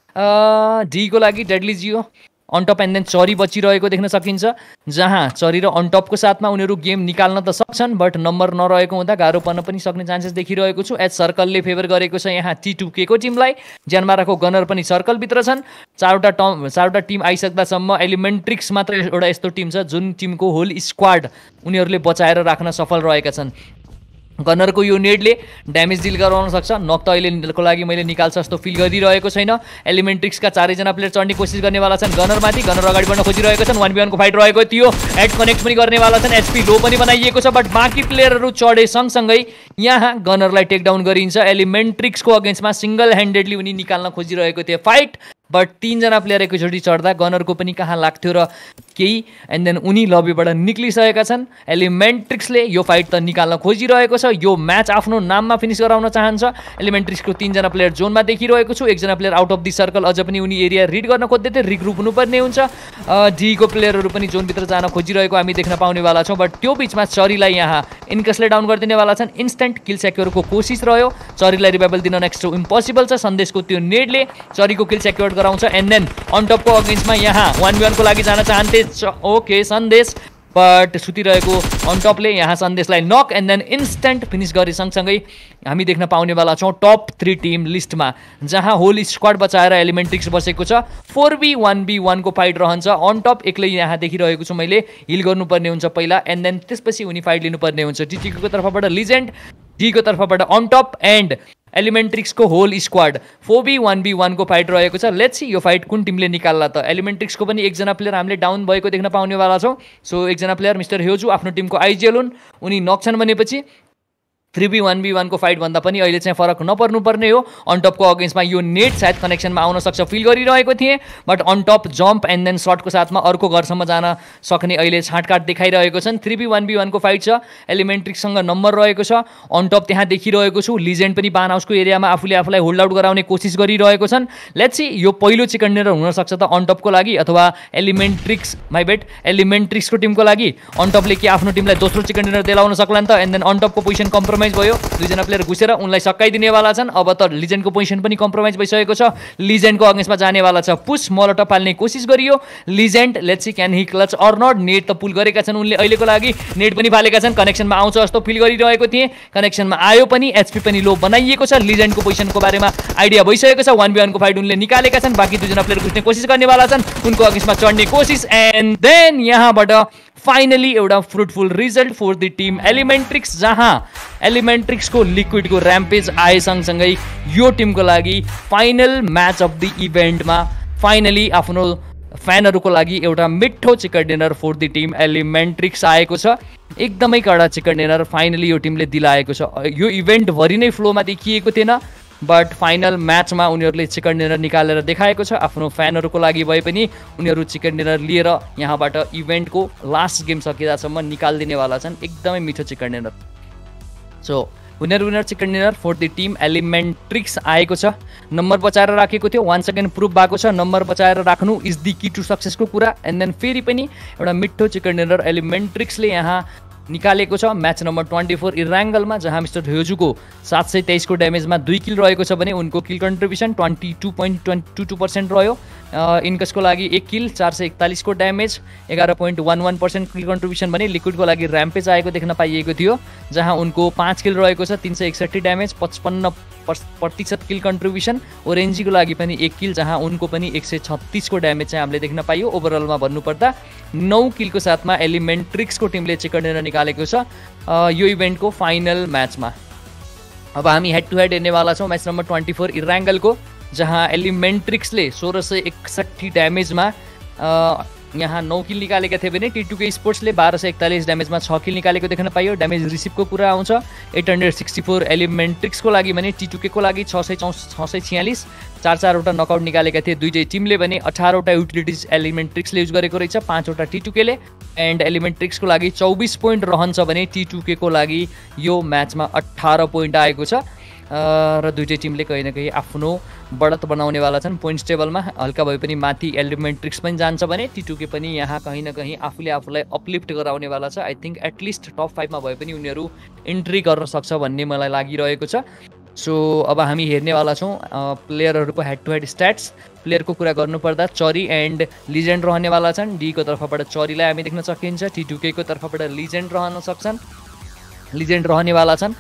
डीको लागि डेडली जियो अनटप एन्ड देन चरी बचिरहेको देख्न सकिन्छ, जहाँ चरी र अनटपको साथमा उनीहरू गेम निकाल्न त सक्छन् बट नम्बर नरहेको हुँदा गाह्रो पर्न पनि सक्ने चान्सेस देखिरहेको छु। एज सर्कलले फेभर गरेको छ यहाँ T2K को टिमलाई। ज्यानमाराको गनर पनि सर्कलभित्र छन्। चारवटा टिम आइसक्दासम्म एलिमेन्ट्रिक्स मात्र एउटा यस्तो टिम छ जुन टिमको होल स्क्वाड उनीहरूले बचाएर राख्न सफल रहेका छन्। गनरको यो नेडले ड्यामेज डिल गराउन सक्छ। नक त अहिलेको लागि मैले निकाल्छ जस्तो फिल गरिरहेको छैन। एलिमेन्ट्रिक्सका 4जना प्लेयर चढ्ने कोसिस गर्नेवाला छन् गनरमाथि। गनर अगाडि बढ्न खोजिरहेको छन्। 1v1 को फाइट रहेको थियो। एड कनेक्ट पनि गर्नेवाला छन्। एचपी लो पनि बनाइएको छ बट बाँकी प्लेयरहरू चढे सँगसँगै यहाँ गनरलाई टेकडाउन गरिन्छ। एलिमेन्ट्रिक्सको अगेन्स्टमा सिंगल ह्यान्डेडली उनी निकाल्न खोजिरहेको थियो फाइट, बट 3जना प्लेयर एकैचोटि चढ्दा गनरको पनि कहाँ लाग्थ्यो र केही एन्ड देन उनी लबीबाट निक्लिसकेका छन्। एलिमेन्ट्रिक्सले यो फाइट त निकाल्न खोजिरहेको छ, यो म्याच आफ्नो नाममा फिनिस गराउन चाहन्छ। एलिमेन्ट्रिक्सको 3जना प्लेयर जोनमा देखिरहेको छु। एकजना player out of the circle, अझ पनि उनी एरिया रिड गर्न खोज्दै थिए, रिग्रुप हुनुपर्ने हुन्छ। डीको प्लेयरहरू पनि जोनभित्र जान खोजिरहेको हामी देख्न पाउनेवाला छौँ बट त्यो बिचमा चरीलाई यहाँ इन्कसले डाउन गरिदिनेवाला छन्। इन्स्ट्यान्ट किल सेक्योरको कोसिस रह्यो, चरीलाई रिभाइबल दिन नेक्स्ट टु इम्पोसिबल छ। सन्देशको त्यो नेडले चरीको किल सेक्योर गराउँछ एन्ड देन अनटपको अगेन्स्टमा यहाँ 1v1 को लागि जान चाहन्थे ओके सन्देश, बट सुतिरहेको अनटपले यहाँ सन्देशलाई knock and then instant finish गरे सँगसँगै हामी देख्न पाउनेवाला छौँ टप 3 टिम लिस्टमा, जहाँ होल स्क्वाड बचाएर एलिमेन्ट्रिक्स बसेको छ। 4v1v1 को फाइट रहन्छ। अनटप एक्लै यहाँ देखिरहेको छु मैले, हिल गर्नुपर्ने हुन्छ पहिला एन्ड देन त्यसपछि उनी फाइट लिनुपर्ने हुन्छ। T2K को तर्फबाट लिजेन्ड, डीको तर्फबाट अनटप एन्ड एलिमेन्ट्रिक्सको होल स्क्वाड 4v1v1 को फाइट रहेको छ। लेट्स सी यो फाइट कुन टिमले निकाल्ला त। एलिमेन्ट्रिक्सको पनि एकजना प्लेयर हामीले डाउन भएको देख्न पाउनेवाला छौँ। सो एकजना प्लेयर मिस्टर ह्योजु आफ्नो टिमको आइजिएल हुन्, उनी नक्छन् भनेपछि 3v1v1 को फाइट भन्दा पनि अहिले चाहिँ फरक नपर्नुपर्ने हो। अनटपको अगेन्स्टमा यो नेट सायद कनेक्सनमा आउन सक्छ फिल गरिरहेको थिएँ but Untop jump and then सर्टको साथमा अर्को घरसम्म जान सक्ने अहिले छाँटकाट देखाइरहेको छन्। 3v1v1 को फाइट छ। एलिमेन्ट्रिक्ससँग नम्बर रहेको छ। अनटप त्यहाँ देखिरहेको छु। लिजेन्ड पनि बान हाउसको एरियामा आफूले आफूलाई होल्ड आउट गराउने कोसिस गरिरहेको छन्। लेट्स सी यो पहिलो चिकन डिनर हुनसक्छ त अनटपको लागि अथवा एलिमेन्ट्रिक्सको टिमको लागि। अनटपले के आफ्नो टिमलाई दोस्रो चिकन डिनर दिलाउन सक्लान् त एन्ड देन अनटपको पोजिसन कम्प्रोमाइज कम्प्रोमाइज भयो, दुईजना प्लेयर घुसेर उनलाई सकाइदिनेवाला छन्। अब त लिजेन्डको पोजिसन पनि कम्प्रोमाइज भइसकेको छ, लिजेन्डको अगेन्स्टमा जानेवाला छ। पुस मोलोटोभ पाल्ने कोसिस गरियो, legend let's see can he clutch or not. नेट त पुल गरेका छन् उनले अहिलेको लागि, नेट पनि फालेका छन्, कनेक्सनमा आउँछ जस्तो फिल गरिरहेको थिएँ, कनेक्सनमा आयो पनि, एचपी पनि लो बनाइएको छ। लिजेन्डको पोजिसनको बारेमा आइडिया भइसकेको छ, 1v1 को फाइट उनले निकालेका छन्, बाँकी दुईजना प्लेयर घुस्ने कोसिस गर्नेवाला छन्, उनको अगेन्स्टमा चढ्ने कोसिस। एन्ड देन यहाँबाट फाइनली एउटा fruitful result for the team Elementrix, जहाँ एलिमेन्ट्रिक्सको लिक्विडको ऱ्याम्पेज आए सँगसँगै यो टिमको लागि फाइनल म्याच अफ द इभेन्टमा फाइनली आफ्नो फ्यानहरूको लागि एउटा मिठो chicken dinner for the team Elementrix आएको छ। एकदमै कडा चिकन डिनर फाइनली यो टिमले दिलाएको छ। यो इभेन्टभरि नै फ्लोमा देखिएको थिएन, बट फाइनल म्याचमा उनीहरूले चिकन डिनर निकालेर देखाएको छ। आफ्नो फ्यानहरूको लागि भए पनि उनीहरू चिकन डिनर लिएर यहाँबाट इभेन्टको लास्ट गेम सकिँदासम्म निकालिदिनेवाला छन्। एकदमै मिठो chicken dinner. So winner chicken dinner for the team Elementrix आएको छ। नम्बर बचाएर राखेको थियो, वान सेकेन्ड प्रुभ भएको छ, नम्बर बचाएर राख्नु इज द की टु सक्सेसको कुरा। एन्ड देन फेरि पनि एउटा मिठो चिकन डिनर एलिमेन्ट्रिक्सले यहाँ निकालेको छ। म्याच नम्बर 24 इराङ्गलमा, जहाँ मिस्टर ह्योजुको 723 को ड्यामेजमा 2 किल रहेको छ भने उनको किल कन्ट्रिब्युसन 22.22% रह्यो। इन्कसको लागि 1 किल, 441 को ड्यामेज, 11.11% किल कन्ट्रिब्युसन भने लिक्विडको लागि ऱ्याम्पेज आएको देख्न पाइएको थियो, जहाँ उनको 5 किल रहेको छ, 361 ड्यामेज, 55% किल कन्ट्रिब्युसन। ओरेन्जीको लागि पनि 1 किल, जहाँ उनको पनि 136 को ड्यामेज चाहिँ हामीले देख्न पाइयो। ओभरअलमा भन्नुपर्दा 9 किलको साथमा एलिमेन्ट्रिक्सको टिमले चिकन डिनर निकालेको छ यो इभेन्टको फाइनल म्याचमा। अब हामी हेड टु हेड हेर्नेवाला छौँ म्याच नम्बर 24 इराङ्गलको, जहाँ एलिमेन्ट्रिक्सले 1661 ड्यामेजमा यहाँ 9 किल निकालेका थिए भने T2K स्पोर्ट्सले 1241 ड्यामेजमा 6 किल निकालेको देख्न पाइयो। ड्यामेज रिसिभको कुरा आउँछ 864 एलिमेन्ट्रिक्सको लागि भने T2K को लागि 646, 4-4वटा नकआउट निकालेका थिए दुईटै टिमले भने 18वटा युटिलिटिज एलिमेन्ट्रिक्सले युज गरेको रहेछ, 5वटा T2Kले। एन्ड एलिमेन्ट्रिक्सको लागि 24 पोइन्ट रहन्छ भने T2K को लागि यो म्याचमा 18 पोइन्ट आएको छ। र दुईटै टिमले कहीँ न कहीँ आफ्नो बढत बनाउनेवाला छन् पोइन्ट्स टेबलमा। हल्का भए पनि माथि एलिमेन्ट्रिक्स पनि जान्छ भने T2K पनि यहाँ कहीँ न कहीँ आफूले आफूलाई अपलिफ्ट गराउनेवाला छ। आई थिङ्क एटलिस्ट टप 5 मा भए पनि उनीहरू इन्ट्री गर्न सक्छ भन्ने मलाई लागिरहेको छ। सो अब हामी हेर्नेवाला छौँ प्लेयरहरूको हेड टु हेड स्ट्याट्स। प्लेयरको कुरा गर्नुपर्दा चरी एन्ड लिजेन्ड रहनेवाला छन्। डीको तर्फबाट चरीलाई हामी देख्न सकिन्छ, T2K को तर्फबाट लिजेन्ड रहन सक्छन्, लिजेन्ड रहनेवाला छन्।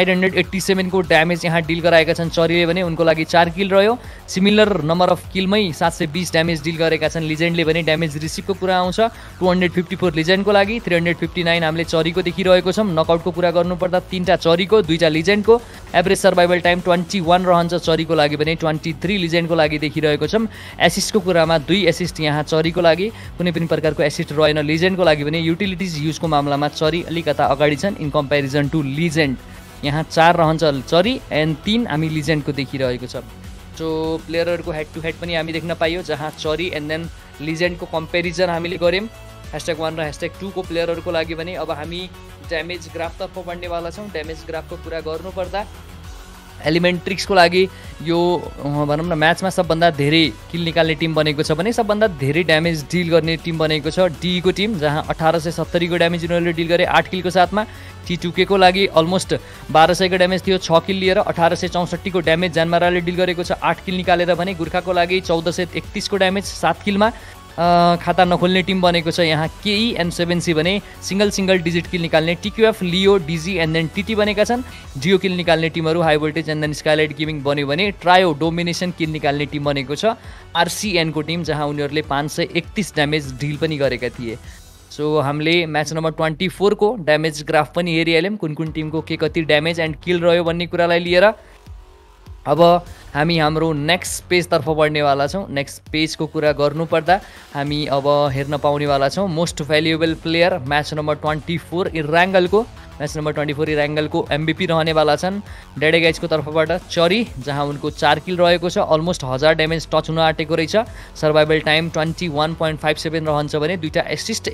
987 को ड्यामेज यहाँ डिल गराएका छन् चरीले भने उनको लागि 4 किल रह्यो। सिमिलर नम्बर अफ किलमै 720 ड्यामेज डिल गरेका छन् लिजेन्डले भने। ड्यामेज रिसिभको कुरा आउँछ 254 लिजेन्डको लागि, 359 हामीले चरीको देखिरहेको छौँ। नकआउटको कुरा गर्नुपर्दा 3टा चरीको, 2टा लिजेन्डको। एभरेज सर्भाइभल टाइम 21 रहन्छ चरीको लागि भने 23 लिजेन्डको लागि देखिरहेको छौँ। एसिस्टको कुरामा 2 एसिस्ट यहाँ चरीको लागि, कुनै पनि प्रकारको एसिस्ट रहेन लिजेन्डको लागि भने। युटिलिटिज युजको मामलामा चरी अलिकता अगाडि छन् इन कम्पेरिजन टु लिजेन्ड। यहाँ 4 रहन्छ चरी एन्ड 3 हामी लिजेन्डको देखिरहेको छ। सो प्लेयरहरूको हेड टु हेड पनि हामी देख्न पाइयो, जहाँ चरी एन्ड देन लिजेन्डको कम्पेरिजन हामीले गऱ्यौँ #1 र #2 को प्लेयरहरूको लागि भने। अब हामी ड्यामेज ग्राफतर्फ बढ्नेवाला छौँ। ड्यामेज ग्राफको कुरा गर्नुपर्दा एलिमेन्ट्रिक्सको लागि यो भनौँ न म्याचमा सबभन्दा धेरै किल निकाल्ने टिम बनेको छ भने सबभन्दा धेरै ड्यामेज डिल गर्ने टिम बनेको छ डीको टिम, जहाँ 1870 को ड्यामेज उनीहरूले डिल गरे 8 किलको साथमा। T2K को लागि अलमोस्ट 1200 को ड्यामेज थियो, 6 किल लिएर 1864 को ड्यामेज जानमाराले डिल गरेको छ 8 किल निकालेर भने। गोर्खाको लागि 1431 को ड्यामेज 7 किलमा खाता नखोल्ने टिम बनेको छ यहाँ KE एन्ड 7C भने सिंगल डिजिट किल निकाल्ने। TQF, Leo, DG and then TT बनेका छन्। जियो किल निकाल्ने टिमहरू high voltage and then Skylight gaming बन्यो भने। ट्रायो डोमिनेसन किल निकाल्ने टिम बनेको छ RCN को टिम, जहाँ उनीहरूले 531 ड्यामेज डिल पनि गरेका थिए। सो हामीले म्याच नम्बर 24 को ड्यामेज ग्राफ पनि हेरिहाल्यौँ, कुन टिमको के कति ड्यामेज एन्ड किल रह्यो भन्ने कुरालाई लिएर। अब हामी हाम्रो नेक्स्ट पेजतर्फ बढ्नेवाला छौँ। नेक्स्ट पेजको कुरा गर्नुपर्दा हामी अब हेर्न पाउनेवाला छौँ most valuable player match number 24 इराङ्गलको। म्याच नम्बर 24 इराङ्गलको MVP रहनेवाला छन् डेडेगाइजको तर्फबाट चरी, जहाँ उनको 4 किल रहेको छ। अलमोस्ट 1000 ड्यामेज टच हुन आँटेको रहेछ। सर्भाइभल टाइम 21.57 रहन्छ भने 2टा एसिस्ट,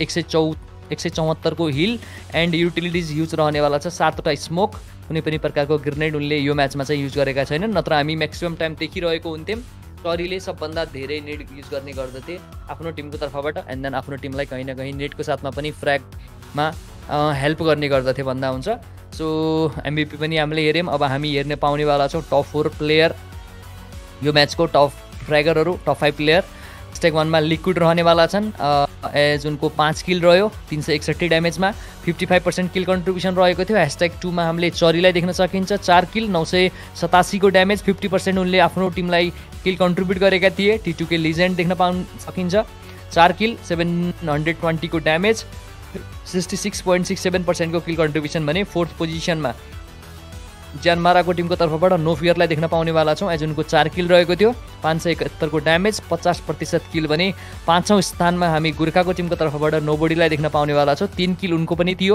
174 को हिल एन्ड युटिलिटिज युज रहनेवाला छ। 7वटा स्मोक, कुनै पनि प्रकारको ग्रेनेड उनले यो म्याचमा चाहिँ युज गरेका छैनन्, नत्र हामी म्याक्सिमम टाइम देखिरहेको हुन्थ्यौँ। चरीले सबभन्दा धेरै नेट युज गर्ने गर्दथे आफ्नो टिमको तर्फबाट एन्ड देन आफ्नो टिमलाई कहीँ न कहीँ नेटको साथमा पनि फ्र्यागमा हेल्प गर्ने गर्दथे भन्दा हुन्छ। सो MVP पनि हामीले हेऱ्यौँ। अब हामी हेर्न पाउनेवाला छौँ टप 4 प्लेयर, यो म्याचको टप फ्र्यागरहरू, टप 5 प्लेयर। स्टेक 1 मा लिक्विड रहनेवाला छन्, एज उनको 5 किल रह्यो 361 ड्यामेजमा, 55% किल कन्ट्रिब्युसन रहेको थियो। ह्यासट्याग 2 मा हामीले चरीलाई देख्न सकिन्छ, 4 किल 987 को ड्यामेज, 50% उनले आफ्नो टिमलाई किल कन्ट्रिब्युट गरेका थिए। T2K लिजेन्ड देख्न पाउन सकिन्छ, 4 किल 720 को ड्यामेज, 66.67% को किल कन्ट्रिब्युसन भने। 4th पोजिसनमा ज्यानमाराको टिमको तर्फबाट नो फियरलाई देख्न पाउनेवाला छौँ, एज उनको 4 किल रहेको थियो, 571 को ड्यामेज, 50% किल भने। 5औं स्थानमा हामी गोर्खाको टिमको तर्फबाट नोबडीलाई देख्न पाउनेवाला छौँ, 3 किल उनको पनि थियो,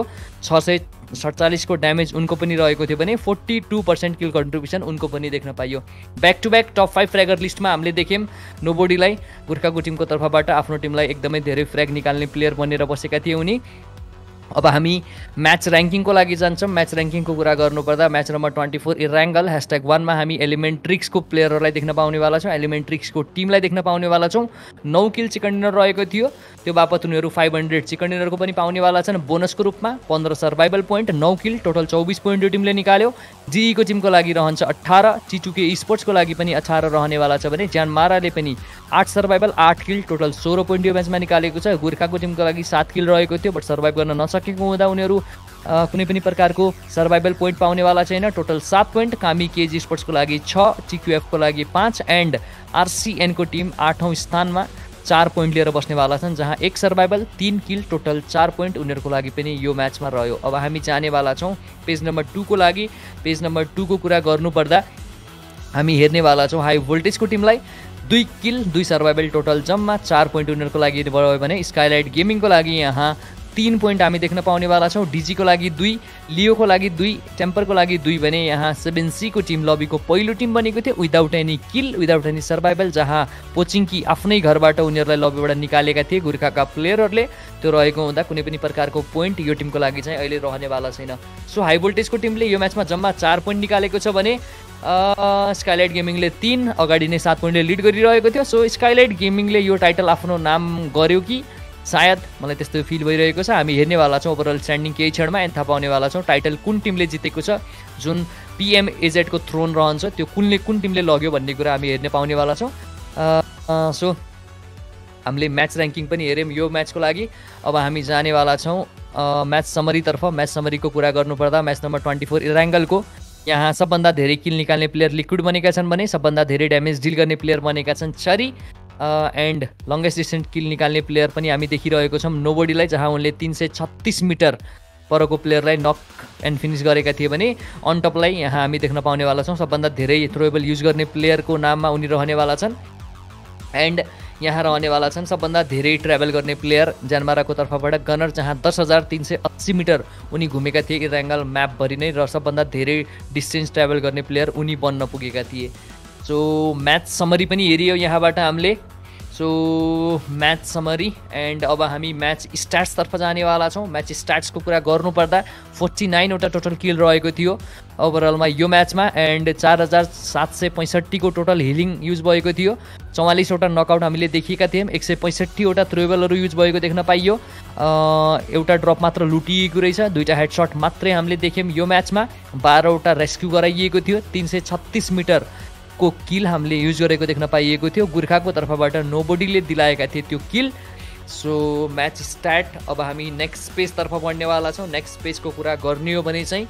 647 को ड्यामेज उनको पनि रहेको थियो भने 42% किल कन्ट्रिब्युसन उनको पनि देख्न पाइयो। Back to back top 5 fragger लिस्टमा हामीले देख्यौँ नोबडीलाई गोर्खाको टिमको तर्फबाट आफ्नो टिमलाई एकदमै धेरै फ्र्याग निकाल्ने प्लेयर बनेर बसेका थिए उनी। अब हामी म्याच ऱ्याङ्किङको लागि जान्छौँ। म्याच ऱ्याङ्किङको कुरा गर्नुपर्दा म्याच नम्बर 24 इराङ्गल, ह्यासट्याग 1 मा हामी एलिमेन्ट्रिक्सको प्लेयरहरूलाई देख्न पाउनेवाला छौँ, एलिमेन्ट्रिक्सको टिमलाई देख्न पाउनेवाला छौँ। 9 किल चिकन डिनर रहेको थियो, त्यो बापत उनीहरू 500 चिकन डिनरको पनि पाउनेवाला छन् बोनसको रूपमा। 15 survival point, 9 kill, total 24 point यो टिमले निकाल्यो। जीईको टिमको लागि रहन्छ 18, T2K स्पोर्ट्सको लागि पनि 18 रहनेवाला छ भने ज्यानमाराले पनि 8 सर्भाइभल 8 किल, टोटल 16 पोइन्ट यो म्याचमा निकालेको छ। गोर्खाको टिमको लागि 7 किल रहेको थियो, बट सर्भाइभ गर्न नसकेको हुँदा उनीहरू कुनै पनि प्रकारको सर्भाइभल पोइन्ट पाउनेवाला छैन। टोटल 7 पोइन्ट, कामी केजी स्पोर्ट्सको लागि 6, TQF को लागि 5 एन्ड RCN को टिम 8औं स्थानमा 4 पोइन्ट लिएर बस्नेवाला छन्, जहाँ 1 सर्भाइभल 3 किल, टोटल 4 पोइन्ट उनीहरूको लागि पनि यो म्याचमा रह्यो। अब हामी जानेवाला छौँ पेज नम्बर 2 को लागि। पेज नम्बर 2 को कुरा गर्नुपर्दा हामी हेर्नेवाला छौँ हाई भोल्टेजको टिमलाई, 2 किल 2 सर्भाइभल, टोटल जम्मा 4 पोइन्ट उनीहरूको लागि भयो भने स्काइलाइट गेमिङको लागि यहाँ 3 पोइन्ट हामी देख्न पाउनेवाला छौँ। DG को लागि 2, लियोको लागि 2, टेम्परको लागि 2 भने यहाँ 7C को टिम लबीको पहिलो टिम बनेको थियो without any kill, without any survival, जहाँ पोचिङकी आफ्नै घरबाट उनीहरूलाई लबीबाट निकालेका थिए गोर्खाका प्लेयरहरूले। त्यो रहेको हुँदा कुनै पनि प्रकारको पोइन्ट यो टिमको लागि चाहिँ अहिले रहनेवाला छैन। सो हाई भोल्टेजको टिमले यो म्याचमा जम्मा 4 पोइन्ट निकालेको छ भने स्काइलाइट गेमिङले 3, अगाडि नै 7 पोइन्टले लिड गरिरहेको थियो। सो स्काइलाइट गेमिङले यो टाइटल आफ्नो नाम गर्यो कि सायद, मलाई त्यस्तो फिल भइरहेको छ। हामी हेर्नेवाला छौँ ओभरअल स्ट्यान्डिङ केही क्षणमा, एन्ड थाहा पाउनेवाला छौँ टाइटल कुन टिमले जितेको छ। जुन PMAZ को थ्रोन रहन्छ त्यो कुन टिमले लग्यो भन्ने कुरा हामी हेर्न पाउनेवाला छौँ। सो हामीले म्याच ऱ्याङ्किङ पनि हेऱ्यौँ यो म्याचको लागि। अब हामी जानेवाला छौँ म्याच समरीतर्फ। म्याच समरीको कुरा गर्नुपर्दा म्याच नम्बर 24 इराङ्गलको यहाँ सबभन्दा धेरै किल निकाल्ने प्लेयर लिक्विड बनेका छन् भने सबभन्दा धेरै ड्यामेज डिल गर्ने प्लेयर बनेका छन् चरी, एन्ड लङ्गेस्ट डिस्टेन्स किल निकाल्ने प्लेयर पनि हामी देखिरहेको छौँ नोबडीलाई, जहाँ उनले 336 मिटर परको प्लेयरलाई नक एन्ड फिनिस गरेका थिए भने अन टपलाई यहाँ हामी देख्न पाउनेवाला छौँ सबभन्दा धेरै थ्रोएबल युज गर्ने प्लेयरको नाममा उनी रहनेवाला छन्। एन्ड यहाँ रहनेवाला छन् सबभन्दा धेरै ट्राभल गर्ने प्लेयर ज्यानमाराको तर्फबाट गनर, जहाँ 10,380 मिटर उनी घुमेका थिए इराङ्गल म्यापभरि नै, र सबभन्दा धेरै डिस्टेन्स ट्राभल गर्ने प्लेयर उनी बन्न पुगेका थिए। सो म्याच समरी पनि हेरियो यहाँबाट हामीले। सो म्याच समरी एन्ड अब हामी म्याच स्ट्याट्सतर्फ जानेवाला छौँ। म्याच स्ट्याट्सको कुरा गर्नुपर्दा 49 वटा टोटल किल रहेको थियो ओभरअलमा यो म्याचमा, एन्ड 4,765 को टोटल हिलिङ युज भएको थियो। 44 वटा नकआउट हामीले देखिएका थियौँ, 165 वटा थ्रोएबलहरू युज भएको देख्न पाइयो। एउटा ड्रप मात्र लुटिएको रहेछ, 2टा हेडसट मात्रै हामीले देख्यौँ यो म्याचमा। 12 वटा रेस्क्यु गराइएको थियो, 336 मिटर को किल हामीले युज गरेको देख्न पाइएको थियो। गोर्खाको तर्फबाट नोबडीले दिलाएका थिए त्यो किल। So match start. अब हामी नेक्स्ट पेजतर्फ बढ्नेवाला छौँ। नेक्स्ट पेजको कुरा गर्ने हो भने चाहिँ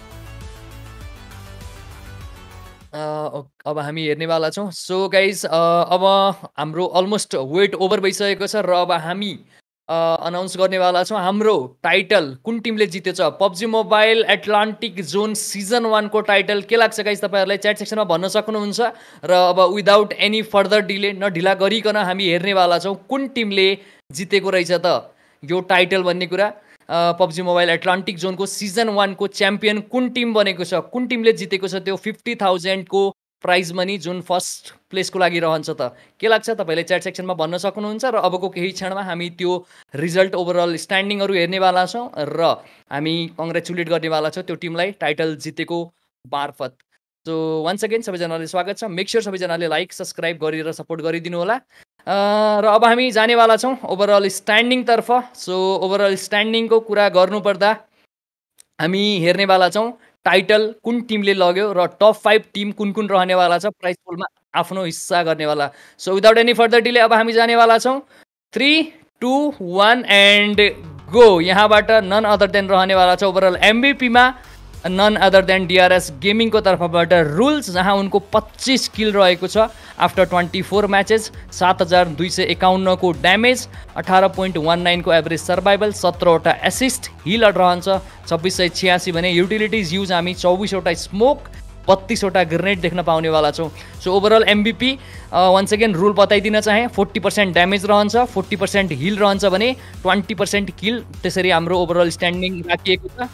अब हामी हेर्नेवाला छौँ। सो गाइज अब हाम्रो अलमोस्ट वेट ओभर भइसकेको छ र अब हामी अनाउन्स गर्नेवाला छौँ हाम्रो टाइटल कुन टिमले जितेछ। PUBG mobile Atlantic zone season 1 को टाइटल के लाग्छ गाइज तपाईँहरूलाई च्याट सेक्सनमा भन्न सक्नुहुन्छ। र अब विदाउट एनी फर्दर डिले, नढिला गरिकन हामी हेर्नेवाला छौँ कुन टिमले जितेको रहेछ त यो टाइटल भन्ने कुरा। पब्जी मोबाइल एटलान्टिक जोनको सिजन 1 को च्याम्पियन कुन टिम बनेको छ, कुन टिमले जितेको छ त्यो 50,000 को प्राइज मनी जुन फर्स्ट प्लेसको लागि रहन्छ त के लाग्छ तपाईँले च्याट सेक्सनमा भन्न सक्नुहुन्छ। र अबको केही क्षणमा हामी त्यो रिजल्ट ओभरअल स्ट्यान्डिङहरू हेर्नेवाला छौँ र हामी कङ्ग्रेचुलेट गर्नेवाला छौँ त्यो टिमलाई टाइटल जितेको मार्फत। सो वान्स अगेन सबैजनाले स्वागत छ। मेक स्योर सबैजनाले लाइक सब्सक्राइब गरेर सपोर्ट गरिदिनु होला। र अब हामी जानेवाला छौँ ओभरअल स्ट्यान्डिङतर्फ। सो ओभरअल स्ट्यान्डिङको कुरा गर्नुपर्दा हामी हेर्नेवाला छौँ टाइटल कुन टिमले लग्यो र टप 5 टिम कुन कुन रहनेवाला छ प्राइज पुलमा आफ्नो हिस्सा गर्नेवाला। So without any further delay अब हामी जानेवाला छौँ 3, 2, 1 एन्ड गो। यहाँबाट नन अदर देन रहनेवाला छ ओभरअल एमभिपीमा नन अदर देन डिआरएस गेमिङको तर्फबाट रुल्स, जहाँ उनको 25 किल रहेको छ आफ्टर 24 म्याचेस, 7251 को ड्यामेज, 18.19 को एभरेज सर्भाइभल, 17वटा एसिस्ट, हिल रहन्छ 2686 भने युटिलिटिज युज हामी 24वटा स्मोक, 32वटा ग्रेनेड देख्न पाउनेवाला छौँ। So overall MVP once again rule बताइदिन चाहे 40% ड्यामेज रहन्छ, 40% हिल रहन्छ भने 20% किल, त्यसरी हाम्रो ओभरअल स्ट्यान्डिङ राखिएको छ।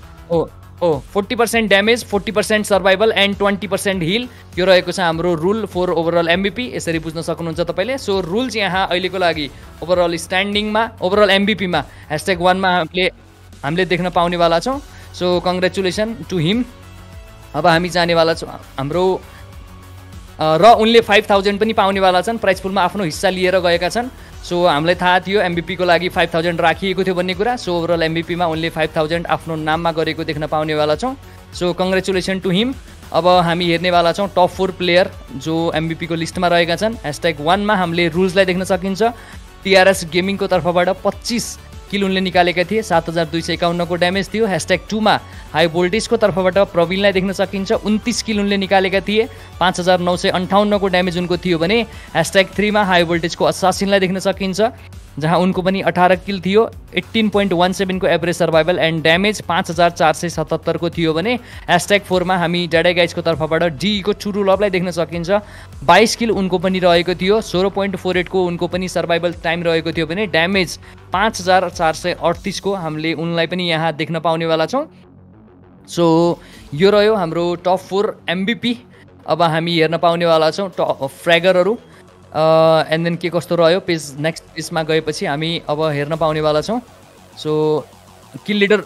40% ड्यामेज, 40% सर्भाइभल एन्ड 20% हिल, यो रहेको छ हाम्रो रुल फर ओभरअल एमभिपी। यसरी बुझ्न सक्नुहुन्छ तपाईँले। सो रुल्स यहाँ अहिलेको लागि ओभरअल स्ट्यान्डिङमा ओभरअल एमभिपीमा #1मा हामीले देख्न पाउनेवाला छौँ। So congratulation to him. अब हामी जानेवाला छौँ हाम्रो र उनले 5000 पनि पाउनेवाला छन्, प्राइज पुलमा आफ्नो हिस्सा लिएर गएका छन्। सो हामीलाई थाहा थियो एमभिपीको लागि 5000 राखिएको थियो भन्ने कुरा। सो ओभरअल एमभिपीमा उनले 5000 आफ्नो नाममा गरेको देख्न पाउनेवाला छौँ। So congratulation to him. अब हामी हेर्नेवाला छौँ टप 4 प्लेयर जो एमभिपीको लिस्टमा रहेका छन्। #1मा हामीले रुल्सलाई देख्न सकिन्छ। टिआरएस गेमिङको तर्फबाट 25 किल उनले निकालेका थिए, 7251 को ड्यामेज थियो। #2मा हाई भोल्टेजको तर्फबाट प्रवीणलाई देख्न सकिन्छ, 29 किल उनले निकालेका थिए, 5958 को ड्यामेज उनको थियो भने #3मा हाई भोल्टेजको असासिनलाई देख्न सकिन्छ, जहाँ उनको पनि 18 किल थियो, 18.17 को एभरेज सर्भाइभल एन्ड ड्यामेज 5477 को थियो भने #4मा हामी डाडा गाइजको तर्फबाट डीको चुरु लभलाई देख्न सकिन्छ, 22 किल उनको पनि रहेको थियो, 16.48 को उनको पनि सर्भाइभल टाइम रहेको थियो भने ड्यामेज 5438 को हामीले उनलाई पनि यहाँ देख्न पाउनेवाला छौँ। सो यो रह्यो हाम्रो टप 4 एमभिपी। अब हामी हेर्न पाउनेवाला छौँ टप फ्र्यागरहरू एन्ड देन के कस्तो रह्यो पेज नेक्स्ट पेजमा गएपछि हामी अब हेर्न पाउनेवाला छौँ। So kill leader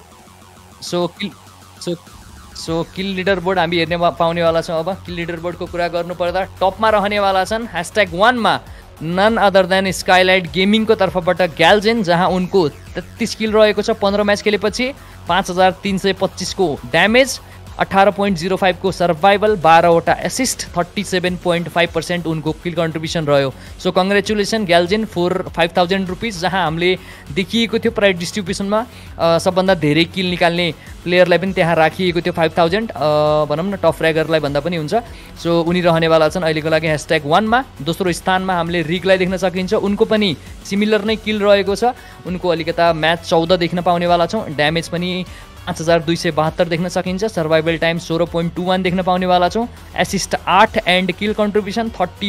kill leader board हामी हेर्ने पाउनेवाला छौँ। अब किल लिडर बोर्डको कुरा गर्नुपर्दा टपमा रहनेवाला छन् #1मा नन अदर देन स्काइलाइट गेमिङको तर्फबाट ग्याल्जेन, जहाँ उनको 33 किल रहेको छ 15 म्याच खेलेपछि, 5325 को ड्यामेज, 18.05 को सर्भाइभल, 12वटा एसिस्ट, 37.5% उनको किल कन्ट्रिब्युसन रह्यो। So congratulation Gyaljen for 5000 rupees, जहाँ हामीले देखिएको थियो प्राइज डिस्ट्रिब्युसनमा सबभन्दा धेरै किल निकाल्ने प्लेयरलाई पनि त्यहाँ राखिएको थियो 5000, भनौँ न टप फ्र्यागरलाई भन्दा पनि हुन्छ। सो उनी रहनेवाला छन् अहिलेको लागि #1मा। दोस्रो स्थानमा हामीले रिगलाई देख्न सकिन्छ, उनको पनि सिमिलर नै किल रहेको छ, उनको अलिकता म्याच 14 देख्न पाउनेवाला छौँ, ड्यामेज पनि 5272 देख्न सकिन्छ, सर्भाइभल टाइम 16.21 देख्न पाउनेवाला छौँ, एसिस्ट 8 एन्ड किल कन्ट्रिब्युसन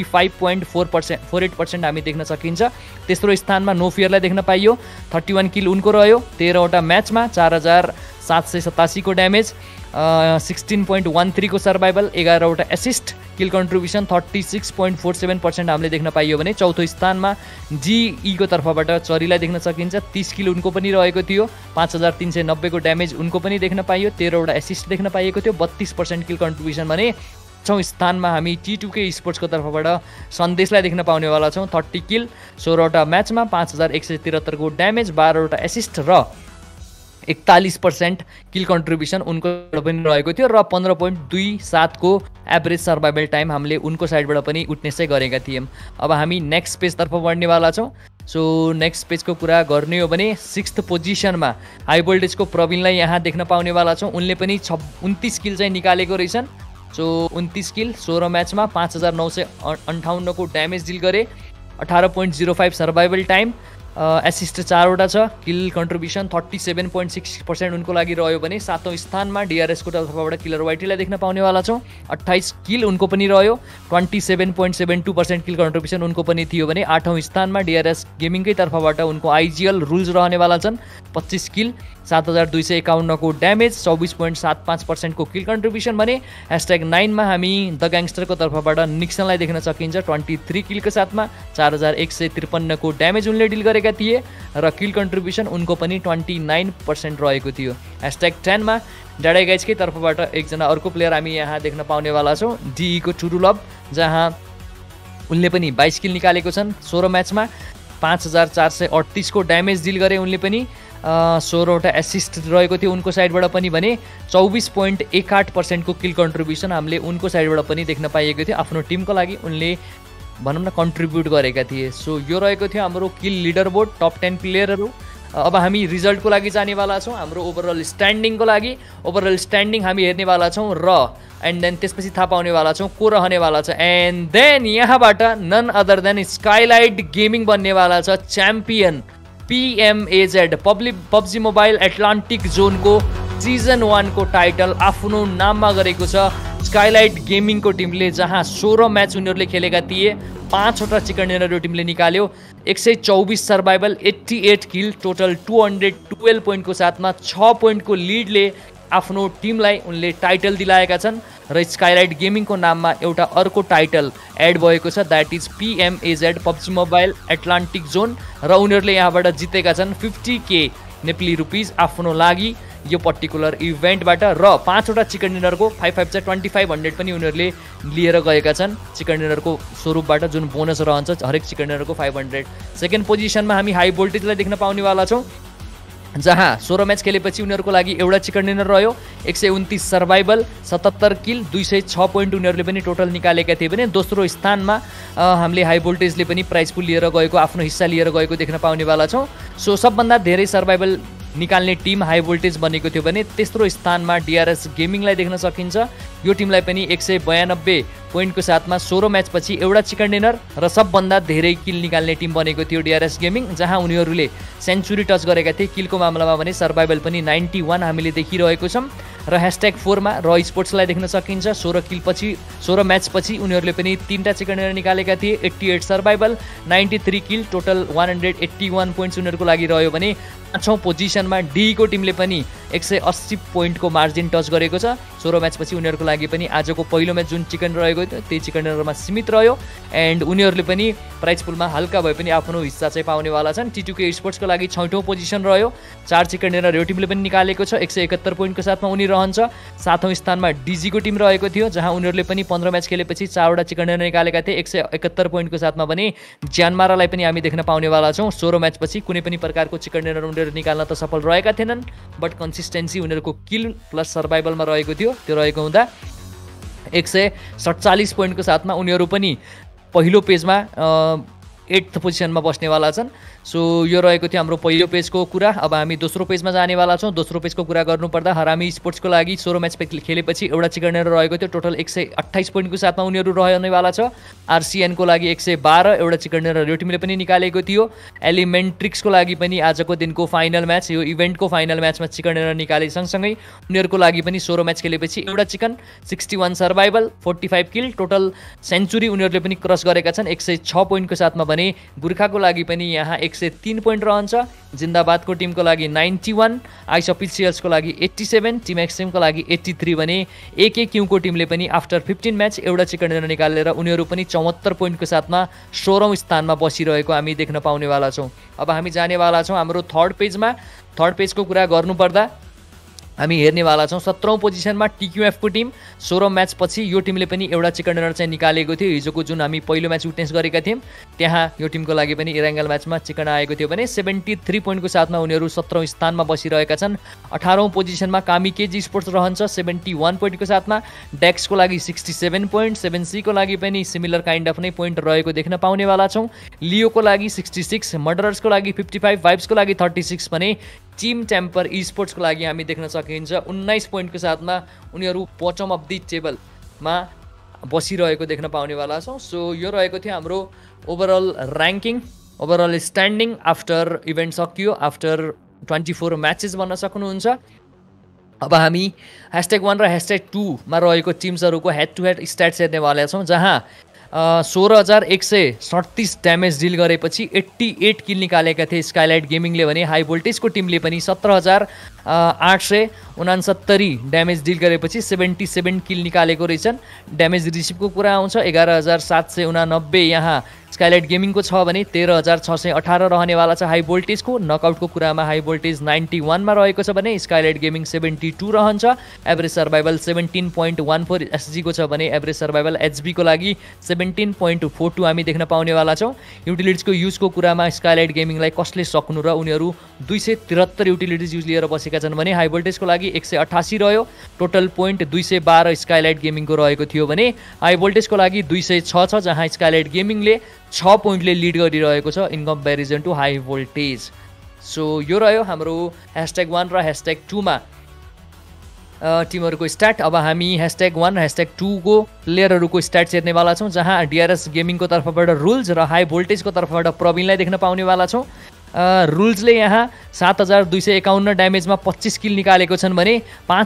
35.48% हामी देख्न सकिन्छ। तेस्रो स्थानमा नो फियरलाई देख्न पाइयो, 31 किल उनको रह्यो, 13वटा म्याचमा, 4787 को ड्यामेज, 16.13 को सर्भाइभल, 11वटा एसिस्ट, किल कन्ट्रिब्युसन 36.47% हामीले देख्न पाइयो भने चौथो स्थानमा जीईको तर्फबाट चरीलाई देख्न सकिन्छ, 30 किल उनको पनि रहेको थियो, 5390 को ड्यामेज उनको पनि देख्न पाइयो, 13वटा एसिस्ट देख्न पाइएको थियो, 32% किल कन्ट्रिब्युसन भने 6औं स्थानमा हामी T2K स्पोर्ट्सको तर्फबाट सन्देशलाई देख्न पाउनेवाला छौँ, 30 किल, 16वटा म्याचमा, 5173 को ड्यामेज, 12वटा एसिस्ट र 41% किल कन्ट्रिब्युसन उनको पनि रहेको थियो र 15.27 को एभरेज सर्भाइभल टाइम हामीले उनको साइडबाट पनि विटनेसै गरेका थियौँ। अब हामी नेक्स्ट पेजतर्फ बढ्नेवाला छौँ। सो नेक्स्ट पेजको कुरा गर्ने हो भने 6th पोजिसनमा हाई भोल्टेजको प्रवीणलाई यहाँ देख्न पाउनेवाला छौँ, उनले पनि 29 किल चाहिँ निकालेको रहेछन्। सो 29 किल 16 म्याचमा, 5958 को ड्यामेज डिल गरे, 18.05 सर्भाइभल टाइम, एसिस्ट 4वटा छ, किल कन्ट्रिब्युसन 37.6% उनको लागि रह्यो भने 7औं स्थानमा डिआरएसको तर्फबाट किलर वाइटीलाई देख्न पाउनेवाला छौँ, 28 किल उनको पनि रह्यो, 27.72% किल कन्ट्रिब्युसन उनको पनि थियो भने 8औं स्थानमा डिआरएस गेमिङकै तर्फबाट उनको आइजिएल रुल्स रहनेवाला छन्, 25 किल, 7251 को ड्यामेज, 24.75% को किल कन्ट्रिब्युसन भने #9मा हामी द ग्याङ्स्टरको तर्फबाट निक्सनलाई देख्न सकिन्छ, 23 किलको साथमा, 4153 को ड्यामेज उनले डिल गरेका थिए र किल कन्ट्रिब्युसन उनको पनि 29% रहेको थियो। #10मा डाडा गाइजकै तर्फबाट एकजना अर्को प्लेयर हामी यहाँ देख्न पाउनेवाला छौँ, डीईको टुरुलभ, जहाँ उनले पनि 22 किल निकालेको छन् 16 म्याचमा 5438 को ड्यामेज डिल गरे उनले पनि 16वटा एसिस्ट रहेको थियो उनको साइडबाट पनि भने 24.18% को किल कन्ट्रिब्युसन हामीले उनको साइडबाट पनि देख्न पाइएको थियो आफ्नो टिमको लागि उनले भनौँ न कन्ट्रिब्युट गरेका थिए। सो यो रहेको थियो हाम्रो किल लिडर बोर्ड टप 10 प्लेयरहरू। अब हामी रिजल्टको लागि जानेवाला छौँ हाम्रो ओभरअल स्ट्यान्डिङको लागि। ओभरअल स्ट्यान्डिङ हामी हेर्नेवाला छौँ र एन्ड देन त्यसपछि थाहा पाउनेवाला छौँ को रहनेवाला छ। एन्ड देन यहाँबाट none other than Skylight gaming बन्नेवाला छ champion PMAZ PUBG mobile Atlantic जोनको सिजन 1 को टाइटल आफ्नो नाममा गरेको छ स्काइलाइट गेमिङको टिमले, जहाँ 16 म्याच उनीहरूले खेलेका थिए 5वटा चिकन डिनर यो टिमले निकाल्यो। 124 सर्भाइभल 88 किल टोटल 212 पोइन्टको साथमा 6 पोइन्टको लिडले आफ्नो टिमलाई उनले टाइटल दिलाएका छन् र स्काइलाइट गेमिङको नाममा एउटा अर्को टाइटल एड भएको छ that is PMAZ PUBG mobile Atlantic zone र उनीहरूले यहाँबाट जितेका छन् 50K नेपाली रुपिज आफ्नो लागि यो पर्टिकुलर इभेन्टबाट र 5वटा चिकन डिनरको 5/2500 पनि उनीहरूले लिएर गएका छन् चिकन डिनरको स्वरूपबाट जुन बोनस रहन्छ हरेक चिकन डिनरको 500। सेकेन्ड पोजिसनमा हामी हाई भोल्टेजलाई देख्न पाउनेवाला छौँ जहाँ 16 म्याच खेलेपछि उनीहरूको लागि एउटा चिकन डिनर रह्यो 129 सर्भाइभल 77 किल 206 पोइन्ट उनीहरूले पनि टोटल निकालेका थिए भने दोस्रो स्थानमा हामीले हाई भोल्टेजले पनि प्राइज पुल लिएर गएको आफ्नो हिस्सा लिएर गएको देख्न पाउनेवाला छौँ। सो सबभन्दा धेरै सर्भाइभल निकाल्ने टिम हाई भोल्टेज बनेको थियो भने तेस्रो स्थानमा DRS गेमिङलाई देख्न सकिन्छ। यो टिमलाई पनि 192 पोइन्टको साथमा 16 म्याचपछि एउटा चिकन डिनर र सबभन्दा धेरै किल निकाल्ने टिम बनेको थियो DRS गेमिङ, जहाँ उनीहरूले सेन्चुरी टच गरेका थिए। किलको मामलामा भने सर्भाइभल पनि 91 हामीले देखिरहेको छौँ र #4मा र स्पोर्ट्सलाई देख्न सकिन्छ 16 म्याचपछि उनीहरूले पनि 3टा चिकन डिनर निकालेका थिए 88 सर्भाइभल 93 किल टोटल 181 पोइन्ट्स उनीहरूको लागि रह्यो भने 5औं पोजिसनमा डी को टिमले पनि 180 पोइन्टको मार्जिन टच गरेको छ। 16 म्याचपछि उनीहरूको लागि पनि आजको पहिलो म्याच जुन चिकन रहेको थियो त्यही चिकन डिनरमा सीमित रह्यो एन्ड उनीहरूले पनि प्राइज पुलमा हल्का भए पनि आफ्नो हिस्सा चाहिँ पाउनेवाला छन्। T2K स्पोर्ट्सको लागि 6औं पोजिसन रह्यो 4 चिकन डिनर यो टिमले पनि निकालेको छ 171 पोइन्टको साथमा उनी रहन्छ। 7औं स्थानमा DG को टिम रहेको थियो जहाँ उनीहरूले पनि 15 म्याच खेलेपछि 4वटा चिकन डिनर निकालेका थिए 171 पोइन्टको साथमा भने ज्यानमारालाई पनि हामी देख्न पाउनेवाला छौँ 16 म्याचपछि कुनै पनि प्रकारको चिकन डिनर उनीहरू निकाल्न त सफल रहेका थिएनन् बट कन्सिस्टेन्सी उनीहरूको किल प्लस सर्भाइभलमा रहेको थियो। त्यो रहेको हुँदा 147 पोइन्टको साथमा उनीहरू पनि पहिलो पेजमा 8th पोजिसनमा बस्नेवाला छन्। सो यो रहेको थियो हाम्रो पहिलो पेजको कुरा। अब हामी दोस्रो पेजमा जानेवाला छौँ। दोस्रो पेजको कुरा गर्नुपर्दा हरामी स्पोर्ट्सको लागि 16 म्याच खेलेपछि एउटा चिकन डिनर रहेको थियो टोटल 128 पोइन्टको साथमा उनीहरू रहनेवाला छ। RCN को लागि 112 एउटा चिकन डिनर यो टिमले पनि निकालेको थियो। एलिमेन्ट्रिक्सको लागि पनि आजको दिनको फाइनल म्याच यो इभेन्टको फाइनल म्याचमा चिकन डिनर निकाले सँगसँगै उनीहरूको लागि पनि 16 म्याच खेलेपछि एउटा chicken 61 survival 45 kill total century उनीहरूले पनि क्रस गरेका छन् 106 पोइन्टको साथमा भने गोर्खाको लागि पनि यहाँ 103 पोइन्ट रहन्छ। जिन्दाबादको टिमको लागि 91 आइस अफिसियल्सको लागि 87 टिम एक्सट्रिमको लागि 83 भने AKQ को टिमले पनि आफ्टर 15 म्याच एउटा चिकन डिनर निकालेर उनीहरू पनि 74 पोइन्टको साथमा 16औं स्थानमा बसिरहेको हामी देख्न पाउनेवाला छौँ। अब हामी जानेवाला छौँ हाम्रो थर्ड पेजमा। थर्ड पेजको कुरा गर्नुपर्दा हामी हेर्नेवाला छौँ 17औं पोजिसनमा TQF को टिम 16 म्याचपछि यो टिमले पनि एउटा चिकन डिनर चाहिँ निकालेको थियो। हिजोको जुन हामी पहिलो म्याच विटनेस गरेका थियौँ त्यहाँ यो टिमको लागि पनि इराङ्गल म्याचमा चिकन आएको थियो भने 73 पोइन्टको साथमा उनीहरू 17औं स्थानमा बसिरहेका छन्। 18औं पोजिसनमा कामिकेजी स्पोर्ट्स रहन्छ 71 पोइन्टको साथमा। डेक्सको लागि 67 पोइन्ट 7C को लागि पनि सिमिलर काइन्ड अफ नै पोइन्ट रहेको देख्न पाउनेवाला छौँ। लियोको लागि 66 मर्डरर्सको लागि 55 भाइब्सको लागि 36 भने टिम टेम्पर स्पोर्ट्सको लागि हामी देख्न सकिन्छ 19 पोइन्टको साथमा उनीहरू बटम अफ द टेबलमा बसिरहेको देख्न पाउनेवाला छौँ। सो यो रहेको थियो हाम्रो overall ranking overall standing after event सकियो आफ्टर 24 म्याचेस भन्न सक्नुहुन्छ। अब हामी #1 र #2मा रहेको टिम्सहरूको हेड टु हेड स्ट्याट्स हेर्नेवाला छौँ जहाँ 16,137 ड्यामेज डिल गरेपछि 88 किल निकालेका थिए स्काइलाइट गेमिङले भने हाई भोल्टेजको टिमले पनि 17,869 ड्यामेज डिल गरेपछि 77 किल निकालेको रहेछन्। ड्यामेज रिसिभको कुरा आउँछ 11,789 यहाँ स्काइलाइट गेमिङको छ भने 13,618 रहनेवाला छ हाई भोल्टेजको। नकआउटको कुरामा हाई भोल्टेज 91 मा रहेको छ भने स्काइलाइट गेमिङ 72 रहन्छ। एभरेज सर्भाइभल 17.14 एसजीको छ भने एभरेज सर्भाइभल एचबीको लागि 17.42 हामी देख्न पाउनेवाला छौँ। युटिलिटिजको युजको कुरामा स्काइलाइट गेमिङलाई कसले सक्नु र उनीहरू 273 युटिलिटिज युज लिएर बसेका छन् भने हाई भोल्टेजको लागि 188 रह्यो। टोटल पोइन्ट 212 स्काइलाइट गेमिङको रहेको थियो भने हाई भोल्टेजको लागि 206 छ, जहाँ स्काइलाइट गेमिङले 6 पोइन्टले लिड गरिरहेको छ in comparison to high voltage. So यो रह्यो हाम्रो #1 र #2 मा टिमहरूको स्ट्याट। अब हामी #1 र #2 को प्लेयरहरूको स्ट्याट्स हेर्नेवाला छौँ, जहाँ डिआरएस गेमिङको तर्फबाट रुल्स र हाई भोल्टेजको तर्फबाट प्रवीणलाई देख्न पाउनेवाला छौँ। रुल्सले यहाँ 7,251 ड्यामेजमा 25 किल निकालेको छन् भने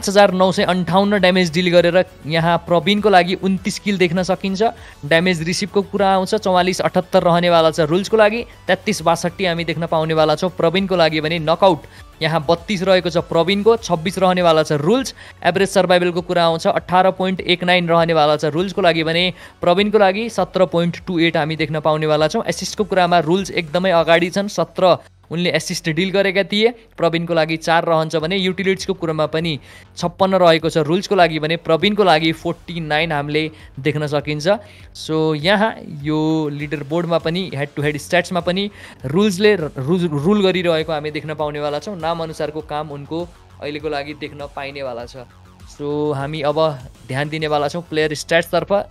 5,958 ड्यामेज डिल गरेर यहाँ प्रवीणको लागि 29 किल देख्न सकिन्छ। ड्यामेज रिसिभको कुरा आउँछ 4478 रहनेवाला छ रुल्सको लागि, 3362 हामी देख्न पाउनेवाला छौँ प्रवीणको लागि भने नकआउट यहाँ 32 रहेको छ प्रवीणको, 26 रहनेवाला छ रुल्स। एभरेज सर्भाइभलको कुरा आउँछ 18.19 रहनेवाला छ रुल्सको लागि भने प्रवीणको लागि 17.28 हामी देख्न पाउनेवाला छौँ। एसिस्टको कुरामा रुल्स एकदमै अगाडि छन्, 17 उनले एसिस्ट डिल गरेका थिए, प्रवीणको लागि 4 रहन्छ भने युटिलिटिजको कुरामा पनि 56 रहेको छ रुल्सको लागि भने प्रवीणको लागि 49 हामीले देख्न सकिन्छ। सो यहाँ यो लिडर बोर्डमा पनि हेड टु हेड स्ट्याट्समा पनि रुल्सले रुल गरिरहेको हामी देख्न पाउनेवाला छौँ। नामअनुसारको काम उनको अहिलेको लागि देख्न पाइनेवाला छ। सो हामी अब ध्यान दिनेवाला छौँ प्लेयर स्ट्याट्सतर्फ।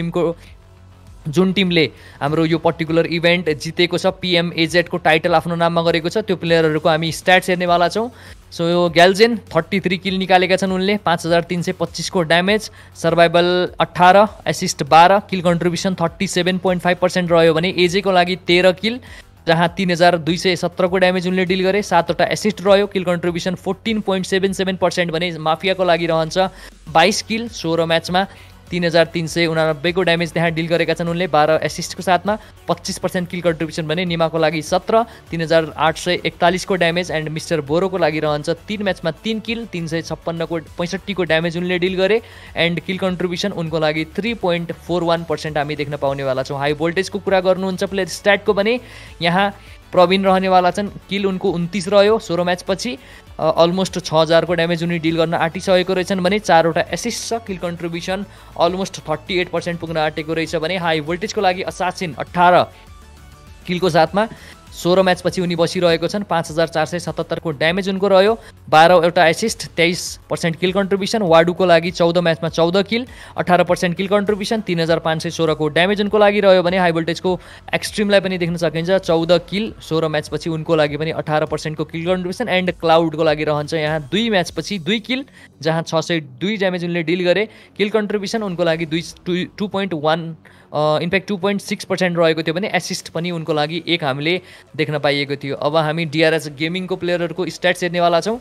जुन टिमले हाम्रो यो पर्टिकुलर इभेन्ट जितेको छ, PMAZ को टाइटल आफ्नो नाममा गरेको छ, त्यो प्लेयरहरूको हामी स्ट्याट्स हेर्नेवाला छौँ। सो यो ग्याल्जेन 33 किल निकालेका छन् उनले, 5,325 को damage, survival 18, assist 12, kill contribution 37.5% रह्यो भने एजेको लागि 13 किल, जहाँ 3,217 को ड्यामेज उनले डिल गरे, 7वटा एसिस्ट रह्यो, किल कन्ट्रिब्युसन 14.77% भने माफियाको लागि रहन्छ 22 किल, 16 म्याचमा 3,389 को ड्यामेज त्यहाँ डिल गरेका छन् उनले 12 एसिस्टको साथमा, 25% किल कन्ट्रिब्युसन भने निमाको लागि 17, 3,841 को ड्यामेज एन्ड मिस्टर बोरोको लागि रहन्छ 3 म्याचमा 3 किल, 365 को ड्यामेज उनले डिल गरे एन्ड किल कन्ट्रिब्युसन उनको लागि 3.41% हामी देख्न पाउनेवाला छौँ। हाई भोल्टेजको कुरा गर्नुहुन्छ प्लेयर स्ट्याटको भने यहाँ प्रवीण रहनेवाला छन्, किल उनको 29 रह्यो 16 म्याचपछि, अलमोस्ट 6,000 को ड्यामेज उनी डिल गर्न आँटिसकेको रहेछन् भने 4वटा एसिस्ट छ, किल कन्ट्रिब्युसन अलमोस्ट 38% पुग्न आँटेको रहेछ भने हाई भोल्टेजको लागि असासिन 18 किलको साथमा 16 म्याचपछि उनी बसिरहेको छन्, 5,477 को ड्यामेज उनको रह्यो, 12वटा एसिस्ट, 23% किल कन्ट्रिब्युसन। वाडुको लागि 14 म्याचमा 14 किल, 18% किल कन्ट्रिब्युसन, 3,516 को ड्यामेज उनको लागि रह्यो भने हाई भोल्टेजको एक्सट्रिमलाई पनि देख्न सकिन्छ 14 किल, 16 म्याचपछि उनको लागि पनि 18% को किल कन्ट्रिब्युसन एन्ड क्लाउडको लागि रहन्छ यहाँ 2 म्याचपछि 2 किल, जहाँ 602 ड्यामेज उनले डिल गरे, किल कन्ट्रिब्युसन उनको लागि 2.1 इनफ्याक्ट 2.6% रहेको थियो भने एसिस्ट पनि उनको लागि 1 हामीले देख्न पाइएको थियो। अब हामी डिआरएस गेमिङको प्लेयरहरूको स्ट्याट्स हेर्नेवाला छौँ,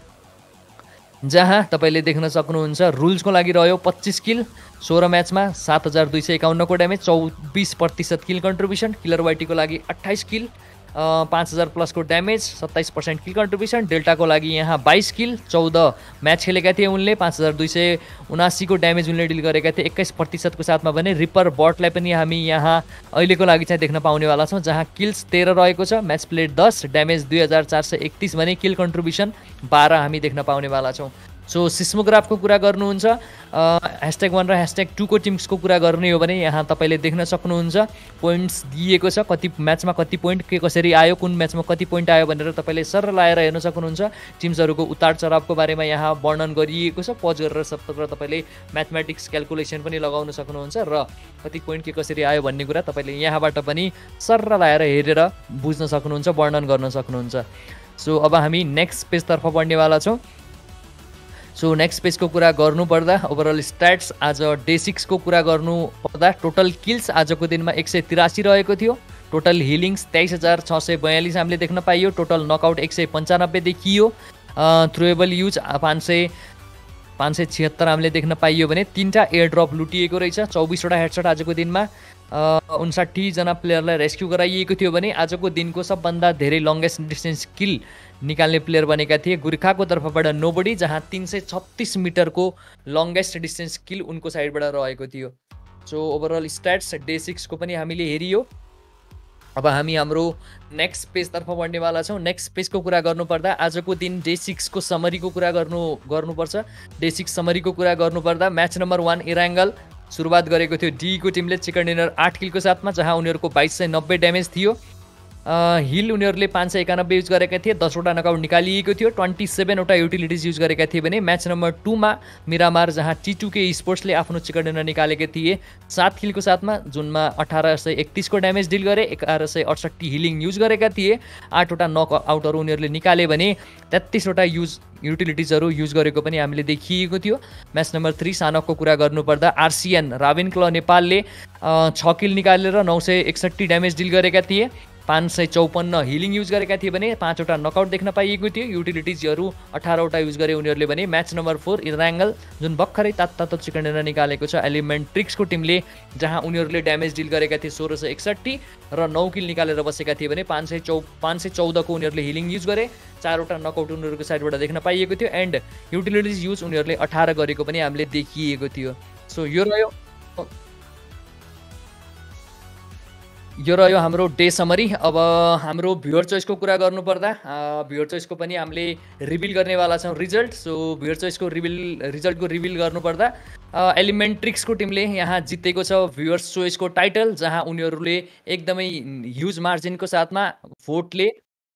जहाँ तपाईँले देख्न सक्नुहुन्छ रुल्सको लागि रह्यो 25 किल, 16 म्याचमा 7,251 को ड्यामेज, 24% किल कन्ट्रिब्युसन, किलर वाइटीको लागि 28 किल, 5,000 प्लस को ड्यामेज, 27% किल कन्ट्रिब्युसन, डेल्टाको लागि यहाँ 22 किल, 14 म्याच खेलेका थिए उनले, 5,279 को ड्यामेज उनले डिल गरेका थिए 21% को साथमा भने रिपर बटलाई पनि हामी यहाँ अहिलेको लागि चाहिँ देख्न पाउनेवाला छौँ, जहाँ किल्स 13 रहेको छ, म्याच प्लेड 10, ड्यामेज 2,431 भने किल कन्ट्रिब्युसन 12 हामी देख्न पाउनेवाला छौँ। सो सिस्मोग्राफको कुरा गर्नुहुन्छ, #1 र #2 को टिम्सको कुरा गर्ने हो भने यहाँ तपाईँले देख्न सक्नुहुन्छ पोइन्ट्स दिएको छ, कति म्याचमा कति पोइन्ट के कसरी आयो, कुन म्याचमा कति पोइन्ट आयो भनेर तपाईँले सर लाएर हेर्न सक्नुहुन्छ। टिम्सहरूको उतार चढावको बारेमा यहाँ वर्णन गरिएको छ, पज गरेर सबैतिर तपाईँले म्याथमेटिक्स क्यालकुलेसन पनि लगाउन सक्नुहुन्छ र कति पोइन्ट के कसरी आयो भन्ने कुरा तपाईँले यहाँबाट पनि सर लाएर हेरेर बुझ्न सक्नुहुन्छ, वर्णन गर्न सक्नुहुन्छ। सो अब हामी नेक्स्ट पेजतर्फ बढ्नेवाला छौँ। सो नेक्स्ट पेजको कुरा गर्नुपर्दा ओभरअल स्ट्याट्स आज डे 6 को कुरा गर्नुपर्दा टोटल किल्स आजको दिनमा 183 रहेको थियो, टोटल हिलिङ्स 23,642 हामीले देख्न पाइयो, टोटल नकआउट 195 देखियो, थ्रोएबल युज 576 हामीले देख्न पाइयो भने 3टा एयर ड्रप लुटिएको रहेछ, 24वटा हेडसट आजको दिनमा, 59 जना प्लेयरलाई रेस्क्यु गराइएको थियो भने आजको दिनको सबभन्दा धेरै लङ्गेस्ट डिस्टेन्स किल निकाल्ने प्लेयर बनेका थिए गोर्खाको तर्फबाट नोबडी, जहाँ 336 मिटरको लङ्गेस्ट डिस्टेन्स किल उनको साइडबाट रहेको थियो। सो ओभरअल स्ट्याट्स डे 6 को पनि हामीले हेरियो। अब हामी हाम्रो नेक्स्ट पेजतर्फ बढ्नेवाला छौँ। नेक्स्ट पेजको कुरा गर्नुपर्दा आजको दिन डे 6 को समरीको कुरा गर्नुपर्छ। डे 6 समरीको कुरा गर्नुपर्दा म्याच नम्बर 1 इराङ्गल सुरुवात गरेको थियो डीको टिमले चिकन डिनर 8 किलको साथमा, जहाँ उनीहरूको 2290 ड्यामेज थियो। हिल उनीहरूले 591 युज गरेका थिए, 10वटा नकआउट निकालिएको थियो, 27वटा युटिलिटिज युज गरेका थिए भने म्याच नम्बर 2 मा मिरामार, जहाँ T2K स्पोर्ट्सले आफ्नो चिकन डिनर निकालेका थिए 7 किलको साथमा, जुनमा 1831 को ड्यामेज डिल गरे, 1168 हिलिङ युज गरेका थिए, 8वटा नकआउटहरू उनीहरूले निकाले भने 33वटा युटिलिटिजहरू युज गरेको पनि हामीले देखिएको थियो। म्याच नम्बर 3 सानकको कुरा गर्नुपर्दा आरसिएन राविन क्ल नेपालले 6 किल निकालेर 961 ड्यामेज डिल गरेका थिए, 554 हिलिङ युज गरेका थिए भने 5वटा नकआउट देख्न पाइएको थियो। युटिलिटिजहरू 18वटा युज गरे उनीहरूले भने। म्याच नम्बर 4 इराङ्गल जुन भर्खरै तातो चिकन डिनर निकालेको छ एलिमेन्ट ट्रिक्सको टिमले, जहाँ उनीहरूले ड्यामेज डिल गरेका थिए 1661 र 9 किल निकालेर बसेका थिए भने 514 को उनीहरूले हिलिङ युज गरे, 4वटा नकआउट उनीहरूको साइडबाट देख्न पाइएको थियो एन्ड युटिलिटिज युज उनीहरूले 18 गरेको पनि हामीले देखिएको थियो। सो यो रह्यो हाम्रो डे समरी। अब हाम्रो भ्युअर चोइसको कुरा गर्नुपर्दा भ्युअर चोइसको पनि हामीले रिभिल गर्नेवाला छौँ रिजल्ट। सो भ्युअर चोइसको रिजल्टको रिभिल गर्नुपर्दा एलिमेन्ट ट्रिक्सको टिमले यहाँ जितेको छ भ्युअर्स चोइसको टाइटल, जहाँ उनीहरूले एकदमै ह्युज मार्जिनको साथमा भोटले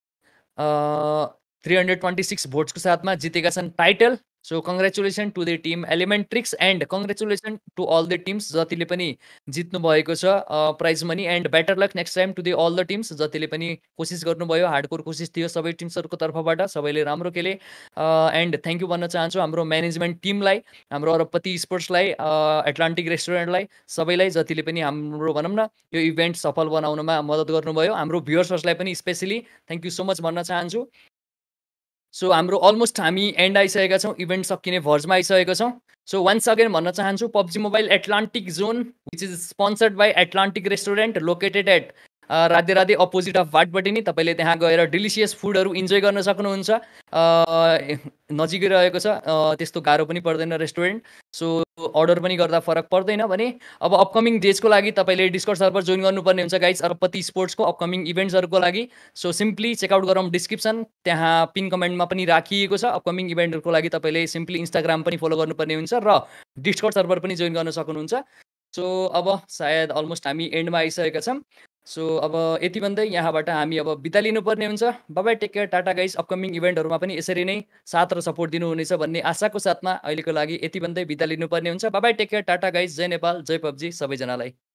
326 भोट्सको साथमा जितेका छन् title. So congratulation to the team element tricks and congratulation to all the teams जतिले पनि जित्नु भएको छ prize money, and better luck next time to the all the teams जतिले पनि कोसिस गर्नुभयो। हार्डकोर कोसिस थियो सबै टिम्सहरूको तर्फबाट, सबैले राम्रो खेले एन्ड थ्याङ्क यू भन्न चाहन्छु हाम्रो म्यानेजमेन्ट टिमलाई, हाम्रो अरबपति स्पोर्ट्सलाई, एटलान्टिक रेस्टुरेन्टलाई, सबैलाई जतिले पनि हाम्रो भनौँ न यो इभेन्ट सफल बनाउनमा मद्दत गर्नुभयो। हाम्रो भ्युअर्सहरूलाई पनि specially thank you so much भन्न चाहन्छु। सो हाम्रो अलमोस्ट हामी एन्ड आइसकेका छौँ, इभेन्ट सकिने भर्जमा आइसकेका छौँ। सो वान्स अगेन भन्न चाहन्छु PUBG mobile Atlantic zone which is sponsored by Atlantic restaurant located at Radhe Radhe opposite of Bhatpatti नि तपाईँले त्यहाँ गएर डिलिसियस फुडहरू इन्जोय गर्न सक्नुहुन्छ। नजिकै रहेको छ, त्यस्तो गाह्रो पनि पर्दैन रेस्टुरेन्ट। सो अर्डर पनि गर्दा फरक पर्दैन भने अब अपकमिङ डेजको लागि तपाईँले डिस्कर्ड सर्भर जोइन गर्नुपर्ने हुन्छ गाइज, अरबपति स्पोर्ट्सको अपकमिङ इभेन्ट्सहरूको लागि। सो सिम्पली चेकआउट गरौँ डिस्क्रिप्सन, त्यहाँ पिन कमेन्टमा पनि राखिएको छ। अपकमिङ इभेन्टहरूको लागि तपाईँले सिम्पली इन्स्टाग्राम पनि फलो गर्नुपर्ने हुन्छ र डिस्कर्ड सर्भर पनि जोइन गर्न सक्नुहुन्छ। सो अब सायद अलमोस्ट हामी एन्डमा आइसकेका छौँ। सो अब यति भन्दै यहाँबाट हामी अब बिदा लिनुपर्ने हुन्छ। Bye take care, tata guys. Upcoming इभेन्टहरूमा पनि यसरी नै साथ र सपोर्ट दिनुहुनेछ भन्ने आशाको साथमा अहिलेको लागि यति भन्दै बिदा लिनुपर्ने हुन्छ। Bye take care, tata guys. जय नेपाल, जय पब्जी सबैजनालाई।